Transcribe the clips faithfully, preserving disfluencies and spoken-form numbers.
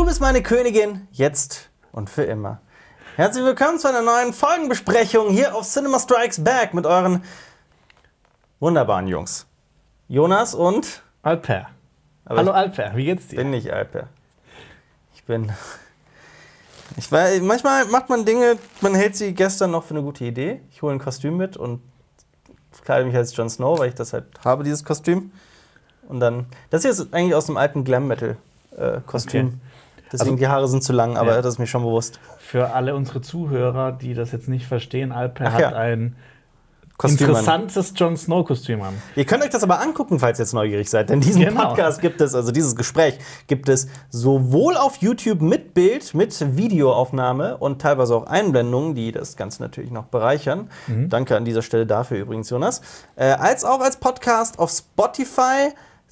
bist meine Königin, jetzt und für immer. Herzlich willkommen zu einer neuen Folgenbesprechung hier auf Cinema Strikes Back mit euren wunderbaren Jungs. Jonas und Alper. Aber Hallo Alper, wie geht's dir? Ich bin nicht Alper. Ich bin... Ich weiß, manchmal macht man Dinge, man hält sie gestern noch für eine gute Idee. Ich hole ein Kostüm mit und kleide mich als Jon Snow, weil ich das halt habe, dieses Kostüm. Und dann... Das hier ist eigentlich aus einem alten Glam-Metal-Kostüm. Okay. Deswegen, also, die Haare sind zu lang, aber ja. Das ist mir schon bewusst. Für alle unsere Zuhörer, die das jetzt nicht verstehen, Alper hat ja. ein Kostüm interessantes Jon Snow-Kostüm an. Ihr könnt euch das aber angucken, falls ihr jetzt neugierig seid. Denn diesen genau. Podcast gibt es, also dieses Gespräch gibt es sowohl auf YouTube mit Bild, mit Videoaufnahme und teilweise auch Einblendungen, die das Ganze natürlich noch bereichern. Mhm. Danke an dieser Stelle dafür übrigens, Jonas. Äh, als auch als Podcast auf Spotify,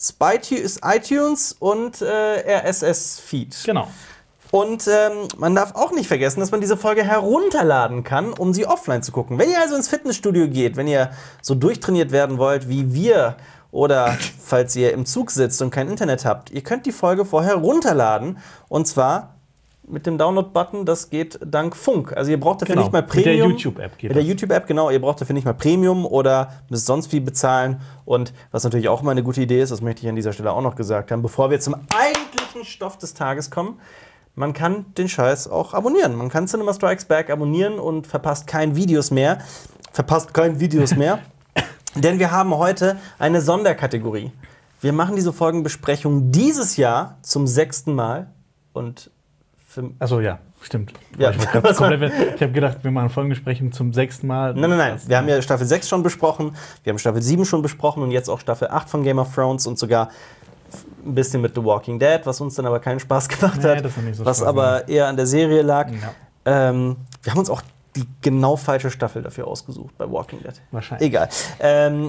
iTunes und äh, R S S-Feed. Genau. Und ähm, man darf auch nicht vergessen, dass man diese Folge herunterladen kann, um sie offline zu gucken. Wenn ihr also ins Fitnessstudio geht, wenn ihr so durchtrainiert werden wollt wie wir oder falls ihr im Zug sitzt und kein Internet habt, ihr könnt die Folge vorher runterladen und zwar mit dem Download-Button, das geht dank Funk. Also ihr braucht dafür genau. nicht mal Premium. Mit der YouTube-App geht Mit der YouTube-App, genau. Ihr braucht dafür nicht mal Premium oder müsst sonst viel bezahlen. Und was natürlich auch mal eine gute Idee ist, das möchte ich an dieser Stelle auch noch gesagt haben, bevor wir zum eigentlichen Stoff des Tages kommen, man kann den Scheiß auch abonnieren. Man kann Cinema Strikes Back abonnieren und verpasst kein Videos mehr. Verpasst kein Videos mehr. Denn wir haben heute eine Sonderkategorie. Wir machen diese Folgenbesprechung dieses Jahr zum sechsten Mal. Und Achso, ja, stimmt. Ja. Ich habe hab gedacht, wir machen Folgenbesprechung zum sechsten Mal. Nein, nein, nein. Wir haben ja Staffel sechs schon besprochen, wir haben Staffel sieben schon besprochen und jetzt auch Staffel acht von Game of Thrones und sogar ein bisschen mit The Walking Dead, was uns dann aber keinen Spaß gemacht nee, hat, das nicht so was Spaß aber gemacht. eher an der Serie lag. Ja. Ähm, wir haben uns auch die genau falsche Staffel dafür ausgesucht bei Walking Dead. Wahrscheinlich. Egal. Ähm,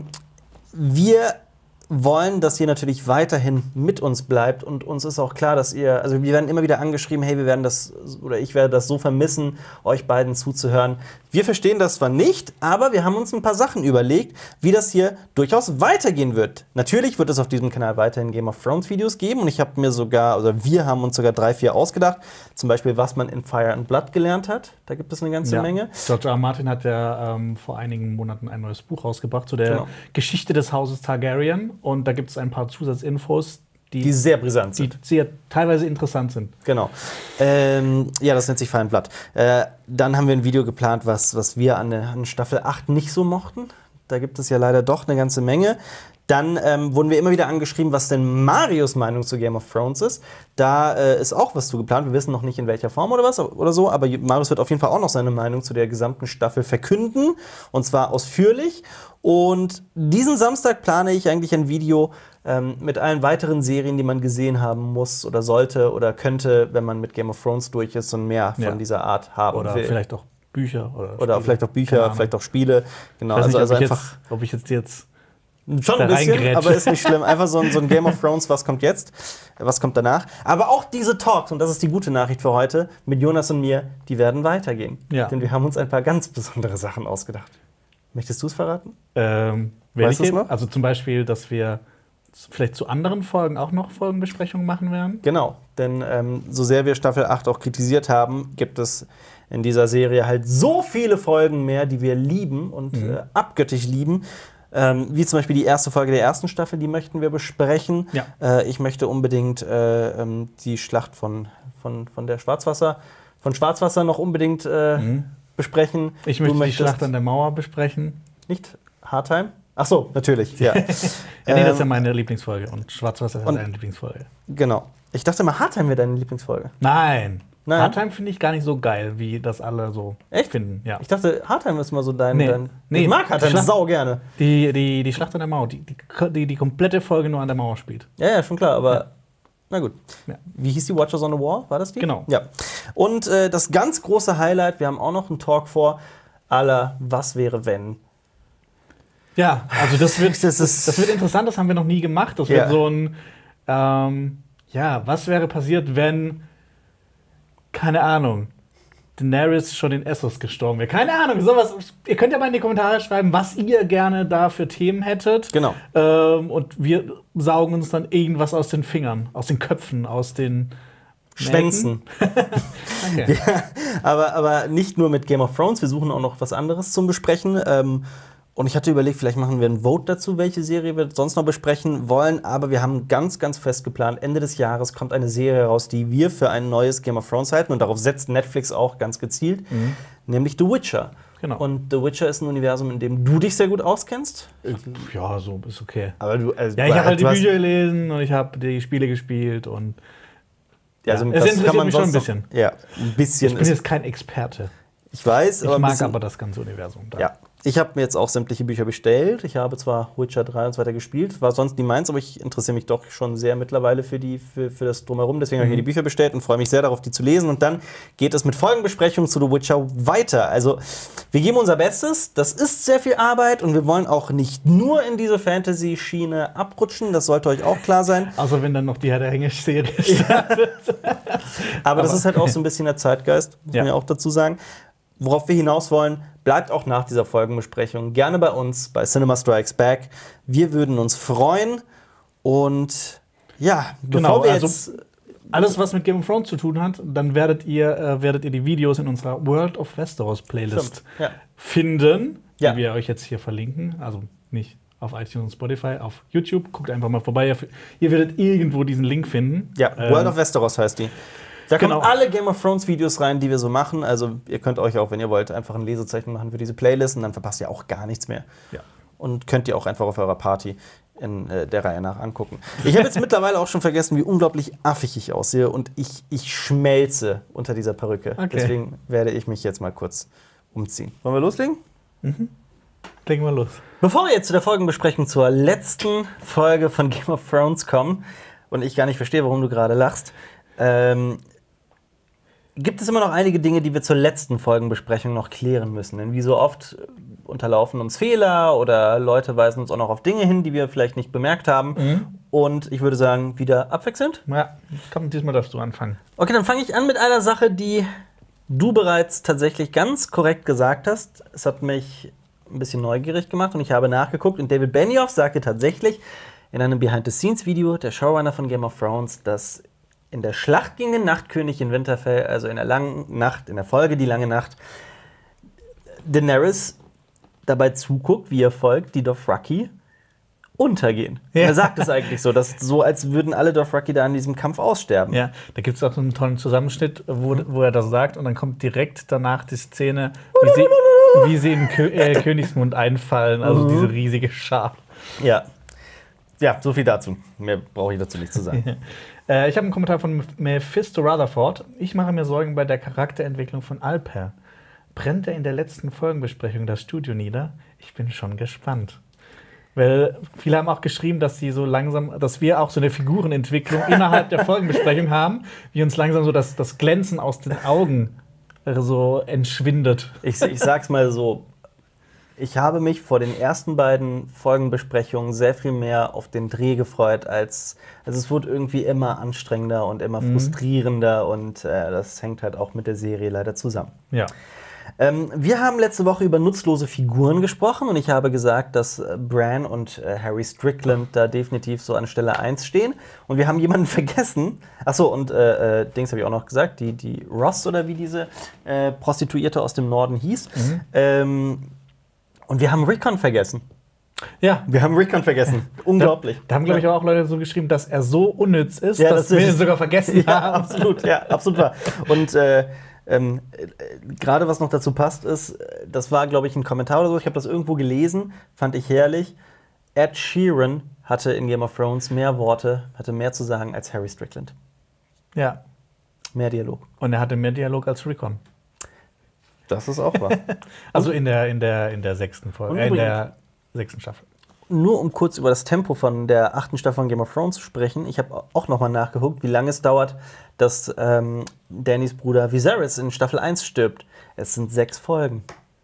wir wollen, dass ihr natürlich weiterhin mit uns bleibt und uns ist auch klar, dass ihr, also wir werden immer wieder angeschrieben, hey, wir werden das, oder ich werde das so vermissen, euch beiden zuzuhören. Wir verstehen das zwar nicht, aber wir haben uns ein paar Sachen überlegt, wie das hier durchaus weitergehen wird. Natürlich wird es auf diesem Kanal weiterhin Game of Thrones Videos geben und ich habe mir sogar, also wir haben uns sogar drei, vier ausgedacht, zum Beispiel, was man in Fire and Blood gelernt hat, da gibt es eine ganze ja. Menge. George R. R. Martin hat ja ähm, vor einigen Monaten ein neues Buch rausgebracht zu der genau. Geschichte des Hauses Targaryen. Und da gibt es ein paar Zusatzinfos, die, die sehr brisant sind. Die sehr teilweise interessant sind. Genau. Ähm, ja, das nennt sich Fire and Blood. Äh, dann haben wir ein Video geplant, was, was wir an, an Staffel acht nicht so mochten. Da gibt es ja leider doch eine ganze Menge. Dann ähm, wurden wir immer wieder angeschrieben, was denn Marios Meinung zu Game of Thrones ist. Da äh, ist auch was zu geplant. Wir wissen noch nicht, in welcher Form oder was oder so, aber Marius wird auf jeden Fall auch noch seine Meinung zu der gesamten Staffel verkünden. Und zwar ausführlich. Und diesen Samstag plane ich eigentlich ein Video ähm, mit allen weiteren Serien, die man gesehen haben muss oder sollte oder könnte, wenn man mit Game of Thrones durch ist und mehr von ja. dieser Art haben oder will. Oder vielleicht auch Bücher. Oder, oder vielleicht auch Bücher, vielleicht auch Spiele. Genau, also, also ob einfach. Ich jetzt, ob ich jetzt. jetzt Schon ein bisschen, aber ist nicht schlimm. Einfach so ein, so ein Game of Thrones, was kommt jetzt, was kommt danach. Aber auch diese Talks, und das ist die gute Nachricht für heute, mit Jonas und mir, die werden weitergehen. Ja. Denn wir haben uns ein paar ganz besondere Sachen ausgedacht. Möchtest du es verraten? Ähm, weißt du es noch? Also zum Beispiel, dass wir vielleicht zu anderen Folgen auch noch Folgenbesprechungen machen werden? Genau, denn ähm, so sehr wir Staffel acht auch kritisiert haben, gibt es in dieser Serie halt so viele Folgen mehr, die wir lieben und mhm. äh, abgöttisch lieben. Ähm, wie zum Beispiel die erste Folge der ersten Staffel, die möchten wir besprechen. Ja. Äh, ich möchte unbedingt äh, ähm, die Schlacht von, von, von der Schwarzwasser, von Schwarzwasser noch unbedingt äh, mhm. besprechen. Ich möchte die Schlacht an der Mauer besprechen. Nicht Hardtime? Ach so, natürlich. Ja. ja, nee, das ist ja meine Lieblingsfolge und Schwarzwasser ist deine Lieblingsfolge. Genau. Ich dachte mal, Hardtime wäre deine Lieblingsfolge. Nein. Nein. Hardtime finde ich gar nicht so geil, wie das alle so Echt? finden. Ja. Ich dachte, Hardtime ist mal so dein. Nee. dein nee. Ich mag Hardtime sau gerne. Die, die, die Schlacht an der Mauer, die, die, die komplette Folge nur an der Mauer spielt. Ja, ja, schon klar, aber. Ja. Na gut. Ja. Wie hieß die Watchers on the Wall? War das die? Genau. Ja. Und äh, das ganz große Highlight, wir haben auch noch einen Talk vor, aller Was wäre wenn. Ja, also das wird, das, das, das wird interessant, das haben wir noch nie gemacht. Das ja. wird so ein, ähm, ja, was wäre passiert, wenn, keine Ahnung, Daenerys schon in Essos gestorben wäre. Keine Ahnung, sowas. Ihr könnt ja mal in die Kommentare schreiben, was ihr gerne da für Themen hättet. Genau. Ähm, und wir saugen uns dann irgendwas aus den Fingern, aus den Köpfen, aus den Schwänzen. Okay. Ja, aber, aber nicht nur mit Game of Thrones, wir suchen auch noch was anderes zum Besprechen. Ähm, und ich hatte überlegt, vielleicht machen wir ein Vote dazu, welche Serie wir sonst noch besprechen wollen. Aber wir haben ganz, ganz fest geplant, Ende des Jahres kommt eine Serie raus, die wir für ein neues Game of Thrones halten. Und darauf setzt Netflix auch ganz gezielt, mhm. nämlich The Witcher. Genau. Und The Witcher ist ein Universum, in dem du dich sehr gut auskennst. Ja, so ist okay. Aber du, also, ja, ich habe halt die du Bücher gelesen und ich habe die Spiele gespielt und ja, also, ja, das es interessiert kann man mich schon ein noch, bisschen. Ja, ein bisschen. Ich bin jetzt kein Experte. Ich weiß, ich aber mag bisschen, aber das ganze Universum. Da. Ja. Ich habe mir jetzt auch sämtliche Bücher bestellt. Ich habe zwar Witcher drei und so weiter gespielt, war sonst nie meins, aber ich interessiere mich doch schon sehr mittlerweile für, die, für, für das Drumherum. Deswegen mhm. habe ich mir die Bücher bestellt und freue mich sehr darauf, die zu lesen. Und dann geht es mit Folgenbesprechungen zu The Witcher weiter. Also, wir geben unser Bestes. Das ist sehr viel Arbeit und wir wollen auch nicht nur in diese Fantasy-Schiene abrutschen. Das sollte euch auch klar sein. Außer wenn dann noch die Herr der Ringe-Serie startet. aber, aber das ist halt auch so ein bisschen der Zeitgeist, muss ja. man ja auch dazu sagen. Worauf wir hinaus wollen, bleibt auch nach dieser Folgenbesprechung gerne bei uns, bei Cinema Strikes Back. Wir würden uns freuen. Und ja, genau, bevor wir also jetzt alles, was mit Game of Thrones zu tun hat, dann werdet ihr, äh, werdet ihr die Videos in unserer World of Westeros Playlist ja. finden, ja. die wir euch jetzt hier verlinken. Also nicht auf iTunes und Spotify, auf YouTube. Guckt einfach mal vorbei. Ihr werdet irgendwo diesen Link finden. Ja, ähm, World of Westeros heißt die. Da kommen genau. alle Game of Thrones Videos rein, die wir so machen. Also ihr könnt euch auch, wenn ihr wollt, einfach ein Lesezeichen machen für diese Playlist und dann verpasst ihr auch gar nichts mehr. Ja. Und könnt ihr auch einfach auf eurer Party in äh, der Reihe nach angucken. Ich habe jetzt mittlerweile auch schon vergessen, wie unglaublich affig ich aussehe und ich, ich schmelze unter dieser Perücke. Okay. Deswegen werde ich mich jetzt mal kurz umziehen. Wollen wir loslegen? Mhm. Legen wir los. Bevor wir jetzt zu der Folgenbesprechung zur letzten Folge von Game of Thrones kommen und ich gar nicht verstehe, warum du gerade lachst, ähm, gibt es immer noch einige Dinge, die wir zur letzten Folgenbesprechung noch klären müssen. Denn wie so oft unterlaufen uns Fehler oder Leute weisen uns auch noch auf Dinge hin, die wir vielleicht nicht bemerkt haben. Mhm. Und ich würde sagen, wieder abwechselnd. Ja, komm, diesmal darfst du anfangen. Okay, dann fange ich an mit einer Sache, die du bereits tatsächlich ganz korrekt gesagt hast. Es hat mich ein bisschen neugierig gemacht und ich habe nachgeguckt. Und David Benioff sagte tatsächlich in einem Behind-the-Scenes-Video, der Showrunner von Game of Thrones, dass in der Schlacht gegen den Nachtkönig in Winterfell, also in der langen Nacht, in der Folge Die lange Nacht, Daenerys dabei zuguckt, wie ihr Volk, die Dothraki, untergehen. Ja. Er sagt es eigentlich so, dass so, als würden alle Dothraki da in diesem Kampf aussterben. Ja, da gibt es auch so einen tollen Zusammenschnitt, wo, mhm. wo er das sagt und dann kommt direkt danach die Szene, wie sie, wie sie in Kö äh, Königsmund einfallen, also mhm. diese riesige Schar. Ja. Ja, so viel dazu. Mehr brauche ich dazu nicht zu sagen. äh, ich habe einen Kommentar von Mephisto Rutherford. Ich mache mir Sorgen bei der Charakterentwicklung von Alper. Brennt er in der letzten Folgenbesprechung das Studio nieder? Ich bin schon gespannt. Weil viele haben auch geschrieben, dass sie so langsam, dass wir auch so eine Figurenentwicklung innerhalb der Folgenbesprechung haben, wie uns langsam so das, das Glänzen aus den Augen so entschwindet. Ich, ich sag's mal so. Ich habe mich vor den ersten beiden Folgenbesprechungen sehr viel mehr auf den Dreh gefreut, als also es wurde irgendwie immer anstrengender und immer mhm. frustrierender und äh, das hängt halt auch mit der Serie leider zusammen. Ja. Ähm, wir haben letzte Woche über nutzlose Figuren gesprochen und ich habe gesagt, dass äh, Bran und äh, Harry Strickland da definitiv so an Stelle eins stehen und wir haben jemanden vergessen. Achso, und äh, äh, Dings habe ich auch noch gesagt, die, die Ross oder wie diese äh, Prostituierte aus dem Norden hieß. Mhm. Ähm, Und wir haben Rickon vergessen. Ja. Wir haben Rickon vergessen. Unglaublich. Da, da haben, glaube ich, auch Leute so geschrieben, dass er so unnütz ist, ja, dass das wir ihn sogar vergessen ja, haben. Absolut, ja, absolut wahr. Und äh, ähm, äh, gerade was noch dazu passt, ist, das war, glaube ich, ein Kommentar oder so, ich habe das irgendwo gelesen, fand ich herrlich. Ed Sheeran hatte in Game of Thrones mehr Worte, hatte mehr zu sagen als Harry Strickland. Ja. Mehr Dialog. Und er hatte mehr Dialog als Rickon. Das ist auch wahr. Also in der, in der, in der sechsten Folge, äh, in der sechsten Staffel. Nur um kurz über das Tempo von der achten Staffel von Game of Thrones zu sprechen. Ich habe auch noch mal nachgeguckt, wie lange es dauert, dass ähm, Dannys Bruder Viserys in Staffel eins stirbt. Es sind sechs Folgen.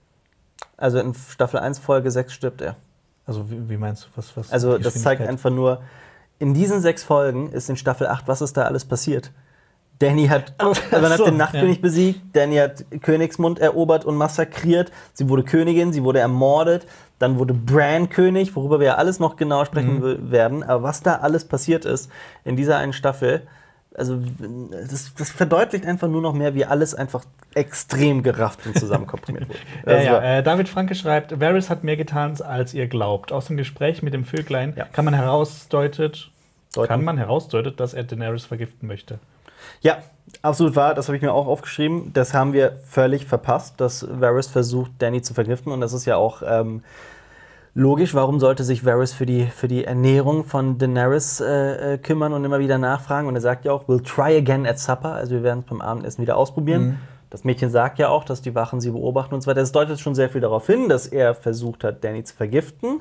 Also in Staffel eins, Folge sechs stirbt er. Also wie, wie meinst du, was, was? Also das zeigt einfach nur, in diesen sechs Folgen ist in Staffel acht, was ist da alles passiert? Dany hat, also man hat so, den Nachtkönig ja. besiegt, Dany hat Königsmund erobert und massakriert, sie wurde Königin, sie wurde ermordet, dann wurde Bran König, worüber wir ja alles noch genau sprechen mhm. werden, aber was da alles passiert ist in dieser einen Staffel, also das, das verdeutlicht einfach nur noch mehr, wie alles einfach extrem gerafft und zusammenkomprimiert wurde. Ja, Also, ja, äh, David Franke schreibt, Varys hat mehr getan, als ihr glaubt. Aus dem Gespräch mit dem Vöglein Ja. kann man herausdeutet, Deuten. kann man herausdeutet, dass er Daenerys vergiften möchte. Ja, absolut wahr. Das habe ich mir auch aufgeschrieben. Das haben wir völlig verpasst, dass Varys versucht, Dany zu vergiften. Und das ist ja auch ähm, logisch. Warum sollte sich Varys für die, für die Ernährung von Daenerys äh, kümmern und immer wieder nachfragen? Und er sagt ja auch, we'll try again at supper. Also wir werden es beim Abendessen wieder ausprobieren. Mhm. Das Mädchen sagt ja auch, dass die Wachen sie beobachten und so weiter. Das deutet schon sehr viel darauf hin, dass er versucht hat, Dany zu vergiften.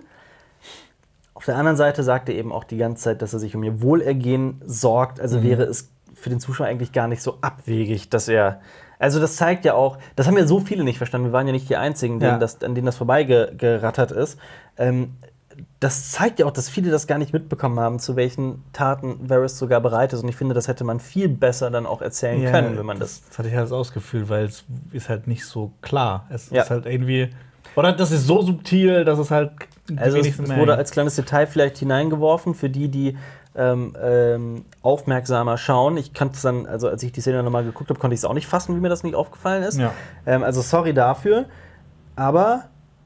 Auf der anderen Seite sagt er eben auch die ganze Zeit, dass er sich um ihr Wohlergehen sorgt. Also Mhm. wäre es für den Zuschauer eigentlich gar nicht so abwegig, dass er. Also, das zeigt ja auch, das haben ja so viele nicht verstanden. Wir waren ja nicht die Einzigen, denen Ja. das, an denen das vorbeigerattert ist. Ähm, das zeigt ja auch, dass viele das gar nicht mitbekommen haben, zu welchen Taten Varys sogar bereit ist. Und ich finde, das hätte man viel besser dann auch erzählen Ja, können, wenn man das. Das hatte ich halt das Ausgefühl, weil es ist halt nicht so klar. Es Ja. ist halt irgendwie. Oder das ist so subtil, dass es halt. die Also es, wenigsten es merken. wurde als kleines Detail vielleicht hineingeworfen für die, die ähm, ähm, aufmerksamer schauen. Ich kannte es dann, also als ich die Szene nochmal geguckt habe, konnte ich es auch nicht fassen, wie mir das nicht aufgefallen ist. Ja. Ähm, also sorry dafür, aber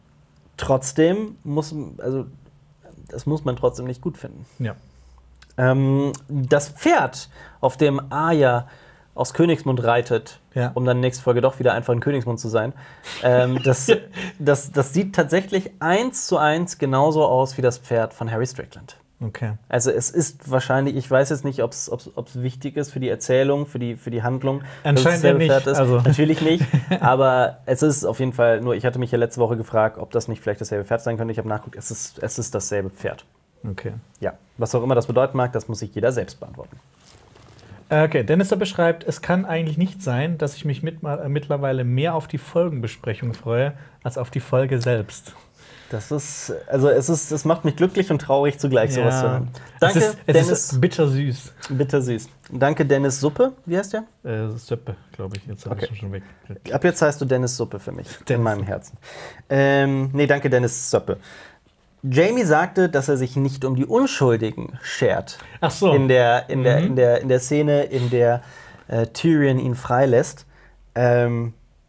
trotzdem muss, also das muss man trotzdem nicht gut finden. Ja. Ähm, das Pferd, auf dem Arya aus Königsmund reitet, Ja. um dann nächste Folge doch wieder einfach in Königsmund zu sein, ähm, das, das, das sieht tatsächlich eins zu eins genauso aus wie das Pferd von Harry Strickland. Okay. Also es ist wahrscheinlich, ich weiß jetzt nicht, ob es wichtig ist für die Erzählung, für die, für die Handlung. dass es Anscheinend dasselbe nicht, Pferd ist. also. Natürlich nicht, aber es ist auf jeden Fall, nur ich hatte mich ja letzte Woche gefragt, ob das nicht vielleicht dasselbe Pferd sein könnte. Ich habe nachgeguckt, es ist, es ist dasselbe Pferd. Okay. Ja, was auch immer das bedeuten mag, das muss sich jeder selbst beantworten. Okay, Dennis da beschreibt, es kann eigentlich nicht sein, dass ich mich mit, äh, mittlerweile mehr auf die Folgenbesprechung freue, als auf die Folge selbst. Das ist, also es ist, es macht mich glücklich und traurig zugleich, sowas zu hören. Danke, es ist, es Dennis. ist bittersüß. Bittersüß. Danke, Dennis Suppe. Wie heißt der? Äh, Söppe, glaube ich. Jetzt habe Okay. ich schon weg. Ab jetzt heißt du Dennis Suppe für mich. in Dennis meinem Suppe. Herzen. Ähm, nee, danke, Dennis Suppe. Jamie sagte, dass er sich nicht um die Unschuldigen schert. Ach so. In der, in der, Mhm. in der, in der Szene, in der äh, Tyrion ihn freilässt. Ähm,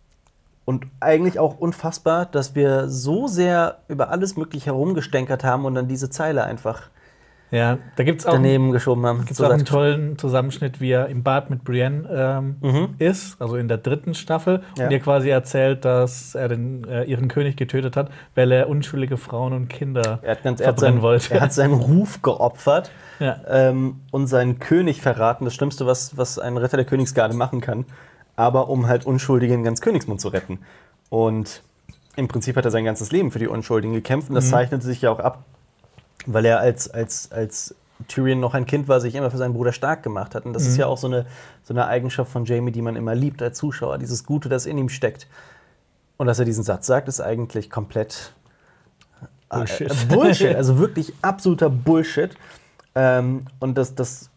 und eigentlich auch unfassbar, dass wir so sehr über alles Mögliche herumgestänkert haben und dann diese Zeile einfach Ja, da gibt es auch, daneben geschoben haben. gibt's So auch einen sagt- tollen Zusammenschnitt, wie er im Bad mit Brienne ähm, Mhm. ist, also in der dritten Staffel, Ja. und ihr quasi erzählt, dass er den, äh, ihren König getötet hat, weil er unschuldige Frauen und Kinder Er hat, ganz, er, hat verbrennen seinen, wollte. er hat seinen Ruf geopfert Ja. ähm, und seinen König verraten. Das Schlimmste, was, was ein Ritter der Königsgarde machen kann. Aber um halt Unschuldige in ganz Königsmund zu retten. Und im Prinzip hat er sein ganzes Leben für die Unschuldigen gekämpft. Und das Mhm. zeichnete sich ja auch ab, weil er als, als, als Tyrion noch ein Kind war, sich immer für seinen Bruder stark gemacht hat. Und das Mhm. ist ja auch so eine, so eine Eigenschaft von Jamie, die man immer liebt als Zuschauer. Dieses Gute, das in ihm steckt. Und dass er diesen Satz sagt, ist eigentlich komplett Bullshit. Äh, Bullshit, also wirklich absoluter Bullshit. Ähm, und das, das,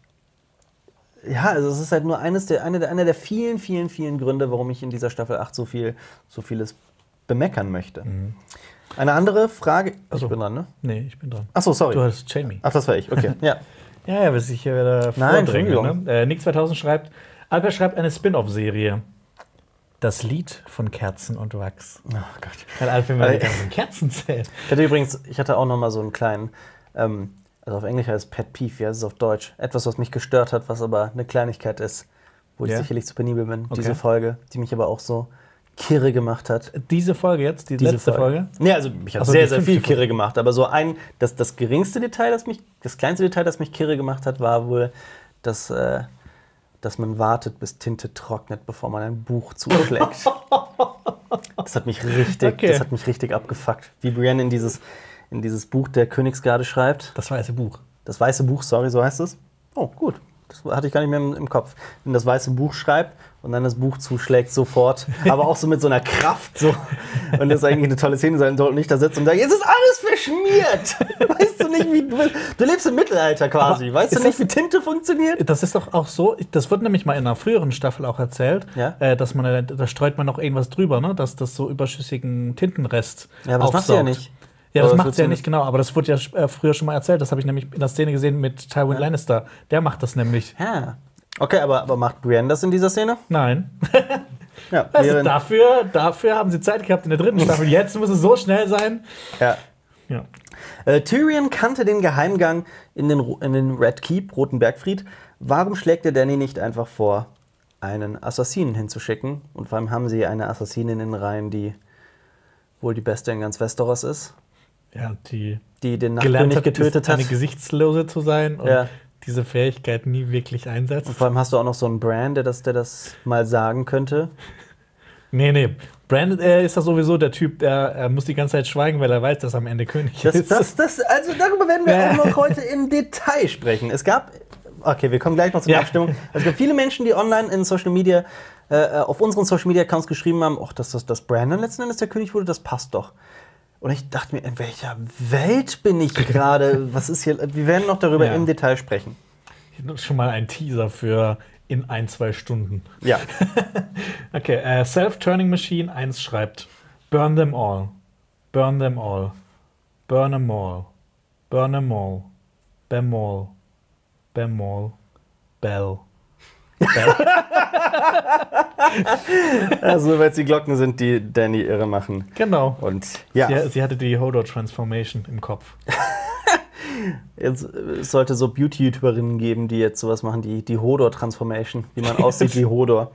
ja, also es ist halt nur eines der, eine der, einer der vielen, vielen, vielen Gründe, warum ich in dieser Staffel acht so viel, so vieles bemeckern möchte. Mhm. Eine andere Frage. Ach so. Ich bin dran, ne? Nee, ich bin dran. Achso, sorry. Du hast Jamie. Ach, das war ich, okay. Ja. Ja, ja, bis ich hier wieder Nein, vordringe. Entschuldigung. Ne? Äh, Nick zweitausend schreibt, Albert schreibt eine Spin-off-Serie. Das Lied von Kerzen und Wachs. Oh Gott. Weil Alfred mal die Äh, ganzen Kerzen zählt. Ich hatte übrigens, ich hatte auch noch mal so einen kleinen, ähm, also auf Englisch heißt es Pet Peeve, wie heißt es auf Deutsch? Etwas, was mich gestört hat, was aber eine Kleinigkeit ist, wo ich Ja. sicherlich zu penibel bin. Okay. Diese Folge, die mich aber auch so kirre gemacht hat. Diese Folge jetzt, die Diese letzte Folge? Nee, also mich hat Ach so, sehr, die sehr fünfte viel Folge. kirre gemacht. Aber so ein, das, das geringste Detail, das mich, das kleinste Detail, das mich kirre gemacht hat, war wohl, dass, äh, dass man wartet, bis Tinte trocknet, bevor man ein Buch zuschlägt. Das hat mich richtig, Okay. das hat mich richtig abgefuckt. Wie Brienne in dieses, in dieses Buch der Königsgarde schreibt. Das weiße Buch. Das weiße Buch, sorry, so heißt es. Oh, gut. Das hatte ich gar nicht mehr im, im Kopf. Wenn das weiße Buch schreibt und dann das Buch zuschlägt sofort, aber auch so mit so einer Kraft. So. Und das ist eigentlich eine tolle Szene sein soll und nicht da sitzt und sagt, jetzt ist alles verschmiert. Weißt du nicht, wie du, du lebst im Mittelalter quasi. Aber Weißt du ist nicht, das- wie Tinte funktioniert? Das ist doch auch so, das wird nämlich mal in einer früheren Staffel auch erzählt, Ja. äh, dass man, äh, da streut man noch irgendwas drüber, ne? Dass das so überschüssigen Tintenrest Ja, aber das macht sie ja nicht. Ja, das Aber das macht wird sie ja so nicht, genau. Aber das wurde ja äh, früher schon mal erzählt. Das habe ich nämlich in der Szene gesehen mit Tywin Ja. Lannister. Der macht das nämlich. Ja. Okay, aber, aber macht Brienne das in dieser Szene? Nein. Ja, Also dafür, dafür haben sie Zeit gehabt in der dritten Staffel. Jetzt muss es so schnell sein. Ja. Ja. Äh, Tyrion kannte den Geheimgang in den, Ro- in den Red Keep, Roten Bergfried. Warum schlägt der Dany nicht einfach vor, einen Assassinen hinzuschicken? Und vor allem haben sie eine Assassinin in den Reihen, die wohl die beste in ganz Westeros ist, Ja, die die den gelernt Nachtkönig hat, getötet eine hat. Gesichtslose zu sein und Ja. diese Fähigkeit nie wirklich einsetzt. Und vor allem hast du auch noch so einen Bran, der das, der das mal sagen könnte. Nee, nee. Brandon äh, ist ja sowieso der Typ, der er muss die ganze Zeit schweigen, weil er weiß, dass er am Ende König Das, ist. das, das, also darüber werden wir Ja. auch noch heute im Detail sprechen. Es gab, okay, wir kommen gleich noch zur Ja. Abstimmung. Es gab viele Menschen, die online in Social Media, äh, auf unseren Social Media Accounts geschrieben haben, ach, dass, dass, dass Brandon letzten Endes der König wurde, das passt doch. Und ich dachte mir, in welcher Welt bin ich gerade? Was ist hier? Wir werden noch darüber Ja. im Detail sprechen. Schon mal ein Teaser für in ein, zwei Stunden. Ja. Okay, äh, Self-Turning Machine eins schreibt: Burn them all. Burn them all. Burn them all. Burn them all. Bam all. Bam all. Bell. Also, weil es die Glocken sind, die Dany irre machen. Genau. Und ja, Sie, sie hatte die Hodor-Transformation im Kopf. jetzt, äh, es sollte so Beauty-YouTuberinnen geben, die jetzt sowas machen, die, die Hodor-Transformation, wie man aussieht wie Hodor.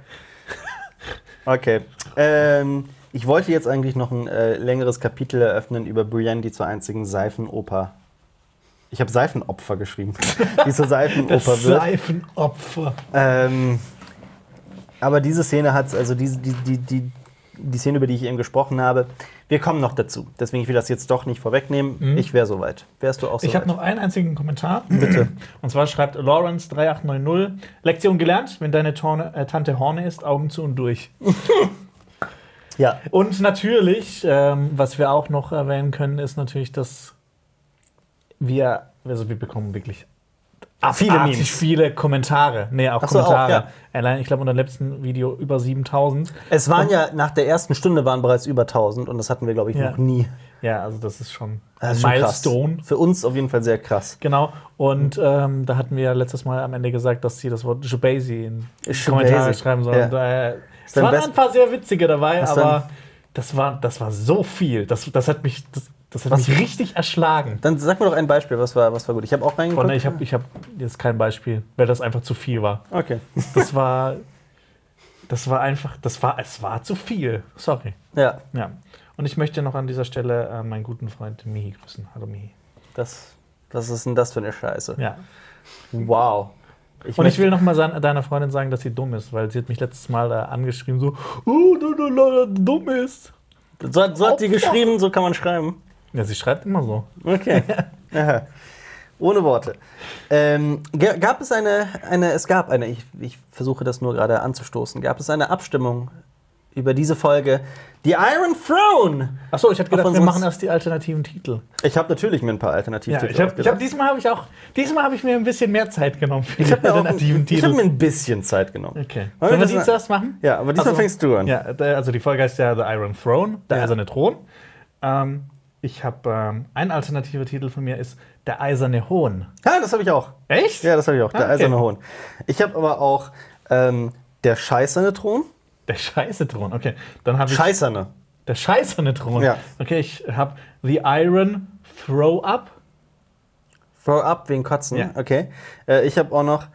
Okay. Ähm, ich wollte jetzt eigentlich noch ein äh, längeres Kapitel eröffnen über Brienne, die zur einzigen Seifenoper. Ich habe Seifenopfer geschrieben. Die zur Seifenoper wird. Seifenopfer. Ähm, aber diese Szene hat also diese, die, die, die, die Szene, über die ich eben gesprochen habe, wir kommen noch dazu. Deswegen ich will das jetzt doch nicht vorwegnehmen. Mhm. Ich wäre soweit. Wärst du auch soweit? Ich habe noch einen einzigen Kommentar. Bitte. Und zwar schreibt Lawrence drei acht neun null: Lektion gelernt, wenn deine Torne, äh, Tante Horne ist, Augen zu und durch. Ja. Und natürlich, ähm, was wir auch noch erwähnen können, ist natürlich, dass wir, also wir bekommen wirklich Viele abartig Memes. viele Kommentare. Nee, auch Ach so, Kommentare. auch, ja. Allein, ich glaube, unter dem letzten Video über siebentausend. Es waren ja, nach der ersten Stunde waren bereits über tausend und das hatten wir, glaube ich, Ja. noch nie. Ja, also das ist schon Das ein ist schon Milestone. krass. Für uns auf jeden Fall sehr krass. Genau. Und ähm, da hatten wir ja letztes Mal am Ende gesagt, dass sie das Wort Jubaisi in die Jubaisi. Kommentare schreiben sollen. Ja. Und, äh, es dein waren Best- ein paar sehr witzige dabei, Was aber das war, das war so viel. Das, das hat mich, das, das hat Was- mich richtig erschlagen. Dann sag mir doch ein Beispiel, was war, was war gut. Ich habe auch Oh, reingeguckt. nee, ich habe ich hab jetzt kein Beispiel, weil das einfach zu viel war. Okay. Das war, das war einfach, das war, es war zu viel. Sorry. Ja, Ja. Und ich möchte noch an dieser Stelle äh, meinen guten Freund Mihi grüßen. Hallo Mihi. das, was ist denn das für eine Scheiße? Ja. Wow. Ich Und ich möchte- will noch mal san- deiner Freundin sagen, dass sie dumm ist, weil sie hat mich letztes Mal äh, angeschrieben, so, oh, du, du, du, du dumm ist. So, hat- so hat die geschrieben, so kann man schreiben. Ja, sie schreibt immer so. Okay. Aha. Ohne Worte. Ähm, ga- gab es eine, eine, es gab eine, ich, ich versuche das nur gerade anzustoßen, gab es eine Abstimmung über diese Folge, die Iron Throne? Achso, ich habe gedacht, Von wir sonst- machen erst die alternativen Titel. Ich habe natürlich mir ein paar Ja, Alternativtitel ich hab, ich hab, ausgedacht. diesmal habe ich auch, diesmal habe ich mir ein bisschen mehr Zeit genommen für Ich die habe mir, auch ein- alternativen ich hab Titel. mir ein bisschen Zeit genommen. Okay. Wollen wir Sollen wir das die mal- zuerst machen? Ja, aber diesmal Also, fängst du an. Ja, der- also die Folge heißt ja The Iron Throne, der Ja. eiserne Thron. Ähm, ich habe ähm, ein alternativer Titel von mir ist Der eiserne Hohn. Ja, das habe ich auch. Echt? Ja, das habe ich auch. Der Ah, okay. eiserne Hohn. Ich habe aber auch ähm, der scheißerne Thron. Der scheiße Thron, okay. Dann habe ich Scheißerne. der scheißerne Thron. Ja. Okay, ich habe The Iron Throw Up. Throw up wegen Kotzen. Ja. Okay. Äh, ich habe auch noch,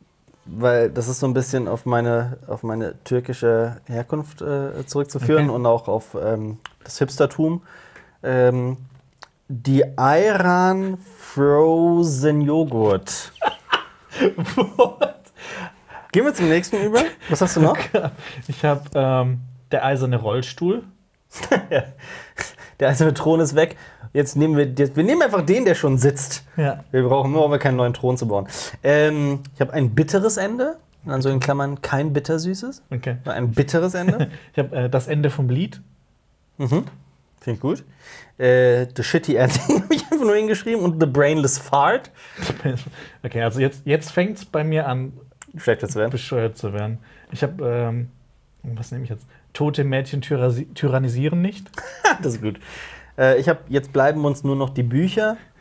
weil das ist so ein bisschen auf meine, auf meine türkische Herkunft äh, zurückzuführen Okay. und auch auf ähm, das Hipstertum. Ähm, die Ayran Frozen Joghurt. Gehen wir zum nächsten über. Was hast du noch? Ich habe ähm, Der eiserne Rollstuhl. Der eiserne Thron ist weg. Jetzt nehmen wir, jetzt, wir nehmen einfach den, der schon sitzt. Ja. Wir brauchen nur, um keinen neuen Thron zu bauen. Ähm, ich habe ein bitteres Ende. Also in Klammern kein bittersüßes. Okay. Ein bitteres Ende. Ich habe äh, Das Ende vom Lied. Mhm. Finde ich gut. Äh, the Shitty Ending habe ich einfach nur hingeschrieben. Und The Brainless Fart. Okay, also jetzt, jetzt fängt es bei mir an, Schlechter zu werden. bescheuert zu werden. Ich habe, ähm, was nehme ich jetzt? Tote Mädchen tyrasi- tyrannisieren nicht. Das ist gut. Äh, ich habe, jetzt bleiben uns nur noch die Bücher.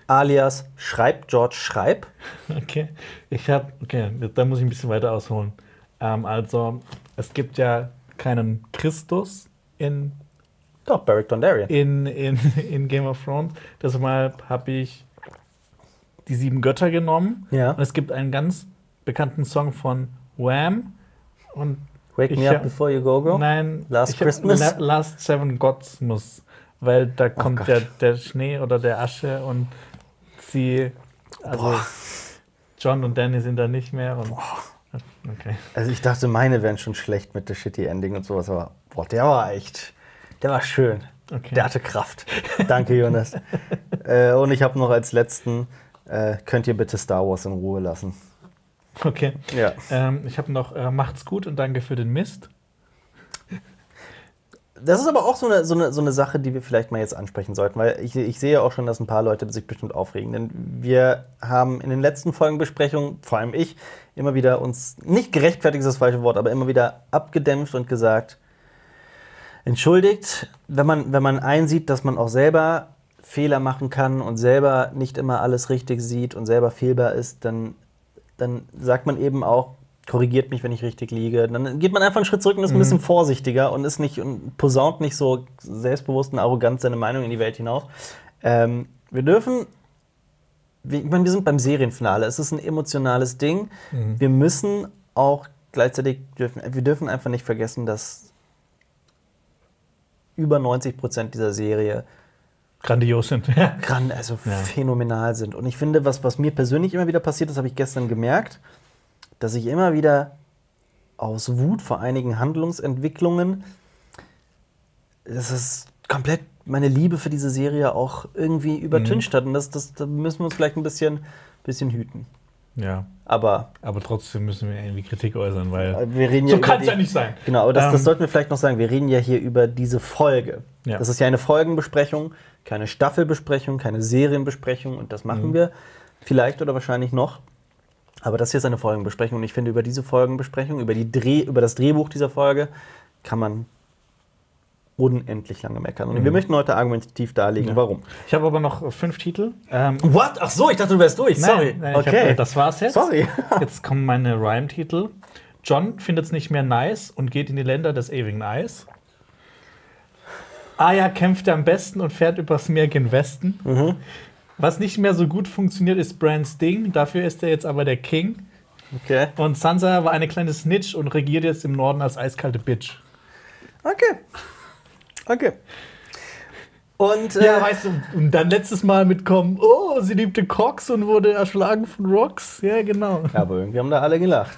alias Schreib George Schreib. Okay, ich habe, okay, da muss ich ein bisschen weiter ausholen. Ähm, also, es gibt ja keinen Christus in, Doch, Beric Dondarrion. in, in, in Game of Thrones. Deshalb habe ich die sieben Götter genommen. Ja. Und es gibt einen ganz bekannten Song von Wham. Und Wake ich Me Up hab- Before You Go Go. Nein, Last ich hab Christmas? La Last Seven Gods muss. Weil da kommt Gott. der, der Schnee oder der Asche und sie, also Boah. John und Danny sind da nicht mehr. Und, okay. Also ich dachte, meine wären schon schlecht mit der Shitty Ending und sowas, aber boah, der war echt, der war schön. Okay. Der hatte Kraft. Danke, Jonas. äh, und ich habe noch als letzten, äh, könnt ihr bitte Star Wars in Ruhe lassen. Okay. Ja. Ähm, ich habe noch äh, Macht's gut und danke für den Mist. Das ist aber auch so eine, so, eine, so eine Sache, die wir vielleicht mal jetzt ansprechen sollten, weil ich, ich sehe auch schon, dass ein paar Leute sich bestimmt aufregen. Denn wir haben in den letzten Folgenbesprechungen, vor allem ich, immer wieder uns, nicht gerechtfertigt ist das falsche Wort, aber immer wieder abgedämpft und gesagt, entschuldigt, wenn man, wenn man einsieht, dass man auch selber Fehler machen kann und selber nicht immer alles richtig sieht und selber fehlbar ist, dann, dann sagt man eben auch, korrigiert mich, wenn ich richtig liege. Dann geht man einfach einen Schritt zurück und ist ein bisschen vorsichtiger und ist nicht und posaunt nicht so selbstbewusst und arrogant seine Meinung in die Welt hinaus. Ähm, wir dürfen, wir, ich meine, wir sind beim Serienfinale. Es ist ein emotionales Ding. Mhm. Wir müssen auch gleichzeitig dürfen, wir dürfen einfach nicht vergessen, dass über neunzig Prozent dieser Serie Grandios sind. gran- also Ja. phänomenal sind. Und ich finde, was, was mir persönlich immer wieder passiert, das habe ich gestern gemerkt, dass ich immer wieder aus Wut vor einigen Handlungsentwicklungen, das ist komplett meine Liebe für diese Serie auch irgendwie übertüncht hat. Und das, das, da müssen wir uns vielleicht ein bisschen, bisschen hüten. Ja, Aber aber trotzdem müssen wir irgendwie Kritik äußern, weil wir reden ja so über kann es die- ja nicht sein. Genau, aber das, Ähm, das sollten wir vielleicht noch sagen. Wir reden ja hier über diese Folge. Ja. Das ist ja eine Folgenbesprechung, keine Staffelbesprechung, keine Serienbesprechung. Und das machen Mhm. wir vielleicht oder wahrscheinlich noch. Aber das hier ist eine Folgenbesprechung. Und ich finde, über diese Folgenbesprechung, über, die Dreh, über das Drehbuch dieser Folge, kann man unendlich lange meckern. Und wir möchten heute argumentativ darlegen, Ja. warum. Ich habe aber noch fünf Titel. Ähm, What? Ach so, ich dachte, du wärst durch. Sorry. Nein, nein, ich okay. hab, das war's jetzt. Sorry. Jetzt kommen meine Rhyme-Titel. John findet es nicht mehr nice und geht in die Länder des ewigen Eis. Aya kämpft am besten und fährt übers Meer gen Westen. Mhm. Was nicht mehr so gut funktioniert, ist Brans Ding. Dafür ist er jetzt aber der King. Okay. Und Sansa war eine kleine Snitch und regiert jetzt im Norden als eiskalte Bitch. Okay. Okay. Und äh, Ja, weißt du, und dann letztes Mal mitkommen, oh, sie liebte Cox und wurde erschlagen von Rocks. Ja, genau. Ja, aber irgendwie haben da alle gelacht.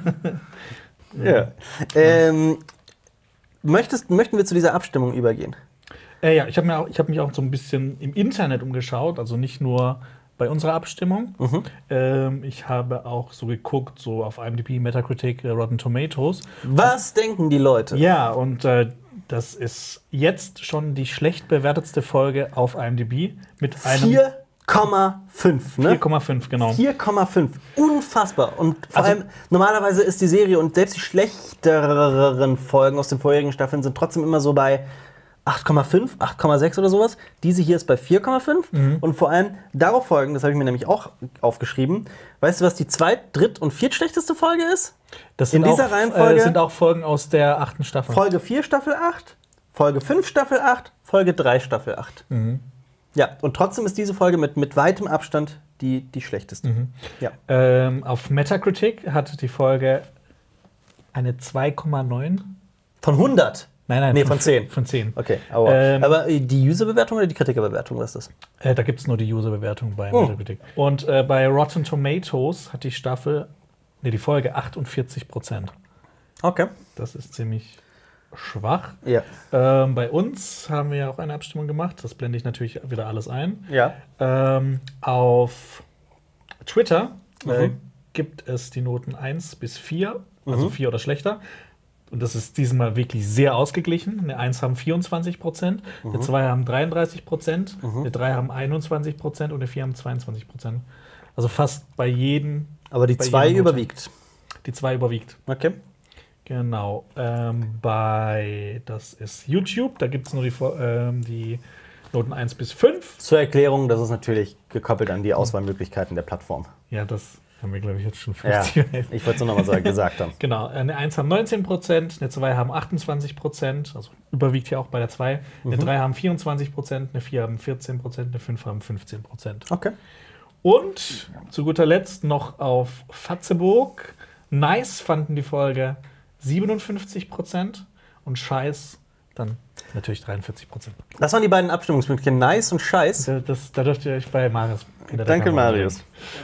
ja. Ähm, möchtest, möchten wir zu dieser Abstimmung übergehen? Äh, ja, ich habe hab mich auch so ein bisschen im Internet umgeschaut, also nicht nur bei unserer Abstimmung. Mhm. Ähm, ich habe auch so geguckt, so auf IMDb, Metacritic, äh, Rotten Tomatoes. Was denken die Leute? Ja, und äh, das ist jetzt schon die schlecht bewertetste Folge auf IMDb mit einem vier Komma fünf, ne? vier Komma fünf, genau. vier Komma fünf. Unfassbar. Und vor Also- allem, normalerweise ist die Serie und selbst die schlechteren Folgen aus den vorherigen Staffeln sind trotzdem immer so bei acht Komma fünf, acht Komma sechs oder sowas. Diese hier ist bei vier Komma fünf. Mhm. Und vor allem darauf folgen, das habe ich mir nämlich auch aufgeschrieben. Weißt du, was die zweit-, dritt- und viertschlechteste Folge ist? Das in sind dieser auch, Reihenfolge- äh, sind auch Folgen aus der achten Staffel. Folge vier, Staffel acht, Folge fünf, Staffel acht, Folge drei, Staffel acht. Mhm. Ja, und trotzdem ist diese Folge mit, mit weitem Abstand die, die schlechteste. Mhm. Ja. Ähm, auf Metacritic hat die Folge eine zwei Komma neun. Von hundert? Nein, nein, Nee, von zehn. Von zehn. Okay, aber, Ähm, aber die User-Bewertung oder die Kritikerbewertung, was ist das? Äh, da gibt es nur die User-Bewertung bei Oh. Metacritic. Und äh, bei Rotten Tomatoes hat die Staffel, nee, die Folge achtundvierzig Prozent. Okay. Das ist ziemlich schwach. Ja. Ähm, bei uns haben wir ja auch eine Abstimmung gemacht. Das blende ich natürlich wieder alles ein. Ja. Ähm, auf Twitter äh, Mhm. gibt es die Noten eins bis vier, also Mhm. vier oder schlechter. Und das ist diesmal wirklich sehr ausgeglichen. Eine eins haben vierundzwanzig Prozent, eine zwei haben dreiunddreißig Prozent, Mhm. eine drei haben einundzwanzig Prozent und eine vier haben zweiundzwanzig Prozent. Also fast bei jedem, Aber die Bei zwei jeder Note. überwiegt. die zwei überwiegt. Okay. Genau. Ähm, bei, das ist YouTube, da gibt es nur die, Fo- ähm, die Noten eins bis fünf. Zur Erklärung, das ist natürlich gekoppelt an die Auswahlmöglichkeiten der Plattform. Ja, das haben wir, glaube ich, jetzt schon fünfzig. Ja, ich wollte es nur noch mal gesagt haben. Genau, eine eins haben neunzehn Prozent, eine zwei haben achtundzwanzig Prozent, also überwiegt hier auch bei der zwei. Eine mhm. drei haben vierundzwanzig Prozent, eine vier haben vierzehn Prozent, eine fünf haben fünfzehn Prozent. Okay. Und zu guter Letzt noch auf Fatzeburg. Nice fanden die Folge siebenundfünfzig Prozent und Scheiß dann natürlich dreiundvierzig Prozent. Das waren die beiden Abstimmungsmöglichkeiten, Nice und Scheiß. Da, das, da dürft ihr euch bei Marius. Danke, Marius.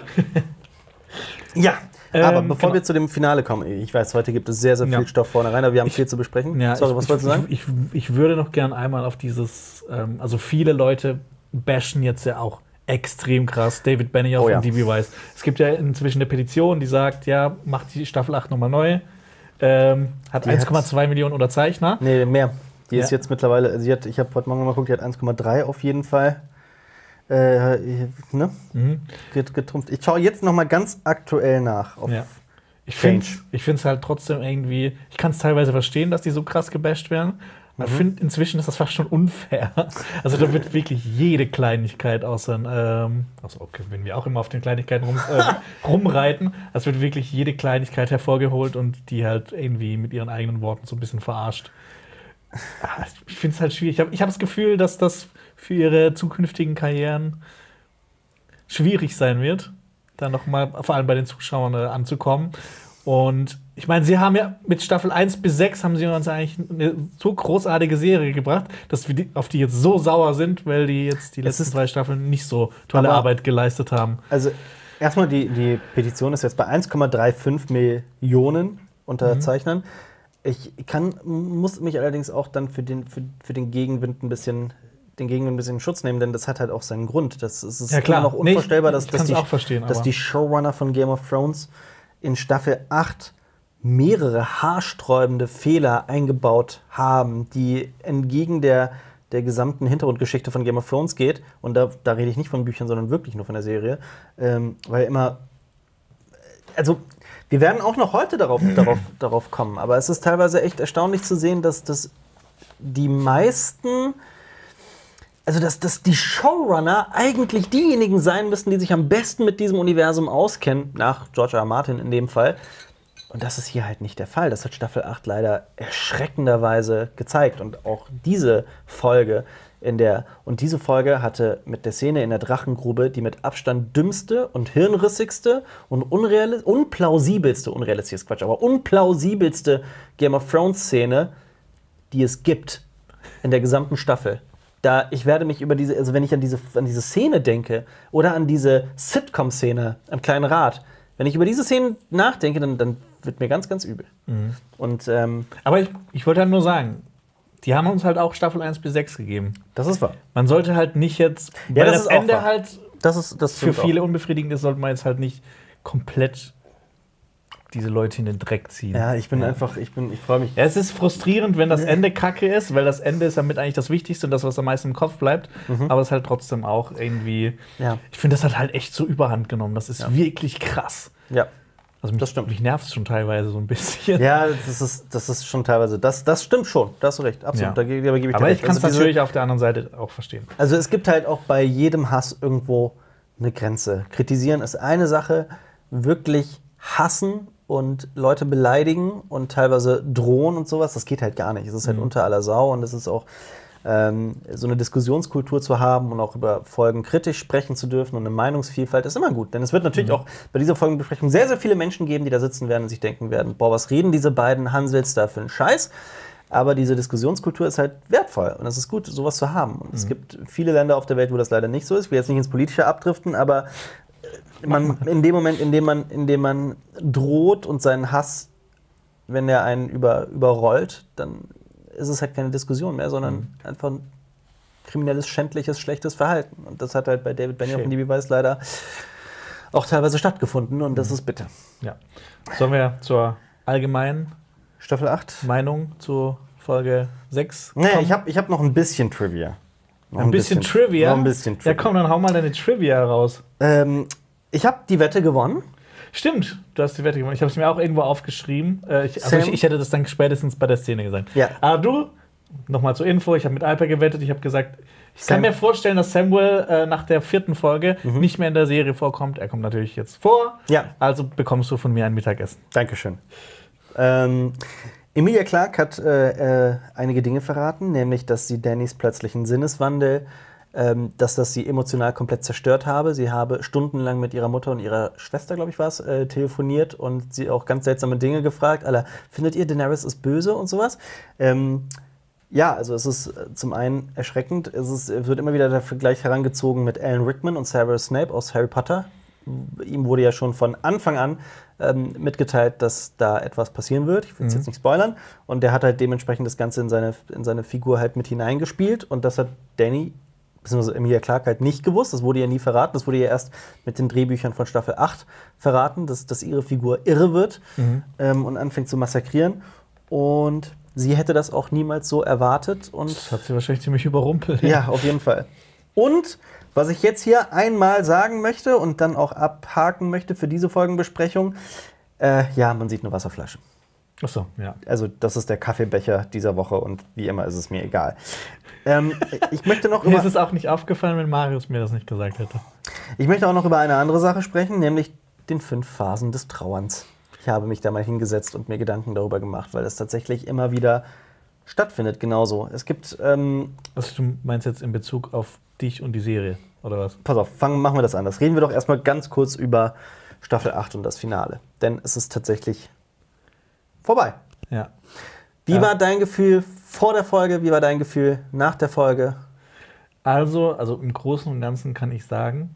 Ja, ähm, aber bevor genau. wir zu dem Finale kommen, ich weiß, heute gibt es sehr, sehr viel ja. Stoff vorne rein, aber wir haben ich, viel zu besprechen. Ja, Sorry, ich, was wolltest du sagen? Ich, ich, ich würde noch gern einmal auf dieses, ähm, also viele Leute bashen jetzt ja auch extrem krass David Benioff oh, ja. und D B. Weiss. Es gibt ja inzwischen eine Petition, die sagt, ja, macht die Staffel acht nochmal neu. Ähm, hat eins Komma zwei Millionen Unterzeichner. Nee, mehr. Die ja. ist jetzt mittlerweile, sie hat, ich habe heute Morgen mal geguckt, die hat eins Komma drei auf jeden Fall. Äh, ne? Mhm. Getrumpft. Ich schaue jetzt noch mal ganz aktuell nach. Auf ja. Ich finde es halt trotzdem irgendwie, ich kann es teilweise verstehen, dass die so krass gebasht werden. Ich mhm. finde, inzwischen ist das fast schon unfair. Also da wird wirklich jede Kleinigkeit außer, ähm, also okay, wenn wir auch immer auf den Kleinigkeiten rum, äh, rumreiten, es wird wirklich jede Kleinigkeit hervorgeholt und die halt irgendwie mit ihren eigenen Worten so ein bisschen verarscht. Ich finde es halt schwierig. Ich habe ich hab das Gefühl, dass das für ihre zukünftigen Karrieren schwierig sein wird, dann nochmal vor allem bei den Zuschauern äh, anzukommen. Und ich meine, sie haben ja mit Staffel eins bis sechs haben sie uns eigentlich eine so großartige Serie gebracht, dass wir die, auf die jetzt so sauer sind, weil die jetzt die letzten drei Staffeln nicht so tolle Arbeit geleistet haben. Also erstmal, die, die Petition ist jetzt bei eins Komma fünfunddreißig Millionen Unterzeichnern. Mhm. Ich kann, muss mich allerdings auch dann für den, für, für den Gegenwind ein bisschen den Gegenwind ein bisschen in Schutz nehmen, denn das hat halt auch seinen Grund. Das, es ist ja, klar. immer noch unvorstellbar, nee, ich, ich dass, dass, die, auch verstehen, dass die Showrunner von Game of Thrones in Staffel acht mehrere haarsträubende Fehler eingebaut haben, die entgegen der, der gesamten Hintergrundgeschichte von Game of Thrones geht. Und da, da rede ich nicht von Büchern, sondern wirklich nur von der Serie. Ähm, weil immer, also wir werden auch noch heute darauf, darauf, darauf kommen, aber es ist teilweise echt erstaunlich zu sehen, dass, dass die meisten, also dass, dass die Showrunner eigentlich diejenigen sein müssten, die sich am besten mit diesem Universum auskennen, nach George R. R. Martin in dem Fall. Und das ist hier halt nicht der Fall. Das hat Staffel acht leider erschreckenderweise gezeigt. Und auch diese Folge in der, und diese Folge hatte mit der Szene in der Drachengrube die mit Abstand dümmste und hirnrissigste und unrealis- unplausibelste, unrealistisch ist Quatsch, aber unplausibelste Game of Thrones Szene, die es gibt in der gesamten Staffel. Da, ich werde mich über diese, also wenn ich an diese, an diese Szene denke oder an diese Sitcom-Szene am Kleinen Rat, wenn ich über diese Szene nachdenke, dann, dann wird mir ganz, ganz übel. Mhm. Und, ähm, aber ich, ich wollte halt nur sagen, die haben uns halt auch Staffel eins bis sechs gegeben. Das ist wahr. Man sollte halt nicht jetzt, ja, weil das, das ist Ende wahr. halt das ist, das für viele auch unbefriedigend ist, sollte man jetzt halt nicht komplett diese Leute in den Dreck ziehen. Ja, ich bin ja. einfach, ich bin, ich freue mich. Ja, es ist frustrierend, wenn das Ende kacke ist, weil das Ende ist damit eigentlich das Wichtigste und das, was am meisten im Kopf bleibt. Mhm. Aber es ist halt trotzdem auch irgendwie, ja. ich finde, das hat halt echt so Überhand genommen. Das ist ja. wirklich krass. Ja. Also mich, das stimmt. Mich nervt es schon teilweise so ein bisschen. Ja, das ist, das ist schon teilweise, das, das stimmt schon, da hast du recht, absolut. Ja. Da, da gebe ich Aber dir ich kann es also natürlich auf der anderen Seite auch verstehen. Also es gibt halt auch bei jedem Hass irgendwo eine Grenze. Kritisieren ist eine Sache, wirklich hassen und Leute beleidigen und teilweise drohen und sowas, das geht halt gar nicht. Es ist halt mhm. unter aller Sau und es ist auch ähm, so eine Diskussionskultur zu haben und auch über Folgen kritisch sprechen zu dürfen und eine Meinungsvielfalt ist immer gut. Denn es wird natürlich mhm. auch bei dieser Folgenbesprechung sehr, sehr viele Menschen geben, die da sitzen werden und sich denken werden, boah, was reden diese beiden Hansels da für einen Scheiß? Aber diese Diskussionskultur ist halt wertvoll und es ist gut, sowas zu haben. Und mhm. es gibt viele Länder auf der Welt, wo das leider nicht so ist. Ich will jetzt nicht ins Politische abdriften, aber man, in dem Moment, in dem man, in dem man droht und seinen Hass, wenn er einen über, überrollt, dann ist es halt keine Diskussion mehr, sondern mhm. einfach ein kriminelles, schändliches, schlechtes Verhalten. Und das hat halt bei David Benioff und D B. Weiss leider auch teilweise stattgefunden und das mhm. ist bitter. Ja. Sollen wir zur allgemeinen Staffel acht Meinung zu Folge sechs Nee, kommen? ich habe ich hab noch ein bisschen Trivia. Noch ein, ein bisschen, bisschen Trivia? Noch ein bisschen Trivia. Ja komm, dann hau mal deine Trivia raus. Ähm, ich habe die Wette gewonnen. Stimmt, du hast die Wette gewonnen. Ich habe es mir auch irgendwo aufgeschrieben. Äh, ich, also ich, ich hätte das dann spätestens bei der Szene gesagt. Ja. Aber du, nochmal zur Info, ich habe mit Alper gewettet. Ich habe gesagt, Ich kann mir vorstellen, dass Samuel äh, nach der vierten Folge Mhm. nicht mehr in der Serie vorkommt. Er kommt natürlich jetzt vor. Ja. Also bekommst du von mir ein Mittagessen. Dankeschön. Ähm, Emilia Clarke hat äh, äh, einige Dinge verraten, nämlich, dass sie Dannys plötzlichen Sinneswandel, ähm, dass das sie emotional komplett zerstört habe. Sie habe stundenlang mit ihrer Mutter und ihrer Schwester, glaube ich, war es, äh, telefoniert und sie auch ganz seltsame Dinge gefragt. Aller, findet ihr, Daenerys ist böse und sowas? Ähm, ja, also es ist äh, zum einen erschreckend. Es, ist, es wird immer wieder der Vergleich herangezogen mit Alan Rickman und Severus Snape aus Harry Potter. Ihm wurde ja schon von Anfang an ähm, mitgeteilt, dass da etwas passieren wird. Ich will es Mhm. jetzt nicht spoilern. Und der hat halt dementsprechend das Ganze in seine, in seine Figur halt mit hineingespielt. Und das hat Dany, beziehungsweise Emilia Clarke, halt nicht gewusst. Das wurde ihr nie verraten. Das wurde ihr erst mit den Drehbüchern von Staffel acht verraten, dass, dass ihre Figur irre wird Mhm. ähm, und anfängt zu massakrieren. Und sie hätte das auch niemals so erwartet. Und Das hat sie wahrscheinlich ziemlich überrumpelt. ja, auf jeden Fall. Und was ich jetzt hier einmal sagen möchte und dann auch abhaken möchte für diese Folgenbesprechung, äh, ja, man sieht eine Wasserflasche. Achso, ja. Also das ist der Kaffeebecher dieser Woche und wie immer ist es mir egal. Ähm, ich, möchte noch Mir über, ist es auch nicht aufgefallen, wenn Marius mir das nicht gesagt hätte. ich möchte auch noch über eine andere Sache sprechen, nämlich den fünf Phasen des Trauerns. Ich habe mich da mal hingesetzt und mir Gedanken darüber gemacht, weil das tatsächlich immer wieder stattfindet, genauso. Es gibt, ähm, Also du meinst jetzt in Bezug auf dich und die Serie, oder was? pass auf, fangen, machen wir das anders. Reden wir doch erstmal ganz kurz über Staffel acht und das Finale. Denn es ist tatsächlich vorbei. Ja. Wie Ja. war dein Gefühl vor der Folge? Wie war dein Gefühl nach der Folge? Also, also im Großen und Ganzen kann ich sagen,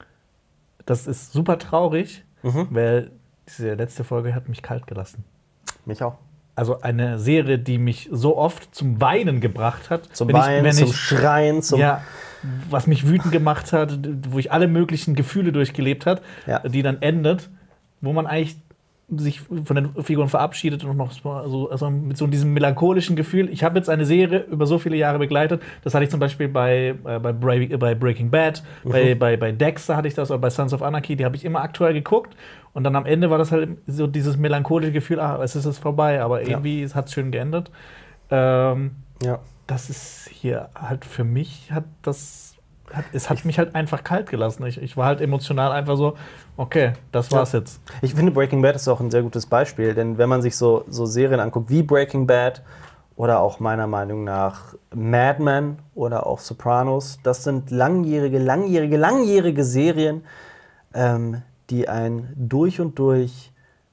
das ist super traurig, Mhm. weil diese letzte Folge hat mich kalt gelassen. Mich auch. Also eine Serie, die mich so oft zum Weinen gebracht hat. Zum wenn ich- Weinen, wenn zum ich, Schreien, zum... ja, was mich wütend gemacht hat, wo ich alle möglichen Gefühle durchgelebt hat, Ja. die dann endet, wo man eigentlich sich von den Figuren verabschiedet und noch so, also mit so diesem melancholischen Gefühl. Ich habe jetzt eine Serie über so viele Jahre begleitet. Das hatte ich zum Beispiel bei, äh, bei, Bra bei Breaking Bad, Mhm. bei, bei, bei Dexter hatte ich das, oder bei Sons of Anarchy. Die habe ich immer aktuell geguckt. Und dann am Ende war das halt so dieses melancholische Gefühl, ah, es ist jetzt vorbei, aber Ja. irgendwie hat es schön geändert. Ähm, Ja. das ist hier halt für mich, hat das, hat, es hat mich halt einfach kalt gelassen. Ich, ich war halt emotional einfach so, okay, das war's Ja. jetzt. Ich finde, Breaking Bad ist auch ein sehr gutes Beispiel, denn wenn man sich so, so Serien anguckt wie Breaking Bad oder auch meiner Meinung nach Mad Men oder auch Sopranos, das sind langjährige, langjährige, langjährige Serien, ähm, die ein durch und durch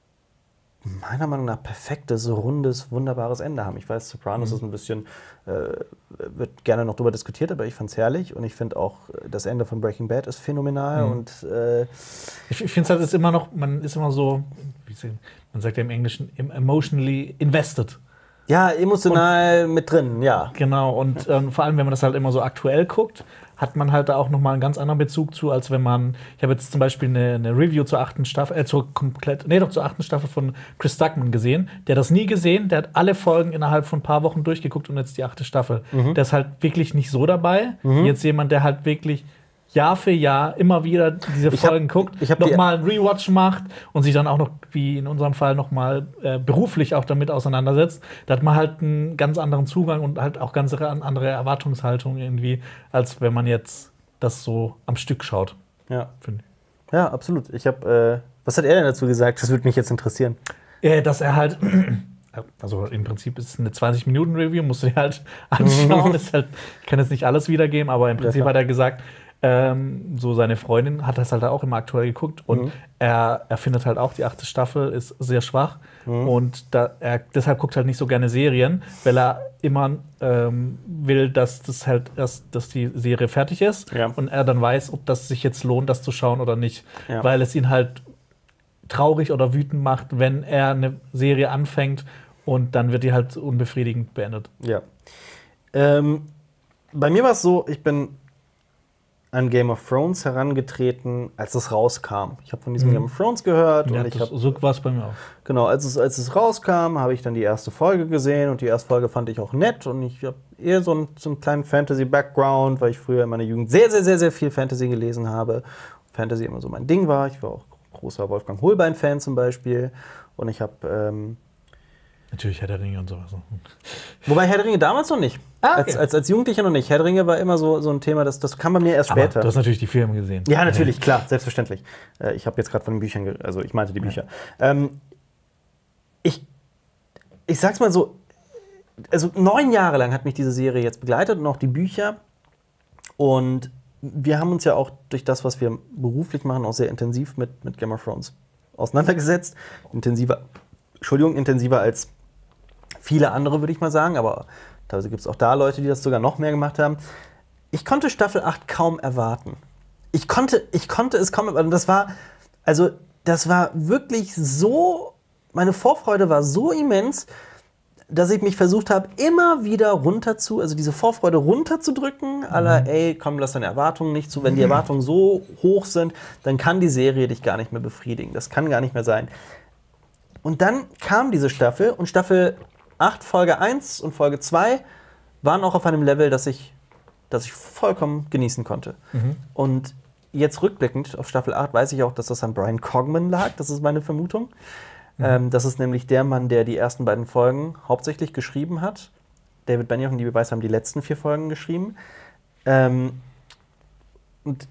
meiner Meinung nach perfektes, rundes, wunderbares Ende haben. Ich weiß, Sopranos Mhm. ist ein bisschen, äh, wird gerne noch drüber diskutiert, aber ich fand's herrlich und ich finde auch, das Ende von Breaking Bad ist phänomenal Mhm. und äh, Ich, ich finde es halt ist immer noch, man ist immer so, wie sie, man sagt ja im Englischen, em- emotionally invested. ja, emotional mit drin, ja. Genau, und ähm, vor allem, wenn man das halt immer so aktuell guckt, hat man halt da auch nochmal einen ganz anderen Bezug zu, als wenn man, ich habe jetzt zum Beispiel eine, eine Review zur achten Staffel, äh, zur komplett, nee, doch zur achten Staffel von Chris Stuckman gesehen. Der hat das nie gesehen, der hat alle Folgen innerhalb von ein paar Wochen durchgeguckt und jetzt die achte Staffel. Der ist halt wirklich nicht so dabei. Jetzt jemand, der halt wirklich Jahr für Jahr immer wieder diese Ich hab- Folgen guckt, ich hab die- nochmal einen Rewatch macht und sich dann auch noch, wie in unserem Fall, nochmal äh, beruflich auch damit auseinandersetzt. Da hat man halt einen ganz anderen Zugang und halt auch ganz andere Erwartungshaltung irgendwie, als wenn man jetzt das so am Stück schaut, Ja, finde ich. ja, absolut. Ich habe, äh, was hat er denn dazu gesagt? Das würde mich jetzt interessieren. Äh, dass er halt, also im Prinzip ist es eine zwanzig-Minuten-Review, musst du dir halt anschauen. Ist halt, ich kann jetzt nicht alles wiedergeben, aber im Prinzip klar. hat er gesagt, ähm, so seine Freundin hat das halt auch immer aktuell geguckt und Mhm. er, er findet halt auch, die achte Staffel ist sehr schwach und da, er deshalb guckt halt nicht so gerne Serien, weil er immer ähm, will, dass das halt erst, dass die Serie fertig ist Ja. und er dann weiß, ob das sich jetzt lohnt, das zu schauen oder nicht, Ja. weil es ihn halt traurig oder wütend macht, wenn er eine Serie anfängt und dann wird die halt unbefriedigend beendet. Ja. Ähm, bei mir war es so, ich bin an Game of Thrones herangetreten, als es rauskam. Ich habe von diesem Mhm. Game of Thrones gehört Ja, und ich das, habe so war es bei mir auch. genau, als es, als es rauskam, habe ich dann die erste Folge gesehen und die erste Folge fand ich auch nett und ich habe eher so einen, so einen kleinen Fantasy-Background, weil ich früher in meiner Jugend sehr, sehr, sehr, sehr viel Fantasy gelesen habe. Fantasy immer so mein Ding war. Ich war auch großer Wolfgang Holbein-Fan zum Beispiel und ich habe ähm, Natürlich Herr der Ringe und sowas. Wobei Herr der Ringe damals noch nicht. Ah, okay. als, als, als Jugendlicher noch nicht. Herr der Ringe war immer so, so ein Thema, das, das kam bei mir erst Aber später. Du hast natürlich die Filme gesehen. Ja, natürlich, klar, selbstverständlich. Äh, ich habe jetzt gerade von den Büchern, also ich meinte die Bücher. Ja. Ähm, ich, ich sag's mal so, also neun Jahre lang hat mich diese Serie jetzt begleitet und auch die Bücher. Und wir haben uns ja auch durch das, was wir beruflich machen, auch sehr intensiv mit, mit Game of Thrones auseinandergesetzt. Intensiver, Entschuldigung, intensiver als viele andere, würde ich mal sagen. Aber teilweise gibt es auch da Leute, die das sogar noch mehr gemacht haben. Ich konnte Staffel acht kaum erwarten. Ich konnte, ich konnte es kaum erwarten. Das war, also, das war wirklich so, meine Vorfreude war so immens, dass ich mich versucht habe, immer wieder runter zu, also diese Vorfreude runterzudrücken, mhm. à la, ey, komm, lass deine Erwartungen nicht zu. Wenn die Erwartungen so hoch sind, dann kann die Serie dich gar nicht mehr befriedigen. Das kann gar nicht mehr sein. Und dann kam diese Staffel und Staffel acht, Folge eins und Folge zwei waren auch auf einem Level, das ich, das ich vollkommen genießen konnte. Mhm. Und jetzt rückblickend auf Staffel acht weiß ich auch, dass das an Brian Cogman lag. Das ist meine Vermutung. Mhm. Ähm, das ist nämlich der Mann, der die ersten beiden Folgen hauptsächlich geschrieben hat. David Benioff und D B Weiss haben die letzten vier Folgen geschrieben. Ähm, und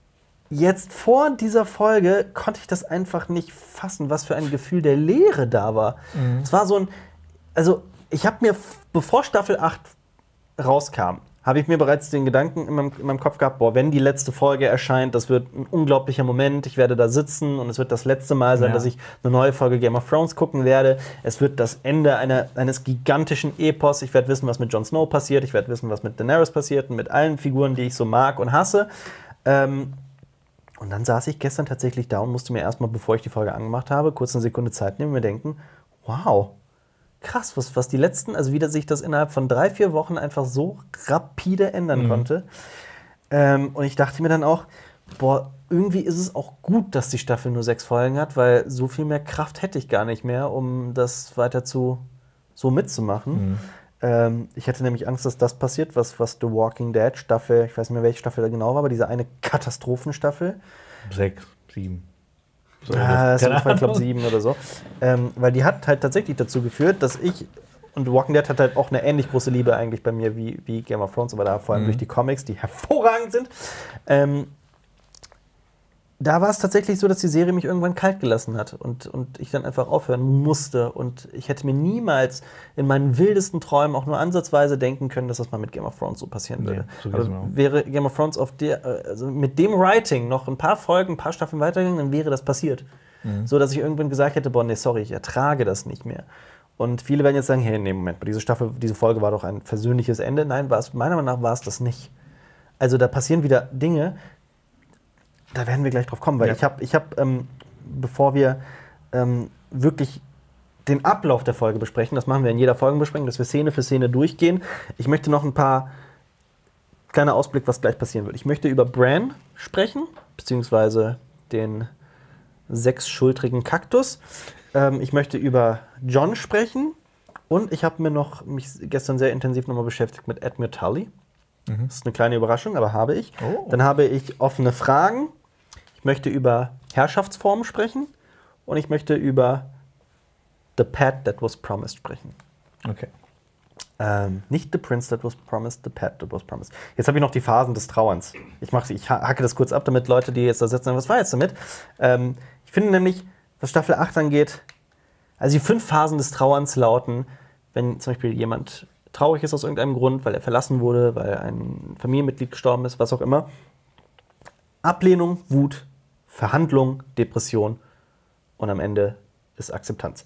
jetzt vor dieser Folge konnte ich das einfach nicht fassen, was für ein Gefühl der Leere da war. Mhm. Es war so ein, also ich habe mir, bevor Staffel acht rauskam, habe ich mir bereits den Gedanken in meinem, in meinem Kopf gehabt, boah, wenn die letzte Folge erscheint, das wird ein unglaublicher Moment, ich werde da sitzen und es wird das letzte Mal sein, ja. dass ich eine neue Folge Game of Thrones gucken werde. Es wird das Ende einer, eines gigantischen Epos. Ich werde wissen, was mit Jon Snow passiert, ich werde wissen, was mit Daenerys passiert und mit allen Figuren, die ich so mag und hasse. Ähm, und dann saß ich gestern tatsächlich da und musste mir erstmal, bevor ich die Folge angemacht habe, kurz eine Sekunde Zeit nehmen und mir denken, wow, krass, was, was die letzten, also wie sich das innerhalb von drei, vier Wochen einfach so rapide ändern mhm. konnte. Ähm, und ich dachte mir dann auch, boah, irgendwie ist es auch gut, dass die Staffel nur sechs Folgen hat, weil so viel mehr Kraft hätte ich gar nicht mehr, um das weiter zu, so mitzumachen. Mhm. Ähm, ich hätte nämlich Angst, dass das passiert, was, was The Walking Dead Staffel, ich weiß nicht mehr, welche Staffel da genau war, aber diese eine Katastrophenstaffel. Sechs, sieben. So, ja, das war, ich glaube, sieben oder so. Ähm, weil die hat halt tatsächlich dazu geführt, dass ich, und Walking Dead hat halt auch eine ähnlich große Liebe eigentlich bei mir wie, wie Game of Thrones, aber da vor allem mhm. durch die Comics, die hervorragend sind. Ähm, da war es tatsächlich so, dass die Serie mich irgendwann kalt gelassen hat und, und ich dann einfach aufhören musste. Und ich hätte mir niemals in meinen wildesten Träumen auch nur ansatzweise denken können, dass das mal mit Game of Thrones so passieren würde. Nee, so aber wäre Game of Thrones auf der, also mit dem Writing noch ein paar Folgen, ein paar Staffeln weitergegangen, dann wäre das passiert. Mhm. So, dass ich irgendwann gesagt hätte, boah, nee, sorry, ich ertrage das nicht mehr. Und viele werden jetzt sagen, hey, nee, Moment, diese Staffel, diese Folge war doch ein versöhnliches Ende. Nein, war es, meiner Meinung nach war es das nicht. Also da passieren wieder Dinge, da werden wir gleich drauf kommen, weil ja. ich habe, ich hab, ähm, bevor wir ähm, wirklich den Ablauf der Folge besprechen, das machen wir in jeder Folgenbesprechung, dass wir Szene für Szene durchgehen. Ich möchte noch ein paar kleiner Ausblick, was gleich passieren wird. Ich möchte über Bran sprechen, beziehungsweise den sechsschultrigen Kaktus. Ähm, ich möchte über Jon sprechen und ich habe mir noch mich gestern sehr intensiv nochmal beschäftigt mit Edmure Tully. Mhm. Das ist eine kleine Überraschung, aber habe ich. Oh. Dann habe ich offene Fragen. Ich möchte über Herrschaftsformen sprechen und ich möchte über The Pet That Was Promised sprechen. Okay. Ähm, nicht The Prince That Was Promised, The Pet That Was Promised. Jetzt habe ich noch die Phasen des Trauerns. Ich, mach, ich hacke das kurz ab, damit Leute, die jetzt da sitzen, sagen, was war jetzt damit? Ähm, ich finde nämlich, was Staffel acht angeht, also die fünf Phasen des Trauerns lauten, wenn zum Beispiel jemand traurig ist aus irgendeinem Grund, weil er verlassen wurde, weil ein Familienmitglied gestorben ist, was auch immer. Ablehnung, Wut, Verhandlung, Depression und am Ende ist Akzeptanz.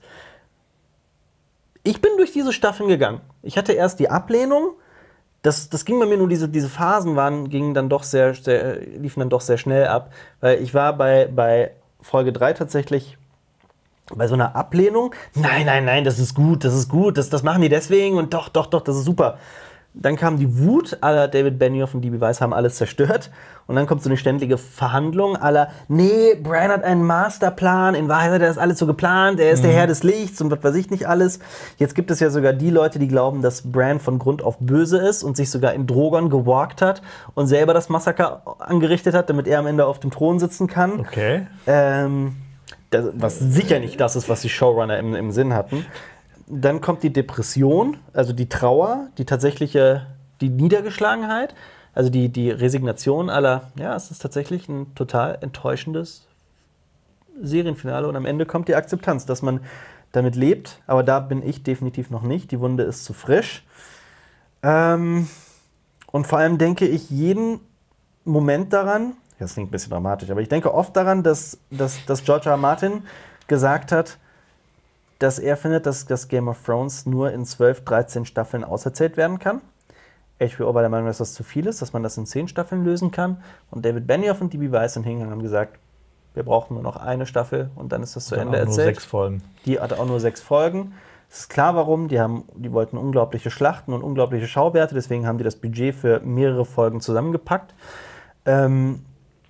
Ich bin durch diese Staffeln gegangen. Ich hatte erst die Ablehnung. Das, das ging bei mir nur, diese, diese Phasen waren, gingen dann doch sehr, sehr, liefen dann doch sehr schnell ab. Weil ich war bei, bei Folge drei tatsächlich bei so einer Ablehnung. Nein, nein, nein, das ist gut, das ist gut, das, das machen die deswegen und doch, doch, doch, das ist super. Dann kam die Wut, aller David Benioff und D B Weiss haben alles zerstört. Und dann kommt so eine ständige Verhandlung aller, nee, Bran hat einen Masterplan, in Wahrheit hat er das alles so geplant, er ist mhm. der Herr des Lichts und was weiß ich nicht alles. Jetzt gibt es ja sogar die Leute, die glauben, dass Bran von Grund auf böse ist und sich sogar in Drogon gewalkt hat und selber das Massaker angerichtet hat, damit er am Ende auf dem Thron sitzen kann. Okay. Ähm, das, was sicher nicht das ist, was die Showrunner im, im Sinn hatten. dann kommt die Depression, also die Trauer, die tatsächliche, die Niedergeschlagenheit, also die, die Resignation aller, ja, es ist tatsächlich ein total enttäuschendes Serienfinale und am Ende kommt die Akzeptanz, dass man damit lebt, aber da bin ich definitiv noch nicht. Die Wunde ist zu frisch. Ähm, und vor allem denke ich jeden Moment daran, das klingt ein bisschen dramatisch, aber ich denke oft daran, dass, dass, dass George R. R. Martin gesagt hat, dass er findet, dass das Game of Thrones nur in zwölf, dreizehn Staffeln auserzählt werden kann. H B O war der Meinung, dass das zu viel ist, dass man das in zehn Staffeln lösen kann. Und David Benioff und D B Weiss sind hingegangen und haben gesagt, wir brauchen nur noch eine Staffel und dann ist das zu Ende erzählt. Nur sechs Folgen. Die hatte auch nur sechs Folgen. Es ist klar, warum. Die, haben, die wollten unglaubliche Schlachten und unglaubliche Schauwerte, deswegen haben die das Budget für mehrere Folgen zusammengepackt. Ähm,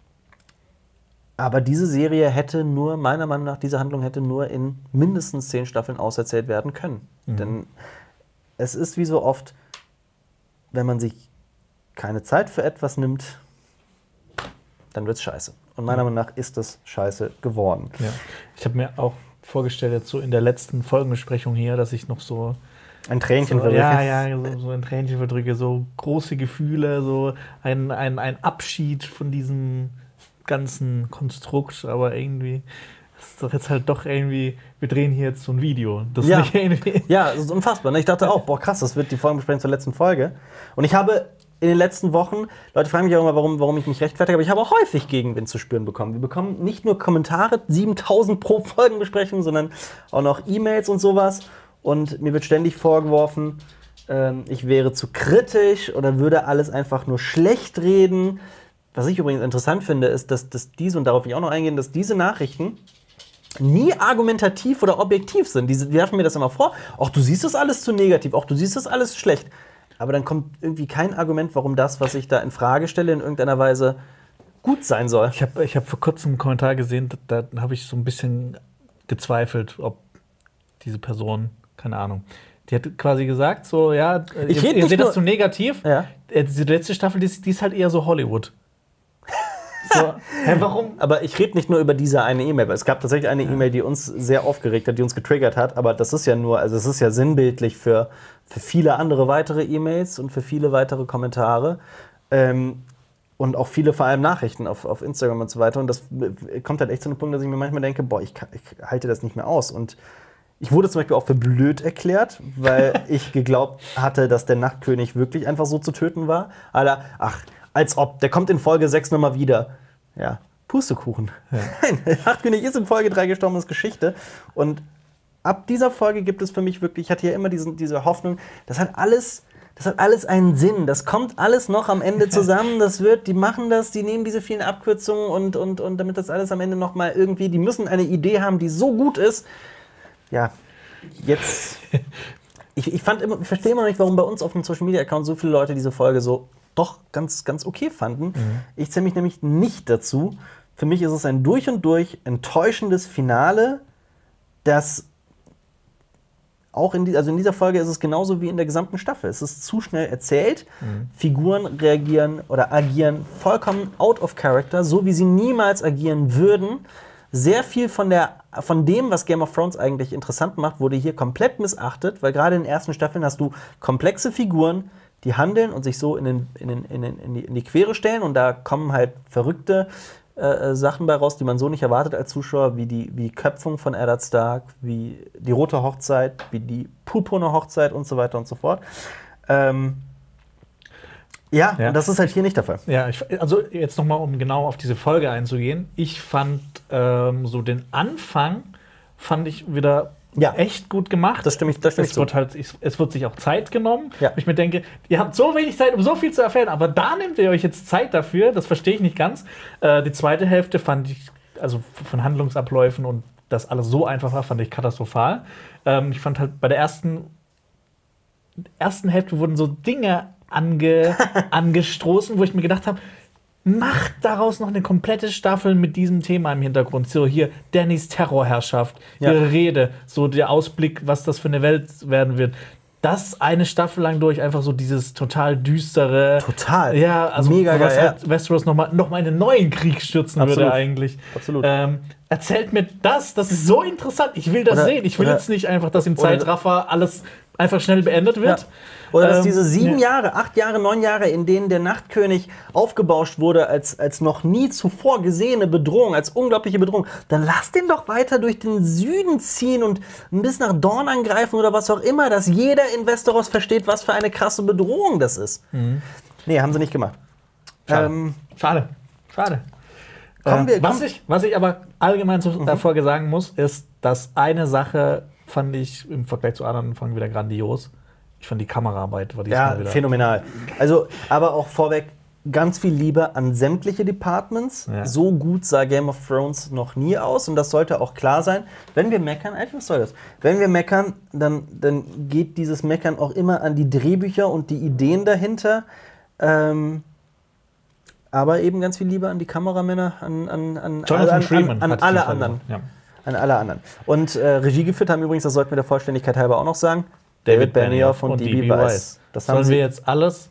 aber diese Serie hätte nur, meiner Meinung nach, diese Handlung hätte nur in mindestens zehn Staffeln auserzählt werden können. Mhm. Denn es ist wie so oft, wenn man sich keine Zeit für etwas nimmt, dann wird's scheiße. Und meiner Meinung nach ist das scheiße geworden. Ja. Ich habe mir auch vorgestellt, jetzt so in der letzten Folgenbesprechung hier, dass ich noch so ein Tränchen so, verdrücke. Ja, ja, so, so ein Tränchen verdrücke, so große Gefühle, so ein, ein, ein Abschied von diesem ganzen Konstrukt, aber irgendwie ist doch jetzt halt doch irgendwie, wir drehen hier jetzt so ein Video. Das ja. nicht irgendwie ja, das ist unfassbar. Ich dachte auch, boah krass, das wird die Folgenbesprechung zur letzten Folge. Und ich habe in den letzten Wochen, Leute fragen mich auch immer, warum, warum ich mich rechtfertige, aber ich habe auch häufig Gegenwind zu spüren bekommen. Wir bekommen nicht nur Kommentare, siebentausend pro Folgenbesprechung, sondern auch noch E-Mails und sowas. Und mir wird ständig vorgeworfen, ähm, ich wäre zu kritisch oder würde alles einfach nur schlecht reden. Was ich übrigens interessant finde, ist, dass, dass diese, und darauf will ich auch noch eingehen, dass diese Nachrichten nie argumentativ oder objektiv sind. Die, die werfen mir das immer vor. Auch du siehst das alles zu negativ, auch du siehst das alles schlecht. Aber dann kommt irgendwie kein Argument, warum das, was ich da in Frage stelle, in irgendeiner Weise gut sein soll. Ich habe ich hab vor kurzem einen Kommentar gesehen, da, da habe ich so ein bisschen gezweifelt, ob diese Person, keine Ahnung, die hat quasi gesagt, so, ja, ich ihr, ihr seht das zu negativ. Ja. Die letzte Staffel, die ist, die ist halt eher so Hollywood. So, hä, warum? Aber ich rede nicht nur über diese eine E-Mail. Es gab tatsächlich eine ja. E-Mail, die uns sehr aufgeregt hat, die uns getriggert hat. Aber das ist ja nur, also es ist ja sinnbildlich für, für viele andere weitere E-Mails und für viele weitere Kommentare. Ähm, und auch viele vor allem Nachrichten auf, auf Instagram und so weiter. Und das kommt halt echt zu einem Punkt, dass ich mir manchmal denke, boah, ich, kann, ich halte das nicht mehr aus. Und ich wurde zum Beispiel auch für blöd erklärt, weil ich geglaubt hatte, dass der Nachtkönig wirklich einfach so zu töten war. Alter, ach, als ob, der kommt in Folge sechs nochmal wieder. Ja, Pustekuchen. Ja. Nein, der Nachtkönig ist in Folge drei gestorben, das ist Geschichte. Und ab dieser Folge gibt es für mich wirklich, ich hatte ja immer diesen, diese Hoffnung, das hat alles, das hat alles einen Sinn. Das kommt alles noch am Ende zusammen. Das wird, die machen das, die nehmen diese vielen Abkürzungen und, und, und damit das alles am Ende noch mal irgendwie, die müssen eine Idee haben, die so gut ist. Ja, jetzt, ich, ich fand immer, ich verstehe immer noch nicht, warum bei uns auf dem Social Media Account so viele Leute diese Folge so doch ganz, ganz okay fanden. Mhm. Ich zähle mich nämlich nicht dazu. Für mich ist es ein durch und durch enttäuschendes Finale, das auch in, die, also in dieser Folge ist es genauso wie in der gesamten Staffel. Es ist zu schnell erzählt. Mhm. Figuren reagieren oder agieren vollkommen out of character, so wie sie niemals agieren würden. Sehr viel von, der, von dem, was Game of Thrones eigentlich interessant macht, wurde hier komplett missachtet, weil gerade in den ersten Staffeln hast du komplexe Figuren, die handeln und sich so in, den, in, den, in, den, in, die, in die Quere stellen. Und da kommen halt verrückte äh, Sachen bei raus, die man so nicht erwartet als Zuschauer, wie die wie Köpfung von Eddard Stark, wie die Rote Hochzeit, wie die Purpurne Hochzeit und so weiter und so fort. Ähm, ja, ja. Und das ist halt hier nicht der Fall. Ja, ich, also jetzt nochmal, um genau auf diese Folge einzugehen. Ich fand ähm, so den Anfang, fand ich wieder ja. echt gut gemacht. Das stimmt, das stimmt. Es wird, halt, es wird sich auch Zeit genommen. Ja. Ich mir denke, ihr habt so wenig Zeit, um so viel zu erfahren, aber da nehmt ihr euch jetzt Zeit dafür. Das verstehe ich nicht ganz. Äh, die zweite Hälfte fand ich, also von Handlungsabläufen und das alles so einfach war, fand ich katastrophal. Ähm, ich fand halt bei der ersten, ersten Hälfte wurden so Dinge ange, angestoßen, wo ich mir gedacht habe, macht daraus noch eine komplette Staffel mit diesem Thema im Hintergrund. So hier Dannys Terrorherrschaft, ja. ihre Rede, so der Ausblick, was das für eine Welt werden wird. Das eine Staffel lang durch, einfach so dieses total düstere. Total. Ja, also mega was geil. halt Westeros noch mal, noch mal in einen neuen Krieg stürzen Absolut. würde eigentlich. Absolut. Ähm, erzählt mir das, das ist so interessant, ich will das Oder- sehen. Ich will oder- jetzt nicht einfach, dass im oder- Zeitraffer alles einfach schnell beendet wird. Ja. Oder dass Ähm, diese sieben ja. Jahre, acht Jahre, neun Jahre, in denen der Nachtkönig aufgebauscht wurde als, als noch nie zuvor gesehene Bedrohung, als unglaubliche Bedrohung, dann lass den doch weiter durch den Süden ziehen und ein bisschen nach Dorn angreifen oder was auch immer, dass jeder in Westeros versteht, was für eine krasse Bedrohung das ist. Mhm. Nee, haben sie nicht gemacht. Schade. Ähm, Schade. Schade. Kommen Äh, wir- was, komm- ich, was ich aber allgemein zu der Folge sagen muss, ist, dass eine Sache fand ich im Vergleich zu anderen Folgen wieder grandios. Ich fand die Kameraarbeit war diesmal Ja, wieder. phänomenal. Also, aber auch vorweg ganz viel Liebe an sämtliche Departments. Ja. So gut sah Game of Thrones noch nie aus und das sollte auch klar sein. Wenn wir meckern, einfach was soll das? Wenn wir meckern, dann, dann geht dieses Meckern auch immer an die Drehbücher und die Ideen dahinter. Ähm, aber eben ganz viel Liebe an die Kameramänner, an, an, an, Jonathan an, Freeman an, an hat die alle Folge anderen. gemacht, ja. An alle anderen. Und äh, Regie geführt haben übrigens, das sollten wir der Vollständigkeit halber auch noch sagen, David Benioff und D B Weiss. Das haben Sollen wir sie jetzt alles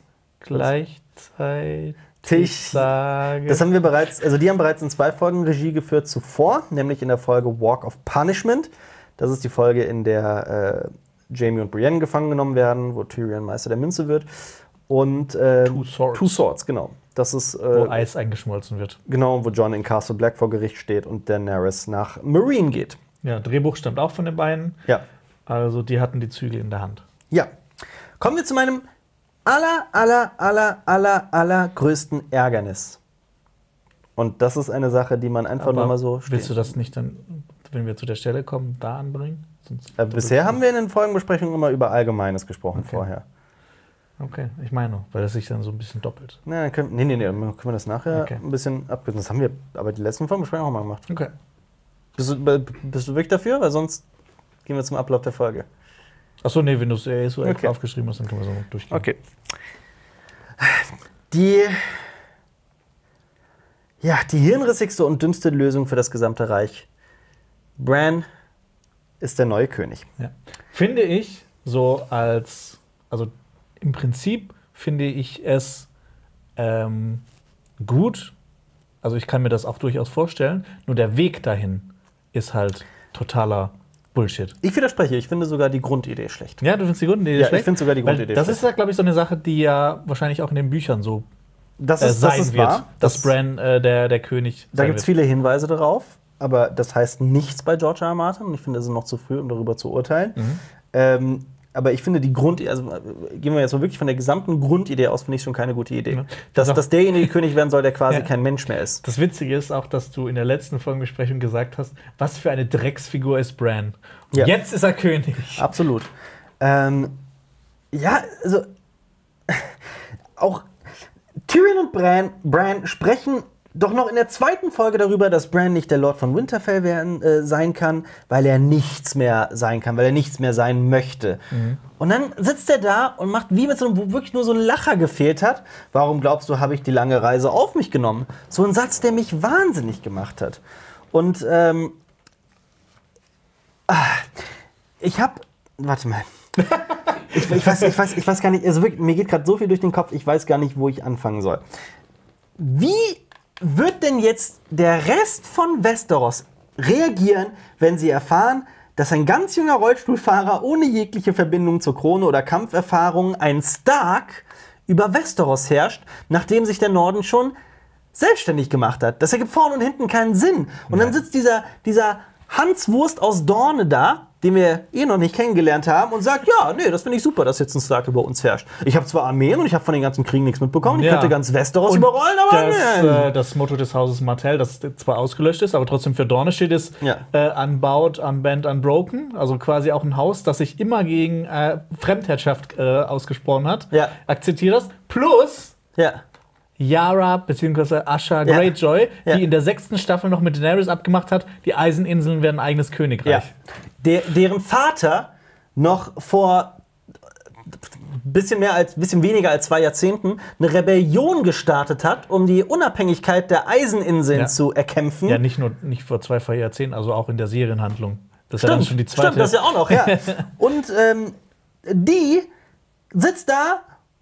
gleichzeitig Tisch- sagen? Das haben wir bereits, also die haben bereits in zwei Folgen Regie geführt zuvor, nämlich in der Folge Walk of Punishment. Das ist die Folge, in der äh, Jaime und Brienne gefangen genommen werden, wo Tyrion Meister der Münze wird. Und äh, Two Swords. Two Swords, genau. Das ist Wo äh, Eis eingeschmolzen wird. genau, wo Jon in Castle Black vor Gericht steht und Daenerys nach Meereen geht. Ja, Drehbuch stammt auch von den beiden. Ja. Also die hatten die Zügel in der Hand. Ja. Kommen wir zu meinem aller, aller, aller, aller, aller größten Ärgernis. Und das ist eine Sache, die man einfach nur mal so stehen. willst du das nicht dann, wenn wir zu der Stelle kommen, da anbringen? Sonst Äh, bisher haben wir in den Folgenbesprechungen immer über Allgemeines gesprochen Okay. vorher. Okay, ich meine nur, weil das sich dann so ein bisschen doppelt. Na, dann können, nee, nee, nee, können wir das nachher Okay. ein bisschen abkürzen. Das haben wir aber die letzten Folgenbesprechungen auch mal gemacht. Okay. Bist du, be- bist du wirklich dafür? Weil sonst gehen wir zum Ablauf der Folge. Achso, nee, wenn du es eh so Okay. extra aufgeschrieben hast, dann können wir so durchgehen. Okay. Die, ja, die hirnrissigste und dümmste Lösung für das gesamte Reich. Bran ist der neue König. Ja. Finde ich so als, also im Prinzip finde ich es ähm, gut, also ich kann mir das auch durchaus vorstellen, nur der Weg dahin ist halt totaler Bullshit. Ich widerspreche, ich finde sogar die Grundidee schlecht. Ja, du findest die Grundidee Ja, schlecht? ich finde sogar die Weil Grundidee Das schlecht. ist ja, glaube ich, so eine Sache, die ja wahrscheinlich auch in den Büchern so Das äh, ist, sein das ist wird, wahr. dass Das- Bran äh, der, der König Da sein gibt es wird. viele Hinweise darauf, aber das heißt nichts bei George R. R. Martin. Und ich finde, es ist noch zu früh, um darüber zu urteilen. Mhm. Ähm, aber ich finde die Grundidee, also äh, gehen wir jetzt mal wirklich von der gesamten Grundidee aus, finde ich schon keine gute Idee. Ja. Dass, Doch. dass derjenige König werden soll, der quasi Ja. kein Mensch mehr ist. Das Witzige ist auch, dass du in der letzten Folgenbesprechung gesagt hast, was für eine Drecksfigur ist Bran. Und Ja. jetzt ist er König. Absolut. Ähm, ja, also auch Tyrion und Bran, Bran sprechen doch noch in der zweiten Folge darüber, dass Bran nicht der Lord von Winterfell werden, äh, sein kann, weil er nichts mehr sein kann, weil er nichts mehr sein möchte. Und dann sitzt er da und macht wie mit so einem, wo wirklich nur so ein Lacher gefehlt hat. Warum glaubst du, habe ich die lange Reise auf mich genommen? So ein Satz, der mich wahnsinnig gemacht hat. Und ähm, ah, ich habe, warte mal. Ich, ich, weiß, ich, weiß, ich weiß gar nicht, also wirklich, mir geht gerade so viel durch den Kopf, ich weiß gar nicht, wo ich anfangen soll. Wie wird denn jetzt der Rest von Westeros reagieren, wenn sie erfahren, dass ein ganz junger Rollstuhlfahrer ohne jegliche Verbindung zur Krone oder Kampferfahrung, ein Stark, über Westeros herrscht, nachdem sich der Norden schon selbstständig gemacht hat? Das ergibt vorne und hinten keinen Sinn. Und dann sitzt dieser, dieser Hans Wurst aus Dorne da, den wir eh noch nicht kennengelernt haben, und sagt, ja, nee, das finde ich super, dass jetzt ein Stark über uns herrscht. Ich habe zwar Armeen und ich habe von den ganzen Kriegen nichts mitbekommen, ich Ja. könnte ganz Westeros Und überrollen, aber das, nee. äh, das Motto des Hauses Martell, das zwar ausgelöscht ist, aber trotzdem für Dorne steht, ist Ja. äh, Unbowed, Unbent, Unbroken. Also quasi auch ein Haus, das sich immer gegen äh, Fremdherrschaft äh, ausgesprochen hat. Ja. Akzeptiert das. Plus Ja. Yara bzw. Asha Ja. Greyjoy, Ja. die in der sechsten Staffel noch mit Daenerys abgemacht hat, die Eiseninseln werden ein eigenes Ja. Königreich. Der, deren Vater noch vor bisschen mehr als bisschen weniger als zwei Jahrzehnten eine Rebellion gestartet hat, um die Unabhängigkeit der Eiseninseln Ja. zu erkämpfen. Ja, nicht nur nicht vor zwei vier Jahrzehnten, also auch in der Serienhandlung. Das ist ja dann Stimmt, schon die zweite. stimmt, das ja auch noch, ja. Und ähm, die sitzt da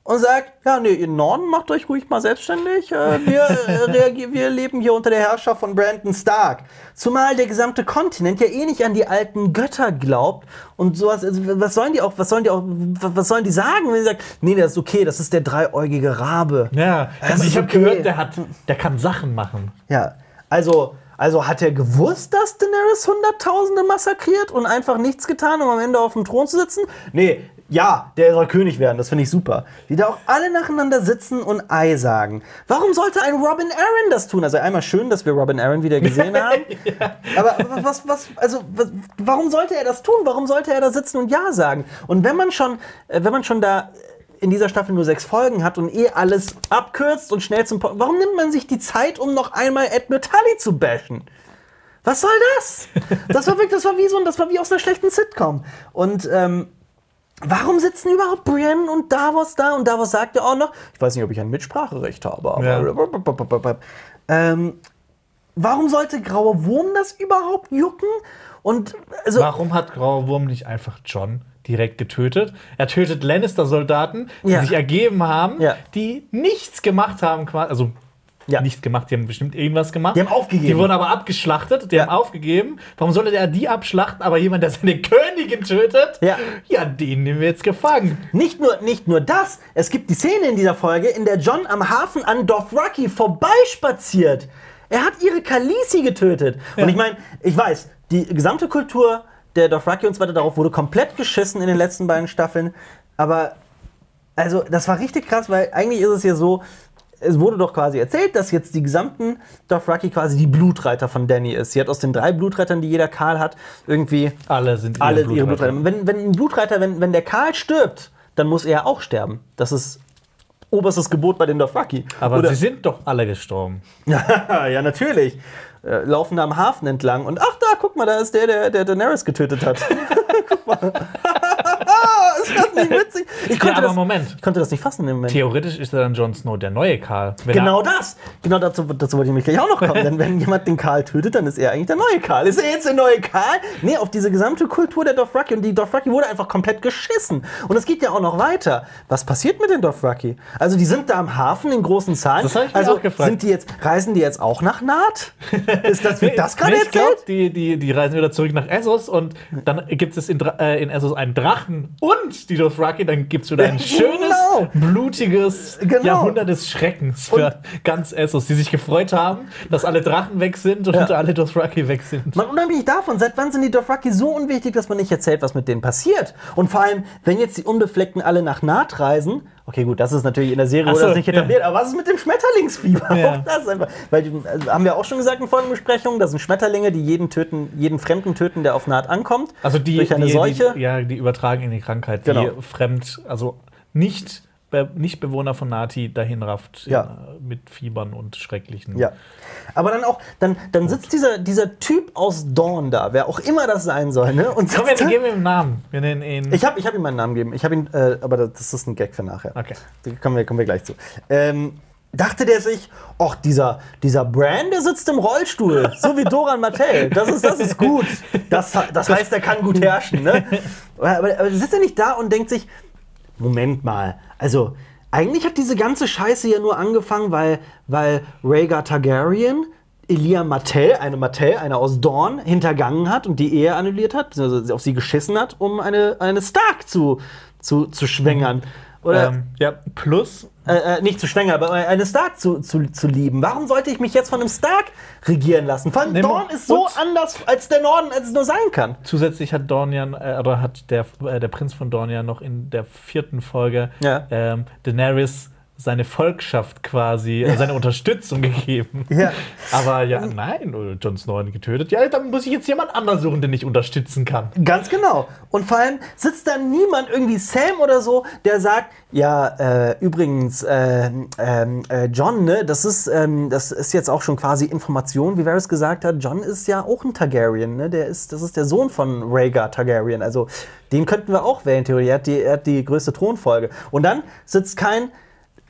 und sagt, ja, nee, ihr Norden macht euch ruhig mal selbstständig. Äh, wir, äh, reagier- wir leben hier unter der Herrschaft von Brandon Stark. Zumal der gesamte Kontinent ja eh nicht an die alten Götter glaubt und sowas. Also, was sollen die auch, was sollen die auch, was sollen die sagen, wenn sie sagen, nee, das ist okay, das ist der dreieugige Rabe. Ja, Das also ist ich habe okay. gehört, der, hat, der kann Sachen machen. Ja, also, also hat er gewusst, dass Daenerys Hunderttausende massakriert und einfach nichts getan, um am Ende auf dem Thron zu sitzen? Nee, ja, der soll König werden, das finde ich super. Die da auch alle nacheinander sitzen und Ei sagen. Warum sollte ein Robin Arryn das tun? Also einmal schön, dass wir Robin Arryn wieder gesehen haben. Ja. Aber was, was, also, was, warum sollte er das tun? Warum sollte er da sitzen und Ja sagen? Und wenn man schon, wenn man schon da in dieser Staffel nur sechs Folgen hat und eh alles abkürzt und schnell zum Punkt, warum nimmt man sich die Zeit, um noch einmal Admiral Tully zu bashen? Was soll das? Das war wirklich, das war wie so, das war wie aus einer schlechten Sitcom. Und ähm, warum sitzen überhaupt Brienne und Davos da? Und Davos sagt ja auch noch, ich weiß nicht, ob ich ein Mitspracherecht habe, aber Ja. ähm, warum sollte Grauer Wurm das überhaupt jucken? Und also, Warum hat Grauer Wurm nicht einfach Jon direkt getötet? Er tötet Lannister-Soldaten, die Ja. sich ergeben haben, Ja. die nichts gemacht haben, quasi. Also, Ja. nichts gemacht, die haben bestimmt irgendwas gemacht. Die haben aufgegeben. Die wurden aber abgeschlachtet, die Ja. haben aufgegeben. Warum sollte er die abschlachten, aber jemand, der seine Königin tötet? Ja. Ja, den nehmen wir jetzt gefangen. Nicht nur, nicht nur das, es gibt die Szene in dieser Folge, in der Jon am Hafen an Dothraki vorbeispaziert. Er hat ihre Khaleesi getötet. Ja. Und ich meine, ich weiß, die gesamte Kultur der Dothraki und so weiter, darauf wurde komplett geschissen in den letzten beiden Staffeln. Aber, also, das war richtig krass, weil eigentlich ist es ja so, es wurde doch quasi erzählt, dass jetzt die gesamten Dothraki quasi die Blutreiter von Dany ist. Sie hat aus den drei Blutreitern, die jeder Karl hat, irgendwie Alle sind ihre alle ihre Blutreiter. Blutreiter. Wenn, wenn ein Blutreiter, wenn, wenn der Karl stirbt, dann muss er auch sterben. Das ist oberstes Gebot bei den Dothraki. Aber Oder- sie sind doch alle gestorben. ja, natürlich. Äh, laufen da am Hafen entlang und ach da, guck mal, da ist der, der, der Daenerys getötet hat. Guck mal. Ist das nicht witzig? Ich konnte, Ja, aber das, Moment. ich konnte das nicht fassen im Moment. Theoretisch ist er dann Jon Snow der neue Karl. Wenn Genau er, das. Genau dazu, dazu wollte ich mich gleich auch noch kommen. Denn wenn jemand den Karl tötet, dann ist er eigentlich der neue Karl. Ist er jetzt der neue Karl? Nee, auf diese gesamte Kultur der Dothraki. Und die Dothraki wurde einfach komplett geschissen. Und es geht ja auch noch weiter. Was passiert mit den Dothraki? Also die sind da am Hafen in großen Zahlen. Das hab ich mich also auch gefragt. sind die jetzt, reisen die jetzt auch nach Naht? Ist das, wird das gerade Nee, ich glaube, erzählt? die, die, die reisen wieder zurück nach Essos und dann gibt es in, Dra- äh, in Essos einen Drachen und die Dothraki, dann gibt es wieder ein schönes, Genau. blutiges Genau. Jahrhundert des Schreckens für ganz Essos, die sich gefreut haben, dass alle Drachen weg sind und Ja. alle Dothraki weg sind. Man, unabhängig davon, seit wann sind die Dothraki so unwichtig, dass man nicht erzählt, was mit denen passiert? Und vor allem, wenn jetzt die Unbefleckten alle nach Naht reisen, okay, gut, das ist natürlich in der Serie Ach wurde so, das nicht ja. etabliert, aber was ist mit dem Schmetterlingsfieber? Ja. Auch das einfach. Weil, die- also, haben wir auch schon gesagt in Folgenbesprechungen, das sind Schmetterlinge, die jeden töten, jeden Fremden töten, der auf Naht ankommt. Also die, durch eine die, Seuche. Die, ja, die übertragen in die Krankheit, Genau. die fremd, also nicht, Be nicht Bewohner von Nati dahin rafft Ja. äh, mit Fiebern und schrecklichen. Ja. Aber dann auch, dann, dann sitzt dieser, dieser Typ aus Dawn da, wer auch immer das sein soll, ne? Und Komm, wir sitzt da- geben ihm einen Namen. Wir nennen ihn. ich habe ich hab ihm meinen Namen gegeben. Ich habe ihn, äh, aber das ist ein Gag für nachher. Okay. Da kommen wir, kommen wir gleich zu. Ähm, dachte der sich, ach, dieser, dieser Bran, der sitzt im Rollstuhl, so wie Doran Martell. Das ist, das ist gut. Das, das heißt, er kann gut herrschen. Ne? Aber, aber sitzt er nicht da und denkt sich, Moment mal, also eigentlich hat diese ganze Scheiße ja nur angefangen, weil, weil Rhaegar Targaryen Elia Martell, eine Martell, eine aus Dorne, hintergangen hat und die Ehe annulliert hat, beziehungsweise auf sie geschissen hat, um eine, eine Stark zu, zu, zu schwängern. Oder ähm, ja, plus äh, äh, nicht zu schwängern, aber eine Stark zu, zu, zu lieben. Warum sollte ich mich jetzt von einem Stark regieren lassen? Vor allem Nee, Dorne ist so und- anders als der Norden, als es nur sein kann. zusätzlich hat Dornian, äh, oder hat der, äh, der Prinz von Dornian noch in der vierten Folge Ja. ähm, Daenerys seine Volkschaft quasi, äh, seine Unterstützung gegeben. Ja. Aber ja, nein, oder Jon Snow hat ihn getötet. Ja, dann muss ich jetzt jemand anderen suchen, den ich unterstützen kann. Ganz genau. Und vor allem sitzt da niemand, irgendwie Sam oder so, der sagt, ja, äh, übrigens, äh, ähm, äh, Jon, ne, das ist, ähm, das ist jetzt auch schon quasi Information, wie Varys gesagt hat, Jon ist ja auch ein Targaryen, ne, der ist, das ist der Sohn von Rhaegar Targaryen, also den könnten wir auch wählen, Theorie, er hat die, er hat die größte Thronfolge. Und dann sitzt kein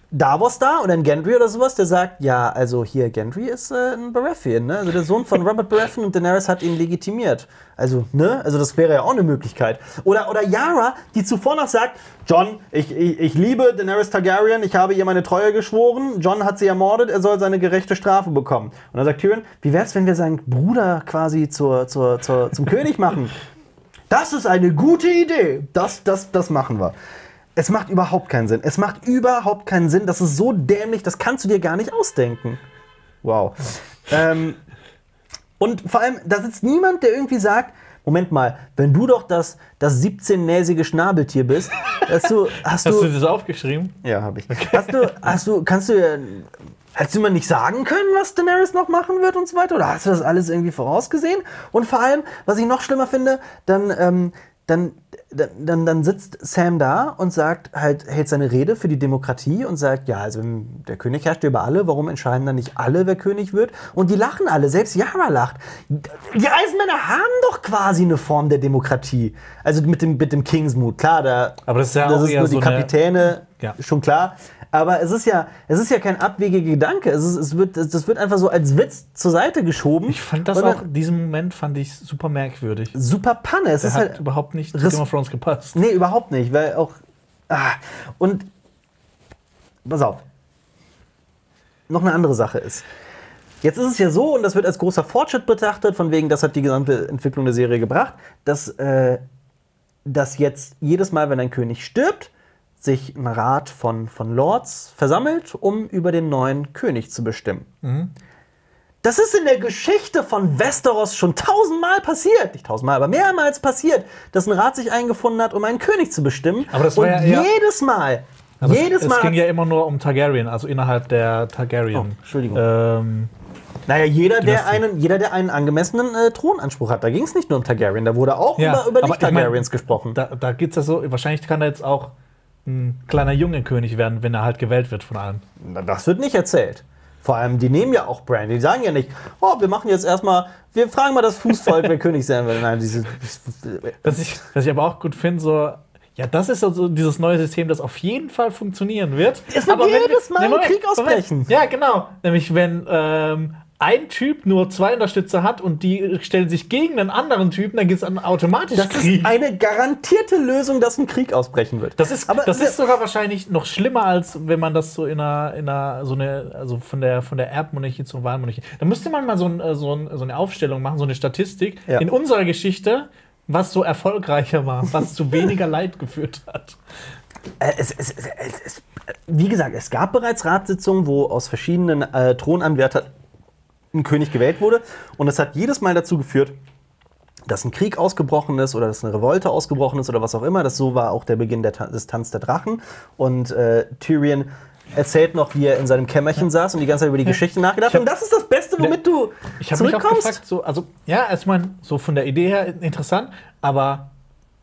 Davos da und dann Gendry oder sowas, der sagt, ja, also hier, Gendry ist äh, ein Baratheon, ne? Also der Sohn von Robert Baratheon und Daenerys hat ihn legitimiert. Also, ne? Also das wäre ja auch eine Möglichkeit. Oder, oder Yara, die zuvor noch sagt, Jon, ich, ich, ich liebe Daenerys Targaryen, ich habe ihr meine Treue geschworen, Jon hat sie ermordet, er soll seine gerechte Strafe bekommen. Und dann sagt Tyrion, wie wär's, wenn wir seinen Bruder quasi zur, zur, zur, zum König machen? Das ist eine gute Idee. Das, das, das machen wir. Es macht überhaupt keinen Sinn. Es macht überhaupt keinen Sinn. Das ist so dämlich, das kannst du dir gar nicht ausdenken. Wow. ähm, und vor allem, da sitzt niemand, der irgendwie sagt, Moment mal, wenn du doch das, das siebzehn-näsige Schnabeltier bist, hast du... Hast, hast du, du das aufgeschrieben? Ja, habe ich. Hast du, hast du, kannst du... Hättest du mir nicht sagen können, was Daenerys noch machen wird und so weiter? Oder hast du das alles irgendwie vorausgesehen? Und vor allem, was ich noch schlimmer finde, dann... Ähm, Dann, dann, dann sitzt Sam da und sagt halt, hält seine Rede für die Demokratie und sagt, ja, also der König herrscht über alle, warum entscheiden dann nicht alle, wer König wird? Und die lachen alle, selbst Yara lacht. Die Eisenmänner haben doch quasi eine Form der Demokratie. Also mit dem, mit dem Kingsmood, klar, da, aber das ist ja das auch ist eher nur die so Kapitäne, ja. schon klar. Aber es ist ja, es ist ja kein abwegiger Gedanke. Es ist, es wird, das wird einfach so als Witz zur Seite geschoben. Ich fand das auch, diesen Moment fand ich super merkwürdig. Super Panne. Es Der ist hat halt überhaupt nicht zu Res- Game of Thrones gepasst. Nee, überhaupt nicht, weil auch. Ah, und. Pass auf. Noch eine andere Sache ist. Jetzt ist es ja so, und das wird als großer Fortschritt betrachtet, von wegen, das hat die gesamte Entwicklung der Serie gebracht, dass, äh, dass jetzt jedes Mal, wenn ein König stirbt, sich ein Rat von, von Lords versammelt, um über den neuen König zu bestimmen. Mhm. Das ist in der Geschichte von Westeros schon tausendmal passiert. Nicht tausendmal, aber mehrmals passiert, dass ein Rat sich eingefunden hat, um einen König zu bestimmen. Aber das war und ja eher- jedes Mal, Aber jedes es, Mal. es ging ja immer nur um Targaryen, also innerhalb der Targaryen. Oh, Entschuldigung. Ähm, naja, jeder der, Dynastie. einen, jeder, der einen angemessenen äh, Thronanspruch hat. Da ging es nicht nur um Targaryen, da wurde auch Ja, über, über aber ich mein, Nicht-Targaryens gesprochen. Da, da geht's ja so, wahrscheinlich kann er jetzt auch ein kleiner Junge König werden, wenn er halt gewählt wird von allen. Na, das wird nicht erzählt. Vor allem, die nehmen ja auch Bran. Die sagen ja nicht, oh, wir machen jetzt erstmal, wir fragen mal das Fußvolk, wer König sein will. Nein, diese. Was ich, was ich aber auch gut finde, so, ja, das ist so so dieses neue System, das auf jeden Fall funktionieren wird. Es wird Aber wenn jedes wir- Mal Nee, ein Moment, Krieg ausbrechen. Moment. Ja, genau. Nämlich, wenn ähm, ein Typ nur zwei Unterstützer hat und die stellen sich gegen einen anderen Typen, dann gibt es automatisch Das Krieg. ist eine garantierte Lösung, dass ein Krieg ausbrechen wird. Das ist, Aber das wir- ist sogar wahrscheinlich noch schlimmer, als wenn man das so in einer, in einer so eine, also von der, von der Erbmonarchie zur Wahlmonarchie. Da müsste man mal so, ein, äh, so, ein, so eine Aufstellung machen, so eine Statistik Ja. in unserer Geschichte, was so erfolgreicher war, was zu weniger Leid geführt hat. Äh, Es, es, es, es, wie gesagt, es gab bereits Ratssitzungen, wo aus verschiedenen äh, Thronanwärtern ein König gewählt wurde. Und es hat jedes Mal dazu geführt, dass ein Krieg ausgebrochen ist oder dass eine Revolte ausgebrochen ist oder was auch immer. Das so war auch der Beginn der, Ta- des Tanz der Drachen. Und äh, Tyrion erzählt noch, wie er in seinem Kämmerchen saß und die ganze Zeit über die Geschichte nachgedacht hat. Und das ist das Beste, womit du Ich habe mich auch zurückkommst. gefragt, so, also, ja, erstmal so von der Idee her interessant, aber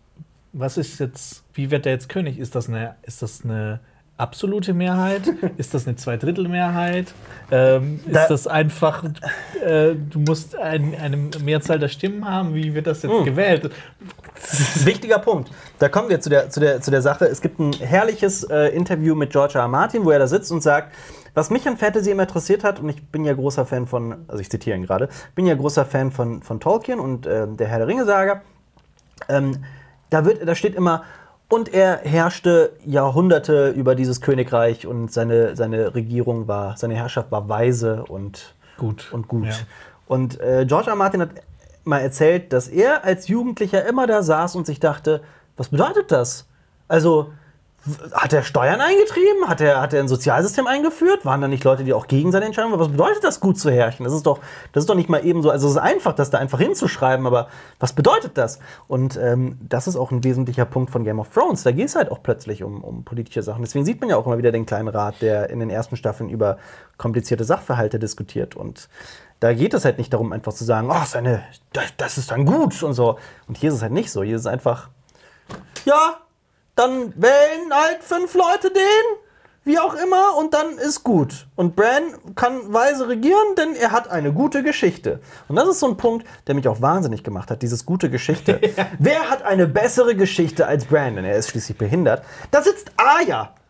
was ist jetzt, wie wird der jetzt König? Ist das eine, ist das eine absolute Mehrheit? Ist das eine Zweidrittelmehrheit? Ähm, ist Da- das einfach, äh, du musst ein, eine Mehrzahl der Stimmen haben? Wie wird das jetzt Hm. gewählt? Wichtiger Punkt. Da kommen wir zu der, zu der, zu der Sache. Es gibt ein herrliches äh, Interview mit George R. R. Martin, wo er da sitzt und sagt, was mich an Fantasy immer interessiert hat, und ich bin ja großer Fan von, also ich zitiere ihn gerade, bin ja großer Fan von, von Tolkien und äh, der Herr der Ringe-Saga. Ähm, da, wird, da steht immer, und er herrschte Jahrhunderte über dieses Königreich und seine, seine Regierung war, seine Herrschaft war weise und Gut. und gut. Ja. Und äh, George R. R. Martin hat mal erzählt, dass er als Jugendlicher immer da saß und sich dachte, was bedeutet das? Also, w- hat er Steuern eingetrieben? Hat er, hat er ein Sozialsystem eingeführt? Waren da nicht Leute, die auch gegen seine Entscheidung waren? Was bedeutet das, gut zu herrschen? Das ist doch, das ist doch nicht mal eben so, also es ist einfach, das da einfach hinzuschreiben, aber was bedeutet das? Und ähm, das ist auch ein wesentlicher Punkt von Game of Thrones. Da geht es halt auch plötzlich um, um politische Sachen. Deswegen sieht man ja auch immer wieder den kleinen Rat, der in den ersten Staffeln über komplizierte Sachverhalte diskutiert. Und da geht es halt nicht darum, einfach zu sagen, oh, seine, das, das ist dann gut und so. Und hier ist es halt nicht so. Hier ist es einfach, ja, dann wählen halt fünf Leute den, wie auch immer, und dann ist gut. Und Bran kann weise regieren, denn er hat eine gute Geschichte. Und das ist so ein Punkt, der mich auch wahnsinnig gemacht hat, dieses gute Geschichte. Wer hat eine bessere Geschichte als Bran? Denn er ist schließlich behindert. Da sitzt Arya.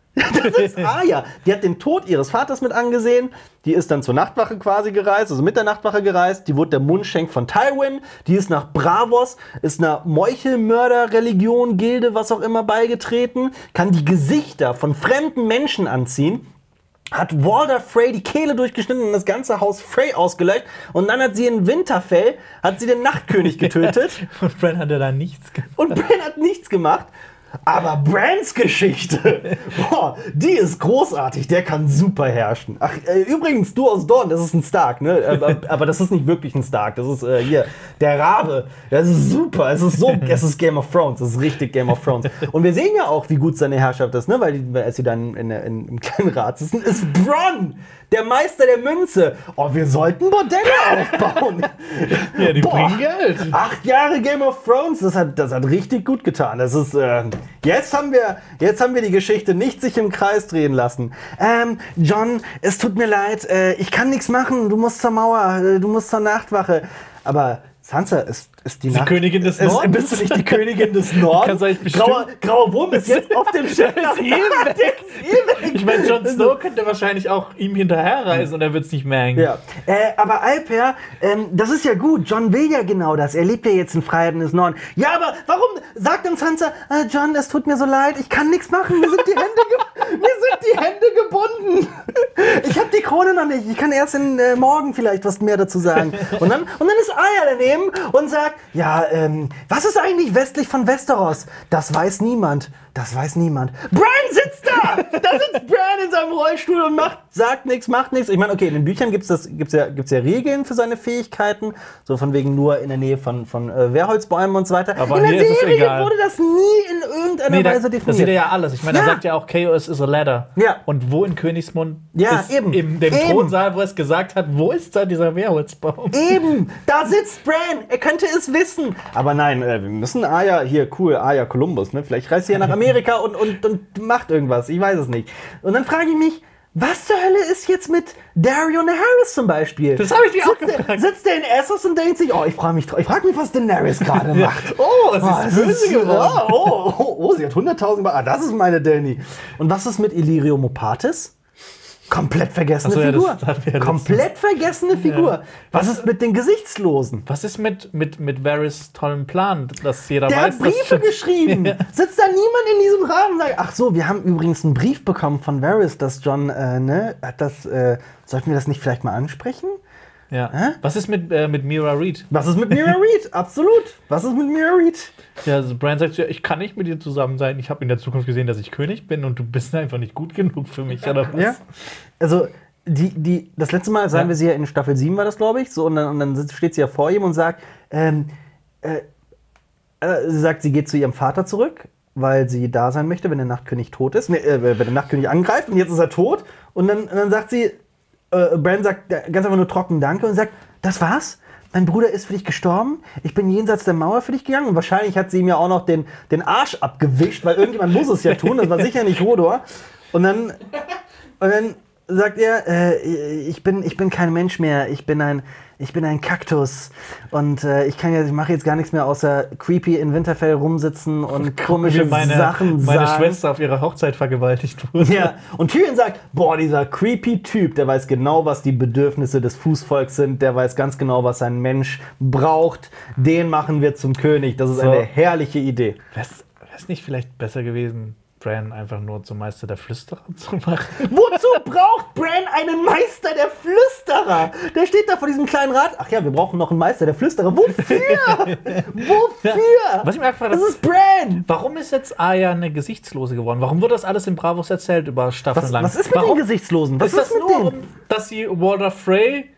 Das ist Arya. Die hat den Tod ihres Vaters mit angesehen. Die ist dann zur Nachtwache quasi gereist, also mit der Nachtwache gereist. Die wurde der Mundschenk von Tywin. Die ist nach Bravos, ist einer Meuchelmörder-Religion, Gilde, was auch immer beigetreten. Kann die Gesichter von fremden Menschen anziehen. Hat Walder Frey die Kehle durchgeschnitten und das ganze Haus Frey ausgelöscht. Und dann hat sie in Winterfell, hat sie den Nachtkönig getötet. Und Bran hat ja da nichts gemacht. Und Bran hat nichts gemacht. Aber Brans Geschichte, boah, die ist großartig. Der kann super herrschen. Ach, äh, übrigens, du aus Dorn, das ist ein Stark, ne? Aber, aber das ist nicht wirklich ein Stark. Das ist äh, hier der Rabe. Das ist super. Es ist so, es ist Game of Thrones. Das ist richtig Game of Thrones. Und wir sehen ja auch, wie gut seine Herrschaft ist, ne? Weil die, als sie dann in, in, im kleinen Rat sitzen, ist Bronn, der Meister der Münze. Oh, wir sollten Bordelle aufbauen. Ja, die Boah, bringen Geld. Acht Jahre Game of Thrones, das hat, das hat richtig gut getan. Das ist, äh, jetzt haben wir, jetzt haben wir die Geschichte nicht sich im Kreis drehen lassen. Ähm, John, es tut mir leid, äh, ich kann nichts machen. Du musst zur Mauer, äh, du musst zur Nachtwache. Aber Sansa ist, ist die, die Nacht Königin des ist, Nordens. Bist du nicht die Königin des Nordens? Kannst du eigentlich bestimmt- grauer, grauer Wurm ist jetzt auf dem Schiff. Der ist eh weg. Der ist eh weg. Ich meine, Jon Snow könnte wahrscheinlich auch ihm hinterherreisen und er wird es nicht merken. Ja. Äh, aber Alper, ähm, das ist ja gut. John will ja genau das. Er lebt ja jetzt in Freiheit des Norden. Ja, aber warum sagt uns Sansa, äh, John, es tut mir so leid, ich kann nichts machen. Mir sind die Hände, ge mir sind die Hände gebunden. Ich habe die Krone noch nicht. Ich kann erst in, äh, morgen vielleicht was mehr dazu sagen. Und dann, und dann ist Arya daneben und sagt, ja, ähm, was ist eigentlich westlich von Westeros? Das weiß niemand. Das weiß niemand. Bran sitzt da! Da sitzt Bran in seinem Rollstuhl und macht, sagt nichts, macht nichts. Ich meine, okay, in den Büchern gibt es gibt's ja, gibt's ja Regeln für seine Fähigkeiten. So von wegen nur in der Nähe von, von äh, Wehrholzbäumen und so weiter. Aber in der hier ist es Serie egal. wurde das nie in irgendeiner Nee, da, Weise das definiert. sieht er ja alles. Ich meine, Ja. er sagt ja auch, Chaos is a ladder. Ja. Und wo in Königsmund Ja, ist eben. in dem Eben. Thronsaal, wo er es gesagt hat, wo ist da dieser Wehrholzbaum? Eben, da sitzt Bran. Er könnte es wissen. Aber nein, äh, wir müssen Arya, hier, cool, Arya Columbus, ne? Vielleicht reist sie ja nach Amerika und, und, und macht irgendwas. Ich weiß es nicht. Und dann frage ich mich, was zur Hölle ist jetzt mit Dario Naharis zum Beispiel? Das habe ich mich auch Sitzt der- gefragt. Sitzt der in Essos und denkt sich, oh, ich frage mich, ich frag mich, was Daenerys gerade macht. Oh, es Oh, ist es böse ist- geworden. Oh, oh, oh, oh, sie hat hunderttausend Mal. Ah, das ist meine Dany. Und was ist mit Illyrio Mopatis? Komplett vergessene Ach so, ja, das Figur. hatten wir ja Komplett vergessene Figur. Was ist mit den Gesichtslosen? Was ist mit, mit, mit Varys tollem Plan, dass jeder Der weiß, hat Briefe dass geschrieben. Ja. Sitzt da niemand in diesem Rahmen und sagt, ach so, wir haben übrigens einen Brief bekommen von Varys, dass John, äh, ne, hat das, äh, sollten wir das nicht vielleicht mal ansprechen? Ja. Hä? Was ist mit, äh, mit Mira Reed? Was ist mit Mira Reed? Absolut. Was ist mit Mira Reed? Ja, also Bran sagt ja, ich kann nicht mit dir zusammen sein. Ich habe in der Zukunft gesehen, dass ich König bin und du bist einfach nicht gut genug für mich, oder was? Ja. Also, die, die, das letzte Mal sahen Ja. wir sie ja in Staffel sieben, war das, glaube ich. So, und dann, und dann sitzt- steht sie ja vor ihm und sagt, ähm, äh, äh, sie sagt, sie geht zu ihrem Vater zurück, weil sie da sein möchte, wenn der Nachtkönig tot ist. Nee, äh, wenn der Nachtkönig angreift und jetzt ist er tot. Und dann, und dann sagt sie, äh, Bran sagt ganz einfach nur trocken Danke und sagt, das war's? Mein Bruder ist für dich gestorben. Ich bin jenseits der Mauer für dich gegangen. Und wahrscheinlich hat sie ihm ja auch noch den, den Arsch abgewischt, weil irgendjemand muss es ja tun. Das war sicher nicht Hodor. Und dann, und dann sagt er, äh, ich, bin, ich bin kein Mensch mehr. Ich bin ein, ich bin ein Kaktus. Und äh, ich, kann ja, ich mache jetzt gar nichts mehr, außer creepy in Winterfell rumsitzen und komische meine, Sachen meine sagen. Schwester auf ihrer Hochzeit vergewaltigt wurde. Ja, und Tyrion sagt, boah, dieser creepy Typ, der weiß genau, was die Bedürfnisse des Fußvolks sind, der weiß ganz genau, was ein Mensch braucht, den machen wir zum König. Das ist So. eine herrliche Idee. Wäre es nicht vielleicht besser gewesen, Bran einfach nur zum Meister der Flüsterer zu machen? Wozu braucht Bran einen Meister der Flüsterer? Der steht da vor diesem kleinen Rad. Ach ja, wir brauchen noch einen Meister der Flüsterer. Wofür? Wofür? Was ich mir gefragt Das habe, ist Bran. warum ist jetzt Arya eine Gesichtslose geworden? Warum wird das alles in Bravos erzählt über Staffeln Was, lang? was ist mit warum den Gesichtslosen? Was ist das mit nur, denen? um, dass sie Walder Frey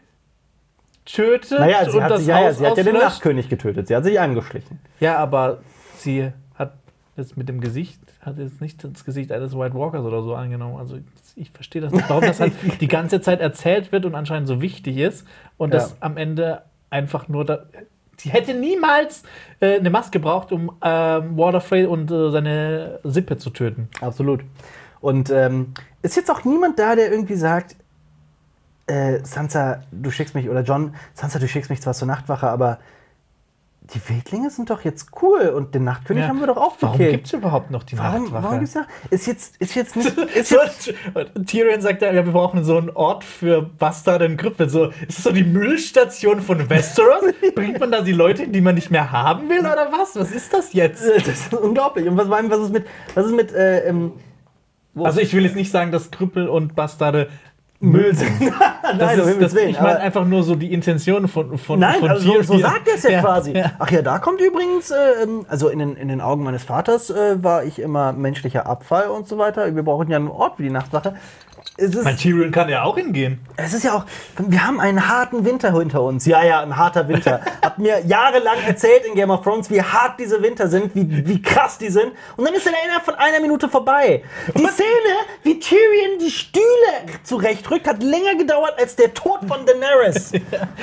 tötet Naja, sie und hat, das sich, ja, ja, Haus sie hat ja den auslöscht? Nachtkönig getötet. Sie hat sich angeschlichen. Ja, aber sie hat jetzt mit dem Gesicht, hat jetzt nicht das Gesicht eines White Walkers oder so angenommen. Also ich verstehe das nicht, warum das halt die ganze Zeit erzählt wird und anscheinend so wichtig ist und Ja. das am Ende einfach nur da. Sie hätte niemals äh, eine Maske gebraucht, um ähm, Walder Frey und äh, seine Sippe zu töten. Absolut. Und ähm, ist jetzt auch niemand da, der irgendwie sagt, äh, Sansa, du schickst mich, oder John, Sansa, du schickst mich zwar zur Nachtwache, aber die Wildlinge sind doch jetzt cool und den Nachtkönig Ja. haben wir doch auch Warum gekillt. gibt es überhaupt noch die Warum, Nachtwache? warum gibt's da? Ist jetzt, ist jetzt nicht. Ist So, jetzt, Tyrion sagt ja, wir brauchen so einen Ort für Bastarde und Krüppel. So, ist das so die Müllstation von Westeros? Bringt man da die Leute, die man nicht mehr haben will, oder was? Was ist das jetzt? das ist unglaublich. Und was, was ist mit. Was ist mit. Äh, ähm, wo- Also ich will jetzt nicht sagen, dass Krüppel und Bastarde Müll sind. Nein, Das um ist, Himmels das, Willen, ich meine aber- einfach nur so die Intention von, von, Nein, von also so, Tyrion. so sagt er es ja, Ja, quasi. ja. Ach ja, da kommt übrigens, äh, ähm, also in den, in den Augen meines Vaters äh, war ich immer menschlicher Abfall und so weiter. Wir brauchen ja einen Ort wie die Nachtwache. Es ist, Mein Tyrion kann ja auch hingehen. es ist ja auch, wir haben einen harten Winter hinter uns. Ja, ja, ein harter Winter. Hab mir jahrelang erzählt in Game of Thrones, wie hart diese Winter sind, wie, wie krass die sind. Und dann ist er innerhalb von einer Minute vorbei. Die Szene, wie Tyrion die Stühle zurechtrückt, hat länger gedauert als der Tod von Daenerys.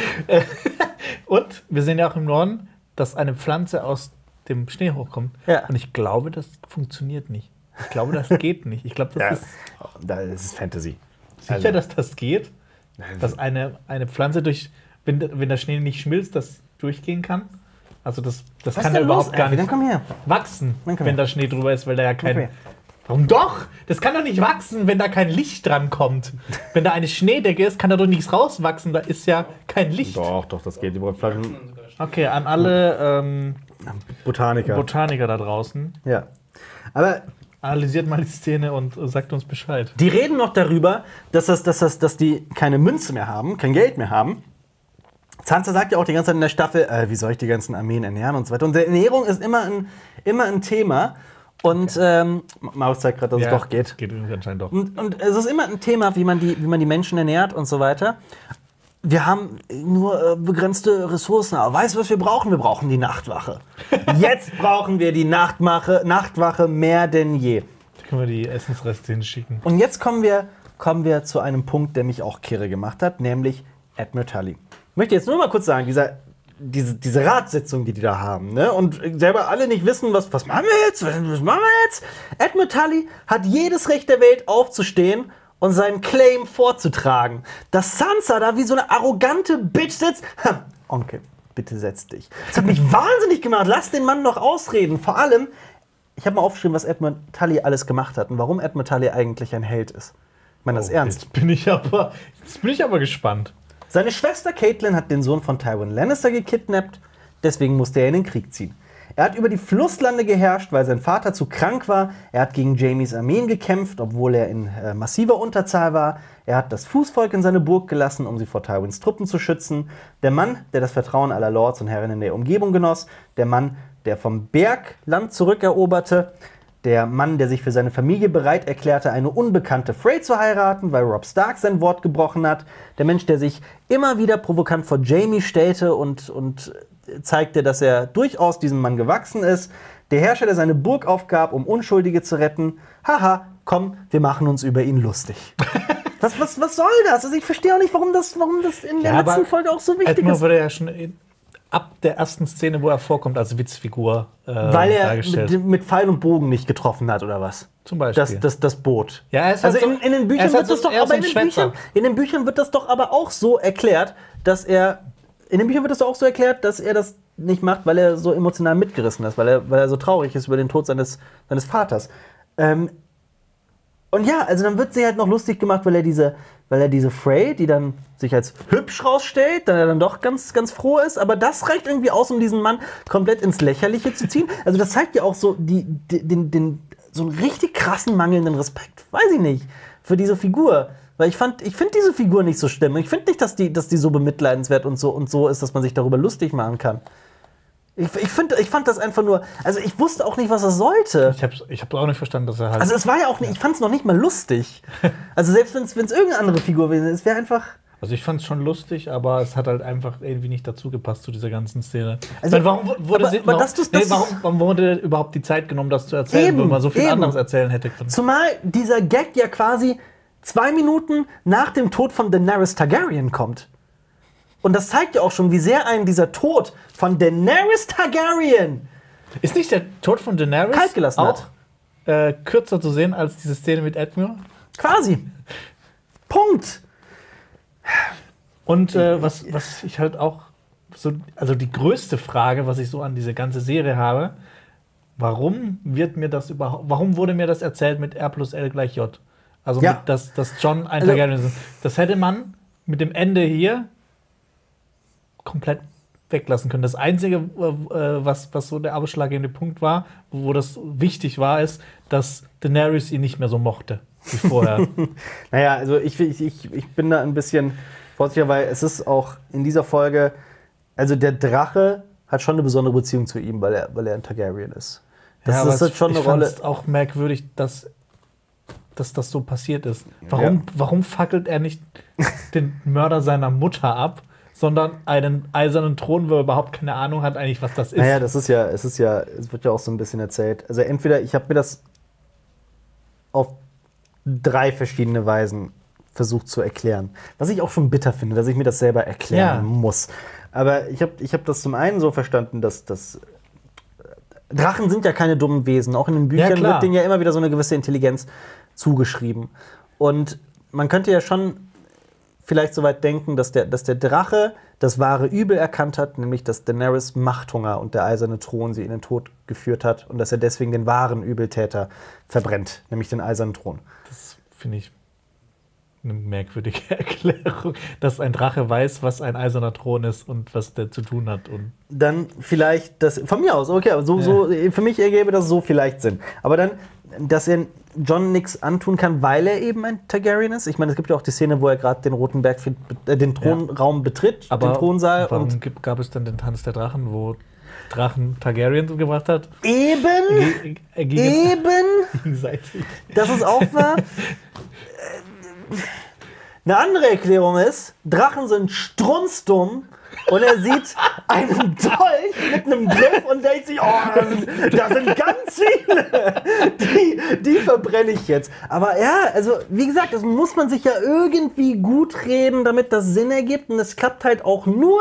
Und wir sehen ja auch im Norden, dass eine Pflanze aus dem Schnee hochkommt. Ja. Und ich glaube, das funktioniert nicht. Ich glaube, das geht nicht. Ich glaube, das Ja, ist das ist Fantasy. sicher, Also- dass das geht. Dass eine, eine Pflanze durch, wenn, der- wenn der Schnee nicht schmilzt, das durchgehen kann. Also das, das Was kann ist ja denn überhaupt los, gar Alfie? nicht Dann komm her. wachsen, Dann komm wenn her. da Schnee drüber ist, weil da ja kein... Okay. Warum doch? Das kann doch nicht wachsen, wenn da kein Licht dran kommt. Wenn da eine Schneedecke ist, kann da doch nichts rauswachsen. Da ist ja kein Licht. Doch, doch, das geht. Die Flaschen. Okay, an alle ähm, Botaniker. Botaniker da draußen. ja. Aber Analysiert mal die Szene und äh, sagt uns Bescheid. die reden noch darüber, dass, das, dass, das, dass die keine Münze mehr haben, kein Geld mehr haben. Sansa sagt ja auch die ganze Zeit in der Staffel, äh, wie soll ich die ganzen Armeen ernähren und so weiter. Und Ernährung ist immer ein, immer ein Thema. Und ähm, Maus zeigt gerade, dass es doch geht. Geht irgendwie anscheinend doch. Und, und es ist immer ein Thema, wie man, die, wie man die Menschen ernährt und so weiter. Wir haben nur äh, begrenzte Ressourcen. Aber weißt du, was wir brauchen? Wir brauchen die Nachtwache. Jetzt brauchen wir die Nachtwache, Nachtwache mehr denn je. Da können wir die Essensreste hinschicken. Und jetzt kommen wir, kommen wir zu einem Punkt, der mich auch kirre gemacht hat, nämlich Admiral Tully. Ich möchte jetzt nur mal kurz sagen, dieser, diese, diese Ratssitzung, die die da haben, ne? Und selber alle nicht wissen, was, was machen wir jetzt? Was, was machen wir jetzt? Admiral Tully hat jedes Recht der Welt aufzustehen und seinen Claim vorzutragen. Dass Sansa da wie so eine arrogante Bitch sitzt. Ha, Onkel, bitte setz dich. Das hat mich wahnsinnig gemacht. Lass den Mann noch ausreden. Vor allem, ich habe mal aufgeschrieben, was Admiral Tully alles gemacht hat und warum Admiral Tully eigentlich ein Held ist. Ich meine das Oh, ernst. Jetzt bin ich aber, jetzt bin ich aber gespannt. Seine Schwester Caitlin hat den Sohn von Tywin Lannister gekidnappt, deswegen musste er in den Krieg ziehen. Er hat über die Flusslande geherrscht, weil sein Vater zu krank war. Er hat gegen Jaimes Armeen gekämpft, obwohl er in äh, massiver Unterzahl war. Er hat das Fußvolk in seine Burg gelassen, um sie vor Tywins Truppen zu schützen. Der Mann, der das Vertrauen aller Lords und Herren in der Umgebung genoss. Der Mann, der vom Berg Land zurückeroberte. Der Mann, der sich für seine Familie bereit erklärte, eine unbekannte Frey zu heiraten, weil Robb Stark sein Wort gebrochen hat. Der Mensch, der sich immer wieder provokant vor Jaime stellte und, und zeigte, dass er durchaus diesem Mann gewachsen ist. Der Herrscher, der seine Burg aufgab, um Unschuldige zu retten. Haha, komm, wir machen uns über ihn lustig. was, was, was soll das? Also ich verstehe auch nicht, warum das, warum das in der Ja, letzten aber Folge auch so wichtig Edmure ist. wurde ja schon in, ab der ersten Szene, wo er vorkommt, als Witzfigur äh, Weil er dargestellt. mit, mit Pfeil und Bogen nicht getroffen hat, oder was? Zum Beispiel. Das, das, das Boot. Ja, er ist also halt in, so- in den er Büchern ist halt wird das so- doch, er ist aber so in ein den, Büchern, Schwätzer. in den Büchern wird das doch aber auch so erklärt, dass er in den Büchern wird das doch auch so erklärt, dass er das nicht macht, weil er so emotional mitgerissen ist, weil er, weil er so traurig ist über den Tod seines, seines Vaters. Ähm, und ja, also dann wird sie halt noch lustig gemacht, weil er diese, weil er diese Frey, die dann sich als hübsch rausstellt, dann er dann doch ganz, ganz froh ist, aber das reicht irgendwie aus, um diesen Mann komplett ins Lächerliche zu ziehen. Also das zeigt ja auch so die, die, den, den, so einen richtig krassen mangelnden Respekt, weiß ich nicht, für diese Figur. Weil ich fand, ich finde diese Figur nicht so schlimm. Ich finde nicht, dass die, dass die so bemitleidenswert und so und so ist, dass man sich darüber lustig machen kann. Ich, ich, find, ich fand das einfach nur, also ich wusste auch nicht, was das sollte. Ich hab's, ich hab's auch nicht verstanden, dass er halt. Also es war ja auch nicht, ich fand es noch nicht mal lustig. Also selbst wenn es irgendeine andere Figur wäre, es wäre einfach. Also ich fand es schon lustig, aber es hat halt einfach irgendwie nicht dazu gepasst zu dieser ganzen Szene. Also, ich meine, warum wurde aber- sie, aber warum, das- das- nee, das- warum, warum wurde überhaupt die Zeit genommen, das zu erzählen, Eben, wenn man so viel eben. anderes erzählen hätte können? Zumal dieser Gag ja quasi zwei Minuten nach dem Tod von Daenerys Targaryen kommt. Und das zeigt ja auch schon, wie sehr einen dieser Tod von Daenerys Targaryen Ist nicht der Tod von Daenerys kalt gelassen auch hat. äh, kürzer zu sehen als diese Szene mit Edmure? Quasi. Punkt. Und äh, was, was ich halt auch so, also die größte Frage, was ich so an diese ganze Serie habe, warum wird mir das überhaupt, warum wurde mir das erzählt mit R plus L gleich J? Also, ja. mit, dass, dass John ein also, Targaryen ist. Das hätte man mit dem Ende hier komplett weglassen können. Das Einzige, was, was so der ausschlaggebende Punkt war, wo das wichtig war, ist, dass Daenerys ihn nicht mehr so mochte wie vorher. Naja, also ich, ich, ich bin da ein bisschen vorsichtiger, weil es ist auch in dieser Folge, also der Drache hat schon eine besondere Beziehung zu ihm, weil er, weil er ein Targaryen ist. Das ja, ist halt schon eine ich Rolle. Ich fand es auch merkwürdig, dass, dass das so passiert ist. Warum, ja. warum fackelt er nicht den Mörder seiner Mutter ab, sondern einen eisernen Thron, wo er überhaupt keine Ahnung hat eigentlich, was das ist? Naja, das ist ja, es ist ja, es wird ja auch so ein bisschen erzählt. Also entweder, ich habe mir das auf drei verschiedene Weisen versucht zu erklären. Was ich auch schon bitter finde, dass ich mir das selber erklären ja. muss. Aber ich habe ich hab das zum einen so verstanden, dass, dass Drachen sind ja keine dummen Wesen. Auch in den Büchern ja, wird denen ja immer wieder so eine gewisse Intelligenz zugeschrieben. Und man könnte ja schon vielleicht so weit denken, dass der, dass der Drache das wahre Übel erkannt hat, nämlich dass Daenerys Machthunger und der eiserne Thron sie in den Tod geführt hat und dass er deswegen den wahren Übeltäter verbrennt, nämlich den eisernen Thron. Das finde ich eine merkwürdige Erklärung, dass ein Drache weiß, was ein eiserner Thron ist und was der zu tun hat. Und dann vielleicht, das, von mir aus, okay, so, ja. so, für mich ergäbe das so vielleicht Sinn. Aber dann, dass er John nichts antun kann, weil er eben ein Targaryen ist. Ich meine, es gibt ja auch die Szene, wo er gerade den Roten Berg, äh, den Thronraum ja. betritt, aber den Thronsaal. Warum und gibt, gab es dann den Tanz der Drachen, wo Drachen Targaryen gebracht hat? Eben! Ge gegen eben! Gegenseitig. Das ist auch wahr. Eine andere Erklärung ist, Drachen sind strunzdumm und er sieht einen Dolch mit einem Griff und denkt sich, oh, da sind, da sind ganz viele, die, die verbrenne ich jetzt. Aber ja, also wie gesagt, das muss man sich ja irgendwie gut reden, damit das Sinn ergibt. Und es klappt halt auch nur,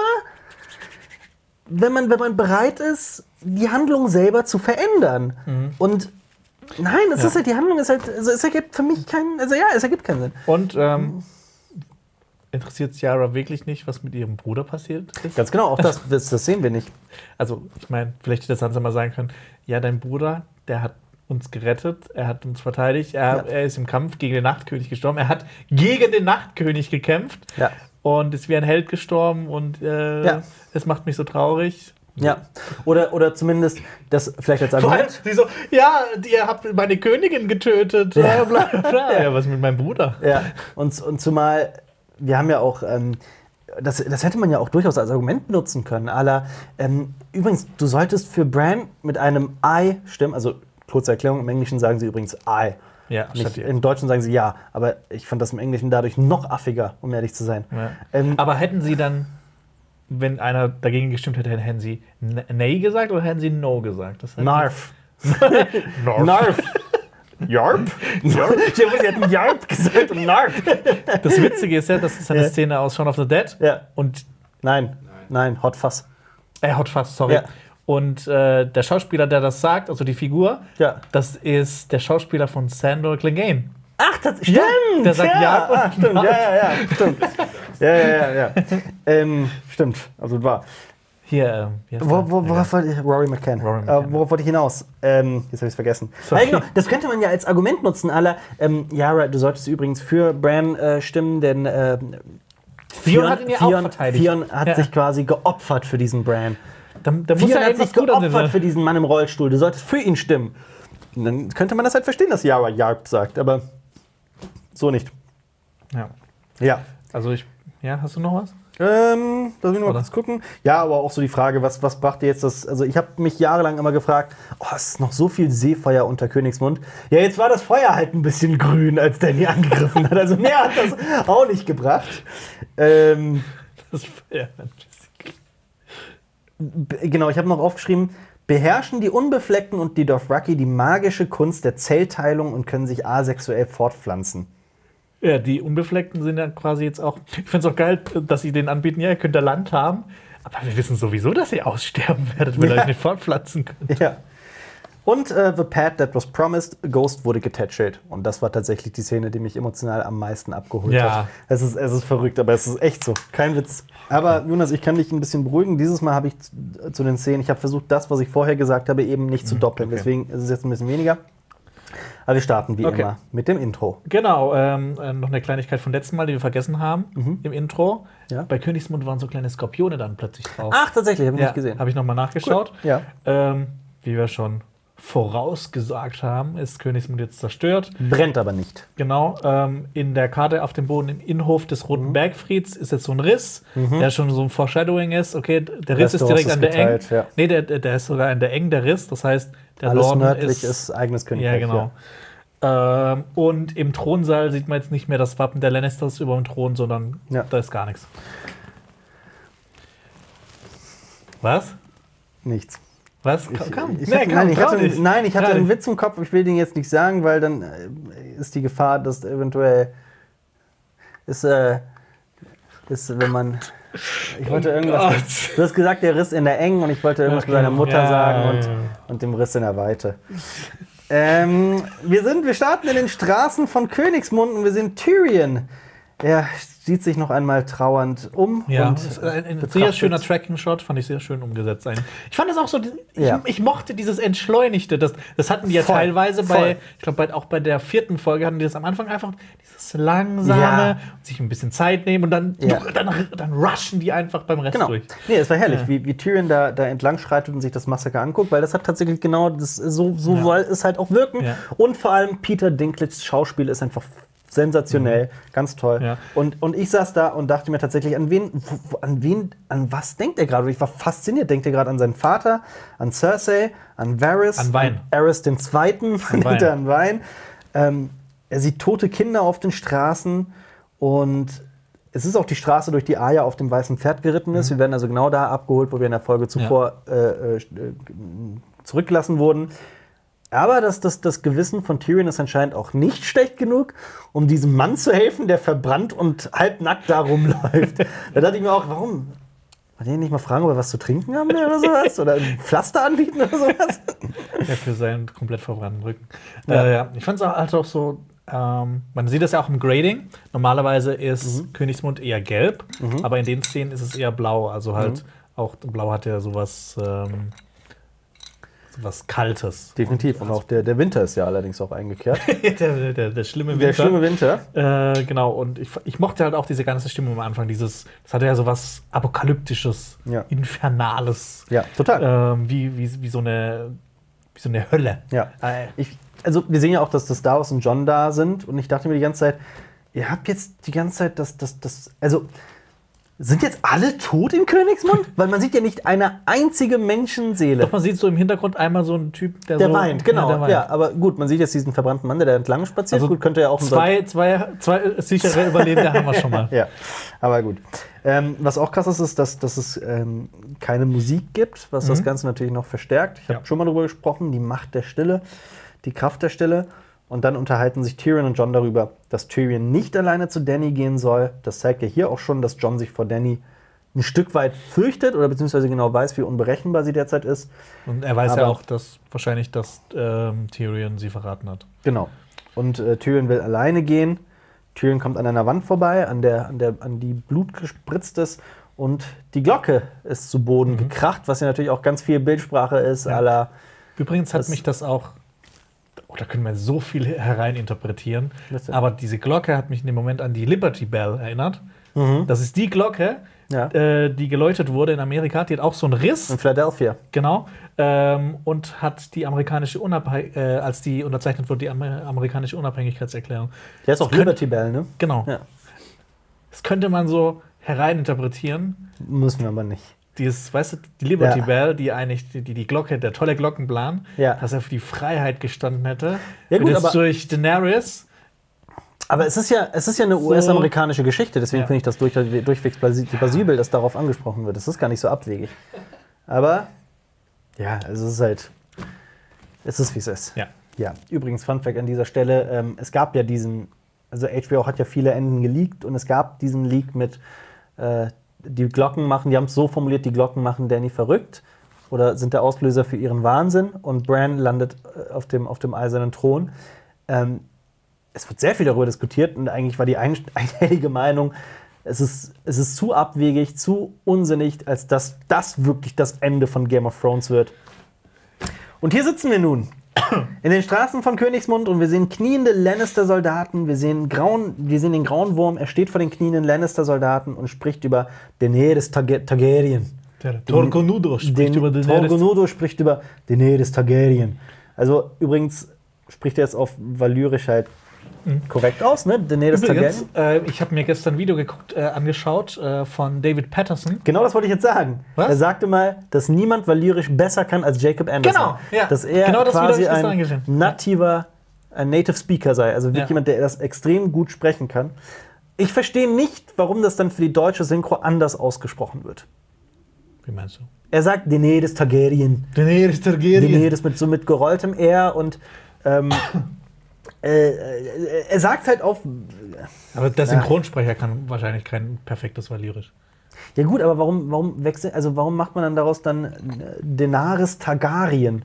wenn man, wenn man bereit ist, die Handlung selber zu verändern. Mhm. Und nein, das ja. ist halt, die Handlung ist halt, also es ergibt für mich keinen, also ja, es ergibt keinen Sinn. Und ähm, interessiert Yara wirklich nicht, was mit ihrem Bruder passiert ist? Ganz genau, auch das, das, das sehen wir nicht. Also, ich meine, vielleicht hätte Sansa mal sagen können, ja, dein Bruder, der hat uns gerettet, er hat uns verteidigt, er, ja. er ist im Kampf gegen den Nachtkönig gestorben, er hat gegen den Nachtkönig gekämpft ja. und ist wie ein Held gestorben und äh, ja. es macht mich so traurig. Ja, oder, oder zumindest das vielleicht als Argument. Die so, ja, ihr habt meine Königin getötet. Ja, bla, bla. Ja, was mit meinem Bruder? Ja, und, und zumal, wir haben ja auch, ähm, das, das hätte man ja auch durchaus als Argument benutzen können. Aller, ähm, übrigens, du solltest für Bran mit einem I stimmen, also kurze Erklärung, im Englischen sagen sie übrigens I. Ja, Nicht, im Deutschen sagen sie ja, aber ich fand das im Englischen dadurch noch affiger, um ehrlich zu sein. Ja. Ähm, aber hätten sie dann, wenn einer dagegen gestimmt hätte, hätten sie Nay gesagt oder hätten sie No gesagt? Das Narf. Narf. Narf. Yarp? Yarp? Ich habe sie hätten Yarp gesagt und Narf. Das Witzige ist ja, das ist eine ja. Szene aus Shaun of the Dead. Ja. Und nein, nein, Hot Fuzz. Äh, Hot Fuzz, sorry. Ja. Und äh, der Schauspieler, der das sagt, also die Figur, ja. das ist der Schauspieler von Sandor Clegane. Ach, das stimmt! Ja, der sagt ja, ja, ah, stimmt, ja, ja, ja, stimmt. ja, ja, ja, ja. ähm, stimmt, also wahr. Hier, äh, wo, wo, worauf wollte ich, Rory McCann. Rory McCann. Äh, worauf wollte ich hinaus? Ähm, jetzt habe ich es vergessen. Ah, genau, das könnte man ja als Argument nutzen, aller. Ähm, Yara, du solltest übrigens für Bran äh, stimmen, denn äh, Theon hat ihn ja auch verteidigt. Theon hat ja. sich quasi geopfert für diesen Bran. Da, da muss Theon ja hat sich geopfert für diesen Mann im Rollstuhl. Du solltest für ihn stimmen. Und dann könnte man das halt verstehen, dass Yara Yarp sagt, aber so nicht. Ja. Ja. Also ich, ja, hast du noch was? Ähm, lass mich noch mal kurz gucken. Ja, aber auch so die Frage, was, was brachte jetzt das, also ich habe mich jahrelang immer gefragt, oh, es ist noch so viel Seefeuer unter Königsmund. Ja, jetzt war das Feuer halt ein bisschen grün, als Danny angegriffen hat. Also mehr hat das auch nicht gebracht. Ähm, das Feuer ein bisschen. Genau, ich habe noch aufgeschrieben, beherrschen die Unbefleckten und die Dothraki die magische Kunst der Zellteilung und können sich asexuell fortpflanzen. Ja, die Unbefleckten sind ja quasi jetzt auch. Ich finde es auch geil, dass sie den anbieten, ja, ihr könnt da Land haben, aber wir wissen sowieso, dass ihr aussterben werdet, wenn ihr ja. euch nicht fortpflanzen könnt. Ja. Und äh, The Path That Was Promised, Ghost wurde getätschelt. Und das war tatsächlich die Szene, die mich emotional am meisten abgeholt Ja. hat. Es ist, es ist verrückt, aber es ist echt so. Kein Witz. Aber Jonas, ich kann dich ein bisschen beruhigen. Dieses Mal habe ich zu, zu den Szenen, ich habe versucht, das, was ich vorher gesagt habe, eben nicht zu doppeln. okay. Deswegen ist es jetzt ein bisschen weniger. Aber wir starten wie Okay. immer mit dem Intro. Genau, ähm, äh, noch eine Kleinigkeit vom letzten Mal, die wir vergessen haben im Intro. Ja. Bei Königsmund waren so kleine Skorpione dann plötzlich drauf. Ach, tatsächlich, habe ich ja, nicht gesehen. Habe ich nochmal nachgeschaut. Gut. Ja. Ähm, wie wir schon vorausgesagt haben, ist Königsmund jetzt zerstört. Brennt aber nicht. Genau, ähm, in der Karte auf dem Boden im Innenhof des Roten Bergfrieds ist jetzt so ein Riss, der schon so ein Foreshadowing ist. Okay, der Riss ist Westeros direkt ist an der Eng. geteilt, ja. Nee, der, der der ist sogar an der Eng, der Riss. Das heißt, der Alles Norden nördlich ist, ist, eigenes Ja, Königreich. genau. Ähm, und im Thronsaal sieht man jetzt nicht mehr das Wappen der Lannisters über dem Thron, sondern Ja. da ist gar nichts. Was? Nichts. Was? Ich, Komm, ich nee, hab, komm, nein, ich trau hatte, dich. nein, ich hatte Trau einen dich. Witz im Kopf. Ich will den jetzt nicht sagen, weil dann äh, ist die Gefahr, dass eventuell ist, äh, ist, wenn man. Ich wollte irgendwas. Gott. Du hast gesagt, der Riss in der Eng und ich wollte irgendwas Okay. mit seiner Mutter Ja, sagen ja, und, ja. und dem Riss in der Weite. ähm, wir sind, wir starten in den Straßen von Königsmund und wir sehen Tyrion. Er sieht sich noch einmal trauernd um. Ja, und das ist ein, ein sehr betrachtet- schöner Tracking-Shot, fand ich sehr schön umgesetzt. Ein- Ich fand das auch so, ich, Ja. ich mochte dieses Entschleunigte. Das, das hatten die ja Voll, teilweise voll. bei, ich glaube, bei, auch bei der vierten Folge hatten die das am Anfang einfach dieses langsame, Ja. sich ein bisschen Zeit nehmen und dann, Ja. dann, dann rushen die einfach beim Rest Genau. durch. Nee, es war herrlich, Ja. wie, wie Tyrion da, da entlang schreitet und sich das Massaker anguckt, weil das hat tatsächlich genau, das, so, so Ja. soll es halt auch wirken. Ja. Und vor allem Peter Dinklages Schauspiel ist einfach sensationell, ganz toll. Ja. Und, und ich saß da und dachte mir tatsächlich, an wen, wo, wo, an wen, an was denkt er gerade? Und ich war fasziniert. Denkt er gerade an seinen Vater, an Cersei, an Varys, An Wein. Aerys den Zweiten, An denkt er Wein. an Wein. Ähm, er sieht tote Kinder auf den Straßen und es ist auch die Straße, durch die Arya auf dem weißen Pferd geritten ist. Wir werden also genau da abgeholt, wo wir in der Folge zuvor äh, äh, zurückgelassen wurden. Aber das, das, das Gewissen von Tyrion ist anscheinend auch nicht schlecht genug, um diesem Mann zu helfen, der verbrannt und halbnackt da rumläuft. Da dachte ich mir auch, warum? Wollt ihr nicht mal fragen, ob er was zu trinken haben will oder sowas? Oder ein Pflaster anbieten oder sowas? Ja, für seinen komplett verbrannten Rücken. Ja. Äh, ja. Ich fand es auch, halt auch so, ähm, man sieht das ja auch im Grading. Normalerweise ist Mhm. Königsmund eher gelb, aber in den Szenen ist es eher blau. Also halt, Mhm. auch blau hat ja sowas, ähm, sowas Kaltes. Definitiv. Und auch der, der Winter ist ja allerdings auch eingekehrt. der, der, der schlimme Winter. Der schlimme Winter. Äh, genau, und ich, ich mochte halt auch diese ganze Stimmung am Anfang. Dieses, das hatte ja sowas Apokalyptisches, Ja. Infernales. Ja, total. Ähm, wie, wie, wie, so eine, wie so eine Hölle. Ja. Äh, Ich, also wir sehen ja auch, dass das Davos und Jon da sind. Und ich dachte mir die ganze Zeit, ihr habt jetzt die ganze Zeit das, das, das, also sind jetzt alle tot in Königsmund? Weil man sieht ja nicht eine einzige Menschenseele. Doch, man sieht so im Hintergrund einmal so einen Typ, der, Der so, weint, genau. der Ja, weint. aber gut, man sieht jetzt diesen verbrannten Mann, der da entlang spaziert. Also gut, könnte ja auch ein Zwei, zwei, zwei sichere Überlebende haben wir schon mal. Ja, aber gut. Ähm, was auch krass ist, ist, dass, dass es ähm, keine Musik gibt, was das Ganze natürlich noch verstärkt. Ich habe Ja. schon mal darüber gesprochen, die Macht der Stille, die Kraft der Stille. Und dann unterhalten sich Tyrion und Jon darüber, dass Tyrion nicht alleine zu Dany gehen soll. Das zeigt ja hier auch schon, dass Jon sich vor Dany ein Stück weit fürchtet oder beziehungsweise genau weiß, wie unberechenbar sie derzeit ist. Und er weiß ja Aber- auch, dass wahrscheinlich, dass ähm, Tyrion sie verraten hat. Genau. Und äh, Tyrion will alleine gehen. Tyrion kommt an einer Wand vorbei, an, der, an, der, an die Blut gespritzt ist. Und die Glocke ist zu Boden gekracht, was ja natürlich auch ganz viel Bildsprache ist. Ja. À la, Übrigens hat Das- mich das auch, oh, da können wir so viel hereininterpretieren, Was denn? aber diese Glocke hat mich in dem Moment an die Liberty Bell erinnert. Das ist die Glocke, Ja. äh, die geläutet wurde in Amerika. Die hat auch so einen Riss. in Philadelphia. Genau. Ähm, und hat die amerikanische Unabhängigkeit, äh, als die unterzeichnet wurde, die Amer amerikanische Unabhängigkeitserklärung. Der ist auch könnte- Liberty Bell, ne? Genau. Ja. Das könnte man so hereininterpretieren. Müssen wir aber nicht. Dieses, weißt du, die Liberty Ja. Bell, die eigentlich die, die, die Glocke, der tolle Glockenplan, Ja. dass er für die Freiheit gestanden hätte. Ja, Wird gut, jetzt aber- durch Daenerys. Aber es ist ja, es ist ja eine So. U S-amerikanische Geschichte, deswegen Ja. finde ich das durch, durchwegs plausibel, dass darauf angesprochen wird. Das ist gar nicht so abwegig. Aber, ja, es ist halt, es ist, wie es ist. Ja. Ja, übrigens, Fun Fact an dieser Stelle, ähm, es gab ja diesen, also H B O hat ja viele Enden geleakt und es gab diesen Leak mit, äh, die Glocken machen, die haben es so formuliert, die Glocken machen Dany verrückt. oder sind der Auslöser für ihren Wahnsinn und Bran landet auf dem, auf dem eisernen Thron. Ähm, es wird sehr viel darüber diskutiert und eigentlich war die ein, einhellige Meinung, es ist, es ist zu abwegig, zu unsinnig, als dass das wirklich das Ende von Game of Thrones wird. Und hier sitzen wir nun in den Straßen von Königsmund und wir sehen kniende Lannister-Soldaten, wir sehen, grauen, wir sehen den grauen Wurm, er steht vor den knienden Lannister-Soldaten und spricht über Daenerys Targaryen. Der Torgonudo spricht den, über Daenerys. Torgonudo spricht über Daenerys Targaryen. Also übrigens spricht er es auf Valyrisch halt mhm. korrekt aus, ne? Daenerys Übrigens, Targaryen. Äh, ich habe mir gestern ein Video geguckt, äh, angeschaut äh, von David Patterson. Genau das wollte ich jetzt sagen. Was? Er sagte mal, dass niemand Valyrisch besser kann als Jacob Anderson. Genau, ja. Dass er genau das quasi ein angesehen. nativer, ein Native Speaker sei. Also wirklich ja. jemand, der das extrem gut sprechen kann. Ich verstehe nicht, warum das dann für die deutsche Synchro anders ausgesprochen wird. Wie meinst du? Er sagt Daenerys Targaryen. Daenerys Targaryen. Daenerys mit so mit gerolltem R und ähm, äh, er sagt halt auf. Aber der Synchronsprecher kann wahrscheinlich kein perfektes Valyrisch. Ja gut, aber warum, warum wechselt, also warum macht man dann daraus dann Daenerys Targaryen?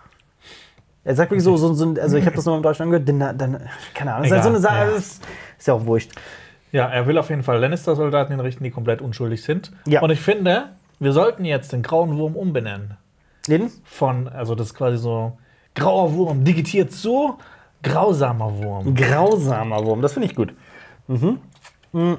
Er sagt wirklich so, so, so also ich habe das noch im Deutschen angehört, Dena, Dena, keine Ahnung, das ist halt so eine Sache, ja. ist, ist ja auch wurscht. Ja, er will auf jeden Fall Lannister-Soldaten hinrichten, die komplett unschuldig sind. Ja. Und ich finde, wir sollten jetzt den grauen Wurm umbenennen. Den? Von, also das ist quasi so, grauer Wurm digitiert zu grausamer Wurm. Grausamer Wurm, das finde ich gut. Mhm. Mhm.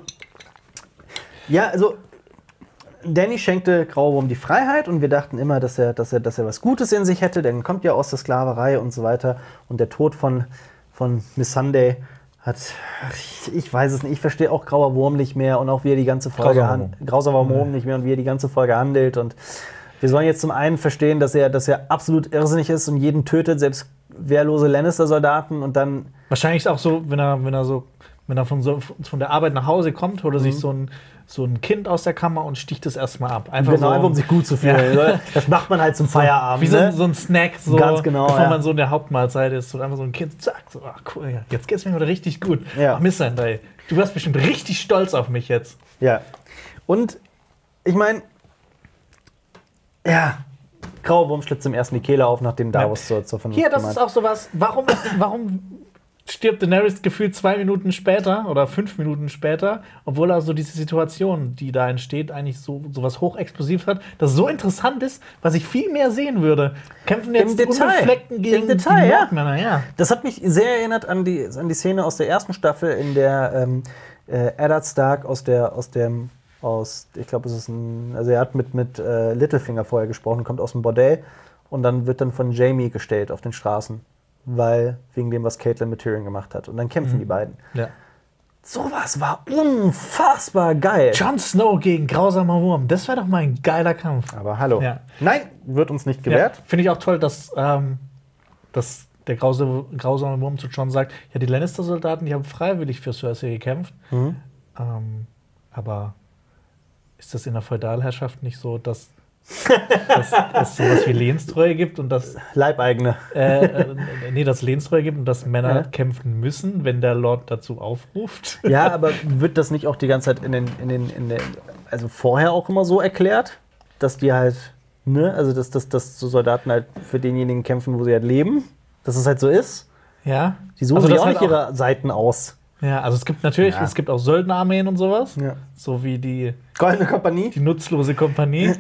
Ja, also Danny schenkte Grauwurm die Freiheit und wir dachten immer, dass er, dass er, dass er was Gutes in sich hätte, denn er kommt ja aus der Sklaverei und so weiter. Und der Tod von, von Miss Sunday hat, ich, ich weiß es nicht, ich verstehe auch Grauer Wurm nicht mehr und auch wie er die ganze Folge Grausamer Wurm. Grausamer Wurm nicht mehr und wie er die ganze Folge handelt. Und wir sollen jetzt zum einen verstehen, dass er, dass er absolut irrsinnig ist und jeden tötet, selbst wehrlose Lannister-Soldaten und dann. Wahrscheinlich ist auch so, wenn er, wenn er so, wenn er von, so, von der Arbeit nach Hause kommt, holt er mhm. sich so ein, so ein Kind aus der Kammer und sticht es erstmal ab. Einfach genau, so, einfach um sich gut zu fühlen. Ja. Das macht man halt zum Feierabend. Wie so, ne? so ein Snack, so, ganz genau, bevor ja. man so in der Hauptmahlzeit ist. So einfach so ein Kind, zack, so, ach cool, ja, jetzt geht's mir wieder richtig gut. Ja. Ach, Miss Sunday, du warst bestimmt richtig stolz auf mich jetzt. Ja. Und ich meine, ja, Grauer Wurm schlitzt im ersten die Kehle auf, nachdem Davos ja. zur, zur Vernunft Hier, das gemeint. ist auch sowas. Warum, warum stirbt Daenerys gefühlt zwei Minuten später oder fünf Minuten später, obwohl er so diese Situation, die da entsteht, eigentlich so sowas hochexplosiv hat, das so interessant ist, was ich viel mehr sehen würde. Kämpfen jetzt Im Detail. Unbefleckten gegen Im Detail, die ja. Nordmänner, ja. Das hat mich sehr erinnert an die, an die Szene aus der ersten Staffel, in der ähm, äh, Eddard Stark aus der, aus dem, aus, ich glaube, es ist ein, also er hat mit, mit äh, Littlefinger vorher gesprochen, kommt aus dem Bordell und dann wird dann von Jaime gestellt auf den Straßen. Weil, wegen dem, was Caitlyn mit Tyrion gemacht hat. Und dann kämpfen mhm. die beiden. Ja. Sowas war unfassbar geil. Jon Snow gegen grausamer Wurm, das wäre doch mal ein geiler Kampf. Aber hallo. Ja. Nein, wird uns nicht gewährt. Ja, finde ich auch toll, dass, ähm, dass der grause, grausame Wurm zu Jon sagt, ja, die Lannister-Soldaten, die haben freiwillig für Cersei gekämpft. Mhm. Ähm, aber ist das in der Feudalherrschaft nicht so, dass dass es sowas wie Lehnstreue gibt und dass Leibeigene. Äh, äh, nee, dass Lehnstreue gibt und dass Männer ja. kämpfen müssen, wenn der Lord dazu aufruft. Ja, aber wird das nicht auch die ganze Zeit in den, in den, in den also vorher auch immer so erklärt, dass die halt, ne, also dass, dass, dass so Soldaten halt für denjenigen kämpfen, wo sie halt leben, dass es halt so ist? Ja. Die suchen also sich das auch halt nicht ihre Seiten aus. Ja, also es gibt natürlich, ja. es gibt auch Söldnerarmeen und sowas, ja. so wie die Goldene Kompanie, die nutzlose Kompanie.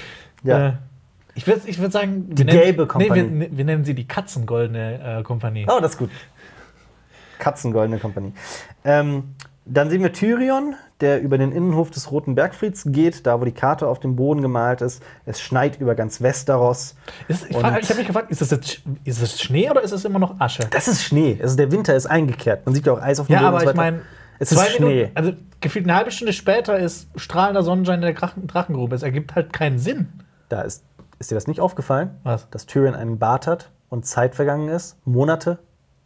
Ja. Äh, ich würde ich würd sagen, die gelbe Kompanie. Nee, wir, wir nennen sie die Katzengoldene äh, Kompanie. Oh, das ist gut. Katzengoldene Kompanie. Ähm, dann sehen wir Tyrion, der über den Innenhof des Roten Bergfrieds geht, da wo die Karte auf dem Boden gemalt ist. Es schneit über ganz Westeros. Ist, ich ich habe mich gefragt, ist das jetzt ist das Schnee oder ist es immer noch Asche? Das ist Schnee. Also der Winter ist eingekehrt. Man sieht ja auch Eis auf dem ja, Boden. Ja, aber ich meine, es ist Schnee. Minuten, also gefühlt eine halbe Stunde später ist strahlender Sonnenschein in der Drachen Drachengrube. Es ergibt halt keinen Sinn. Da ist, ist dir das nicht aufgefallen? Was? Dass Tyrion einen Bart hat und Zeit vergangen ist? Monate?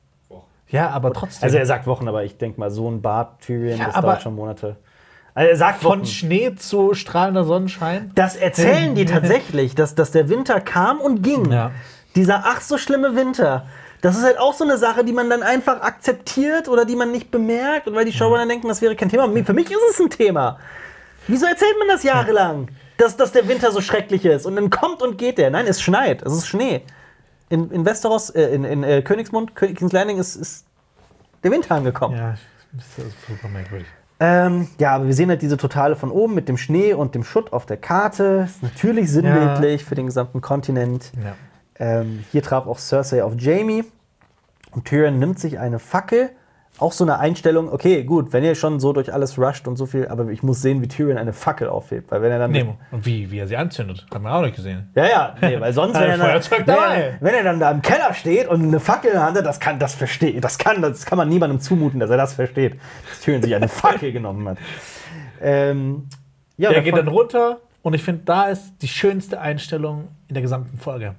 Ja, aber trotzdem. Also er sagt Wochen, aber ich denke mal, so ein Bart Tyrion, ja, das dauert schon Monate. Also er sagt von Wochen. Schnee zu strahlender Sonnenschein? Das erzählen die tatsächlich, dass, dass der Winter kam und ging. Ja. Dieser ach so schlimme Winter. Das ist halt auch so eine Sache, die man dann einfach akzeptiert oder die man nicht bemerkt. Und weil die Showrunner ja. denken, das wäre kein Thema. Für mich ist es ein Thema. Wieso erzählt man das jahrelang? dass, dass der Winter so schrecklich ist. Und dann kommt und geht der. Nein, es schneit. Es ist Schnee. In, in Westeros, äh, in, in äh, Königsmund, King's Landing ist, ist der Winter angekommen. Ja, das ist super merkwürdig. Ähm, ja, aber wir sehen halt diese Totale von oben mit dem Schnee und dem Schutt auf der Karte. Ist natürlich sinnbildlich ja. für den gesamten Kontinent. Ja. Ähm, hier traf auch Cersei auf Jaime. Und Tyrion nimmt sich eine Fackel. Auch so eine Einstellung, okay, gut, wenn ihr schon so durch alles rusht und so viel, aber ich muss sehen, wie Tyrion eine Fackel aufhebt. Weil wenn er dann nee, und wie, wie er sie anzündet, haben wir auch nicht gesehen. Ja, ja, nee, weil sonst, wenn, er dann, wenn, wenn er dann da im Keller steht und eine Fackel in der Hand hat, das kann, das verstehe, das kann, das kann man niemandem zumuten, dass er das versteht, dass Tyrion sich eine Fackel genommen hat. Ähm, ja, der geht dann runter und ich finde, da ist die schönste Einstellung in der gesamten Folge.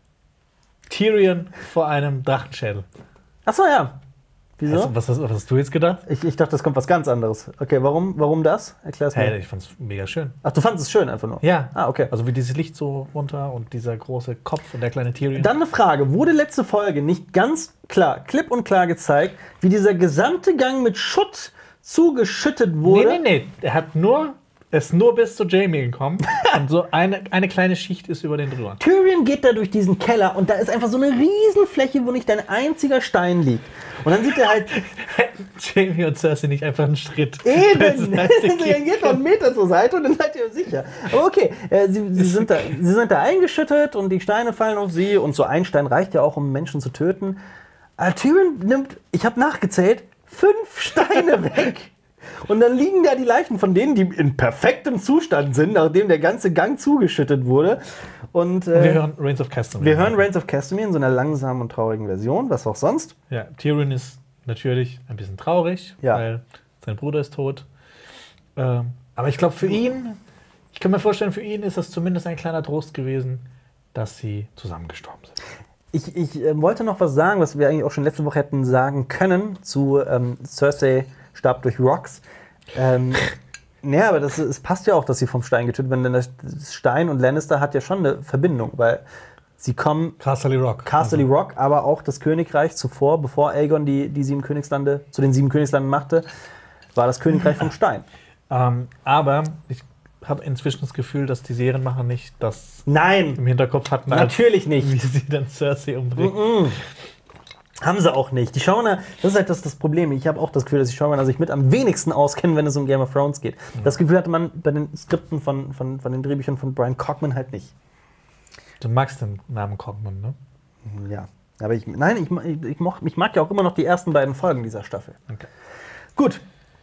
Tyrion vor einem Drachenschädel. Achso, ja. Wieso? Also, was, hast, was hast du jetzt gedacht? Ich, ich dachte, das kommt was ganz anderes. Okay, warum, warum das? Erklär's mir. Hey, ich fand's mega schön. Ach, du fandest es schön einfach nur? Ja. Ah, okay. Also wie dieses Licht so runter und dieser große Kopf und der kleine Tyrion. Dann eine Frage. Wurde letzte Folge nicht ganz klar, klipp und klar gezeigt, wie dieser gesamte Gang mit Schutt zugeschüttet wurde? Nee, nee, nee. Er hat nur, er ist nur bis zu Jaime gekommen und so eine, eine kleine Schicht ist über den drüber. Tyrion geht da durch diesen Keller und da ist einfach so eine Riesenfläche, wo nicht ein einziger Stein liegt. Und dann sieht er halt... Jaime und Cersei nicht einfach einen Schritt. Eben! Dann geht noch einen Meter zur Seite und dann seid ihr sicher. Aber okay, äh, sie, sie, sind da, sie sind da eingeschüttet und die Steine fallen auf sie. Und so ein Stein reicht ja auch, um Menschen zu töten. Aber Tyrion nimmt, ich habe nachgezählt, fünf Steine weg. Und dann liegen da die Leichen von denen, die in perfektem Zustand sind, nachdem der ganze Gang zugeschüttet wurde. Und, äh, wir hören Reigns of Castamere. Wir hören Reigns of Castamere in so einer langsamen und traurigen Version, was auch sonst. Ja, Tyrion ist natürlich ein bisschen traurig, ja. weil sein Bruder ist tot. Ähm, aber ich glaube für ihn, ich kann mir vorstellen, für ihn ist das zumindest ein kleiner Trost gewesen, dass sie zusammengestorben sind. Ich, ich äh, wollte noch was sagen, was wir eigentlich auch schon letzte Woche hätten sagen können zu ähm, Cersei starb durch Rocks. Ähm, naja, aber das, es passt ja auch, dass sie vom Stein getötet werden, denn das Stein und Lannister hat ja schon eine Verbindung, weil sie kommen... Casterly Rock. Casterly also. Rock, aber auch das Königreich zuvor, bevor Aegon die, die sieben Königslande, zu den sieben Königslanden machte, war das Königreich vom Stein. Ähm, aber ich habe inzwischen das Gefühl, dass die Serienmacher nicht das Nein, im Hinterkopf hatten, natürlich nicht, wie sie dann Cersei umbringen. Mm-mm. Haben sie auch nicht. Die Showrunner, das ist halt das, das Problem. Ich habe auch das Gefühl, dass die Showrunner sich mit am wenigsten auskennen, wenn es um Game of Thrones geht. Mhm. Das Gefühl hatte man bei den Skripten von, von, von den Drehbüchern von Brian Cogman halt nicht. Du magst den Namen Cogman, ne? Ja. Aber ich, nein, ich, ich, ich, moch, ich mag ja auch immer noch die ersten beiden Folgen dieser Staffel. Okay. Gut.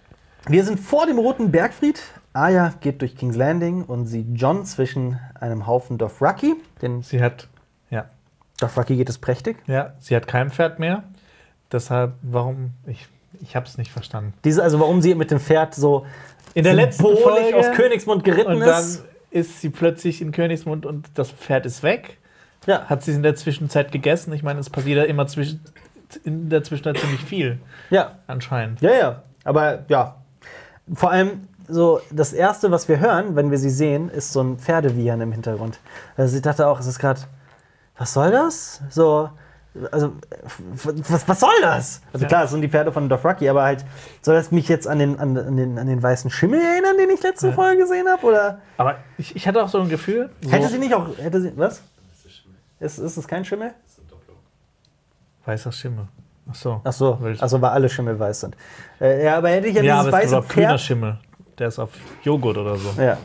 Wir sind vor dem Roten Bergfried. Arya geht durch King's Landing und sieht Jon zwischen einem Haufen Dothraki. Den Sie hat, ja. Dothraki geht es prächtig. Ja, sie hat kein Pferd mehr. Deshalb, warum? Ich, ich habe es nicht verstanden. Diese, also warum sie mit dem Pferd so in der letzten Folge aus Königsmund geritten und dann ist. ist sie plötzlich in Königsmund und das Pferd ist weg. Ja. Hat sie in der Zwischenzeit gegessen? Ich meine, es passiert ja immer zwischen, in der Zwischenzeit ziemlich viel. Ja. Anscheinend. Ja, ja. Aber ja. Vor allem so das Erste, was wir hören, wenn wir sie sehen, ist so ein Pferdewiehern im Hintergrund. Also ich dachte auch, es ist gerade, was soll das? So, also, was, was soll das? Also ja. klar, es sind die Pferde von Dothraki, aber halt, soll das mich jetzt an den, an, an den, an den weißen Schimmel erinnern, den ich letzte ja. Folge gesehen habe? Oder? Aber ich, ich hatte auch so ein Gefühl. So hätte sie nicht auch, hätte sie, was? Ist, ist es kein Schimmel? Das ist eine Doppelung. Weißer Schimmel. Ach so. Ach so, also weil alle Schimmel weiß sind. Äh, ja, aber hätte ich ja, ja dieses aber weiße es ist grüner Pferd. Schimmel. Der ist auf Joghurt oder so. Ja.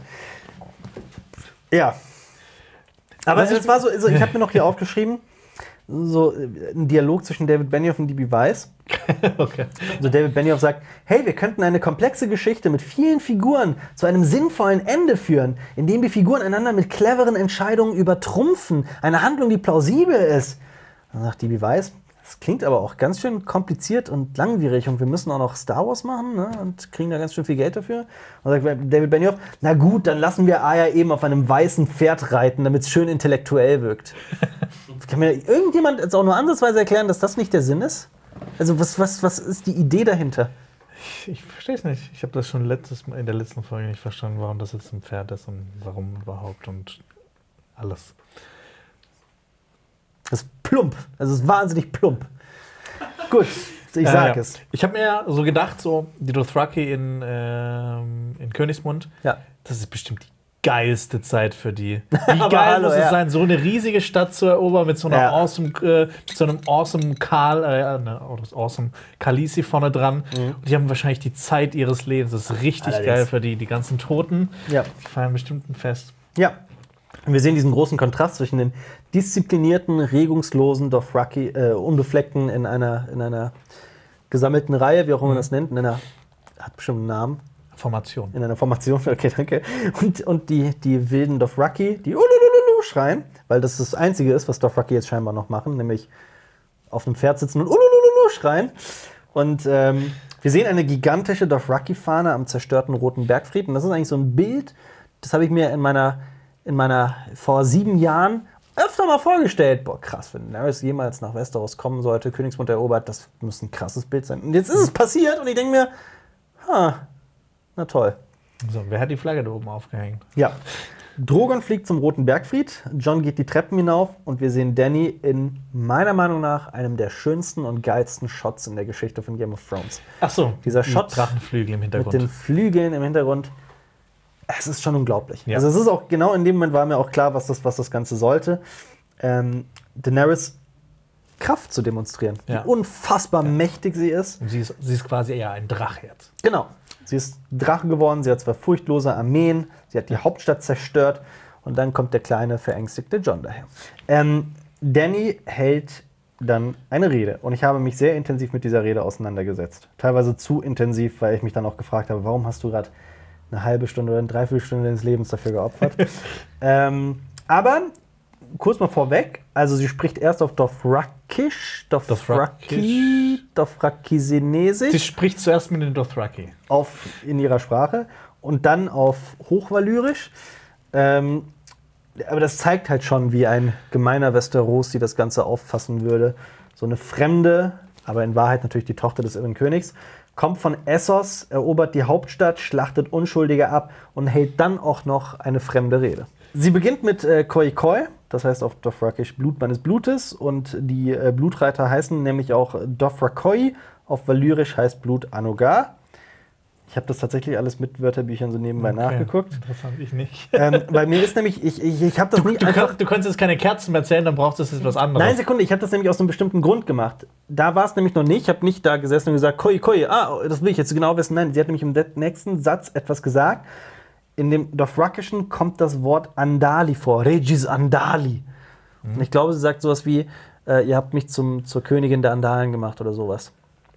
Ja. Aber es, es war so, also ich habe mir noch hier aufgeschrieben, so ein Dialog zwischen David Benioff und D B Weiss. Okay. Also David Benioff sagt, hey, wir könnten eine komplexe Geschichte mit vielen Figuren zu einem sinnvollen Ende führen, indem die Figuren einander mit cleveren Entscheidungen übertrumpfen. Eine Handlung, die plausibel ist. Dann sagt D B Weiss, das klingt aber auch ganz schön kompliziert und langwierig und wir müssen auch noch Star Wars machen, ne? Und kriegen da ganz schön viel Geld dafür. Und sagt David Benioff, na gut, dann lassen wir Arya eben auf einem weißen Pferd reiten, damit es schön intellektuell wirkt. Kann mir irgendjemand jetzt auch nur ansatzweise erklären, dass das nicht der Sinn ist? Also was, was, was ist die Idee dahinter? Ich, ich verstehe es nicht. Ich habe das schon letztes Mal in der letzten Folge nicht verstanden, warum das jetzt ein Pferd ist und warum überhaupt und alles. Das ist plump. Das ist wahnsinnig plump. Gut, ich äh, sag ja. es. Ich habe mir so gedacht, so die Dothraki in, ähm, in Königsmund, ja. das ist bestimmt die geilste Zeit für die. Wie Aber geil hallo, muss es ja. sein, so eine riesige Stadt zu erobern mit so einer Ja. awesome, äh, mit so einem awesome Karl, äh, ne, oh, das awesome Khaleesi vorne dran. Mhm. Und die haben wahrscheinlich die Zeit ihres Lebens. Das ist richtig Allerdings. geil für die. Die ganzen Toten, Ja. die feiern bestimmt ein Fest. Ja. Und wir sehen diesen großen Kontrast zwischen den disziplinierten, regungslosen Dothraki, äh, Unbefleckten in einer, in einer gesammelten Reihe, wie auch immer man das nennt, in einer, hat bestimmt einen Namen, Formation. in einer Formation, okay, danke. Und, und die, die wilden Dothraki, die Ulululu schreien, weil das das Einzige ist, was Dothraki jetzt scheinbar noch machen, nämlich auf einem Pferd sitzen und Ulululu schreien. Und ähm, wir sehen eine gigantische Dothraki-Fahne am zerstörten Roten Bergfried. Und das ist eigentlich so ein Bild, das habe ich mir in meiner, in meiner, vor sieben Jahren öfter mal vorgestellt. Boah, krass, wenn Daenerys jemals nach Westeros kommen sollte, Königsmund erobert, das muss ein krasses Bild sein. Und jetzt ist es passiert und ich denke mir, ha, na toll. So, wer hat die Flagge da oben aufgehängt? Ja. Drogon fliegt zum Roten Bergfried, Jon geht die Treppen hinauf und wir sehen Dany in meiner Meinung nach einem der schönsten und geilsten Shots in der Geschichte von Game of Thrones. Ach so, Dieser mit Shot Drachenflügel im Mit Hintergrund. den Flügeln im Hintergrund. Es ist schon unglaublich. Ja. Also es ist auch, genau in dem Moment war mir auch klar, was das, was das Ganze sollte. Ähm, Daenerys Kraft zu demonstrieren. Ja. Wie unfassbar mächtig sie ist. Und sie ist, sie ist quasi eher ein Drache jetzt. Genau. Sie ist Drache geworden, sie hat zwei furchtlose Armeen, sie hat die Hauptstadt zerstört und dann kommt der kleine, verängstigte Jon daher. Ähm, Dany hält dann eine Rede und ich habe mich sehr intensiv mit dieser Rede auseinandergesetzt. Teilweise zu intensiv, weil ich mich dann auch gefragt habe, warum hast du gerade eine halbe Stunde oder eine Dreiviertelstunde deines Lebens dafür geopfert? ähm, aber kurz mal vorweg, also sie spricht erst auf Dothrakisch, Dothraki, Dothrakisenesisch. Sie spricht zuerst mit den Dothraki. Auf, in ihrer Sprache und dann auf Hochvalyrisch. Ähm, aber das zeigt halt schon, wie ein gemeiner Westerosi das Ganze auffassen würde. So eine fremde, aber in Wahrheit natürlich die Tochter des irren Königs, kommt von Essos, erobert die Hauptstadt, schlachtet Unschuldige ab und hält dann auch noch eine fremde Rede. Sie beginnt mit äh, Koi Koi, das heißt auf Dothrakisch Blut meines Blutes, und die äh, Blutreiter heißen nämlich auch Dothrakoi, auf Valyrisch heißt Blut Anogar. Ich habe das tatsächlich alles mit Wörterbüchern so nebenbei Okay, nachgeguckt. Interessant, ich nicht. Ähm, weil mir ist nämlich, ich, ich, ich habe das nicht Du, einfach... kannst, du kannst jetzt keine Kerzen mehr zählen, dann brauchst du jetzt was anderes. Nein, Sekunde, ich habe das nämlich aus einem bestimmten Grund gemacht. Da war es nämlich noch nicht, ich habe nicht da gesessen und gesagt, Koi, Koi, ah, das will ich jetzt genau wissen. Nein, sie hat nämlich im nächsten Satz etwas gesagt. In dem Dothrakischen kommt das Wort Andali vor, Regis Andali. Mhm. Und ich glaube, sie sagt sowas wie, äh, ihr habt mich zum, zur Königin der Andalen gemacht oder sowas.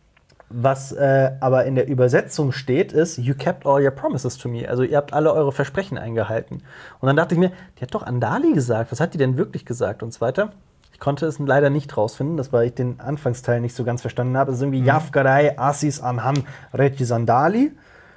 Was äh, aber in der Übersetzung steht, ist, you kept all your promises to me. Also ihr habt alle eure Versprechen eingehalten. Und dann dachte ich mir, die hat doch Andali gesagt. Was hat die denn wirklich gesagt? Und so weiter. Ich konnte es leider nicht rausfinden, das, weil ich den Anfangsteil nicht so ganz verstanden habe. Es ist irgendwie mhm. Yafgarai Asis Anham Regis Andali.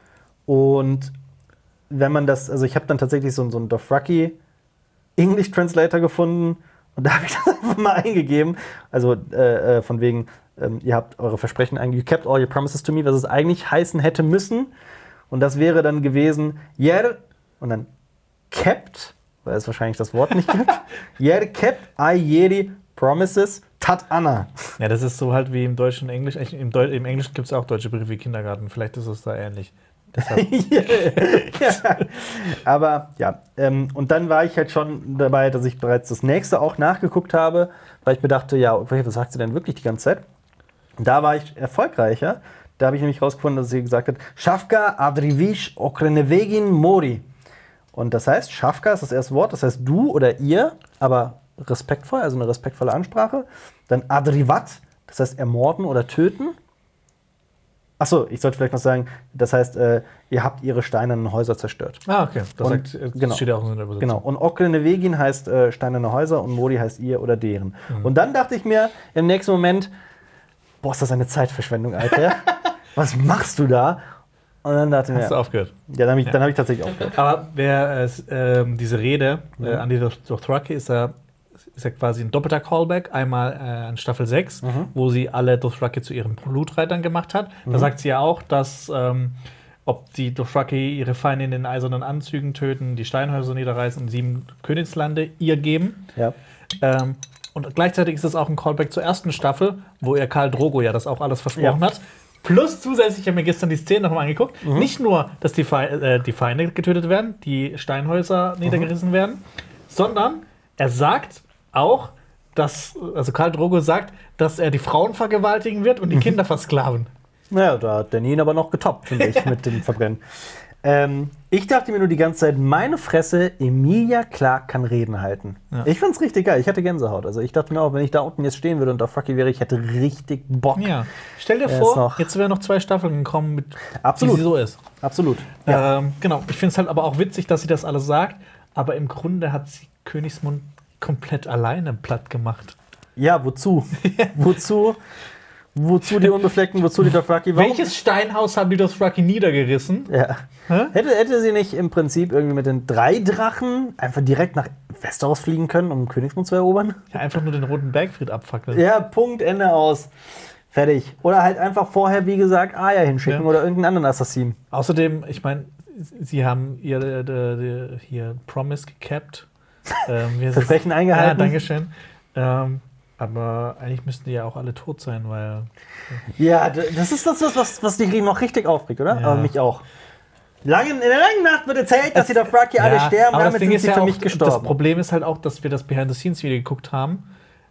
Und wenn man das, also ich habe dann tatsächlich so, so einen Dothraki English Translator gefunden und da habe ich das einfach mal eingegeben. Also äh, von wegen, ähm, ihr habt eure Versprechen eingegeben, you kept all your promises to me, was es eigentlich heißen hätte müssen. Und das wäre dann gewesen, yer, und dann kept, weil es wahrscheinlich das Wort nicht gibt, yer kept I yeri promises tat Anna. Ja, das ist so halt wie im Deutschen und Englisch. Im, Deu Im Englischen gibt es auch deutsche Briefe wie Kindergarten. Vielleicht ist es da ähnlich. ja. Aber ja, ähm, und dann war ich halt schon dabei, dass ich bereits das nächste auch nachgeguckt habe, weil ich mir dachte, ja, okay, was sagt sie denn wirklich die ganze Zeit? Und da war ich erfolgreicher. Da habe ich nämlich rausgefunden, dass sie gesagt hat, Shafka Adrivish Okrenevegin Mori. Und das heißt, Shafka ist das erste Wort, das heißt du oder ihr, aber respektvoll, also eine respektvolle Ansprache. Dann Adrivat, das heißt ermorden oder töten. Achso, ich sollte vielleicht noch sagen, das heißt, äh, ihr habt ihre steinernen Häuser zerstört. Ah, okay. Das, und, sagt, das genau. steht ja auch in der Übersetzung. Genau. Und Okrenevegin heißt äh, steinerne Häuser und Modi heißt ihr oder deren. Mhm. Und dann dachte ich mir im nächsten Moment, boah, ist das eine Zeitverschwendung, Alter. Was machst du da? Und dann dachte ich mir, hast du aufgehört? Ja, dann habe ich, ja. hab ich tatsächlich aufgehört. Aber wer äh, äh, diese Rede mhm. äh, an die Dothraki ist ja, ist ja quasi ein doppelter Callback. Einmal äh, an Staffel sechs, mhm. wo sie alle Dothraki zu ihren Blutreitern gemacht hat. Mhm. Da sagt sie ja auch, dass ähm, ob die Dothraki ihre Feinde in den eisernen Anzügen töten, die Steinhäuser niederreißen und sieben Königslande ihr geben. Ja. Ähm, und gleichzeitig ist es auch ein Callback zur ersten Staffel, wo ihr Khal Drogo ja das auch alles versprochen ja. hat. Plus zusätzlich, ich habe mir gestern die Szene nochmal angeguckt, Mhm. nicht nur, dass die, Fe äh, die Feinde getötet werden, die Steinhäuser niedergerissen Mhm. werden, sondern er sagt auch, dass, also Khal Drogo sagt, dass er die Frauen vergewaltigen wird und die Mhm. Kinder versklaven. Naja, da hat Danny ihn aber noch getoppt, finde ich, mit dem Verbrennen. Ähm, ich dachte mir nur die ganze Zeit, meine Fresse, Emilia Clarke kann Reden halten. Ja. Ich find's richtig geil, ich hatte Gänsehaut. Also ich dachte mir auch, wenn ich da unten jetzt stehen würde und auf Rocky wäre, ich hätte richtig Bock. Ja. Stell dir Er ist vor, noch- jetzt wären noch zwei Staffeln gekommen, mit, Absolut. wie sie so ist. Absolut. Ja. Ähm, genau, ich finde es halt aber auch witzig, dass sie das alles sagt, aber im Grunde hat sie Königsmund komplett alleine platt gemacht. Ja, wozu? wozu? Wozu die Unbefleckten, wozu die Dothraki? Warum? Welches Steinhaus haben die Dothraki niedergerissen? Ja. Hä? Hätte, hätte sie nicht im Prinzip irgendwie mit den drei Drachen einfach direkt nach Westeros fliegen können, um Königsmund zu erobern? Ja, einfach nur den Roten Bergfried abfackeln. Ja, Punkt, Ende aus. Fertig. Oder halt einfach vorher, wie gesagt, Arya hinschicken Ja. oder irgendeinen anderen Assassin. Außerdem, ich meine, sie haben ihr äh, äh, hier Promise gecapped. Ähm, wie heißt das? Versprechen Ja, eingehalten. Dankeschön. Ähm, aber eigentlich müssten die ja auch alle tot sein, weil. Ja, d- das ist das, was, was dich noch richtig aufregt, oder? Ja. Aber mich auch. Lange, in der langen Nacht wird erzählt, dass die Dothraki alle sterben, aber das damit Ding sind ist sie ja für auch, mich Das gestorben. Problem ist halt auch, dass wir das Behind-the-Scenes-Video geguckt haben.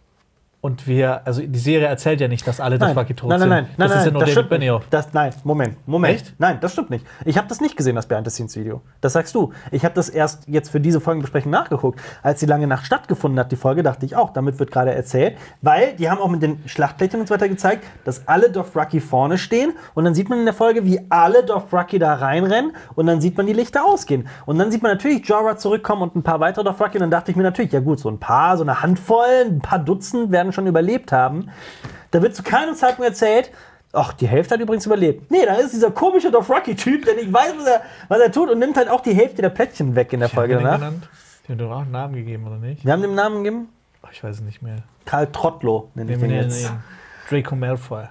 Und wir, also die Serie erzählt ja nicht, dass alle Nein, Dothraki tot nein, nein, nein, sind. nein, das ist ja nein, nur das David stimmt Benioff. nicht. Das, nein, Moment, Moment. Echt? Nein, das stimmt nicht. Ich habe das nicht gesehen, das Behind-the-Scenes-Video. Das sagst du. Ich habe das erst jetzt für diese Folgenbesprechung nachgeguckt. Als die lange Nacht stattgefunden hat, die Folge, dachte ich auch, damit wird gerade erzählt. Weil die haben auch mit den Schlachtplättchen und so weiter gezeigt, dass alle Dothraki vorne stehen. Und dann sieht man in der Folge, wie alle Dothraki da reinrennen. Und dann sieht man die Lichter ausgehen. Und dann sieht man natürlich Jorah zurückkommen und ein paar weitere Dothraki. Und dann dachte ich mir natürlich, ja gut, so ein paar, so eine Handvoll, ein paar Dutzend werden schon überlebt haben. Da wird zu keinem Zeitpunkt erzählt, ach, die Hälfte hat übrigens überlebt. Nee, da ist dieser komische Dothraki-Typ, der nicht weiß, was er, was er tut und nimmt halt auch die Hälfte der Plättchen weg in der Folge Haben wir den danach. genannt? Die haben doch auch einen Namen gegeben, oder nicht? Wir haben dem Namen gegeben? Ach, ich weiß es nicht mehr. Karl Trottlo nenne ich Wir den nennen jetzt. ihn Draco Malfoy.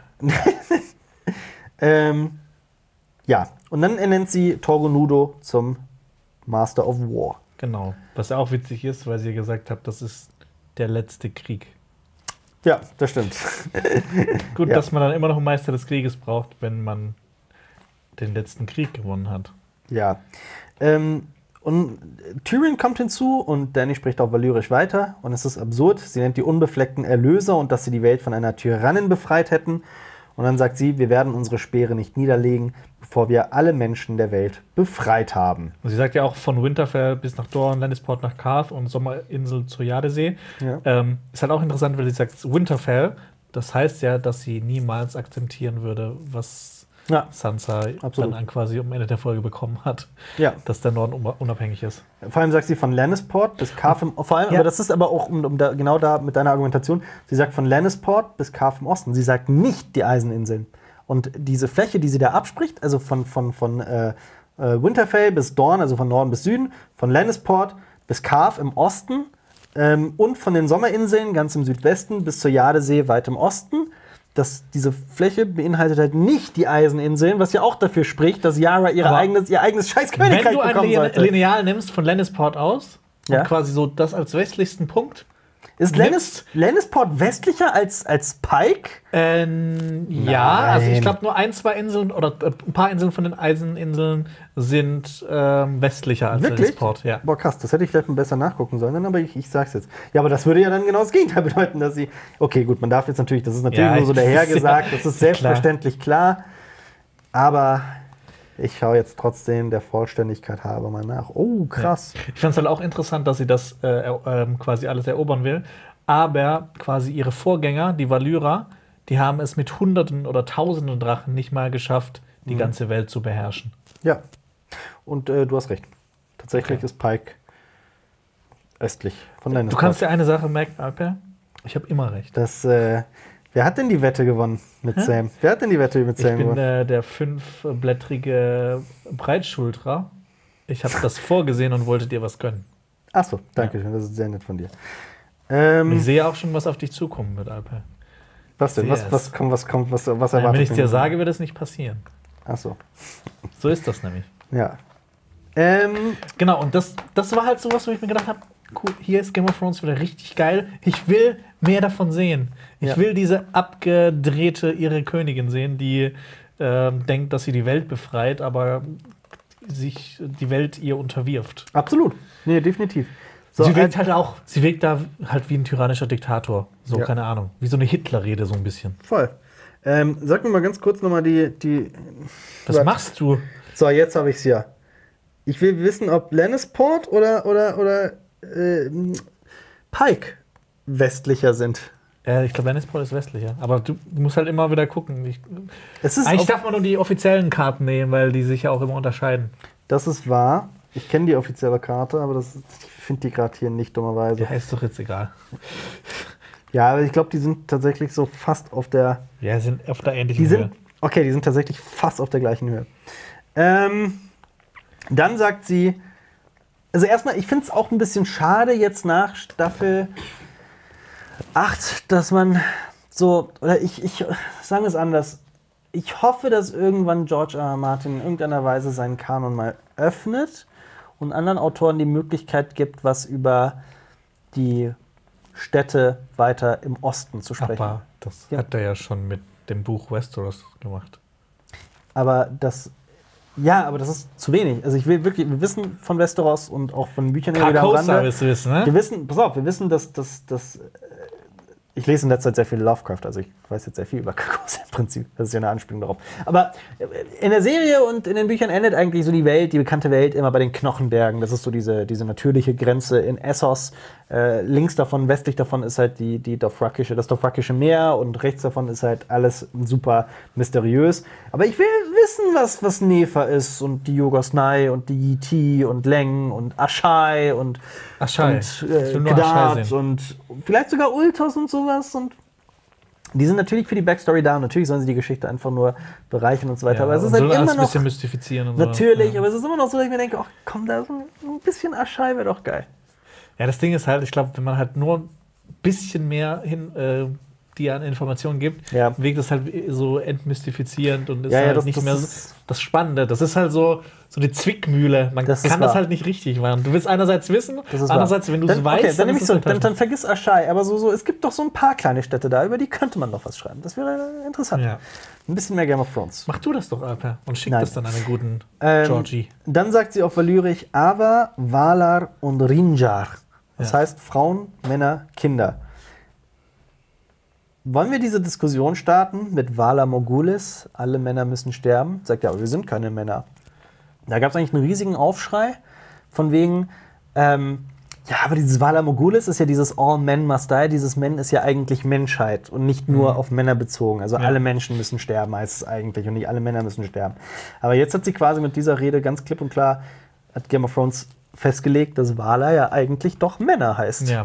Ähm, ja, und dann ernennt sie Torgonudo zum Master of War. Genau. Was ja auch witzig ist, weil sie gesagt hat, das ist der letzte Krieg. Ja, das stimmt. Gut, Ja. dass man dann immer noch einen Meister des Krieges braucht, wenn man den letzten Krieg gewonnen hat. Ja. Ähm, und Tyrion kommt hinzu und Dany spricht auch valyrisch weiter. Und es ist absurd. Sie nennt die unbefleckten Erlöser und dass sie die Welt von einer Tyrannin befreit hätten. Und dann sagt sie, wir werden unsere Speere nicht niederlegen, bevor wir alle Menschen der Welt befreit haben. Und sie sagt ja auch von Winterfell bis nach Dorne, Lannisport nach Qarth und Sommerinsel zur Jadesee. Ja. Ähm, ist halt auch interessant, weil sie sagt Winterfell. Das heißt ja, dass sie niemals akzeptieren würde, was Ja, Sansa Absolut. dann an quasi am Ende der Folge bekommen hat, ja. dass der Norden un- unabhängig ist. Vor allem sagt sie von Lannisport bis Qarth im Vor allem, Ja. aber das ist aber auch um, um da, genau da mit deiner Argumentation. Sie sagt von Lannisport bis Qarth im Osten. Sie sagt nicht die Eiseninseln. Und diese Fläche, die sie da abspricht, also von, von, von äh, äh, Winterfell bis Dorne, also von Norden bis Süden, von Lannisport bis Qarth im Osten ähm, und von den Sommerinseln ganz im Südwesten bis zur Jadesee weit im Osten. Das, diese Fläche beinhaltet halt nicht die Eiseninseln, was ja auch dafür spricht, dass Yara ihre Aber eigenes, ihr eigenes scheiß Wenn Königreich du ein bekommen Line- sollte. Lineal nimmst von Lannisport aus Ja. und quasi so das als westlichsten Punkt, Ist Lannis, Lannisport westlicher als, als Pike? Ähm, ja, also ich Nein. glaube nur ein, zwei Inseln oder äh, ein paar Inseln von den Eiseninseln sind ähm, westlicher als Wirklich? Lannisport. Ja. Boah, krass, das hätte ich vielleicht mal besser nachgucken sollen, aber ich, ich sag's jetzt. Ja, aber das würde ja dann genau das Gegenteil bedeuten, dass sie. Okay, gut, man darf jetzt natürlich, das ist natürlich Ja, nur so das ist dahergesagt, ja- das ist ist ja selbstverständlich klar. Aber ich schaue jetzt trotzdem der Vollständigkeit halber mal nach. Oh, krass. Ich fand es halt auch interessant, dass sie das äh, er, ähm, quasi alles erobern will. Aber quasi ihre Vorgänger, die Valyra, die haben es mit Hunderten oder Tausenden Drachen nicht mal geschafft, die Mhm. ganze Welt zu beherrschen. Ja. Und äh, du hast recht. Tatsächlich Okay. ist Pike östlich von Du Lannisport. kannst dir eine Sache merken, Alper. Ich habe immer recht. Das, äh, wer hat denn die Wette gewonnen mit Hä? Sam? Wer hat denn die Wette mit Ich Sam bin gewonnen? äh, der fünfblättrige Breitschultrer. Ich habe das vorgesehen und wollte dir was gönnen. Achso, danke schön, das ist sehr nett von dir. Und Ähm, ich sehe auch schon, was auf dich zukommen wird, Alper. was denn? sehe Was, es. was kommt, was kommt, was, was Nein, erwartet wenn ich es dir mich? sage, wird es nicht passieren. Achso, So ist das nämlich. ja. Ähm, Genau, und das, das war halt so was, wo ich mir gedacht habe, cool, hier ist Game of Thrones wieder richtig geil. Ich will mehr davon sehen. Ich Ja. will diese abgedrehte irre Königin sehen, die äh, denkt, dass sie die Welt befreit, aber sich die Welt ihr unterwirft. Absolut. Nee, definitiv. So, sie wirkt halt auch, sie wirkt da halt wie ein tyrannischer Diktator. So, ja. keine Ahnung. Wie so eine Hitler-Rede, so ein bisschen. Voll. Ähm, sag mir mal ganz kurz nochmal die, die. Was Warte. machst du? So, jetzt habe ich es ja. Ich will wissen, ob Lannisport oder, oder, oder äh, Pike westlicher sind. Äh, ich glaube, Lannisport ist westlicher. Aber du musst halt immer wieder gucken. Ich, Es ist eigentlich auf, darf man nur die offiziellen Karten nehmen, weil die sich ja auch immer unterscheiden. das ist wahr. Ich kenne die offizielle Karte, aber das, ich finde die gerade hier nicht dummerweise. Ja, ist doch jetzt egal. Ja, aber ich glaube, die sind tatsächlich so fast auf der. Ja, sind auf der ähnlichen Die Höhe. sind, okay, die sind tatsächlich fast auf der gleichen Höhe. Ähm, dann sagt sie, also erstmal, ich finde es auch ein bisschen schade jetzt nach Staffel acht, dass man so, oder ich, ich sagen wir es anders, ich hoffe, dass irgendwann George R. R. Martin in irgendeiner Weise seinen Kanon mal öffnet und anderen Autoren die Möglichkeit gibt, was über die Städte weiter im Osten zu sprechen. Aber das Ja. hat er ja schon mit dem Buch Westeros gemacht. Aber das, ja, aber das ist zu wenig. Also ich will wirklich, wir wissen von Westeros und auch von Büchern immer wieder am Carcosa Rande. willst du wissen, ne? Wir wissen, pass auf, wir wissen, dass, dass, dass äh, ich lese in letzter Zeit sehr viel Lovecraft, also ich weiß jetzt sehr viel über Carcosa im Prinzip. Das ist ja eine Anspielung darauf. Aber äh, in der Serie und in den Büchern endet eigentlich so die Welt, die bekannte Welt, immer bei den Knochenbergen. Das ist so diese, diese natürliche Grenze in Essos. Äh, links davon, westlich davon ist halt die, die Dothrakische, das Dothrakische Meer und rechts davon ist halt alles super mysteriös. Aber ich will wissen, was, was Nefer ist und die Jogosnai und die Yiti und Leng und Ashai und, Ashai. und Ich äh, will nur Ashai Kedat sehen. und vielleicht sogar Ultos und sowas. Und die sind natürlich für die Backstory da. Und natürlich sollen sie die Geschichte einfach nur bereichern und so weiter. Ja, aber es ist und halt so immer alles ein noch. bisschen mystifizieren und so. Natürlich, Ja. aber es ist immer noch so, dass ich mir denke, ach komm, da so ein bisschen Ashai wäre doch geil. Ja, das Ding ist halt, ich glaube, wenn man halt nur ein bisschen mehr hin, äh, die an Informationen gibt, Ja. wirkt das halt so entmystifizierend und ist Ja, ja, halt das- nicht das mehr so, ist- das Spannende. Das ist halt so, so die Zwickmühle. Man Das ist kann das wahr. halt nicht richtig machen. Du willst einerseits wissen, Das ist andererseits, wahr. wenn du es Dann- weißt, okay, dann, nehme ist ich es zurück. Dann, enttäuschend. dann vergiss Ashai. Aber so, so, es gibt doch so ein paar kleine Städte da, über die könnte man doch was schreiben. Das wäre interessant. Ja. Ein bisschen mehr Game of Thrones. Mach du das doch, Alper, und schick Nein. das dann an einen guten Ähm, Georgie. Dann sagt sie auf Valyrisch Ava, Valar und Rinjar. Das Ja. heißt Frauen, Männer, Kinder. Wollen wir diese Diskussion starten mit Valar Morghulis? Alle Männer müssen sterben. Sagt ja, aber wir sind keine Männer. Da gab es eigentlich einen riesigen Aufschrei von wegen, ähm, ja, aber dieses Valar Morghulis ist ja dieses All Men Must Die. Dieses Men ist ja eigentlich Menschheit und nicht nur Mhm. auf Männer bezogen. Also Ja. alle Menschen müssen sterben, heißt es eigentlich, und nicht alle Männer müssen sterben. Aber jetzt hat sie quasi mit dieser Rede ganz klipp und klar, hat Game of Thrones festgelegt, dass Valar ja eigentlich doch Männer heißt. Ja.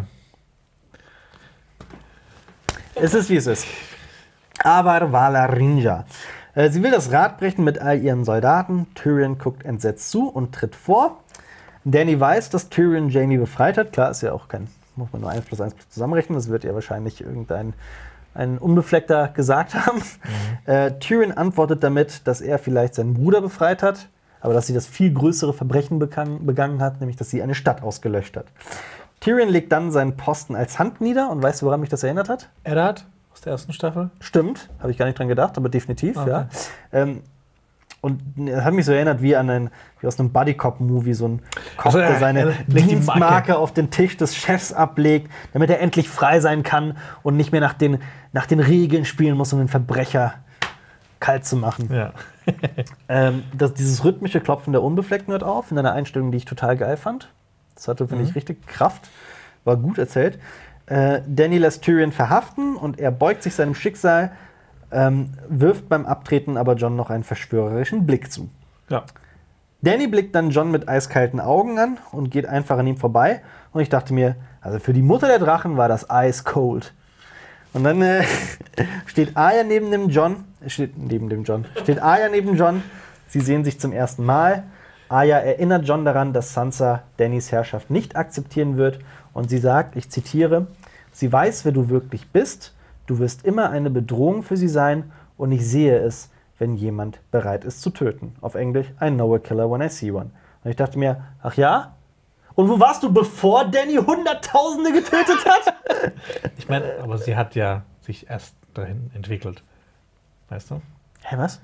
Es ist, wie es ist. Aber Valarinja. Äh, Sie will das Rad brechen mit all ihren Soldaten. Tyrion guckt entsetzt zu und tritt vor. Dany weiß, dass Tyrion Jaime befreit hat. Klar, ist ja auch kein, muss man nur eins plus eins zusammenrechnen. Das wird ja wahrscheinlich irgendein ein Unbefleckter gesagt haben. Mhm. Äh, Tyrion antwortet damit, dass er vielleicht seinen Bruder befreit hat, aber dass sie das viel größere Verbrechen begangen, begangen hat, nämlich dass sie eine Stadt ausgelöscht hat. Tyrion legt dann seinen Posten als Hand nieder und weißt du, woran mich das erinnert hat? Eddard aus der ersten Staffel. Stimmt, habe ich gar nicht dran gedacht, aber definitiv, Okay. ja. Ähm, und er hat mich so erinnert wie an ein, wie aus einem Buddy-Cop-Movie, so ein Cop, Also, der er- seine er legt die Dienstmarke Marke. auf den Tisch des Chefs ablegt, damit er endlich frei sein kann und nicht mehr nach den, nach den Regeln spielen muss, um den Verbrecher kalt zu machen. Ja. Ähm, das, dieses rhythmische Klopfen der Unbefleckten hört auf, in einer Einstellung, die ich total geil fand. Das hatte, finde Mhm. ich, richtig Kraft. War gut erzählt. Äh, Dany lässt Tyrion verhaften und er beugt sich seinem Schicksal, ähm, wirft beim Abtreten aber Jon noch einen verschwörerischen Blick zu. Ja. Dany blickt dann Jon mit eiskalten Augen an und geht einfach an ihm vorbei. Und ich dachte mir, also für die Mutter der Drachen war das ice cold. Und dann äh, steht Arya neben dem Jon, äh, steht neben dem Jon, steht Arya neben Jon. Sie sehen sich zum ersten Mal. Arya erinnert Jon daran, dass Sansa Dannys Herrschaft nicht akzeptieren wird. Und sie sagt, ich zitiere, sie weiß, wer du wirklich bist. Du wirst immer eine Bedrohung für sie sein. Und ich sehe es, wenn jemand bereit ist zu töten. Auf Englisch, I know a killer when I see one. Und ich dachte mir, ach ja? Und wo warst du, bevor Dany Hunderttausende getötet hat? Ich meine, aber sie hat ja sich erst dahin entwickelt. Weißt du? Hä, was?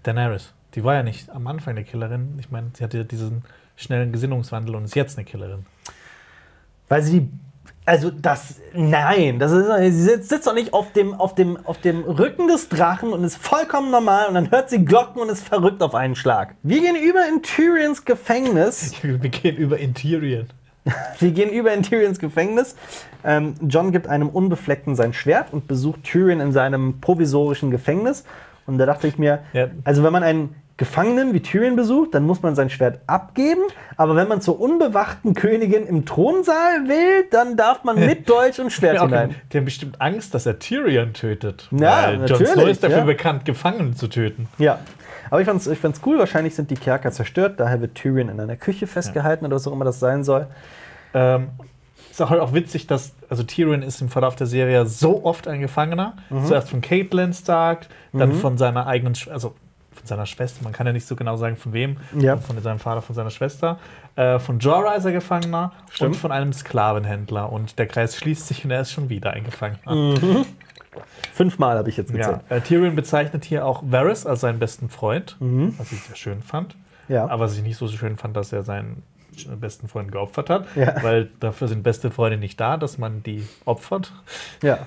Daenerys. Die war ja nicht am Anfang eine Killerin. Ich meine, sie hatte diesen schnellen Gesinnungswandel und ist jetzt eine Killerin. Weil sie die. Also das. Nein, das ist, sie sitzt, sitzt doch nicht auf dem, auf, dem, auf dem Rücken des Drachen und ist vollkommen normal und dann hört sie Glocken und ist verrückt auf einen Schlag. Wir gehen über in Tyrions Gefängnis. Wir gehen über in Tyrion. Wir gehen über in Tyrions Gefängnis. Ähm, Jon gibt einem Unbefleckten sein Schwert und besucht Tyrion in seinem provisorischen Gefängnis. Und da dachte ich mir, ja. also wenn man einen Gefangenen wie Tyrion besucht, dann muss man sein Schwert abgeben. Aber wenn man zur unbewachten Königin im Thronsaal will, dann darf man mit Dolch und Schwert hinein. Die haben bestimmt Angst, dass er Tyrion tötet. Ja, weil Jon Snow ist dafür ja. bekannt, Gefangene zu töten. Ja, aber ich fand's, ich fand's cool. Wahrscheinlich sind die Kerker zerstört. Daher wird Tyrion in einer Küche festgehalten ja. oder was auch immer das sein soll. Ähm, ist auch, auch witzig, dass also Tyrion ist im Verlauf der Serie so oft ein Gefangener. Mhm. Zuerst von Catelyn Stark, dann mhm. von seiner eigenen, also von seiner Schwester, man kann ja nicht so genau sagen, von wem. Ja. Von seinem Vater, von seiner Schwester. Äh, von Jorah ist er Gefangener. Stimmt. Und von einem Sklavenhändler. Und der Kreis schließt sich und er ist schon wieder ein Gefangener. Mhm. Fünfmal habe ich jetzt gezählt. Ja. Äh, Tyrion bezeichnet hier auch Varys als seinen besten Freund, mhm. was ich sehr schön fand. Ja. Aber was ich nicht so schön fand, dass er seinen besten Freund geopfert hat. Ja. Weil dafür sind beste Freunde nicht da, dass man die opfert. Ja.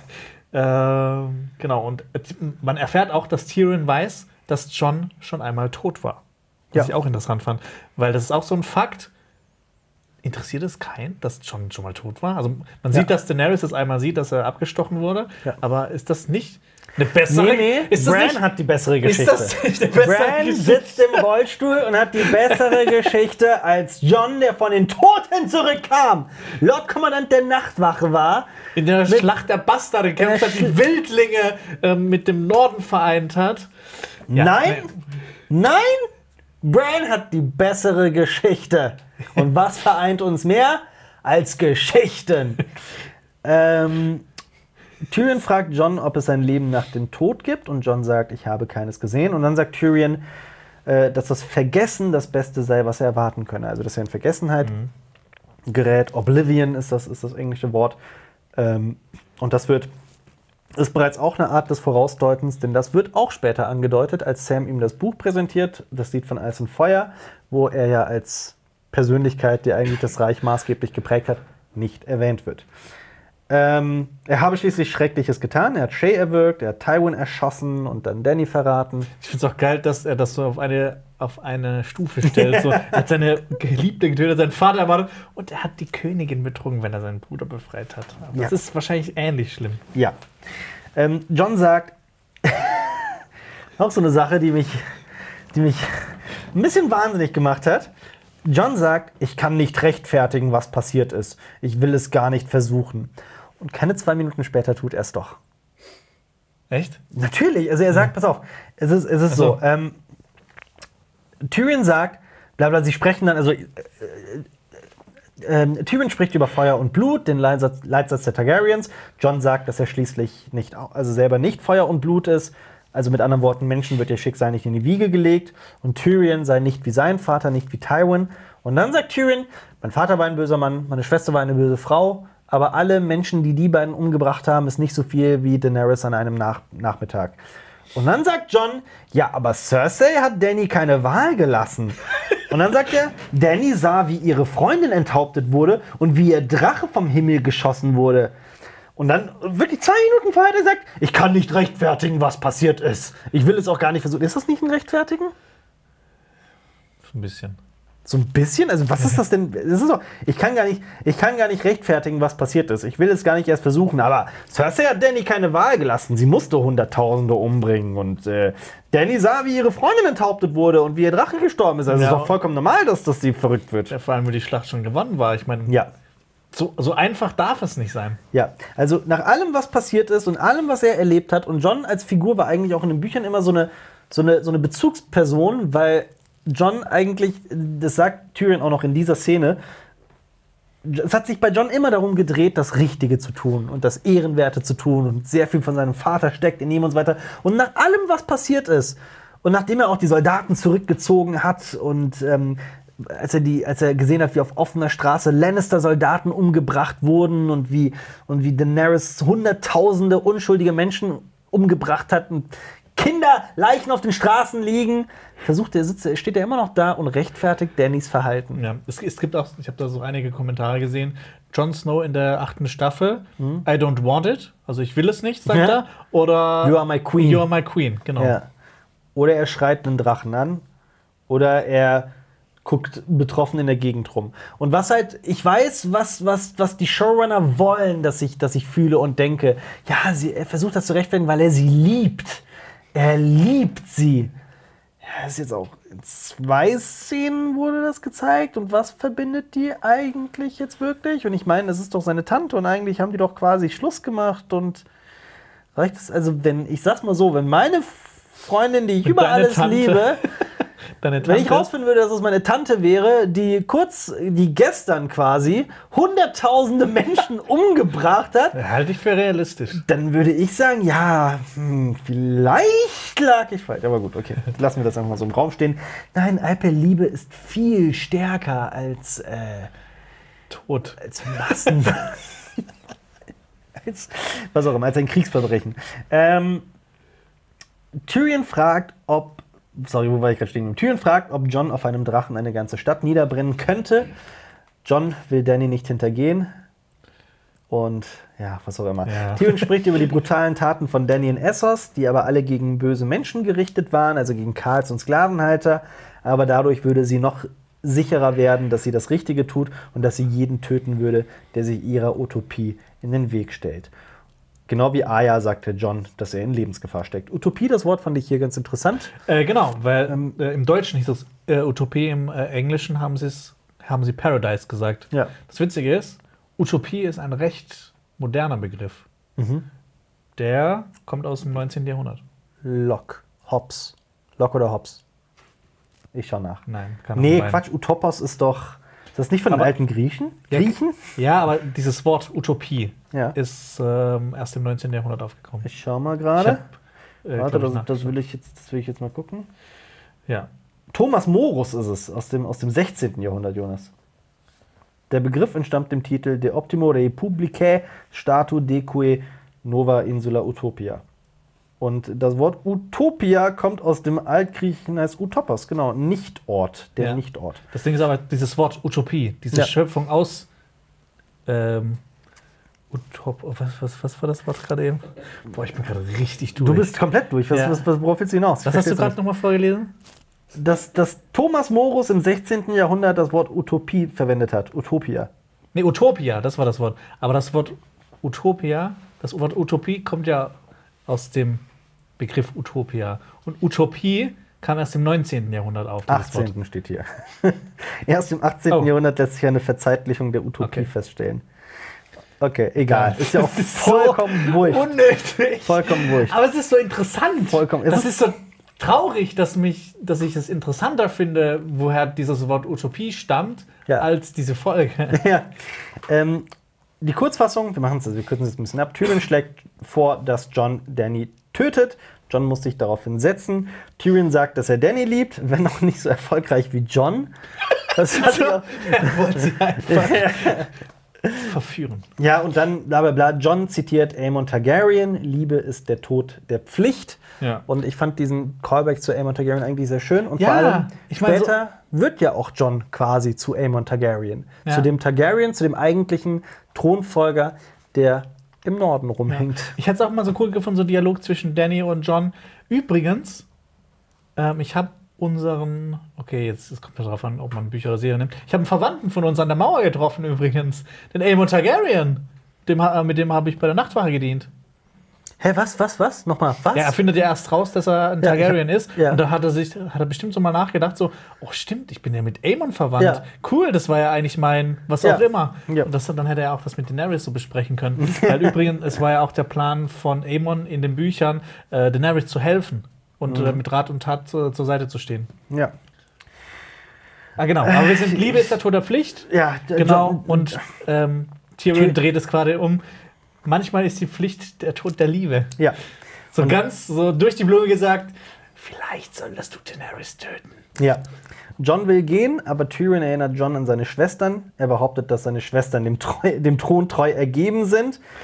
Ähm, genau, und man erfährt auch, dass Tyrion weiß, dass Jon schon einmal tot war. Was ja. ich auch interessant fand. Weil das ist auch so ein Fakt. Interessiert es keinen, dass Jon schon mal tot war? Also man ja. sieht, dass Daenerys das einmal sieht, dass er abgestochen wurde. Ja. Aber ist das nicht eine bessere Nee, nee. ist das Bran nicht, hat die bessere Geschichte. Ist das nicht eine bessere Bran Geschichte? sitzt im Rollstuhl und hat die bessere Geschichte als Jon, der von den Toten zurückkam. Lordkommandant der Nachtwache war. In der Schlacht der Bastarde gekämpft hat, die Wildlinge äh, mit dem Norden vereint hat. Ja, nein, nee. nein, Bran hat die bessere Geschichte. Und was vereint uns mehr als Geschichten? ähm, Tyrion fragt Jon, ob es ein Leben nach dem Tod gibt. Und Jon sagt, ich habe keines gesehen. Und dann sagt Tyrion, äh, dass das Vergessen das Beste sei, was er erwarten könne. Also, dass er in Vergessenheit mhm. gerät. Oblivion ist das, ist das englische Wort. Ähm, und das wird ist bereits auch eine Art des Vorausdeutens, denn das wird auch später angedeutet, als Sam ihm das Buch präsentiert, das Lied von Eis und Feuer, wo er ja als Persönlichkeit, die eigentlich das Reich maßgeblich geprägt hat, nicht erwähnt wird. Ähm, er habe schließlich Schreckliches getan. Er hat Shay erwürgt, er hat Tywin erschossen und dann Dany verraten. Ich finde es auch geil, dass er das so auf eine, auf eine Stufe stellt. So, er hat seine Geliebte getötet, seinen Vater ermordet und er hat die Königin betrogen, wenn er seinen Bruder befreit hat. Aber ja. Das ist wahrscheinlich ähnlich schlimm. Ja. Ähm, Jon sagt, auch so eine Sache, die mich, die mich ein bisschen wahnsinnig gemacht hat. Jon sagt, ich kann nicht rechtfertigen, was passiert ist. Ich will es gar nicht versuchen. Und keine zwei Minuten später tut er es doch. Echt? Natürlich. Also er sagt, ja. pass auf, es ist, es ist so. so ähm, Tyrion sagt, bla bla, sie sprechen dann, also äh, äh, äh, Tyrion spricht über Feuer und Blut, den Leitsatz, Leitsatz der Targaryens. Jon sagt, dass er schließlich nicht, also selber nicht Feuer und Blut ist. Also mit anderen Worten, Menschen wird ihr Schicksal nicht in die Wiege gelegt. Und Tyrion sei nicht wie sein Vater, nicht wie Tywin. Und dann sagt Tyrion, mein Vater war ein böser Mann, meine Schwester war eine böse Frau. Aber alle Menschen, die die beiden umgebracht haben, ist nicht so viel wie Daenerys an einem Nach- Nachmittag. Und dann sagt Jon, ja, aber Cersei hat Dany keine Wahl gelassen. Und dann sagt er, Dany sah, wie ihre Freundin enthauptet wurde und wie ihr Drache vom Himmel geschossen wurde. Und dann wirklich zwei Minuten vorher hat er gesagt, ich kann nicht rechtfertigen, was passiert ist. Ich will es auch gar nicht versuchen. Ist das nicht ein Rechtfertigen? Ein bisschen. So ein bisschen? Also was ist das denn? Das ist so, ich, kann gar nicht, ich kann gar nicht rechtfertigen, was passiert ist. Ich will es gar nicht erst versuchen. Aber Cersei hat Dany keine Wahl gelassen. Sie musste Hunderttausende umbringen. Und äh, Dany sah, wie ihre Freundin enthauptet wurde und wie ihr Drache gestorben ist. Also ja. Es ist doch vollkommen normal, dass das sie verrückt wird. Ja, vor allem, wo die Schlacht schon gewonnen war. Ich meine, ja. so, so einfach darf es nicht sein. Ja, also nach allem, was passiert ist und allem, was er erlebt hat. Und Jon als Figur war eigentlich auch in den Büchern immer so eine, so eine, so eine Bezugsperson, weil Jon eigentlich, das sagt Tyrion auch noch in dieser Szene, es hat sich bei Jon immer darum gedreht, das Richtige zu tun und das Ehrenwerte zu tun und sehr viel von seinem Vater steckt in ihm und so weiter. Und nach allem, was passiert ist und nachdem er auch die Soldaten zurückgezogen hat und ähm, als er, die, als er gesehen hat, wie auf offener Straße Lannister-Soldaten umgebracht wurden und wie, und wie Daenerys hunderttausende unschuldige Menschen umgebracht hat und Kinder, Leichen auf den Straßen liegen. Versucht er, sitzt, steht er immer noch da und rechtfertigt Dannys Verhalten. Ja, es, es gibt auch, ich habe da so einige Kommentare gesehen. Jon Snow in der achten Staffel, hm. I don't want it, also ich will es nicht, sagt ja. er. Oder You are my queen. You are my queen, genau. Ja. Oder er schreit einen Drachen an. Oder er guckt betroffen in der Gegend rum. Und was halt, ich weiß, was, was, was die Showrunner wollen, dass ich, dass ich fühle und denke, ja, sie, er versucht das zu rechtfertigen, weil er sie liebt. Er liebt sie. Ja, ist jetzt auch in zwei Szenen wurde das gezeigt. Und was verbindet die eigentlich jetzt wirklich? Und ich meine, das ist doch seine Tante und eigentlich haben die doch quasi Schluss gemacht und reicht es, also wenn, ich sag's mal so, wenn meine Freundin, die ich Und über deine alles Tante. liebe, Deine Tante. wenn ich rausfinden würde, dass es meine Tante wäre, die kurz, die gestern quasi hunderttausende Menschen umgebracht hat, Halte ich für realistisch. dann würde ich sagen, ja, hm, vielleicht lag ich falsch. Aber gut, okay, lassen wir das einfach mal so im Raum stehen. Nein, Alper Liebe ist viel stärker als, äh, Tod. als Massen. als, was auch immer, als ein Kriegsverbrechen. Ähm, Tyrion fragt, ob Sorry, wo war ich gerade stehen? Tyrion fragt, ob Jon auf einem Drachen eine ganze Stadt niederbrennen könnte. Jon will Dany nicht hintergehen. Und ja, was auch immer. Ja. Tyrion spricht über die brutalen Taten von Dany in Essos, die aber alle gegen böse Menschen gerichtet waren, also gegen Karls und Sklavenhalter. Aber dadurch würde sie noch sicherer werden, dass sie das Richtige tut und dass sie jeden töten würde, der sich ihrer Utopie in den Weg stellt. Genau wie Arya sagte Jon, dass er in Lebensgefahr steckt. Utopie, das Wort fand ich hier ganz interessant. Äh, genau, weil ähm, äh, im Deutschen hieß es äh, Utopie, im äh, Englischen haben, haben sie Paradise gesagt. Ja. Das Witzige ist, Utopie ist ein recht moderner Begriff. Mhm. Der kommt aus dem neunzehnten Jahrhundert. Locke, Hobbes. Locke oder Hobbes? Ich schau nach. Nein, kann Nee, auch sein. Quatsch, Utopos ist doch. Ist das nicht von den Aber- alten Griechen? Ja, Griechen? Ja, aber dieses Wort Utopie Ja. ist ähm, erst im neunzehnten Jahrhundert aufgekommen. Ich schau mal Ich gerade. hab, äh, Warte, glaub ich, das, das, nach- will ich jetzt, das will ich jetzt mal gucken. Ja. Thomas Morus ist es, aus dem, aus dem sechzehnten Jahrhundert, Jonas. Der Begriff entstammt dem Titel De Optimo Republicae Statu Deque Nova Insula Utopia. Und das Wort Utopia kommt aus dem Altgriechen als Utopos, genau, Nichtort, der Ja. Nichtort. Das Ding ist aber, dieses Wort Utopie, diese Ja. Schöpfung aus ähm, Utop, oh, was, was, was war das Wort gerade eben? Boah, ich bin gerade richtig durch. Du bist komplett durch. Was, Ja. was, was, worauf willst du hinaus? Ich Was hast du versteh's gerade nochmal vorgelesen? nicht. Dass, dass Thomas Morus im sechzehnten Jahrhundert das Wort Utopie verwendet hat. Utopia. Nee, Utopia, das war das Wort. Aber das Wort Utopia, das Wort Utopie kommt ja aus dem Begriff Utopia. Und Utopie kam erst im neunzehnten Jahrhundert auf. dieses Wort. achtzehnten steht hier. Erst im achtzehnten Oh. Jahrhundert lässt sich eine Verzeitlichung der Utopie Okay. feststellen. Okay, egal. Ja. Ist ja auch Das ist so vollkommen wurscht. Unnötig. Vollkommen wurscht. Aber es ist so interessant. Vollkommen. Es Das ist- ist so traurig, dass, mich, dass ich es interessanter finde, woher dieses Wort Utopie stammt, Ja. als diese Folge. Ja. Ähm, die Kurzfassung, wir machen es, also wir kürzen es ein bisschen ab. Tyrion schlägt vor, dass Jon Dany tötet. Jon muss sich daraufhin setzen. Tyrion sagt, dass er Dany liebt, wenn auch nicht so erfolgreich wie Jon. Das hat er auch- Er wollte sie einfach verführen. Ja, und dann bla bla bla. Jon zitiert Aemon Targaryen: Liebe ist der Tod der Pflicht. Ja. Und ich fand diesen Callback zu Aemon Targaryen eigentlich sehr schön. Und Ja, vor allem ich mein, später wird ja auch Jon quasi zu Aemon Targaryen. Ja. Zu dem Targaryen, zu dem eigentlichen Thronfolger, der im Norden rumhängt. Ich hätte es auch mal so cool gefunden, so Dialog zwischen Dany und Jon. Übrigens, ähm, ich habe unseren, okay, jetzt es kommt ja darauf an, ob man Bücher oder Serien nimmt. Ich habe einen Verwandten von uns an der Mauer getroffen übrigens, den Aemon Targaryen. Dem, ha- mit dem habe ich bei der Nachtwache gedient. Hä, was, was, was? Nochmal, was? Ja, er findet ja erst raus, dass er ein Ja, Targaryen ich hab- ist. ja. Und da hat er sich, hat er bestimmt so mal nachgedacht, so, oh stimmt, ich bin ja mit Aemon verwandt. Ja. Cool, das war ja eigentlich mein, was Ja. auch immer. Ja. Und das, dann hätte er auch was mit Daenerys so besprechen können. Weil übrigens, es war ja auch der Plan von Aemon in den Büchern, äh, Daenerys zu helfen und Mhm. äh, mit Rat und Tat zu, zur Seite zu stehen. Ja. Ah, genau. Aber wir sind Liebe ist der Tod der Pflicht. Ja, d- Genau. Jon- Und ähm, Tyrion Ty- dreht es gerade um. Manchmal ist die Pflicht der Tod der Liebe. Ja. So Und- ganz so durch die Blume gesagt, vielleicht solltest du Daenerys töten. Ja. Jon will gehen, aber Tyrion erinnert Jon an seine Schwestern. Er behauptet, dass seine Schwestern dem, treu, dem Thron treu ergeben sind.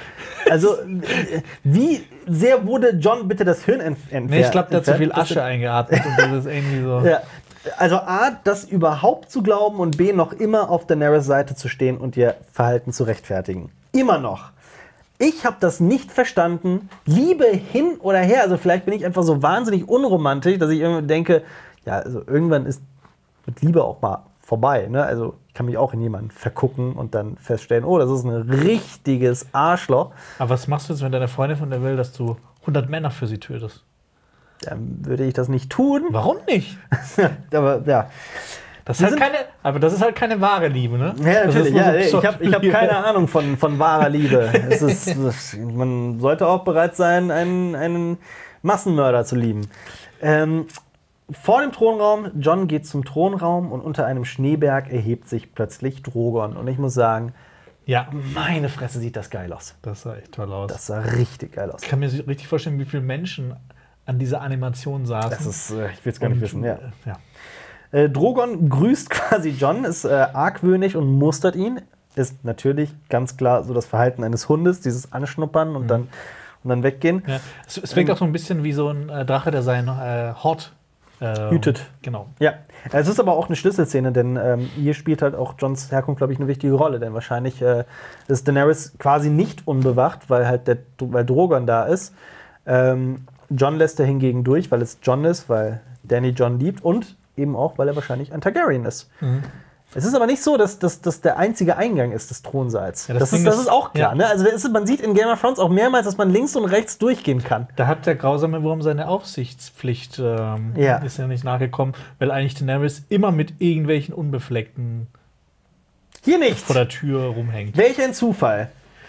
Also, wie sehr wurde Jon bitte das Hirn entf entfernt? Nee, ich glaube, der hat zu viel Asche eingeatmet und das ist irgendwie so. Ja. Also A, das überhaupt zu glauben und B, noch immer auf Daenerys Seite zu stehen und ihr Verhalten zu rechtfertigen. Immer noch. Ich habe das nicht verstanden. Liebe hin oder her. Also vielleicht bin ich einfach so wahnsinnig unromantisch, dass ich irgendwie denke, ja, also irgendwann ist mit Liebe auch mal vorbei. Ne? Also ich kann mich auch in jemanden vergucken und dann feststellen, oh, das ist ein richtiges Arschloch. Aber was machst du jetzt, wenn deine Freundin von der will, dass du hundert Männer für sie tötest? Dann würde ich das nicht tun. Warum nicht? Aber ja. Das ist halt keine, aber das ist halt keine wahre Liebe, ne? Ja, natürlich. Ja, so ich habe ich hab keine Ahnung von, von wahrer Liebe. Es ist, man sollte auch bereit sein, einen, einen Massenmörder zu lieben. Ähm, vor dem Thronraum, Jon geht zum Thronraum und unter einem Schneeberg erhebt sich plötzlich Drogon. Und ich muss sagen, ja, meine Fresse, sieht das geil aus. Das sah echt toll aus. Das sah richtig geil aus. Ich kann mir richtig vorstellen, wie viele Menschen an dieser Animation saßen. Das ist, äh, ich will es gar nicht Und, wissen. Ja. ja. Äh, Drogon grüßt quasi Jon, ist äh, argwöhnig und mustert ihn. Ist natürlich ganz klar so das Verhalten eines Hundes, dieses Anschnuppern und, mhm. dann, und dann weggehen. Ja. Es, es wirkt ähm, auch so ein bisschen wie so ein äh, Drache, der seinen äh, Hort äh, hütet. Genau. Ja, es ist aber auch eine Schlüsselszene, denn ähm, hier spielt halt auch Jons Herkunft, glaube ich, eine wichtige Rolle. Denn wahrscheinlich äh, ist Daenerys quasi nicht unbewacht, weil halt der, weil Drogon da ist. Ähm, Jon lässt er hingegen durch, weil es Jon ist, weil Dany Jon liebt und eben auch, weil er wahrscheinlich ein Targaryen ist. Mhm. Es ist aber nicht so, dass das dass der einzige Eingang ist des Thronsaals. Ja, das, das, ist, das ist auch klar. Ja. Ne? Also ist, man sieht in Game of Thrones auch mehrmals, dass man links und rechts durchgehen kann. Da hat der grausame Wurm seine Aufsichtspflicht ähm, ja. ist ja nicht nachgekommen, weil eigentlich Daenerys immer mit irgendwelchen Unbefleckten hier nicht vor der Tür rumhängt. Welch ein Zufall.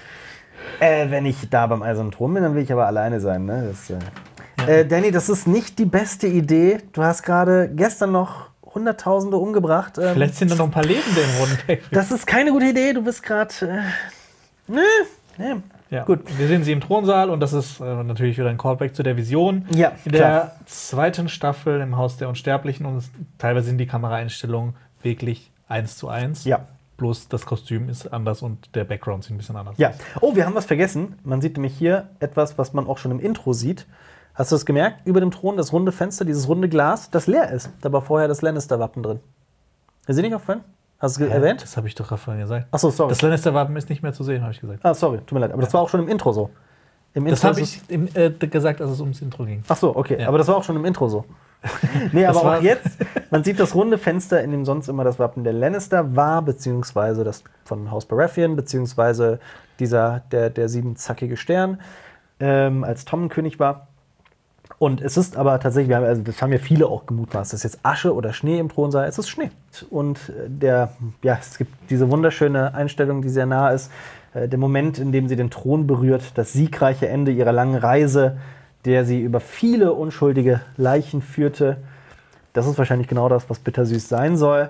Äh, wenn ich da beim Eisernen Thron bin, dann will ich aber alleine sein. Ne? Das, äh ja. äh, Danny, das ist nicht die beste Idee. Du hast gerade gestern noch Hunderttausende umgebracht. Ähm, Vielleicht sind da noch ein paar Lebende im Roten. Das ist keine gute Idee. Du bist gerade. Äh, nö, nee. Ja. Gut. Wir sehen sie im Thronsaal und das ist äh, natürlich wieder ein Callback zu der Vision. Ja, in der klar. zweiten Staffel im Haus der Unsterblichen und es, teilweise sind die Kameraeinstellungen wirklich eins zu eins. Ja. Bloß das Kostüm ist anders und der Background sieht ein bisschen anders aus. Ja. Oh, wir haben was vergessen. Man sieht nämlich hier etwas, was man auch schon im Intro sieht. Hast du das gemerkt? Über dem Thron, das runde Fenster, dieses runde Glas, das leer ist. Da war vorher das Lannister-Wappen drin. Ist sie nicht aufgefallen? Hast du es erwähnt? Das habe ich doch vorhin gesagt. Achso, sorry. Das Lannister-Wappen ist nicht mehr zu sehen, habe ich gesagt. Ah, sorry, tut mir leid. Aber das war auch schon im Intro so. Im Intro das habe ich im, äh, gesagt, als es ums Intro ging. Ach so, okay. Ja. Aber das war auch schon im Intro so. Nee, aber auch jetzt, man sieht das runde Fenster, in dem sonst immer das Wappen der Lannister war, beziehungsweise das von Haus Baratheon, beziehungsweise dieser, der, der siebenzackige Stern, ähm, als Tommenkönig war. Und es ist aber tatsächlich, wir haben, also das haben ja viele auch gemutmaßt, ist jetzt Asche oder Schnee im Thronsaal, es ist Schnee. Und der, ja, es gibt diese wunderschöne Einstellung, die sehr nah ist, äh, der Moment, in dem sie den Thron berührt, das siegreiche Ende ihrer langen Reise, der sie über viele unschuldige Leichen führte. Das ist wahrscheinlich genau das, was bittersüß sein soll.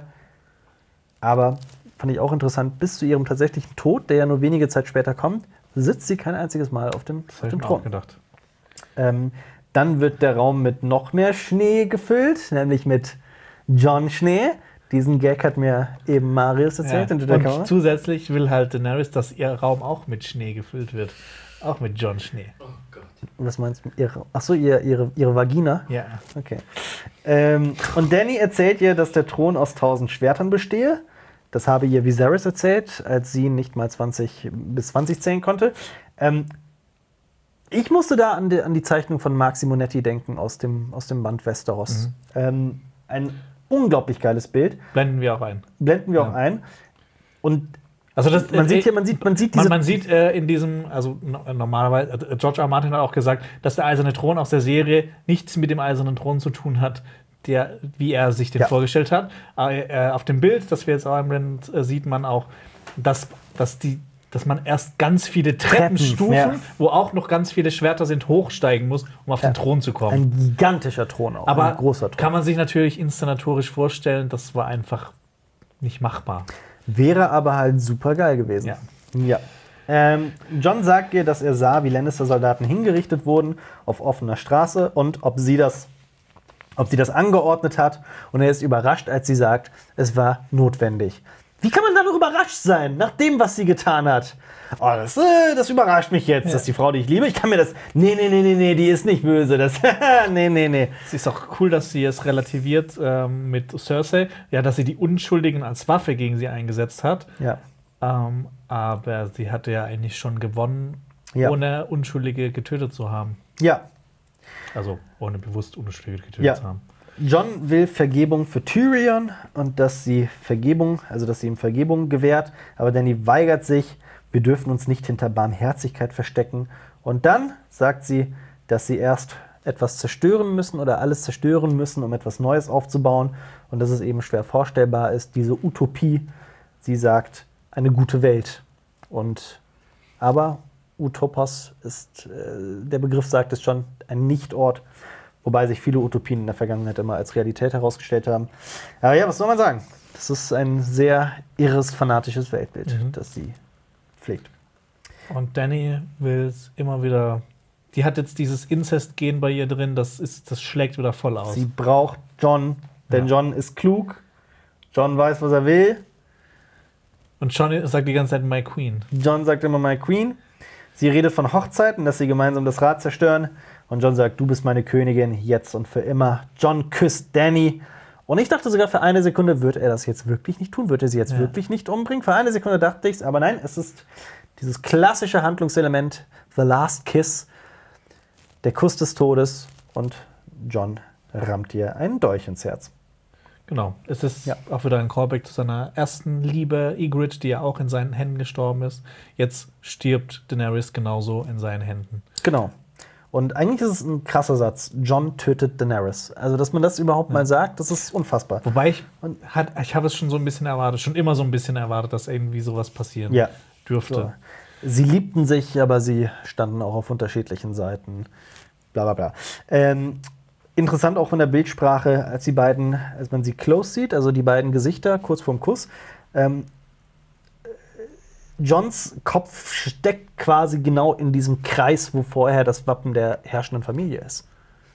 Aber fand ich auch interessant, bis zu ihrem tatsächlichen Tod, der ja nur wenige Zeit später kommt, sitzt sie kein einziges Mal auf dem, das auf dem ich Thron. Auch gedacht. Ähm, dann wird der Raum mit noch mehr Schnee gefüllt, nämlich mit Jon Schnee. Diesen Gag hat mir eben Marius erzählt. Ja. Und zusätzlich will halt Daenerys, dass ihr Raum auch mit Schnee gefüllt wird. Auch mit Jon Schnee. Oh Gott. Was meinst du? Ihre, achso, ihr, ihre, ihre Vagina? Ja. Okay. Ähm, und Dany erzählt ihr, dass der Thron aus tausend Schwertern bestehe. Das habe ihr Viserys erzählt, als sie nicht mal zwanzig bis zwanzig zählen konnte. Ähm, ich musste da an die, an die Zeichnung von Mark Simonetti denken aus dem, aus dem Band Westeros. Mhm. Ähm, ein unglaublich geiles Bild. Blenden wir auch ein. Blenden wir ja. auch ein. Und also das, man äh, sieht hier, man sieht, man sieht diese man, man sieht äh, in diesem, also no, normalerweise, äh, George R. R. Martin hat auch gesagt, dass der Eiserne Thron aus der Serie nichts mit dem Eisernen Thron zu tun hat, der, wie er sich den ja. vorgestellt hat. Aber, äh, auf dem Bild, das wir jetzt auch einblenden, äh, sieht man auch, dass, dass, die, dass man erst ganz viele Treppenstufen, Treppen, ja. wo auch noch ganz viele Schwerter sind, hochsteigen muss, um auf ja. den Thron zu kommen. Ein gigantischer Thron auch, aber ein großer Thron. Kann man sich natürlich inszenatorisch vorstellen, das war einfach nicht machbar. Wäre aber halt super geil gewesen. Ja. ja. Ähm, Jon sagt ihr, dass er sah, wie Lannister-Soldaten hingerichtet wurden auf offener Straße und ob sie das, ob sie das angeordnet hat. Und er ist überrascht, als sie sagt, es war notwendig. Wie kann man da noch überrascht sein, nach dem, was sie getan hat? Oh, das, äh, das überrascht mich jetzt, ja. dass die Frau, die ich liebe, ich kann mir das... Nee, nee, nee, nee, nee, die ist nicht böse. Das, nee, nee, nee. Es ist auch cool, dass sie es relativiert ähm, mit Cersei, ja, dass sie die Unschuldigen als Waffe gegen sie eingesetzt hat. Ja. Ähm, aber sie hatte ja eigentlich schon gewonnen, ja. ohne Unschuldige getötet zu haben. Ja. Also ohne bewusst Unschuldige getötet ja. zu haben. John will Vergebung für Tyrion und dass sie Vergebung, also dass sie ihm Vergebung gewährt, aber Dany weigert sich, wir dürfen uns nicht hinter Barmherzigkeit verstecken. Und dann sagt sie, dass sie erst etwas zerstören müssen oder alles zerstören müssen, um etwas Neues aufzubauen und dass es eben schwer vorstellbar ist, diese Utopie, sie sagt, eine gute Welt. Und aber Utopos ist, äh, der Begriff sagt es schon, ein Nichtort, wobei sich viele Utopien in der Vergangenheit immer als Realität herausgestellt haben. Aber ja, was soll man sagen? Das ist ein sehr irres, fanatisches Weltbild, mhm. das sie pflegt. Und Dany will es immer wieder... Die hat jetzt dieses Inzest-Gen bei ihr drin, das, ist, das schlägt wieder voll aus. Sie braucht John, denn ja. John ist klug. John weiß, was er will. Und John sagt die ganze Zeit My Queen. John sagt immer My Queen. Sie redet von Hochzeiten, dass sie gemeinsam das Rad zerstören. Und John sagt, du bist meine Königin, jetzt und für immer. John küsst Dany. Und ich dachte sogar für eine Sekunde, wird er das jetzt wirklich nicht tun? Wird er sie jetzt ja. wirklich nicht umbringen? Für eine Sekunde dachte ich es, aber nein, es ist dieses klassische Handlungselement, The Last Kiss, der Kuss des Todes und John rammt ihr einen Dolch ins Herz. Genau, es ist ja. auch wieder ein Callback zu seiner ersten Liebe, Ygritte, die ja auch in seinen Händen gestorben ist. Jetzt stirbt Daenerys genauso in seinen Händen. Genau. Und eigentlich ist es ein krasser Satz. John tötet Daenerys. Also, dass man das überhaupt ja. mal sagt, das ist unfassbar. Wobei ich, hat, ich habe es schon so ein bisschen erwartet, schon immer so ein bisschen erwartet, dass irgendwie sowas passieren ja. dürfte. So. Sie liebten sich, aber sie standen auch auf unterschiedlichen Seiten. Bla bla bla. Ähm, interessant auch von der Bildsprache, als die beiden, als man sie close sieht, also die beiden Gesichter kurz vorm Kuss. Ähm, Johns Kopf steckt quasi genau in diesem Kreis, wo vorher das Wappen der herrschenden Familie ist.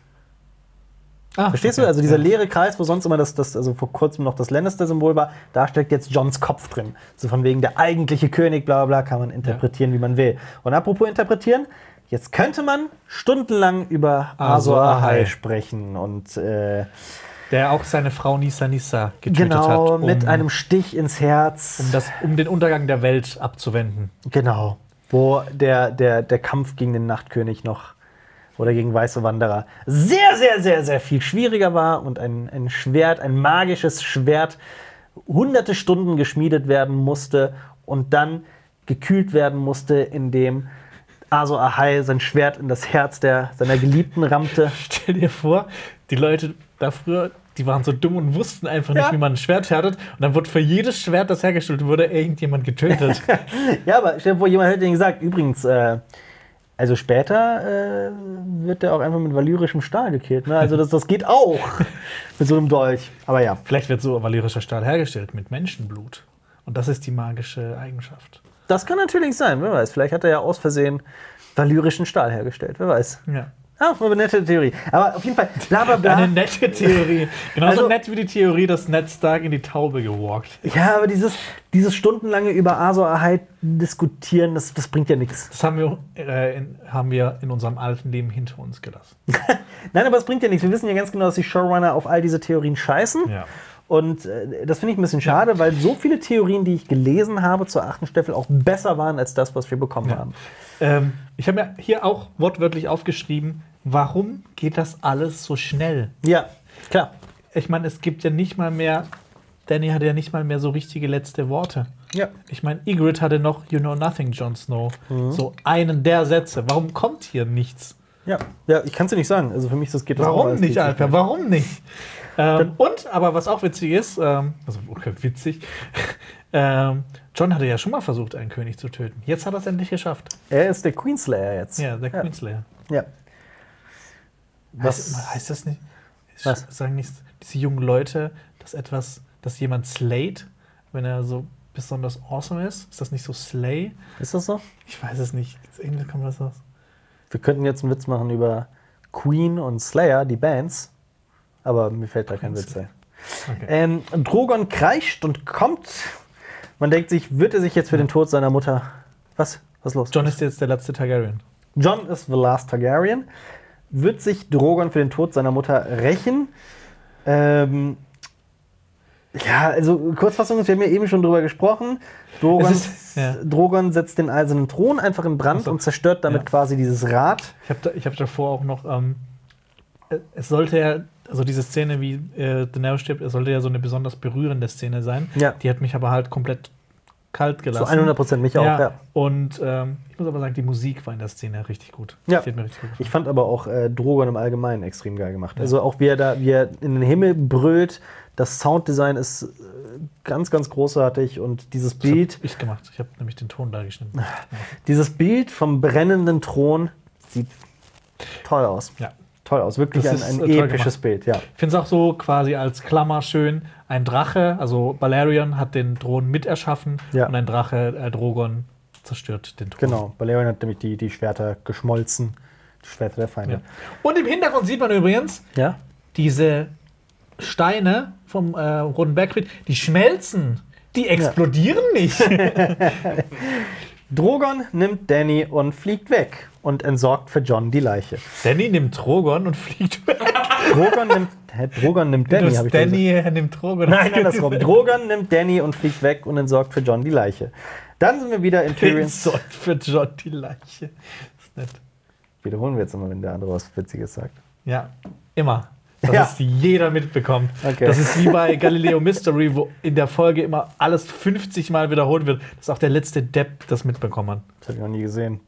Ah, Verstehst okay. du? Also dieser ja. leere Kreis, wo sonst immer das, das, also vor kurzem noch das Lannister-Symbol war, da steckt jetzt Johns Kopf drin. So von wegen der eigentliche König, bla bla, kann man interpretieren, ja. wie man will. Und apropos interpretieren, jetzt könnte man stundenlang über Azor Ahai sprechen und äh, der auch seine Frau Nissa Nissa getötet genau, hat. Genau, um, mit einem Stich ins Herz. Um, das, um den Untergang der Welt abzuwenden. Genau, wo der, der, der Kampf gegen den Nachtkönig noch oder gegen weiße Wanderer sehr, sehr, sehr, sehr viel schwieriger war und ein, ein Schwert, ein magisches Schwert, hunderte Stunden geschmiedet werden musste und dann gekühlt werden musste, indem Azor Ahai sein Schwert in das Herz der, seiner Geliebten rammte. Stell dir vor, die Leute da früher, die waren so dumm und wussten einfach nicht, ja. wie man ein Schwert härtet. Und dann wurde für jedes Schwert, das hergestellt wurde, irgendjemand getötet. Ja, aber stell dir vor, jemand hätte ihnen gesagt, übrigens, äh, also später äh, wird der auch einfach mit valyrischem Stahl gekillt. Ne? Also das, das geht auch mit so einem Dolch. Aber ja. Vielleicht wird so valyrischer Stahl hergestellt mit Menschenblut. Und das ist die magische Eigenschaft. Das kann natürlich sein, wer weiß. Vielleicht hat er ja aus Versehen valyrischen Stahl hergestellt, wer weiß. Ja. Ah, eine nette Theorie. Aber auf jeden Fall, bla bla bla. Eine nette Theorie. Genauso also, nett wie die Theorie, dass Ned Stark in die Taube gewalkt ist. Ja, aber dieses, dieses stundenlange über Azor Ahai diskutieren, das, das bringt ja nichts. Das haben wir, äh, in, haben wir in unserem alten Leben hinter uns gelassen. Nein, aber es bringt ja nichts. Wir wissen ja ganz genau, dass die Showrunner auf all diese Theorien scheißen. Ja. Und äh, das finde ich ein bisschen schade, ja. weil so viele Theorien, die ich gelesen habe zur achten Staffel, auch besser waren als das, was wir bekommen ja. haben. Ähm, ich habe mir hier auch wortwörtlich aufgeschrieben, warum geht das alles so schnell? Ja, klar. Ich meine, es gibt ja nicht mal mehr, Dany hatte ja nicht mal mehr so richtige letzte Worte. Ja. Ich meine, Ygritte hatte noch You know nothing, Jon Snow. Mhm. So einen der Sätze. Warum kommt hier nichts? Ja, ja ich kann es dir nicht sagen. Also für mich das geht das Warum auch nicht, Alter? Warum nicht? ähm, und, aber was auch witzig ist, ähm, also okay, witzig, ähm, John hatte ja schon mal versucht, einen König zu töten. Jetzt hat er es endlich geschafft. Er ist der Queenslayer jetzt. Ja, der ja. Queenslayer. Ja. Was heißt, heißt das nicht? Was? Sagen nicht diese jungen Leute, dass etwas, dass jemand slayt, wenn er so besonders awesome ist? Ist das nicht so Slay? Ist das so? Ich weiß es nicht. Irgendwie kommt das raus. Wir könnten jetzt einen Witz machen über Queen und Slayer, die Bands, aber mir fällt da kein Witz ein. Okay. Ähm, Drogon kreischt und kommt Man denkt sich, wird er sich jetzt für den Tod seiner Mutter... Was? Was ist los? Jon ist jetzt der letzte Targaryen. Jon ist the last Targaryen. Wird sich Drogon für den Tod seiner Mutter rächen? Ähm... Ja, also Kurzfassung, wir haben ja eben schon drüber gesprochen. Drogon, ist, ja. Drogon setzt den eisernen Thron einfach in Brand so. und zerstört damit ja. quasi dieses Rad. Ich habe da, ich hab davor auch noch, ähm, es sollte ja, also diese Szene, wie äh, Daenerys stirbt, es sollte ja so eine besonders berührende Szene sein. Ja. Die hat mich aber halt komplett kalt gelassen. Zu hundert Prozent mich auch, ja. ja. Und ähm, ich muss aber sagen, die Musik war in der Szene richtig gut. Ja. Die hat mir richtig gut gefallen. Ich fand aber auch äh, Drogon im Allgemeinen extrem geil gemacht. Ja. Also auch wie er da, wie er in den Himmel brüllt. Das Sounddesign ist äh, ganz, ganz großartig und dieses Bild. Das hab ich gemacht. Ich habe nämlich den Ton da geschnitten. Ja. Dieses Bild vom brennenden Thron sieht toll aus. Ja. Toll aus. Wirklich Das ein, ist, ein äh, episches Bild, ja. Ich finde es auch so quasi als Klammer schön. Ein Drache, also Balerion hat den Thron mit erschaffen Ja. und ein Drache, äh, Drogon, zerstört den Thron. Genau. Balerion hat nämlich die, die Schwerter geschmolzen. Die Schwerter der Feinde. Ja. Und im Hintergrund sieht man übrigens Ja? diese Steine vom äh, Roten Bergfried, die schmelzen. Die explodieren nicht. Drogon nimmt Dany und fliegt weg und entsorgt für Jon die Leiche. Dany nimmt Drogon und fliegt weg. Drogon nimmt, hä, Drogon nimmt Dany, habe ich gesagt. Dany nimmt Drogon. Nein, andersrum. Drogon nimmt Dany und fliegt weg und entsorgt für Jon die Leiche. Dann sind wir wieder in Tyrions... Entsorgt für Jon die Leiche. Das ist nett. Wiederholen wir jetzt immer, wenn der andere was Witziges sagt. Ja, immer. Dass Ja. es jeder mitbekommt. Okay. Das ist wie bei Galileo Mystery, wo in der Folge immer alles fünfzig Mal wiederholt wird, dass auch der letzte Depp das mitbekommen hat. Das habe ich noch nie gesehen.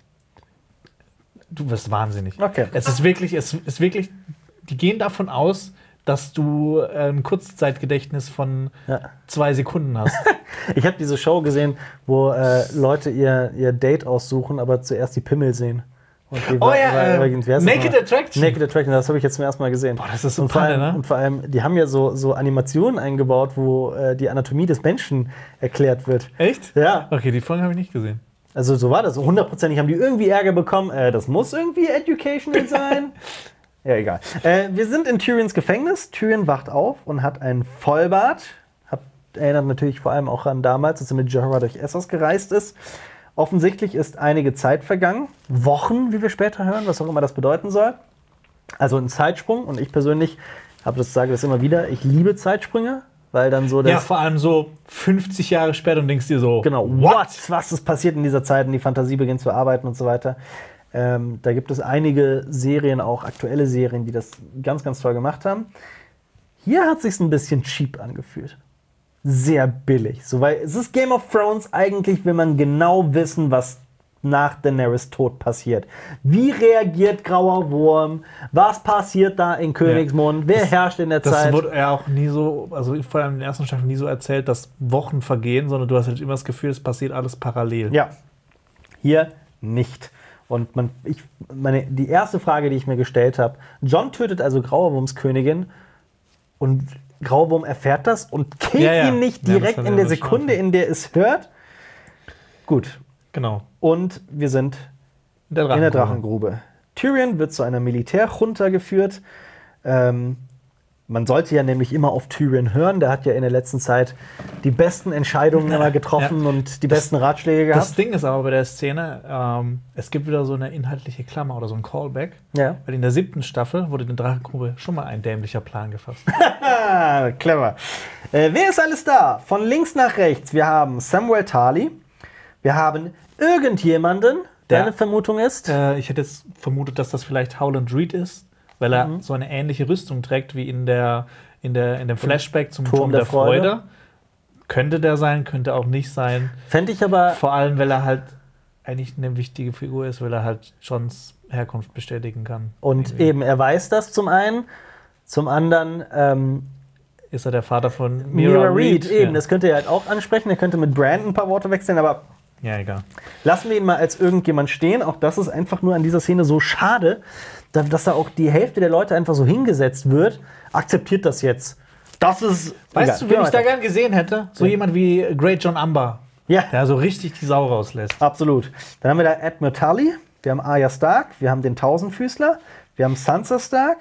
Du wirst wahnsinnig. Okay. Es ist wirklich, es ist wirklich, die gehen davon aus, dass du ein Kurzzeitgedächtnis von Ja. zwei Sekunden hast. Ich habe diese Show gesehen, wo äh, Leute ihr, ihr Date aussuchen, aber zuerst die Pimmel sehen. Und die Oh war- ja, war- äh, war- wie heißt das Naked nochmal? Attraction. Naked Attraction, das habe ich jetzt zum ersten Mal gesehen. Boah, das ist so und, vor Panne, allem, ne? und vor allem, die haben ja so, so Animationen eingebaut, wo äh, die Anatomie des Menschen erklärt wird. Echt? Ja, Okay, die Folge habe ich nicht gesehen. also so war das. So hundertprozentig haben die irgendwie Ärger bekommen. Äh, das muss irgendwie educational sein. Ja, egal. Äh, wir sind in Tyrions Gefängnis. Tyrion wacht auf und hat einen Vollbart. Hab, erinnert natürlich vor allem auch an damals, als er mit Jorah durch Essos gereist ist. Offensichtlich ist einige Zeit vergangen. Wochen, wie wir später hören, was auch immer das bedeuten soll. Also ein Zeitsprung. Und ich persönlich habe das, sage das immer wieder, ich liebe Zeitsprünge, weil dann so das... Ja, vor allem so fünfzig Jahre später und denkst dir so, Genau, what? Was ist passiert in dieser Zeit? Und die Fantasie beginnt zu arbeiten und so weiter. Ähm, da gibt es einige Serien, auch aktuelle Serien, die das ganz, ganz toll gemacht haben. Hier hat sich's ein bisschen cheap angefühlt. Sehr billig. So, weil es ist Game of Thrones, eigentlich will man genau wissen, was nach Daenerys Tod passiert. Wie reagiert Grauer Wurm? Was passiert da in Königsmund? Wer herrscht in der das Zeit? wurde ja auch nie so, also vor allem in der ersten Staffel nie so erzählt, dass Wochen vergehen, sondern du hast halt immer das Gefühl, es passiert alles parallel. Ja, hier nicht. Und man, ich, meine, die erste Frage, die ich mir gestellt habe, Jon tötet also Grauerwurms Königin und Grauerwurm erfährt das und killt Ja, ja. ihn nicht Ja, das direkt hat in er der so Sekunde, in der es hört. Gut, Genau. und wir sind In der in der Drachengrube. Drachengrube. Tyrion wird zu einer Militärjunta geführt. Ähm, man sollte ja nämlich immer auf Tyrion hören. Der hat ja in der letzten Zeit die besten Entscheidungen immer getroffen Ja. und die besten Ratschläge gehabt. Das Ding ist aber bei der Szene, ähm, es gibt wieder so eine inhaltliche Klammer oder so ein Callback. Ja. Weil in der siebten Staffel wurde in der Drachengrube schon mal ein dämlicher Plan gefasst. Ah, clever. Äh, wer ist alles da? Von links nach rechts. Wir haben Samuel Tarly. Wir haben irgendjemanden, Der- deine Vermutung ist. äh, ich hätte jetzt vermutet, dass das vielleicht Howland Reed ist, weil er Mhm. so eine ähnliche Rüstung trägt wie in, der, in, der, in dem Flashback zum Turm Turm, der der, Freude. Freude. Könnte der sein, könnte auch nicht sein. Fände ich aber. Vor allem, weil er halt eigentlich eine wichtige Figur ist, weil er halt Johns Herkunft bestätigen kann. Und Irgendwie. eben, er weiß das zum einen. Zum anderen, ähm, Ist er der Vater von Mira Mira Reed, Reed? eben, Ja. das könnte er halt auch ansprechen. Er könnte mit Brandon ein paar Worte wechseln, aber ja, egal. lassen wir ihn mal als irgendjemand stehen. Auch das ist einfach nur an dieser Szene so schade, da- dass da auch die Hälfte der Leute einfach so hingesetzt wird. Akzeptiert das jetzt. Das ist. Weißt egal, du, gehen wen wir ich da weiter. gern gesehen hätte? So Ja. jemand wie Great John Umber, Ja, der so richtig die Sau rauslässt. absolut. Dann haben wir da Admiral Tully, wir haben Arya Stark, wir haben den Tausendfüßler, wir haben Sansa Stark,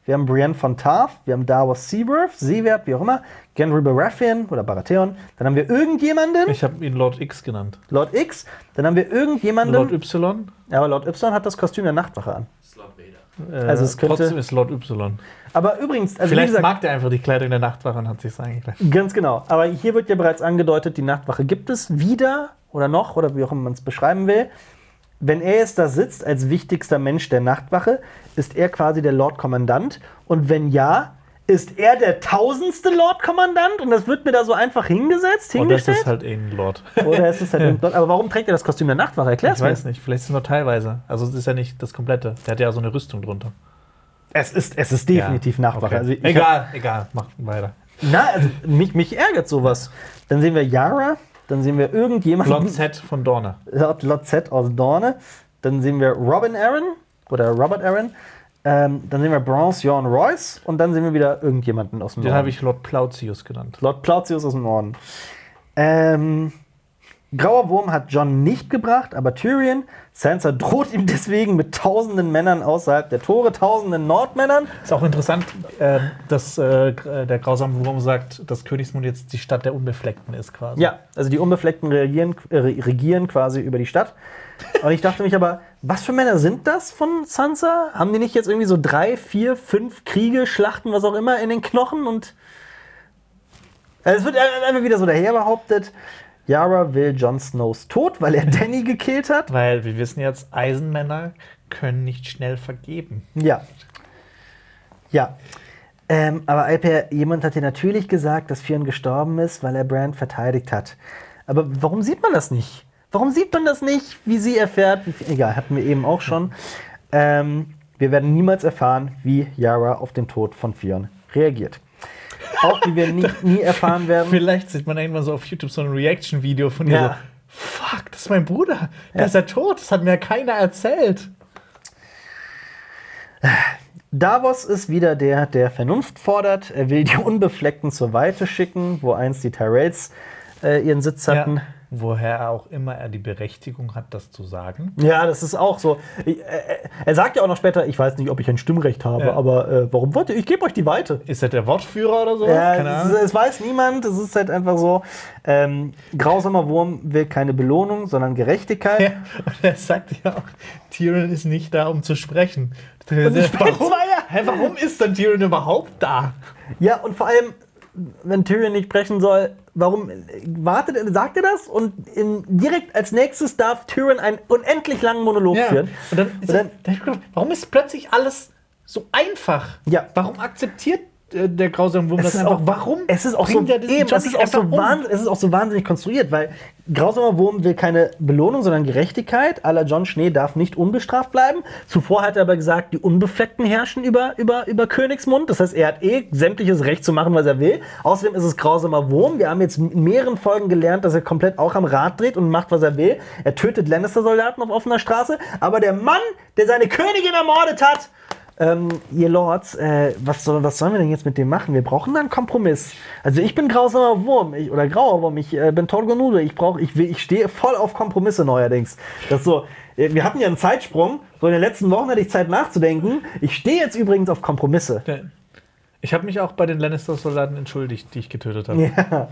wir haben Brienne von Tarth, wir haben Davos Seaworth, Seaworth, wie auch immer, Gendry Baratheon oder Baratheon. Dann haben wir irgendjemanden. Ich habe ihn Lord X genannt. Lord X. Dann haben wir irgendjemanden. Lord Y? Ja, aber Lord Y hat das Kostüm der Nachtwache an. Das ist Lord Vader. Äh, Also es könnte- trotzdem ist Lord Y. Aber übrigens, also wie Vielleicht gesagt, mag der einfach die Kleidung der Nachtwache und hat sich eingekleidet. ganz genau. Aber hier wird ja bereits angedeutet, die Nachtwache gibt es wieder oder noch oder wie auch immer man es beschreiben will. Wenn er jetzt da sitzt als wichtigster Mensch der Nachtwache, ist er quasi der Lord-Kommandant. Und wenn ja, ist er der tausendste Lord-Kommandant? Und das wird mir da so einfach hingesetzt, Und das hingestellt? ist halt eh ein Lord. Oder ist es halt ein Lord? Aber warum trägt er das Kostüm der Nachtwache? Erklär's Ich mir. weiß nicht, vielleicht ist es nur teilweise. Also es ist ja nicht das komplette. Der hat ja so eine Rüstung drunter. Es ist, es ist definitiv Ja, Nachtwache. okay. Also ich egal, egal, macht weiter. Na, also mich, mich ärgert sowas. Dann sehen wir Yara, dann sehen wir irgendjemanden. Lord Z von Dorne. Lord, Lord Z aus Dorne. Dann sehen wir Robin Arryn oder Robert Arryn. Ähm, dann sehen wir Bronze Jorn Royce und dann sehen wir wieder irgendjemanden aus dem Den Norden. habe ich Lord Plautius genannt. Lord Plautius aus dem Norden. Ähm, Grauer Wurm hat Jon nicht gebracht, aber Tyrion. Sansa droht ihm deswegen mit tausenden Männern außerhalb der Tore, tausenden Nordmännern. Ist auch interessant, äh, dass äh, der grausame Wurm sagt, dass Königsmund jetzt die Stadt der Unbefleckten ist quasi. Ja, also die Unbefleckten regieren, äh, regieren quasi über die Stadt. Und ich dachte mich aber, was für Männer sind das von Sansa? Haben die nicht jetzt irgendwie so drei, vier, fünf Kriege, Schlachten, was auch immer in den Knochen? Und also es wird einfach wieder so daher behauptet, Yara will Jon Snows Tod, weil er Dany gekillt hat. Weil wir wissen jetzt, Eisenmänner können nicht schnell vergeben. Ja. Ja. Ähm, aber Alper, jemand hat dir natürlich gesagt, dass Fionn gestorben ist, weil er Bran verteidigt hat. Aber warum sieht man das nicht? Warum sieht man das nicht, wie sie erfährt? Wie viel, egal, hatten wir eben auch schon. Ähm, wir werden niemals erfahren, wie Yara auf den Tod von Fionn reagiert. Auch wie wir nie, nie erfahren werden. Vielleicht sieht man irgendwann so auf YouTube so ein Reaction-Video von ihr Ja. so, fuck, das ist mein Bruder, der Ja. ist ja tot, das hat mir keiner erzählt. Davos ist wieder der, der Vernunft fordert. Er will die Unbefleckten zur Weite schicken, wo einst die Tyrells äh, ihren Sitz hatten. Ja. Woher auch immer er die Berechtigung hat, das zu sagen. Ja, das ist auch so. Ich, äh, er sagt ja auch noch später, ich weiß nicht, ob ich ein Stimmrecht habe, Ja. aber äh, warum wollt ihr? Ich gebe euch die Weite. Ist er der Wortführer oder so? Ja, Keine es, Ahnung. es weiß niemand, es ist halt einfach so. Ähm, grausamer Wurm will keine Belohnung, sondern Gerechtigkeit. Ja, und er sagt ja auch, Tyrion ist nicht da, um zu sprechen. ich Warum, war ja- hä, warum ist dann Tyrion überhaupt da? Ja, und vor allem, wenn Tyrion nicht sprechen soll, warum wartet er, sagt er das? Und im, direkt als nächstes darf Tyrion einen unendlich langen Monolog führen. Und dann, ist Und dann- dann, dann hab ich gedacht, warum ist plötzlich alles so einfach? Ja. Warum akzeptiert äh, der grausame Wurm Es das ist einfach? auch, Warum? Es ist auch so, bringt er diesen eben, Job es ist nicht auch so einfach um? wahnsinn, es ist auch so wahnsinnig konstruiert, weil grausamer Wurm will keine Belohnung, sondern Gerechtigkeit. À la Jon Schnee darf nicht unbestraft bleiben. Zuvor hat er aber gesagt, die Unbefleckten herrschen über, über, über Königsmund. Das heißt, er hat eh sämtliches Recht zu machen, was er will. Außerdem ist es grausamer Wurm. Wir haben jetzt in mehreren Folgen gelernt, dass er komplett auch am Rad dreht und macht, was er will. Er tötet Lannister-Soldaten auf offener Straße. Aber der Mann, der seine Königin ermordet hat, Ähm, ihr Lords, äh, was, soll, was sollen wir denn jetzt mit dem machen? Wir brauchen da einen Kompromiss. Also ich bin grausamer Wurm ich, oder grauer Wurm, ich äh, bin Tolgonude, ich brauche, ich, will- ich stehe voll auf Kompromisse neuerdings. Das ist so, äh, wir hatten ja einen Zeitsprung, so in den letzten Wochen hatte ich Zeit nachzudenken. Ich stehe jetzt übrigens auf Kompromisse. Ich habe mich auch bei den Lannister-Soldaten entschuldigt, die ich getötet habe. Ja.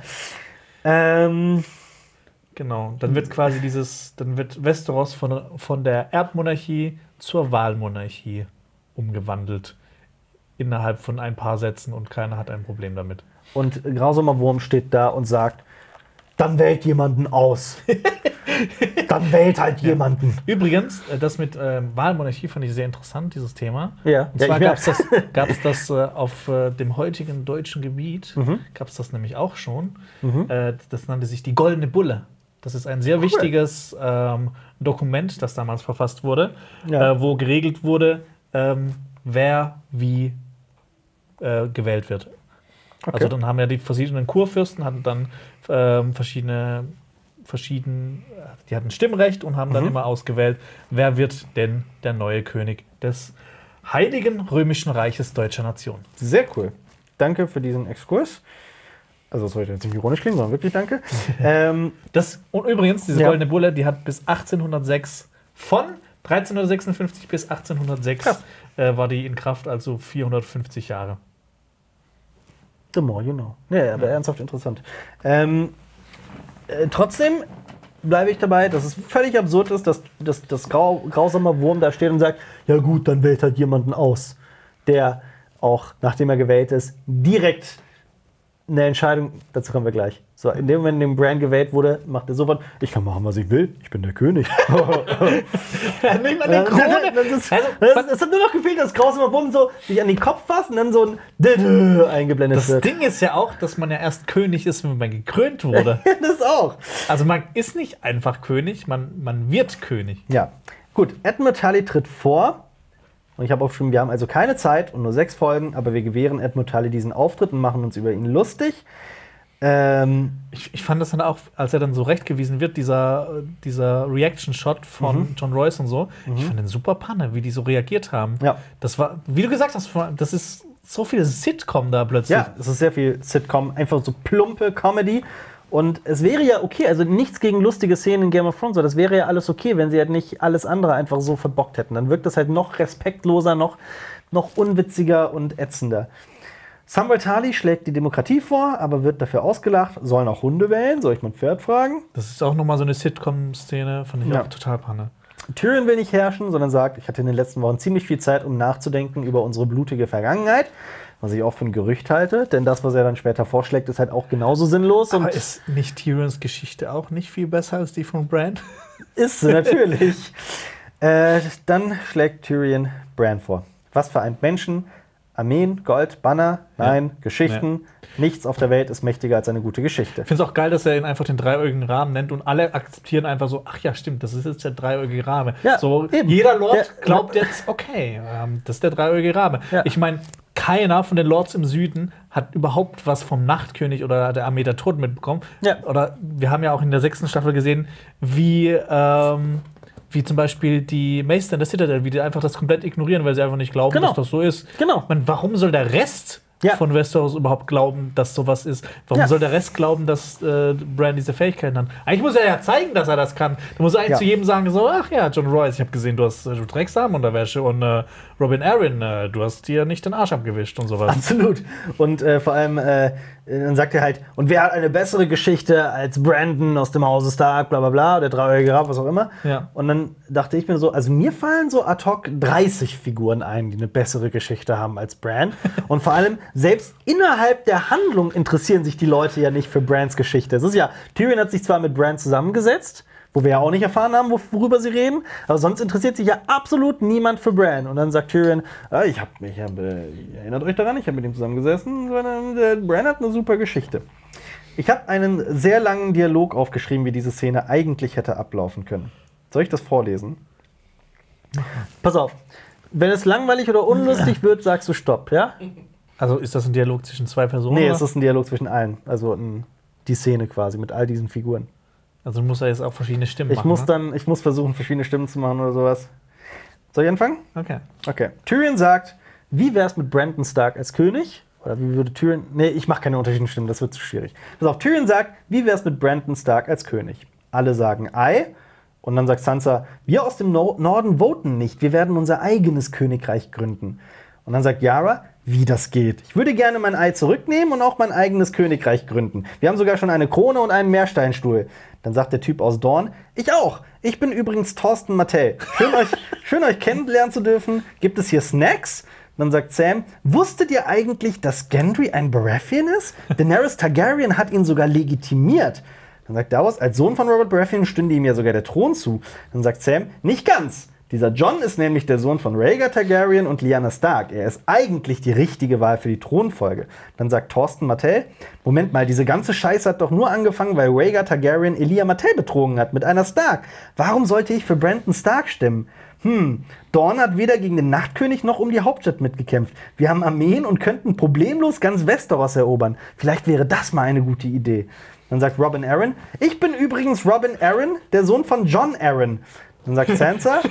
Ähm, Genau. Dann wird quasi dieses, dann wird Westeros von, von der Erbmonarchie zur Wahlmonarchie umgewandelt. Innerhalb von ein paar Sätzen und keiner hat ein Problem damit. und grausamer Wurm steht da und sagt, dann wählt jemanden aus. Dann wählt halt jemanden. Übrigens, äh, das mit ähm, Wahlmonarchie fand ich sehr interessant, dieses Thema. Ja. Und Ja, zwar ich gab es das, gab's das äh, auf äh, dem heutigen deutschen Gebiet, Mhm. gab es das nämlich auch schon. Mhm. Äh, das nannte sich die Goldene Bulle. Das ist ein sehr wichtiges ähm, Dokument, das damals verfasst wurde, Ja. äh, wo geregelt wurde, ähm, wer wie äh, gewählt wird. Okay. Also dann haben ja die verschiedenen Kurfürsten hatten dann ähm, verschiedene, verschieden, die hatten Stimmrecht und haben dann Mhm. immer ausgewählt, wer wird denn der neue König des Heiligen Römischen Reiches deutscher Nation. Sehr cool. Danke für diesen Exkurs. Also das sollte jetzt nicht ironisch klingen, sondern wirklich danke. ähm, Das, und übrigens, diese Ja. Goldene Bulle, die hat bis achtzehnhundertsechs von dreizehnhundertsechsundfünfzig bis achtzehnhundertsechs äh, war die in Kraft, also vierhundertfünfzig Jahre. The more you know. Nee, aber ja. ernsthaft interessant. Ähm, äh, trotzdem bleibe ich dabei, dass es völlig absurd ist, dass das dass grau, grausamer Wurm da steht und sagt, ja gut, dann wählt halt jemanden aus, der auch, nachdem er gewählt ist, direkt eine Entscheidung, dazu kommen wir gleich. So, in dem Moment, in dem Bran gewählt wurde, macht er sofort, ich kann machen, was ich will, ich bin der König. Nicht mal die Krone. Das ist, das ist, es hat nur noch gefehlt, dass grausamer Wurm so sich an den Kopf fasst und dann so ein Dö eingeblendet das wird. Das Ding ist ja auch, dass man ja erst König ist, wenn man gekrönt wurde. Das auch. Also man ist nicht einfach König, man, man wird König. Ja, gut. Edmund Tully tritt vor. Und ich habe aufgeschrieben, wir haben also keine Zeit und nur sechs Folgen, aber wir gewähren Edmund Tully diesen Auftritt und machen uns über ihn lustig. Ähm ich, ich fand das dann auch, als er dann so rechtgewiesen wird, dieser, dieser Reaction-Shot von mhm. John Royce und so, mhm. ich fand den super Panne, wie die so reagiert haben. Ja. Das war, wie du gesagt hast, das ist so viel Sitcom da plötzlich. Ja, es ist sehr viel Sitcom, einfach so plumpe Comedy. Und es wäre ja okay, also nichts gegen lustige Szenen in Game of Thrones, das wäre ja alles okay, wenn sie halt nicht alles andere einfach so verbockt hätten. Dann wirkt das halt noch respektloser, noch, noch unwitziger und ätzender. Samwell Tarly schlägt die Demokratie vor, aber wird dafür ausgelacht. Sollen auch Hunde wählen? Soll ich mein Pferd fragen? Das ist auch nochmal so eine Sitcom-Szene, fand ich ja. auch total Panne. Tyrion will nicht herrschen, sondern sagt, ich hatte in den letzten Wochen ziemlich viel Zeit, um nachzudenken über unsere blutige Vergangenheit. Was ich auch für ein Gerücht halte, denn das, was er dann später vorschlägt, ist halt auch genauso sinnlos. Aber und ist nicht Tyrions Geschichte auch nicht viel besser als die von Bran? Ist sie natürlich. äh, dann schlägt Tyrion Bran vor. Was vereint Menschen? Armeen, Gold, Banner, nein, ja. Geschichten. Ja. Nichts auf der Welt ist mächtiger als eine gute Geschichte. Ich finde es auch geil, dass er ihn einfach den dreieugigen Raben nennt und alle akzeptieren einfach so, ach ja, stimmt, das ist jetzt der dreieugige Rabe. Ja, so, jeder Lord der, glaubt jetzt, okay, ähm, das ist der dreieugige Rabe. Ja. Ich meine, keiner von den Lords im Süden hat überhaupt was vom Nachtkönig oder der Armee der Toten mitbekommen. Ja. Oder wir haben ja auch in der sechsten Staffel gesehen, wie ähm, wie zum Beispiel die Maester in der Citadel, wie die einfach das komplett ignorieren, weil sie einfach nicht glauben, genau. dass das so ist. Genau. Man, warum soll der Rest ja. von Westeros überhaupt glauben, dass sowas ist? Warum ja. soll der Rest glauben, dass äh, Bran diese Fähigkeiten hat? Eigentlich muss er ja zeigen, dass er das kann. Da muss er eigentlich ja. zu jedem sagen, so, ach ja, John Royce, ich habe gesehen, du, hast, du trägst Damenunterwäsche und äh, Robin Arryn, äh, du hast dir nicht den Arsch abgewischt und sowas. Absolut. Und äh, vor allem, äh, dann sagt er halt, und wer hat eine bessere Geschichte als Brandon aus dem Hause Stark, bla bla bla, der dreieugige Rabe, was auch immer. Ja. Und dann dachte ich mir so, also mir fallen so ad hoc dreißig Figuren ein, die eine bessere Geschichte haben als Bran. Und vor allem, selbst innerhalb der Handlung interessieren sich die Leute ja nicht für Brans Geschichte. Es ist ja, Tyrion hat sich zwar mit Bran zusammengesetzt, wo wir ja auch nicht erfahren haben, worüber sie reden, aber sonst interessiert sich ja absolut niemand für Bran. Und dann sagt Tyrion, ah, ich hab mich, hab, äh, erinnert euch daran, ich habe mit ihm zusammengesessen, der Bran hat eine super Geschichte. Ich habe einen sehr langen Dialog aufgeschrieben, wie diese Szene eigentlich hätte ablaufen können. Soll ich das vorlesen? Pass auf, wenn es langweilig oder unlustig wird, sagst du Stopp, ja? Also ist das ein Dialog zwischen zwei Personen? Nee, oder? es ist ein Dialog zwischen allen. Also ein, die Szene quasi mit all diesen Figuren. Also muss er jetzt auch verschiedene Stimmen ich machen, muss ne? dann, Ich muss versuchen, verschiedene Stimmen zu machen oder sowas. Soll ich anfangen? Okay. Okay. Tyrion sagt, wie wär's mit Brandon Stark als König? Oder wie würde Tyrion... Nee, ich mache keine unterschiedlichen Stimmen, das wird zu schwierig. Pass auf, Tyrion sagt, wie wär's mit Brandon Stark als König? Alle sagen Ei. Und dann sagt Sansa, wir aus dem no- Norden voten nicht, wir werden unser eigenes Königreich gründen. Und dann sagt Yara, wie das geht. Ich würde gerne mein Ei zurücknehmen und auch mein eigenes Königreich gründen. Wir haben sogar schon eine Krone und einen Meersteinstuhl. Dann sagt der Typ aus Dorne, ich auch. Ich bin übrigens Thorsten Martell. Schön euch, schön euch kennenlernen zu dürfen. Gibt es hier Snacks? Und dann sagt Sam, wusstet ihr eigentlich, dass Gendry ein Baratheon ist? Daenerys Targaryen hat ihn sogar legitimiert. Dann sagt Davos, als Sohn von Robert Baratheon stünde ihm ja sogar der Thron zu. Dann sagt Sam, nicht ganz. Dieser Jon ist nämlich der Sohn von Rhaegar Targaryen und Lyanna Stark. Er ist eigentlich die richtige Wahl für die Thronfolge. Dann sagt Thorsten Martell, Moment mal, diese ganze Scheiße hat doch nur angefangen, weil Rhaegar Targaryen Elia Martell betrogen hat mit einer Stark. Warum sollte ich für Brandon Stark stimmen? Hm, Dorne hat weder gegen den Nachtkönig noch um die Hauptstadt mitgekämpft. Wir haben Armeen und könnten problemlos ganz Westeros erobern. Vielleicht wäre das mal eine gute Idee. Dann sagt Robin Arryn, ich bin übrigens Robin Arryn, der Sohn von Jon Arryn. Dann sagt Sansa,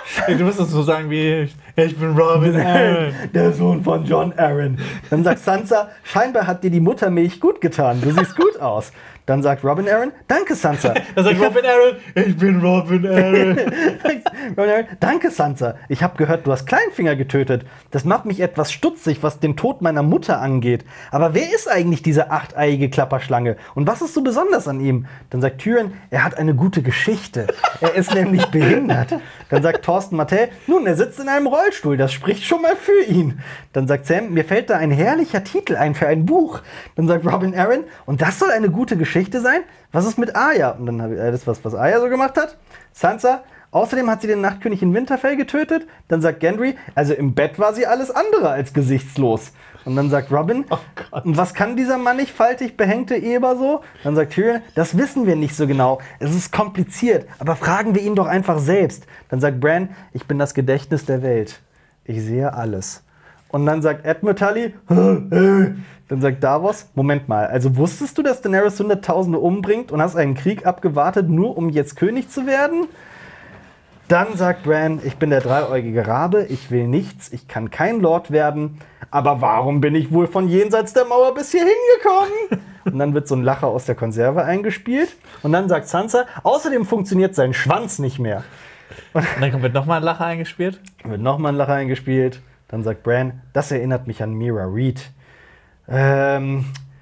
Du musst es so sagen wie, ich bin Robin Aaron. Der Sohn von John Aaron. Dann sagt Sansa, scheinbar hat dir die Muttermilch gut getan. Du siehst gut aus. Dann sagt Robin Aaron, danke Sansa. Dann sagt Robin Aaron, ich bin Robin Aaron. Robin Aaron, danke Sansa. Ich habe gehört, du hast Kleinfinger getötet. Das macht mich etwas stutzig, was den Tod meiner Mutter angeht. Aber wer ist eigentlich diese achteiige Klapperschlange? Und was ist so besonders an ihm? Dann sagt Tyrion, er hat eine gute Geschichte. Er ist nämlich behindert. Dann sagt Thorsten Martell, nun, er sitzt in einem Rollstuhl. Das spricht schon mal für ihn. Dann sagt Sam, mir fällt da ein herrlicher Titel ein für ein Buch. Dann sagt Robin Aaron, und das soll eine gute Geschichte sein? Was ist mit Arya? Und dann habe ich äh, das, was, was Arya so gemacht hat. Sansa, außerdem hat sie den Nachtkönig in Winterfell getötet. Dann sagt Gendry, also im Bett war sie alles andere als gesichtslos. Und dann sagt Robin, oh Gott. Und was kann dieser mannigfaltig behängte Eber so? Dann sagt Tyrion, das wissen wir nicht so genau. Es ist kompliziert, aber fragen wir ihn doch einfach selbst. Dann sagt Bran, ich bin das Gedächtnis der Welt. Ich sehe alles. Und dann sagt Edmund Tully, dann sagt Davos, Moment mal, also wusstest du, dass Daenerys Hunderttausende umbringt und hast einen Krieg abgewartet, nur um jetzt König zu werden? Dann sagt Bran, ich bin der dreieugige Rabe, ich will nichts, ich kann kein Lord werden, aber warum bin ich wohl von jenseits der Mauer bis hier hingekommen? Und dann wird so ein Lacher aus der Konserve eingespielt und dann sagt Sansa, außerdem funktioniert sein Schwanz nicht mehr. Und dann wird nochmal ein Lacher eingespielt? Dann wird nochmal ein Lacher eingespielt. Dann sagt Bran, das erinnert mich an Mira Reed. Ähm.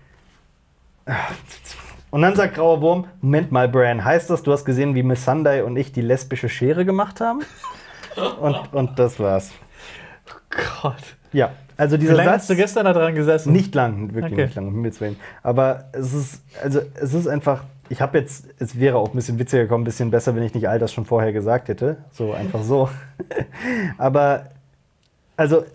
Und dann sagt Grauer Wurm, Moment mal, Bran, heißt das, du hast gesehen, wie Missandei und ich die lesbische Schere gemacht haben? Und, und das war's. Oh Gott. Ja, also dieser Wie lange Satz, hast du gestern da dran gesessen? Nicht lang, wirklich Okay. nicht lang, um Himmels Willen. Aber es ist, also es ist einfach, ich habe jetzt, es wäre auch ein bisschen witziger gekommen, ein bisschen besser, wenn ich nicht all das schon vorher gesagt hätte. So, einfach so. Aber also,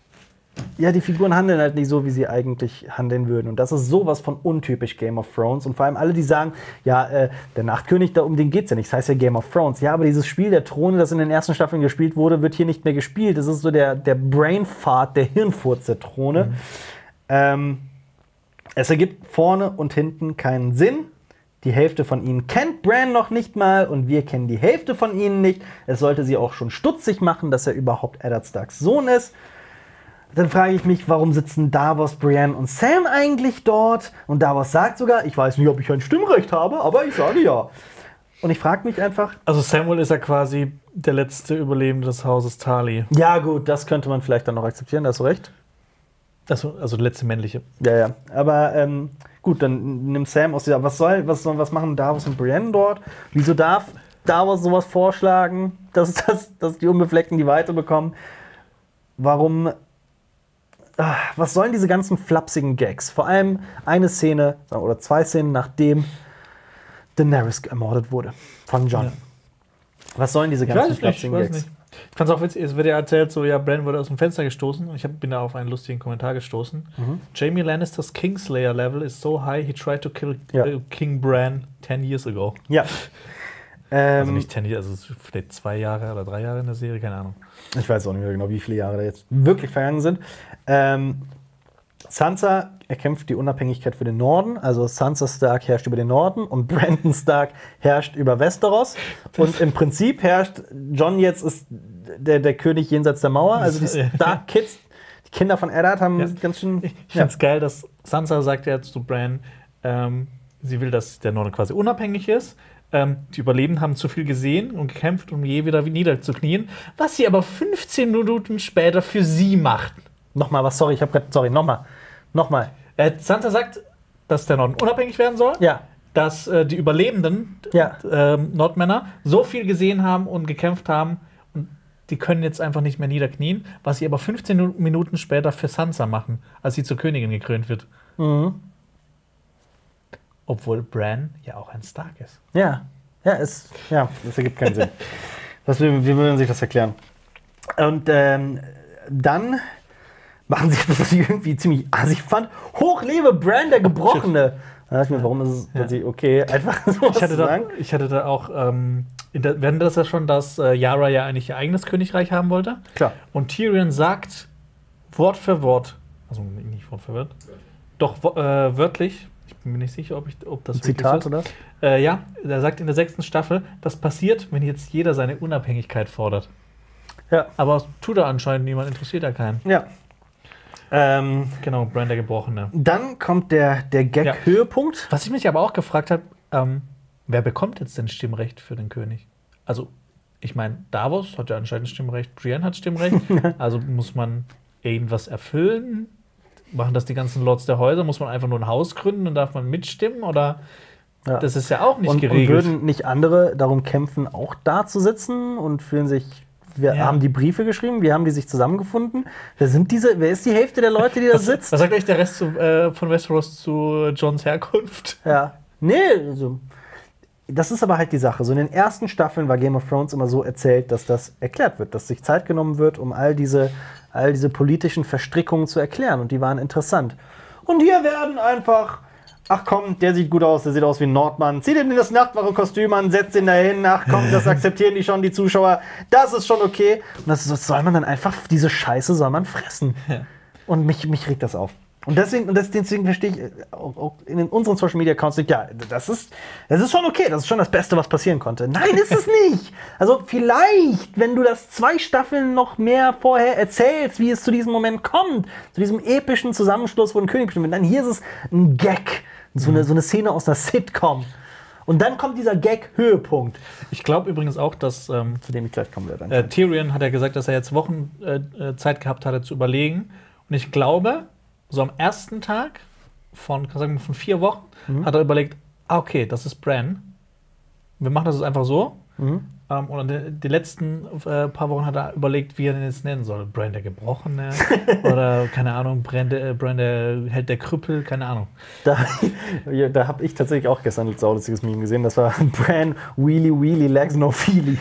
ja, die Figuren handeln halt nicht so, wie sie eigentlich handeln würden. Und das ist sowas von untypisch Game of Thrones. Und vor allem alle, die sagen, ja, äh, der Nachtkönig, da um den geht's ja nicht. Das heißt ja Game of Thrones. Ja, aber dieses Spiel der Throne, das in den ersten Staffeln gespielt wurde, wird hier nicht mehr gespielt. Das ist so der, der Brainfart, der Hirnfurz der Throne. Mhm. Ähm, es ergibt vorne und hinten keinen Sinn. Die Hälfte von ihnen kennt Bran noch nicht mal und wir kennen die Hälfte von ihnen nicht. Es sollte sie auch schon stutzig machen, dass er überhaupt Eddard Starks Sohn ist. Dann frage ich mich, warum sitzen Davos, Brienne und Sam eigentlich dort? Und Davos sagt sogar, ich weiß nicht, ob ich ein Stimmrecht habe, aber ich sage ja. Und ich frage mich einfach... Also Samuel ist ja quasi der letzte Überlebende des Hauses Tarly. Ja gut, das könnte man vielleicht dann noch akzeptieren, da hast du recht. Also, also der letzte männliche. Ja, ja. Aber ähm, gut, dann nimmt Sam aus dieser... Was soll, was soll, was machen Davos und Brienne dort? Wieso darf Davos sowas vorschlagen, dass, dass, dass die Unbefleckten die Weite bekommen? Warum... Ach, was sollen diese ganzen flapsigen Gags? Vor allem eine Szene oder zwei Szenen, nachdem Daenerys ermordet wurde von Jon. Ja. Was sollen diese ganzen ich flapsigen nicht, ich Gags? Nicht. Ich fand es auch witzig, es wird ja erzählt, so, ja, Bran wurde aus dem Fenster gestoßen. Ich hab, bin da auf einen lustigen Kommentar gestoßen. Mhm. Jamie Lannisters Kingslayer Level is so high, he tried to kill ja. uh, King Bran ten years ago. Ja. Also nicht ten Years, also vielleicht zwei Jahre oder drei Jahre in der Serie, keine Ahnung. Ich weiß auch nicht mehr genau, wie viele Jahre da jetzt wirklich vergangen sind. Ähm, Sansa erkämpft die Unabhängigkeit für den Norden. Also Sansa Stark herrscht über den Norden und Brandon Stark herrscht über Westeros. Und im Prinzip herrscht Jon jetzt ist der, der König jenseits der Mauer. Also die Stark Kids, die Kinder von Eddard haben ja. ganz schön... Ich ja. finde es geil, dass Sansa sagt ja zu Bran, ähm, sie will, dass der Norden quasi unabhängig ist. Ähm, die Überlebenden haben zu viel gesehen und gekämpft, um je wieder niederzuknien, was sie aber fünfzehn Minuten später für sie machten. Nochmal was, sorry, ich hab grad, sorry, nochmal, nochmal. Äh, Sansa sagt, dass der Norden unabhängig werden soll, ja. dass äh, die Überlebenden ja. äh, Nordmänner so viel gesehen haben und gekämpft haben und die können jetzt einfach nicht mehr niederknien, was sie aber fünfzehn Minuten später für Sansa machen, als sie zur Königin gekrönt wird. Mhm. Obwohl Bran ja auch ein Stark ist. Ja, ja, es, ja, das ergibt keinen Sinn. Was, wie, wie will sich das erklären? Und ähm, dann machen sie etwas, was ich irgendwie ziemlich assig fand. Hochlebe Bran, der Gebrochene. Da dachte ich mir, warum ist es plötzlich ja. okay, einfach so ich hatte zu da, sagen? Ich hatte da auch, ähm, in der, wir hatten das ja schon, dass äh, Yara ja eigentlich ihr eigenes Königreich haben wollte. Klar. Und Tyrion sagt Wort für Wort, also nicht Wort für Wort, doch äh, wörtlich, ich bin mir nicht sicher, ob, ich, ob das ein Zitat ist. Oder? Äh, ja, er sagt in der sechsten Staffel, das passiert, wenn jetzt jeder seine Unabhängigkeit fordert. Ja. Aber tut er anscheinend niemand, interessiert er keinen. Ja. Ähm, genau, Bran der Gebrochene. Dann kommt der, der Gag-Höhepunkt. Ja. Was ich mich aber auch gefragt habe, ähm, wer bekommt jetzt denn Stimmrecht für den König? Also, ich meine, Davos hat ja anscheinend Stimmrecht, Brienne hat Stimmrecht. Also muss man irgendwas erfüllen? Machen das die ganzen Lords der Häuser? Muss man einfach nur ein Haus gründen und darf man mitstimmen? Oder ja. Das ist ja auch nicht und, geregelt. Und würden nicht andere darum kämpfen, auch da zu sitzen und fühlen sich... Wir ja. haben die Briefe geschrieben, wie haben die sich zusammengefunden? Wer sind diese? Wer ist die Hälfte der Leute, die da sitzt? Was sagt euch der Rest zu, äh, von Westeros zu Johns Herkunft? Ja. Nee, also, das ist aber halt die Sache. So in den ersten Staffeln war Game of Thrones immer so erzählt, dass das erklärt wird, dass sich Zeit genommen wird, um all diese, all diese politischen Verstrickungen zu erklären. Und die waren interessant. Und hier werden einfach... Ach komm, der sieht gut aus, der sieht aus wie ein Nordmann. Zieh den in das Nachtwache-Kostüm an, setz ihn dahin. Ach komm, das akzeptieren die schon, die Zuschauer. Das ist schon okay. Und das, das soll man dann einfach, diese Scheiße soll man fressen. Ja. Und mich, mich regt das auf. Und deswegen, und deswegen verstehe ich auch, auch in unseren Social-Media-Accounts nicht, ja, das ist, das ist schon okay, das ist schon das Beste, was passieren konnte. Nein, ist es nicht. Also vielleicht, wenn du das zwei Staffeln noch mehr vorher erzählst, wie es zu diesem Moment kommt, zu diesem epischen Zusammenschluss, wo ein König bestimmt wird, dann hier ist es ein Gag. So eine, so eine Szene aus einer Sitcom. Und dann kommt dieser Gag-Höhepunkt. Ich glaube übrigens auch, dass ähm, zu dem ich gleich kommen werde. Äh, Tyrion hat ja gesagt, dass er jetzt Wochen äh, Zeit gehabt hatte zu überlegen. Und ich glaube, so am ersten Tag von, kann sagen wir, von vier Wochen mhm. hat er überlegt, ah, okay, das ist Bran. Wir machen das jetzt einfach so. Mhm. Ähm, und die, die letzten äh, paar Wochen hat er überlegt, wie er den jetzt nennen soll. Bran der Gebrochene oder, keine Ahnung, Bran der, Bran der Held der Krüppel, keine Ahnung. Da, da habe ich tatsächlich auch gestern ein saulustiges Meme gesehen. Das war Bran Wheelie Wheelie Legs No Feely.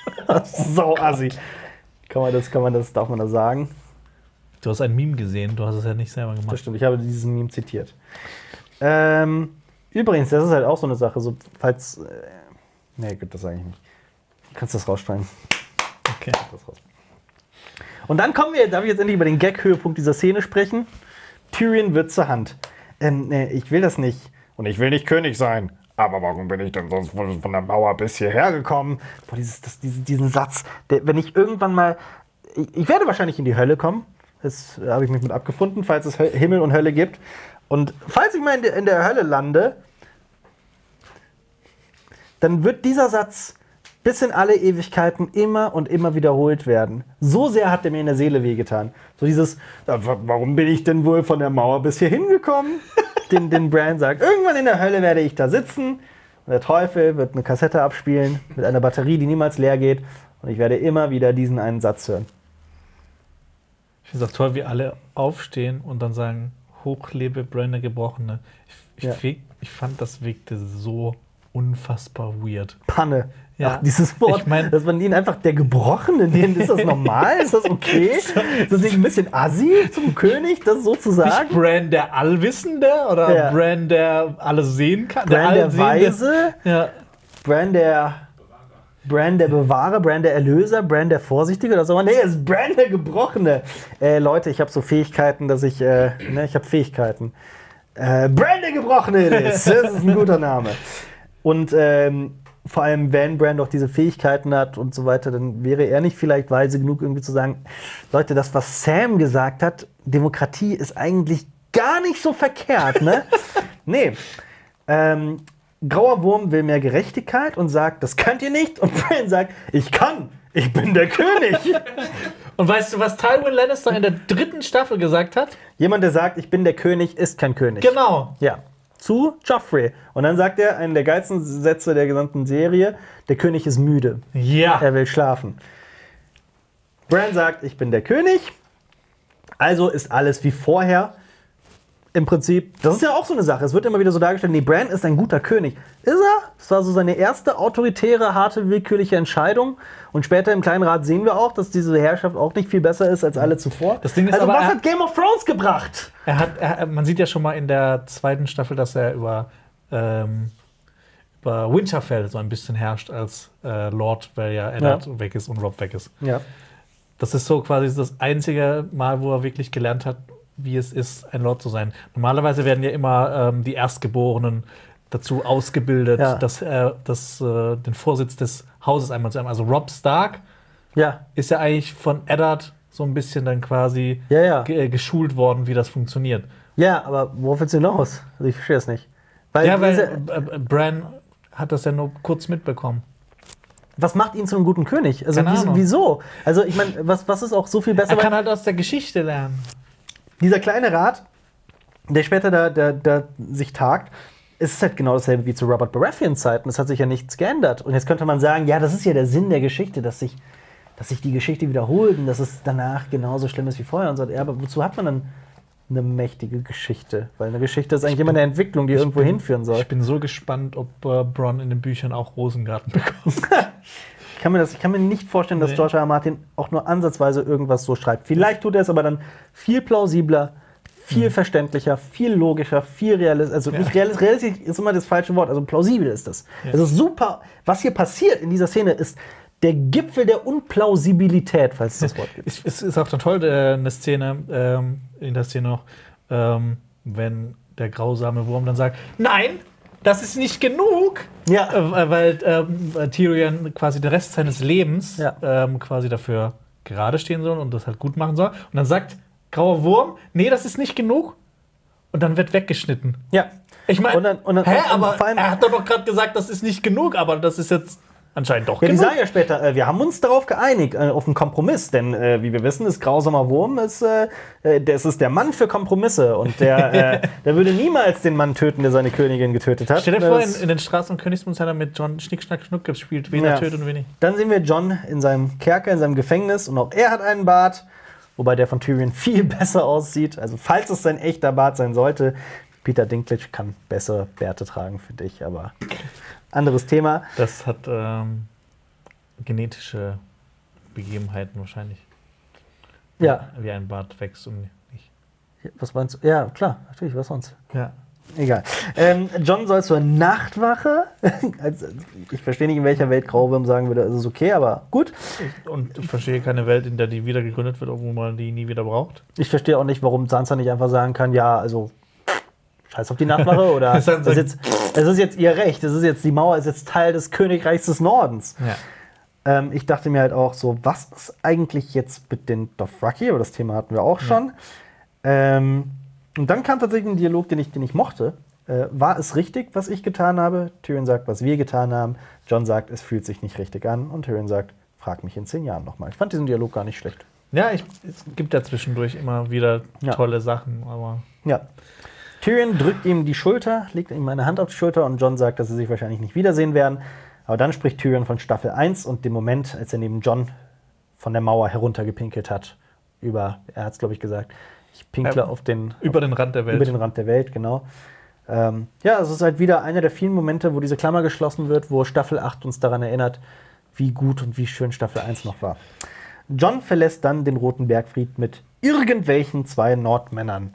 So assi. Kann man das, kann man das, darf man das sagen? Du hast ein Meme gesehen, du hast es ja nicht selber gemacht. Das stimmt, ich habe dieses Meme zitiert. Ähm, übrigens, das ist halt auch so eine Sache, so, falls... Äh, nee, gut, das sage ich nicht. Du kannst das rausschneiden. Okay. Das raus. Und dann kommen wir, darf ich jetzt endlich über den Gag-Höhepunkt dieser Szene sprechen? Tyrion wird zur Hand. Ähm, nee, ich will das nicht. Und ich will nicht König sein. Aber warum bin ich denn sonst von der Mauer bis hierher gekommen? Boah, dieses, das, diesen, diesen Satz, der, wenn ich irgendwann mal... Ich, ich werde wahrscheinlich in die Hölle kommen. Das habe ich mich mit abgefunden, falls es Himmel und Hölle gibt. Und falls ich mal in der, in der Hölle lande, dann wird dieser Satz bis in alle Ewigkeiten immer und immer wiederholt werden. So sehr hat er mir in der Seele wehgetan. So dieses, warum bin ich denn wohl von der Mauer bis hier hingekommen? den, den Bran sagt, irgendwann in der Hölle werde ich da sitzen und der Teufel wird eine Kassette abspielen mit einer Batterie, die niemals leer geht und ich werde immer wieder diesen einen Satz hören. Ich finde es auch toll, wie alle aufstehen und dann sagen, hoch lebe Bran der Gebrochene. Ich, ich, ja. ich fand, das wirkte so unfassbar weird. Panne. Ja. Ach, dieses Wort, ich mein, dass man ihn einfach der Gebrochene nennt, ist das normal? Ist das okay? Ist das nicht ein bisschen assi zum König, das so zu sagen? Nicht Bran der Allwissende oder ja. Bran der alles sehen kann? Bran der, der Weise? Ja. Bran der... Bran der Bewahrer, Bran der Erlöser, Bran der Vorsichtige oder so. Nee, es ist Bran der Gebrochene. Äh, Leute, ich habe so Fähigkeiten, dass ich... Äh, ne, ich habe Fähigkeiten. Äh, Bran der Gebrochene ist. Das ist ein guter Name. Und ähm, vor allem, wenn Bran doch diese Fähigkeiten hat und so weiter, dann wäre er nicht vielleicht weise genug, irgendwie zu sagen, Leute, das, was Sam gesagt hat, Demokratie ist eigentlich gar nicht so verkehrt, ne? Nee. Ähm, Grauer Wurm will mehr Gerechtigkeit und sagt, das könnt ihr nicht. Und Bran sagt, ich kann, ich bin der König. Und weißt du, was Tywin Lannister in der dritten Staffel gesagt hat? Jemand, der sagt, ich bin der König, ist kein König. Genau. Ja. Zu Joffrey. Und dann sagt er, einen der geilsten Sätze der gesamten Serie, der König ist müde. Ja. Er will schlafen. Bran sagt, ich bin der König. Also ist alles wie vorher. Im Prinzip, das ist ja auch so eine Sache. Es wird immer wieder so dargestellt, nee, Bran ist ein guter König. Ist er? Das war so seine erste autoritäre, harte, willkürliche Entscheidung. Und später im Kleinen Rat sehen wir auch, dass diese Herrschaft auch nicht viel besser ist als alle zuvor. Das Ding ist also aber, was hat Game of Thrones gebracht? Er hat, er, man sieht ja schon mal in der zweiten Staffel, dass er über, ähm, über Winterfell so ein bisschen herrscht als äh, Lord, weil ja Eddard ja. weg ist und Robb weg ist. Ja. Das ist so quasi das einzige Mal, wo er wirklich gelernt hat, wie es ist, ein Lord zu sein. Normalerweise werden ja immer ähm, die Erstgeborenen dazu ausgebildet, ja. dass, äh, dass, äh, den Vorsitz des Hauses einmal zu haben. Also Robb Stark Ja. ist ja eigentlich von Eddard so ein bisschen dann quasi Ja, ja. ge- geschult worden, wie das funktioniert. Ja, aber worauf willst du hinaus? Also ich verstehe es nicht. Weil, Ja, weil diese- äh, äh, Bran hat das ja nur kurz mitbekommen. was macht ihn zu einem guten König? Also Keine wieso, Ahnung. wieso? Also ich meine, was, was ist auch so viel besser? Er weil kann halt aus der Geschichte lernen. dieser kleine Rat, der später da, da, da sich tagt, es ist halt genau dasselbe wie zu Robert Baratheons Zeiten. Es hat sich ja nichts geändert. Und jetzt könnte man sagen, ja, das ist ja der Sinn der Geschichte, dass sich, dass sich die Geschichte wiederholt und dass es danach genauso schlimm ist wie vorher und so. Ja, aber wozu hat man dann eine mächtige Geschichte? Weil eine Geschichte ist eigentlich immer eine Entwicklung, die irgendwo bin- hinführen soll. Ich bin so gespannt, ob äh, Bronn in den Büchern auch Rosengarten bekommt. Ich kann mir, das, ich kann mir nicht vorstellen, dass Nee. George R. R. Martin auch nur ansatzweise irgendwas so schreibt. Vielleicht tut er es aber dann viel plausibler, viel verständlicher, viel logischer, viel realistisch. Also Ja. nicht realistisch, realistisch ist immer das falsche Wort, also plausibel ist das. Ja. Also super, was hier passiert in dieser Szene ist der Gipfel der Unplausibilität, falls es das Wort gibt. Es es ist auch dann toll, äh, eine Szene, ähm, in der Szene noch, ähm, wenn der grausame Wurm dann sagt, nein, das ist nicht genug, Ja. äh, weil ähm, Tyrion quasi den Rest seines Lebens Ja. ähm, quasi dafür gerade stehen soll und das halt gut machen soll. Und dann sagt grauer Wurm, nee, das ist nicht genug. Und dann wird weggeschnitten. Ja. Ich meine, Und dann- und dann- hä, und aber vor allem- er hat doch noch gerade gesagt, das ist nicht genug, aber das ist jetzt anscheinend doch Ja, die genug. sagen ja später, äh, wir haben uns darauf geeinigt, äh, auf einen Kompromiss, denn äh, wie wir wissen, ist grausamer Wurm, ist, äh, äh, das ist der Mann für Kompromisse und der, äh, der würde niemals den Mann töten, der seine Königin getötet hat. Stell dir vor, in, Das- in den Straßen und Königsmund hat er mit John Schnick, Schnack, Schnuck gespielt, wen er Ja. tötet und wen nicht. Dann sehen wir John in seinem Kerker, in seinem Gefängnis und auch er hat einen Bart, wobei der von Tyrion viel besser aussieht. Also falls es sein echter Bart sein sollte, Peter Dinklage kann bessere Bärte tragen, finde ich, aber anderes Thema. Das hat ähm, genetische Begebenheiten wahrscheinlich. Ja, Wie ein Bart wächst und nicht. was meinst du? Ja, klar, natürlich, was sonst? Ja. Egal. Ähm, John soll zur Nachtwache. Also, ich verstehe nicht, in welcher Welt Grauwurm sagen würde, es ist okay, aber gut. Und ich verstehe keine Welt, in der die wieder gegründet wird, obwohl man die nie wieder braucht. Ich verstehe auch nicht, warum Sansa nicht einfach sagen kann, ja, also scheiß auf die Nachtwache oder es Sansa- ist, jetzt, es ist jetzt ihr Recht, es ist jetzt, die Mauer ist jetzt Teil des Königreichs des Nordens. Ja. Ähm, ich dachte mir halt auch so, was ist eigentlich jetzt mit den Dothraki? Aber das Thema hatten wir auch schon. Ähm, und dann kam tatsächlich ein Dialog, den ich, den ich mochte. Äh, war es richtig, was ich getan habe? Tyrion sagt, was wir getan haben. John sagt, es fühlt sich nicht richtig an. Und Tyrion sagt, frag mich in zehn Jahren nochmal. Ich fand diesen Dialog gar nicht schlecht. Ja, ich, es gibt da zwischendurch immer wieder Ja. tolle Sachen, aber Ja. Tyrion drückt ihm die Schulter, legt ihm eine Hand auf die Schulter und John sagt, dass sie sich wahrscheinlich nicht wiedersehen werden. Aber dann spricht Tyrion von Staffel eins und dem Moment, als er neben John von der Mauer heruntergepinkelt hat. Über, er hat es, glaube ich, gesagt, ich pinkle Ähm, auf den, über den Rand der Welt. über den Rand der Welt, genau. Ähm, ja, es ist halt wieder einer der vielen Momente, wo diese Klammer geschlossen wird, wo Staffel acht uns daran erinnert, wie gut und wie schön Staffel eins noch war. John verlässt dann den Roten Bergfried mit irgendwelchen zwei Nordmännern.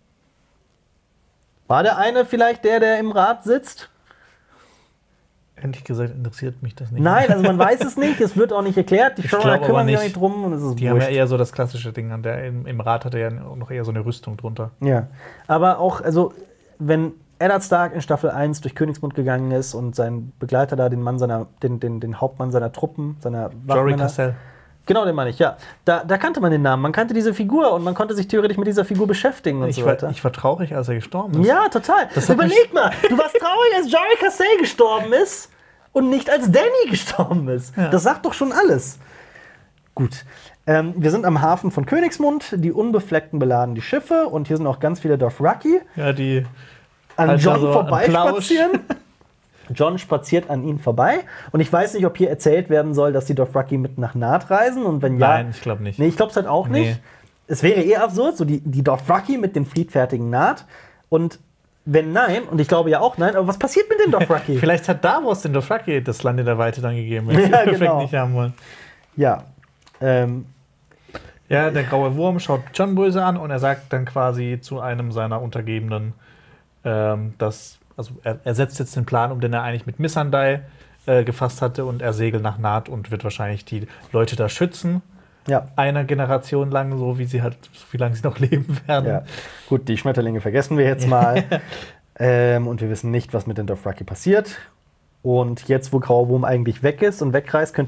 War der eine vielleicht der, der im Rat sitzt? Ehrlich gesagt interessiert mich das nicht. Nein, also man weiß es nicht, es wird auch nicht erklärt, die Ich Showrunner glaub aber kümmern sich auch nicht. nicht drum und es ist Die haben ja wurscht. eher so das klassische Ding an. Der im, im Rad hat er ja noch eher so eine Rüstung drunter. Ja, aber auch, also, wenn Eddard Stark in Staffel eins durch Königsmund gegangen ist und sein Begleiter da, den Mann seiner, den, den, den Hauptmann seiner Truppen, seiner Jory Wachmänner- Cassell. Genau, den meine ich, ja. Da, da kannte man den Namen, man kannte diese Figur und man konnte sich theoretisch mit dieser Figur beschäftigen und Ich so war, weiter. ich war traurig, als er gestorben ist. Ja, total. Das hat Überleg mal, du warst traurig, als Jory Cassell gestorben ist und nicht als Danny gestorben ist. Ja. Das sagt doch schon alles. Gut. Ähm, wir sind am Hafen von Königsmund, die Unbefleckten beladen die Schiffe und hier sind auch ganz viele Dothraki. Ja, die An Halt John also ein vorbeispazieren. John spaziert an ihnen vorbei. Und ich weiß nicht, ob hier erzählt werden soll, dass die Dothraki mit nach Naht reisen. Und wenn ja. Nein, ich glaube nicht. Nee, ich glaube es halt auch nicht. Nee. Es wäre eher absurd, so die, die Dothraki mit dem friedfertigen Naht. Und wenn nein, und ich glaube ja auch nein, aber was passiert mit den Dothraki? Vielleicht hat Davos den Dothraki das Land in der Weite dann gegeben, wenn sie Ja, den Effekt genau. nicht haben wollen. Ja. Ähm, Ja, der graue Wurm schaut John böse an und er sagt dann quasi zu einem seiner Untergebenen, ähm, dass, also er, er setzt jetzt den Plan um, den er eigentlich mit Missandei äh, gefasst hatte und er segelt nach Naht und wird wahrscheinlich die Leute da schützen. ja. Einer Generation lang, so wie sie halt, wie lange sie noch leben werden. Ja. Gut, die Schmetterlinge vergessen wir jetzt mal. ähm, und wir wissen nicht, was mit den Dothraki passiert. Und jetzt, wo Grauer Wurm eigentlich weg ist und wegreist, könnte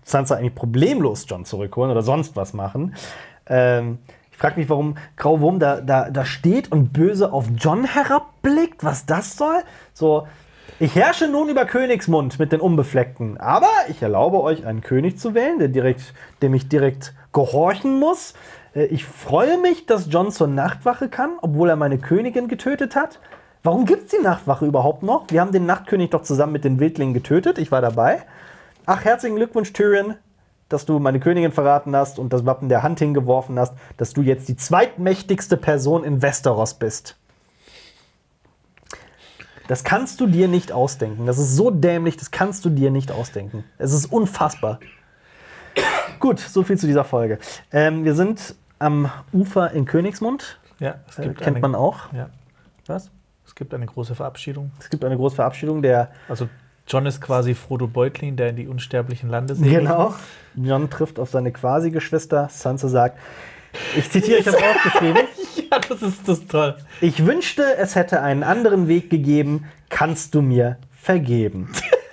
Sansa eigentlich problemlos Jon zurückholen oder sonst was machen. Ähm, ich frage mich, warum Grauwurm da, da, da steht und böse auf Jon herabblickt, was das soll. So, ich herrsche nun über Königsmund mit den Unbefleckten, aber ich erlaube euch, einen König zu wählen, der direkt, dem ich direkt gehorchen muss. Ich freue mich, dass Jon zur Nachtwache kann, obwohl er meine Königin getötet hat. Warum gibt es die Nachtwache überhaupt noch? Wir haben den Nachtkönig doch zusammen mit den Wildlingen getötet. Ich war dabei. Ach, herzlichen Glückwunsch, Tyrion, dass du meine Königin verraten hast und das Wappen der Hand hingeworfen hast, dass du jetzt die zweitmächtigste Person in Westeros bist. Das kannst du dir nicht ausdenken. Das ist so dämlich, das kannst du dir nicht ausdenken. Es ist unfassbar. Gut, so viel zu dieser Folge. Ähm, wir sind am Ufer in Königsmund. Ja, es gibt äh, kennt eine, man auch. Ja. Was? Es gibt eine große Verabschiedung. Es gibt eine große Verabschiedung der. Also Jon ist quasi Frodo Beutlin, der in die unsterblichen Lande segelt. Genau. Jon trifft auf seine Quasi-Geschwister. Sansa sagt, ich zitiere, ich habe aufgeschrieben. Ja, das ist, das ist toll. Ich wünschte, es hätte einen anderen Weg gegeben. Kannst du mir vergeben?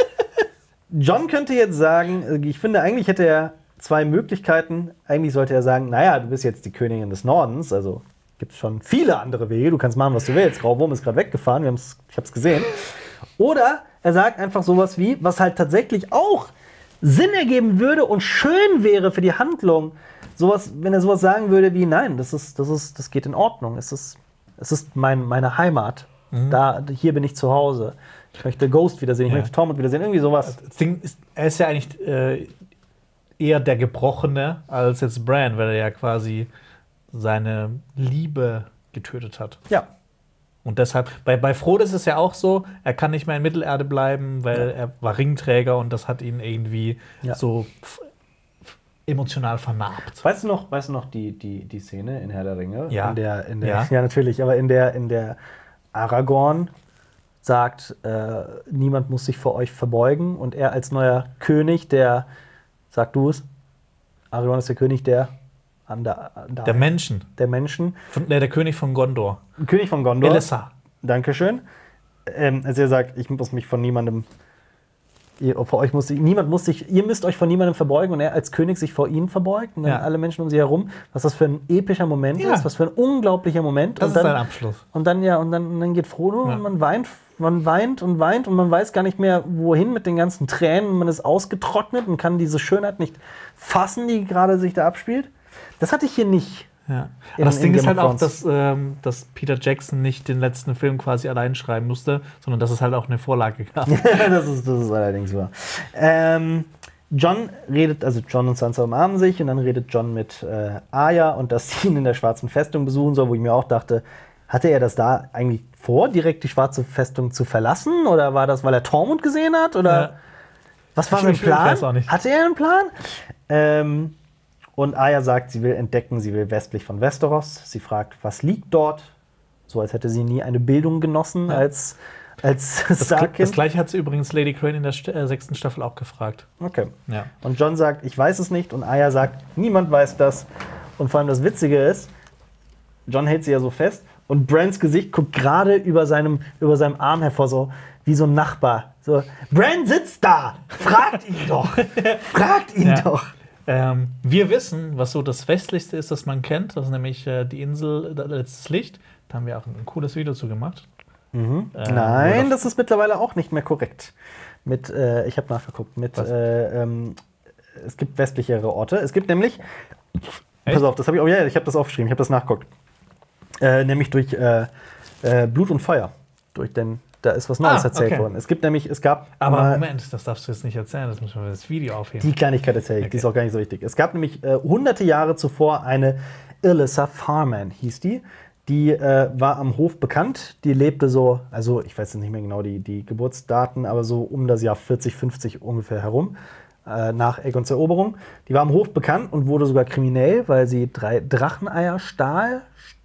Jon könnte jetzt sagen, ich finde, eigentlich hätte er zwei Möglichkeiten. Eigentlich sollte er sagen, naja, du bist jetzt die Königin des Nordens, also gibt es schon viele andere Wege. Du kannst machen, was du willst. Grauwurm ist gerade weggefahren, wir haben's, ich habe es gesehen. Oder er sagt einfach sowas wie, was halt tatsächlich auch Sinn ergeben würde und schön wäre für die Handlung. Sowas, wenn er sowas sagen würde wie, nein, das ist, das ist, das geht in Ordnung. Es ist, es ist mein, meine Heimat. Mhm. Da, hier bin ich zu Hause. Ich möchte Ghost wiedersehen, ich ja. möchte Tormund wiedersehen, irgendwie sowas. Das Ding ist, er ist ja eigentlich äh, eher der Gebrochene als jetzt Bran, weil er ja quasi seine Liebe getötet hat. Ja. Und deshalb, bei, bei Frodo ist es ja auch so, er kann nicht mehr in Mittelerde bleiben, weil ja. er war Ringträger und das hat ihn irgendwie ja. so f- f- emotional vernarbt. Weißt du noch, weißt du noch die, die, die Szene in Herr der Ringe? Ja. In der, in der, ja. ja, natürlich, aber in der, in der Aragorn sagt, äh, niemand muss sich vor euch verbeugen und er als neuer König, der, sag du es, Aragorn ist der König der Der, der Menschen. Der Menschen. Von, der, der König von Gondor. König von Gondor. Elessar. Dankeschön. Ähm, also er sagt, ich muss mich von niemandem, ihr, vor euch muss ich, niemand muss sich, ihr müsst euch von niemandem verbeugen und er als König sich vor ihnen verbeugt und dann ja. alle Menschen um sie herum. Was das für ein epischer Moment ja. ist, was für ein unglaublicher Moment. Das und ist dann, ein Abschluss. Und dann, ja, und dann, und dann geht Frodo ja. und man weint, man weint und weint und man weiß gar nicht mehr, wohin mit den ganzen Tränen. Man ist ausgetrocknet und kann diese Schönheit nicht fassen, die gerade sich da abspielt. Das hatte ich hier nicht. Ja. In, das Ding ist halt auch, dass, ähm, dass Peter Jackson nicht den letzten Film quasi allein schreiben musste, sondern dass es halt auch eine Vorlage gab. das, ist, das ist allerdings wahr. Ähm, Jon redet, also Jon und Sansa umarmen sich und dann redet Jon mit äh, Arya und dass sie ihn in der Schwarzen Festung besuchen soll, wo ich mir auch dachte, hatte er das da eigentlich vor, direkt die Schwarze Festung zu verlassen? Oder war das, weil er Tormund gesehen hat? Oder ja. was war sein Plan? Ich weiß auch nicht. Hatte er einen Plan? Ähm, Und Arya sagt, sie will entdecken, sie will westlich von Westeros. Sie fragt, was liegt dort? So als hätte sie nie eine Bildung genossen ja. als, als das, Starkind. Das gleiche hat sie übrigens Lady Crane in der St- äh, sechsten Staffel auch gefragt. Okay. Ja. Und Jon sagt, ich weiß es nicht. Und Arya sagt, niemand weiß das. Und vor allem das Witzige ist, Jon hält sie ja so fest und Brans Gesicht guckt gerade über seinem, über seinem Arm hervor, so wie so ein Nachbar. So, Bran sitzt da! Fragt ihn doch! Fragt ihn ja. doch! Ähm, wir wissen, was so das westlichste ist, das man kennt. Das ist nämlich äh, die Insel Letztes Licht. Da haben wir auch ein cooles Video zu gemacht. Mhm. Ähm, Nein, das ist mittlerweile auch nicht mehr korrekt. Mit, äh, ich habe nachgeguckt. Mit, äh, ähm, es gibt westlichere Orte. Es gibt nämlich, Echt? pass auf, das habe ich, oh ja, ich habe das aufgeschrieben. Ich habe das nachgeguckt. Äh, nämlich durch äh, äh, Blut und Feuer. Durch den Da ist was Neues ah, erzählt okay. worden. Es gibt nämlich, es gab. Aber mal, Moment, das darfst du jetzt nicht erzählen, das müssen wir das Video aufheben. Die Kleinigkeit erzähle ich, okay. die ist auch gar nicht so wichtig. Es gab nämlich äh, hunderte Jahre zuvor eine Elissa Farman, hieß die. Die äh, war am Hof bekannt. Die lebte so, also ich weiß jetzt nicht mehr genau die, die Geburtsdaten, aber so um das Jahr vierzig, fünfzig ungefähr herum, äh, nach Aegons Eroberung. Die war am Hof bekannt und wurde sogar kriminell, weil sie drei Dracheneier stahl,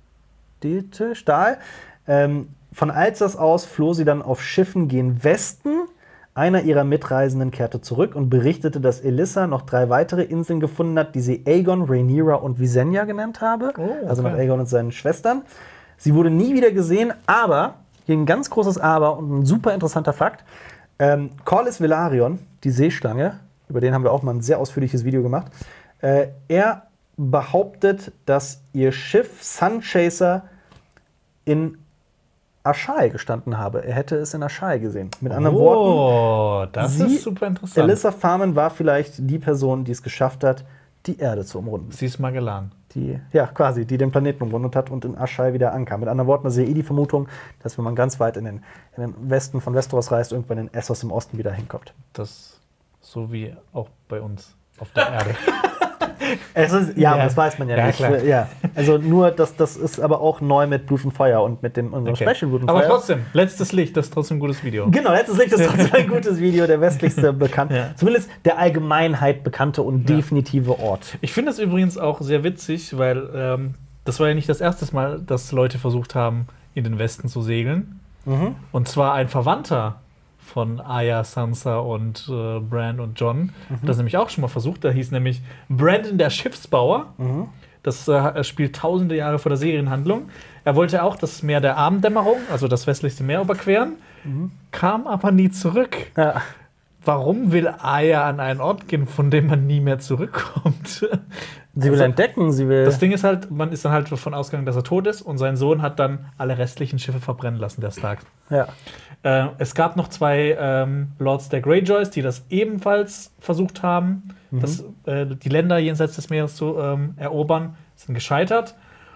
stehlte, stahl. Ähm, Von Alsace aus floh sie dann auf Schiffen gen Westen. Einer ihrer Mitreisenden kehrte zurück und berichtete, dass Elissa noch drei weitere Inseln gefunden hat, die sie Aegon, Rhaenyra und Visenya genannt habe. Oh, okay. Also nach Aegon und seinen Schwestern. Sie wurde nie wieder gesehen, aber, hier ein ganz großes Aber und ein super interessanter Fakt, ähm, Corlys Velaryon, die Seeschlange, über den haben wir auch mal ein sehr ausführliches Video gemacht. Äh, er behauptet, dass ihr Schiff Sun Chaser in Asshai gestanden habe. Er hätte es in Asshai gesehen. Mit anderen oh, Worten, das sie, ist super interessant. Alyssa Farman war vielleicht die Person, die es geschafft hat, die Erde zu umrunden. Sie ist Magellan. Die, ja, quasi, die den Planeten umrundet hat und in Asshai wieder ankam. Mit anderen Worten, das ist ja eh die Vermutung, dass wenn man ganz weit in den, in den Westen von Westeros reist, irgendwann in Essos im Osten wieder hinkommt. Das so wie auch bei uns auf der Erde. Es ist, ja, Ja. das weiß man ja, Ja, nicht. klar. Ja. Also nur, das, das ist aber auch neu mit Blut und Feuer und mit dem unserem Okay. Special Blut und Aber Feuer. trotzdem, letztes Licht, das ist trotzdem ein gutes Video. Genau, letztes Licht ist trotzdem ein gutes Video, der westlichste bekannt, Ja. zumindest der Allgemeinheit bekannte und Ja. definitive Ort. Ich finde das übrigens auch sehr witzig, weil ähm, das war ja nicht das erste Mal, dass Leute versucht haben, in den Westen zu segeln. Mhm. Und zwar ein Verwandter von Arya, Sansa und äh, Bran und Jon. Hat das nämlich auch schon mal versucht. Da hieß nämlich Brandon der Schiffsbauer. Mhm. Das äh, spielt tausende Jahre vor der Serienhandlung. Er wollte auch das Meer der Abenddämmerung, also das westlichste Meer, überqueren, Mhm. kam aber nie zurück. Ja. Warum will Arya an einen Ort gehen, von dem man nie mehr zurückkommt? Sie will Also, entdecken, sie will. Das Ding ist halt, man ist dann halt davon ausgegangen, dass er tot ist und sein Sohn hat dann alle restlichen Schiffe verbrennen lassen, der Stark. Ja. Äh, es gab noch zwei ähm, Lords der Greyjoys, die das ebenfalls versucht haben, Mhm. das, äh, die Länder jenseits des Meeres zu ähm, erobern, sind gescheitert.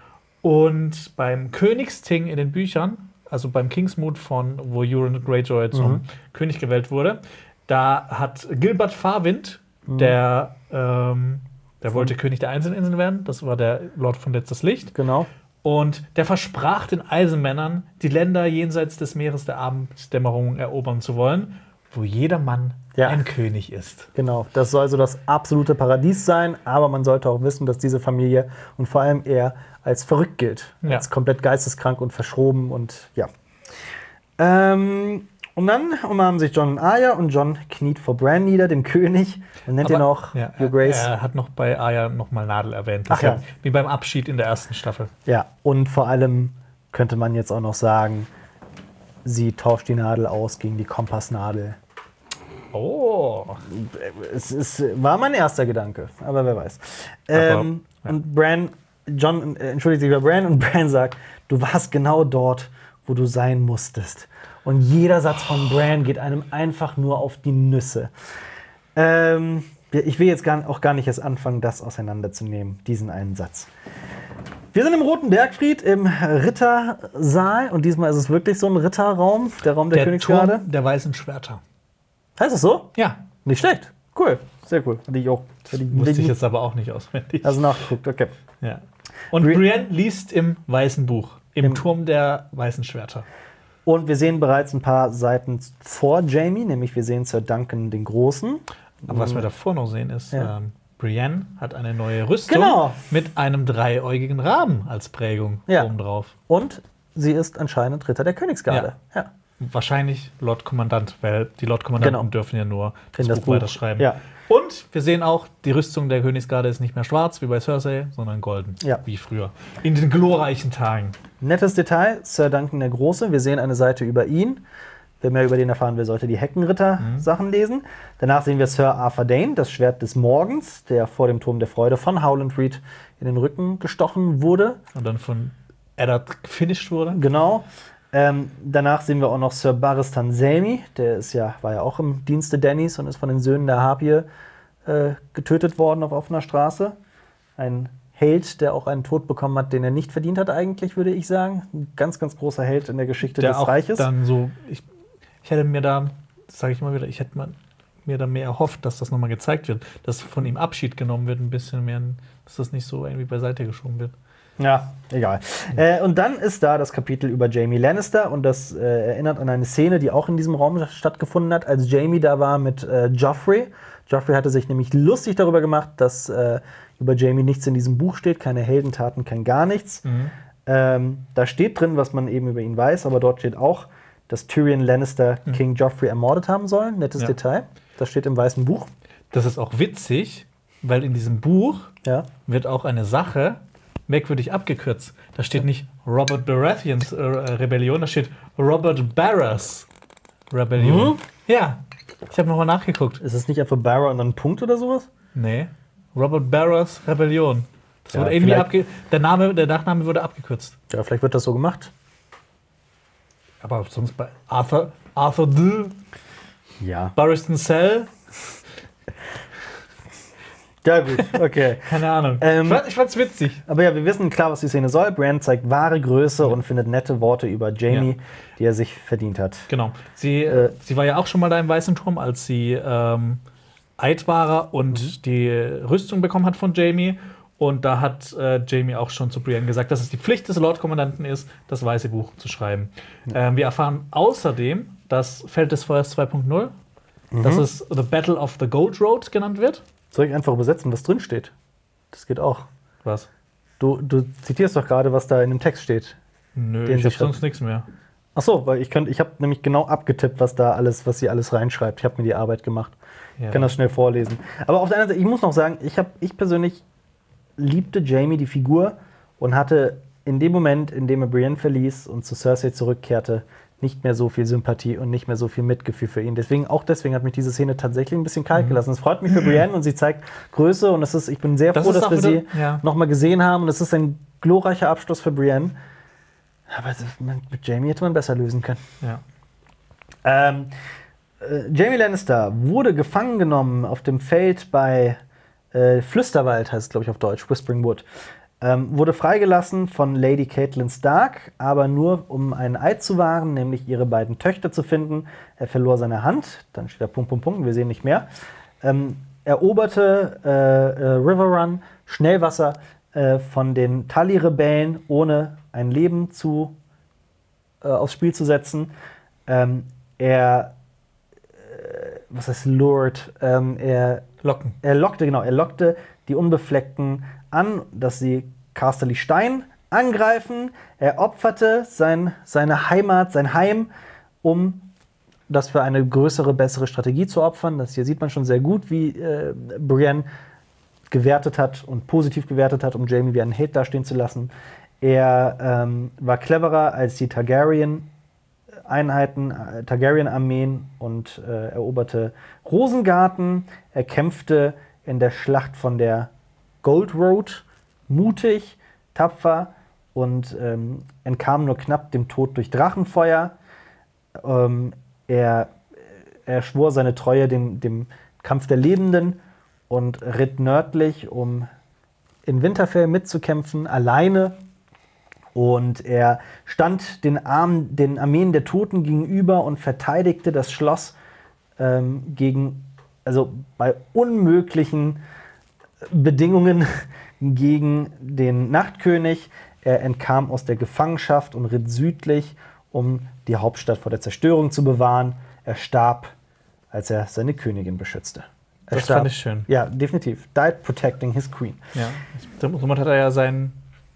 Und beim Königsting in den Büchern, also beim Kingsmoot von, wo Euron Greyjoy zum Mhm. König gewählt wurde, da hat Gilbert Farwind, Mhm. der, ähm, der wollte König der Eiseninseln werden, das war der Lord von Letztes Licht. Genau. Und der versprach den Eisenmännern, die Länder jenseits des Meeres der Abenddämmerung erobern zu wollen, wo jeder Mann Ja. ein König ist. Genau, das soll so das absolute Paradies sein, aber man sollte auch wissen, dass diese Familie und vor allem er als verrückt gilt, Ja. als komplett geisteskrank und verschroben und ja. Ähm, und dann umarmen sich Jon und Arya und Jon kniet vor Bran nieder, dem König, und nennt ihn Aber- auch ja, Your er, Grace. er hat noch bei Arya noch mal Nadel erwähnt. Das Ach ist ja. Wie beim Abschied in der ersten Staffel. Ja, und vor allem könnte man jetzt auch noch sagen, sie tauscht die Nadel aus gegen die Kompassnadel. Oh. Es ist, war mein erster Gedanke, aber wer weiß. Aber, Ähm, ja. Und Bran, John äh, entschuldigt sich bei Bran und Bran sagt, du warst genau dort, wo du sein musstest. Und jeder Satz von Bran geht einem einfach nur auf die Nüsse. Ähm, ich will jetzt gar, auch gar nicht erst anfangen, das auseinanderzunehmen, diesen einen Satz. Wir sind im Roten Bergfried im Rittersaal und diesmal ist es wirklich so ein Ritterraum, der Raum der, Der Königsgarde. Turm der weißen Schwerter. Heißt es so? Ja, Nicht schlecht. Cool. Sehr cool. Hatte ich auch. Hatte ich, wusste ich jetzt aber auch nicht auswendig. Also nachgeguckt, okay. Ja. Und Bri- Brienne liest im weißen Buch, im, Im- Turm der weißen Schwerter. Und wir sehen bereits ein paar Seiten vor Jamie, nämlich wir sehen Sir Duncan den Großen. Aber was wir davor noch sehen, ist, Ja. ähm, Brienne hat eine neue Rüstung Genau. mit einem dreiäugigen Raben als Prägung Ja. obendrauf. Und sie ist anscheinend Ritter der Königsgarde. Ja. Wahrscheinlich Lord Kommandant, weil die Lord Kommandanten Genau. dürfen ja nur In das, das Buch, Buch. weiterschreiben. Ja. Und wir sehen auch, die Rüstung der Königsgarde ist nicht mehr schwarz wie bei Cersei, sondern golden, Ja. wie früher. In den glorreichen Tagen. Nettes Detail, Sir Duncan der Große. Wir sehen eine Seite über ihn. Wer mehr über den erfahren will, sollte die Heckenritter-Sachen lesen. Danach sehen wir Sir Arthur Dayne, das Schwert des Morgens, der vor dem Turm der Freude von Howland Reed in den Rücken gestochen wurde. Und dann von Eddard gefinisht wurde. Genau. Ähm, danach sehen wir auch noch Sir Barristan Selmy, der ist ja, war ja auch im Dienste Dannys und ist von den Söhnen der Harpie äh, getötet worden auf offener Straße. Ein Held, der auch einen Tod bekommen hat, den er nicht verdient hat eigentlich, würde ich sagen. Ein ganz, ganz großer Held in der Geschichte Der des auch Reiches. dann so, ich, ich hätte mir da, das sage ich immer wieder, ich hätte mal, mir da mehr erhofft, dass das nochmal gezeigt wird, dass von ihm Abschied genommen wird, ein bisschen mehr, dass das nicht so irgendwie beiseite geschoben wird. Ja, egal. Äh, und dann ist da das Kapitel über Jaime Lannister und das äh, erinnert an eine Szene, die auch in diesem Raum stattgefunden hat, als Jaime da war mit äh, Joffrey. Joffrey hatte sich nämlich lustig darüber gemacht, dass äh, über Jaime nichts in diesem Buch steht, keine Heldentaten, kein gar nichts. Ähm, da steht drin, was man eben über ihn weiß, aber dort steht auch, dass Tyrion Lannister Mhm. King Joffrey ermordet haben soll. Nettes Ja. Detail. Das steht im Weißen Buch. Das ist auch witzig, weil in diesem Buch Ja. wird auch eine Sache merkwürdig abgekürzt. Da steht nicht Robert Baratheons äh, Rebellion, da steht Robert Barras Rebellion. Mhm. Ja, Ich habe nochmal nachgeguckt. Ist es nicht einfach Barra und dann ein Punkt oder sowas? Nee. Robert Barras Rebellion. Das Ja, wurde irgendwie abge der, Name, der Nachname wurde abgekürzt. Ja, vielleicht wird das so gemacht. Aber sonst bei Arthur, Arthur D. Ja. Barristan Cell. Ja, gut, okay. Keine Ahnung. Ähm, ich, fand, ich fand's witzig. Aber ja, wir wissen klar, was die Szene soll. Brienne zeigt wahre Größe und findet nette Worte über Jamie, Ja. die er sich verdient hat. Genau. Sie, Äh, sie war ja auch schon mal da im Weißen Turm, als sie ähm, Eidwahrer und Mhm. die Rüstung bekommen hat von Jamie. Und da hat äh, Jamie auch schon zu Brienne gesagt, dass es die Pflicht des Lordkommandanten ist, das Weiße Buch zu schreiben. Ähm, wir erfahren außerdem, dass Feld des Feuers zwei Punkt null, Mhm. dass es The Battle of the Gold Road genannt wird. Soll ich einfach übersetzen, was drin steht? Das geht auch. Was? Du, du zitierst doch gerade, was da in dem Text steht. Nö, Den ich sie hab sonst nichts mehr. Ach so, weil ich könnte, ich habe nämlich genau abgetippt, was da alles, was sie alles reinschreibt. Ich habe mir die Arbeit gemacht. Ja. Ich kann das schnell vorlesen. Aber auf der anderen Seite, ich muss noch sagen, ich habe, ich persönlich liebte Jamie die Figur und hatte in dem Moment, in dem er Brienne verließ und zu Cersei zurückkehrte, nicht mehr so viel Sympathie und nicht mehr so viel Mitgefühl für ihn. Deswegen, auch deswegen hat mich diese Szene tatsächlich ein bisschen kalt gelassen. Es freut mich für Brienne und sie zeigt Größe und es ist, ich bin sehr Das froh, ist dass auch wir wieder- sie ja. nochmal gesehen haben und es ist ein glorreicher Abschluss für Brienne. Aber mit Jamie hätte man besser lösen können. Ja. Ähm, äh, Jamie Lannister wurde gefangen genommen auf dem Feld bei äh, Flüsterwald, heißt es, glaube ich, auf Deutsch, Whispering Wood. Ähm, wurde freigelassen von Lady Catelyn Stark, aber nur um einen Eid zu wahren, nämlich ihre beiden Töchter zu finden. Er verlor seine Hand, dann steht da Punkt, Punkt, Punkt, wir sehen nicht mehr. Ähm, eroberte äh, äh, River Run, Schnellwasser, äh, von den Tully-Rebellen, ohne ein Leben zu, äh, aufs Spiel zu setzen. Ähm, er, äh, was heißt lured? Ähm, er, Locken. er lockte, genau, er lockte die Unbefleckten an, dass sie Casterly Stein angreifen. Er opferte sein, seine Heimat, sein Heim, um das für eine größere, bessere Strategie zu opfern. Das hier sieht man schon sehr gut, wie äh, Brienne gewertet hat und positiv gewertet hat, um Jamie wie einen Held dastehen zu lassen. Er ähm, war cleverer als die Targaryen-Einheiten, äh, Targaryen-Armeen und äh, eroberte Rosengarten. Er kämpfte in der Schlacht von der Gold Road mutig, tapfer und ähm, entkam nur knapp dem Tod durch Drachenfeuer. Ähm, er, er schwor seine Treue dem, dem Kampf der Lebenden und ritt nördlich, um in Winterfell mitzukämpfen, alleine. Und er stand den, Armen, den Armeen der Toten gegenüber und verteidigte das Schloss ähm, gegen, also bei unmöglichen Bedingungen gegen den Nachtkönig. Er entkam aus der Gefangenschaft und ritt südlich, um die Hauptstadt vor der Zerstörung zu bewahren. Er starb, als er seine Königin beschützte. Er Das starb, fand ich schön. Ja, definitiv. Died protecting his queen. Ja. Somit hat er ja seinen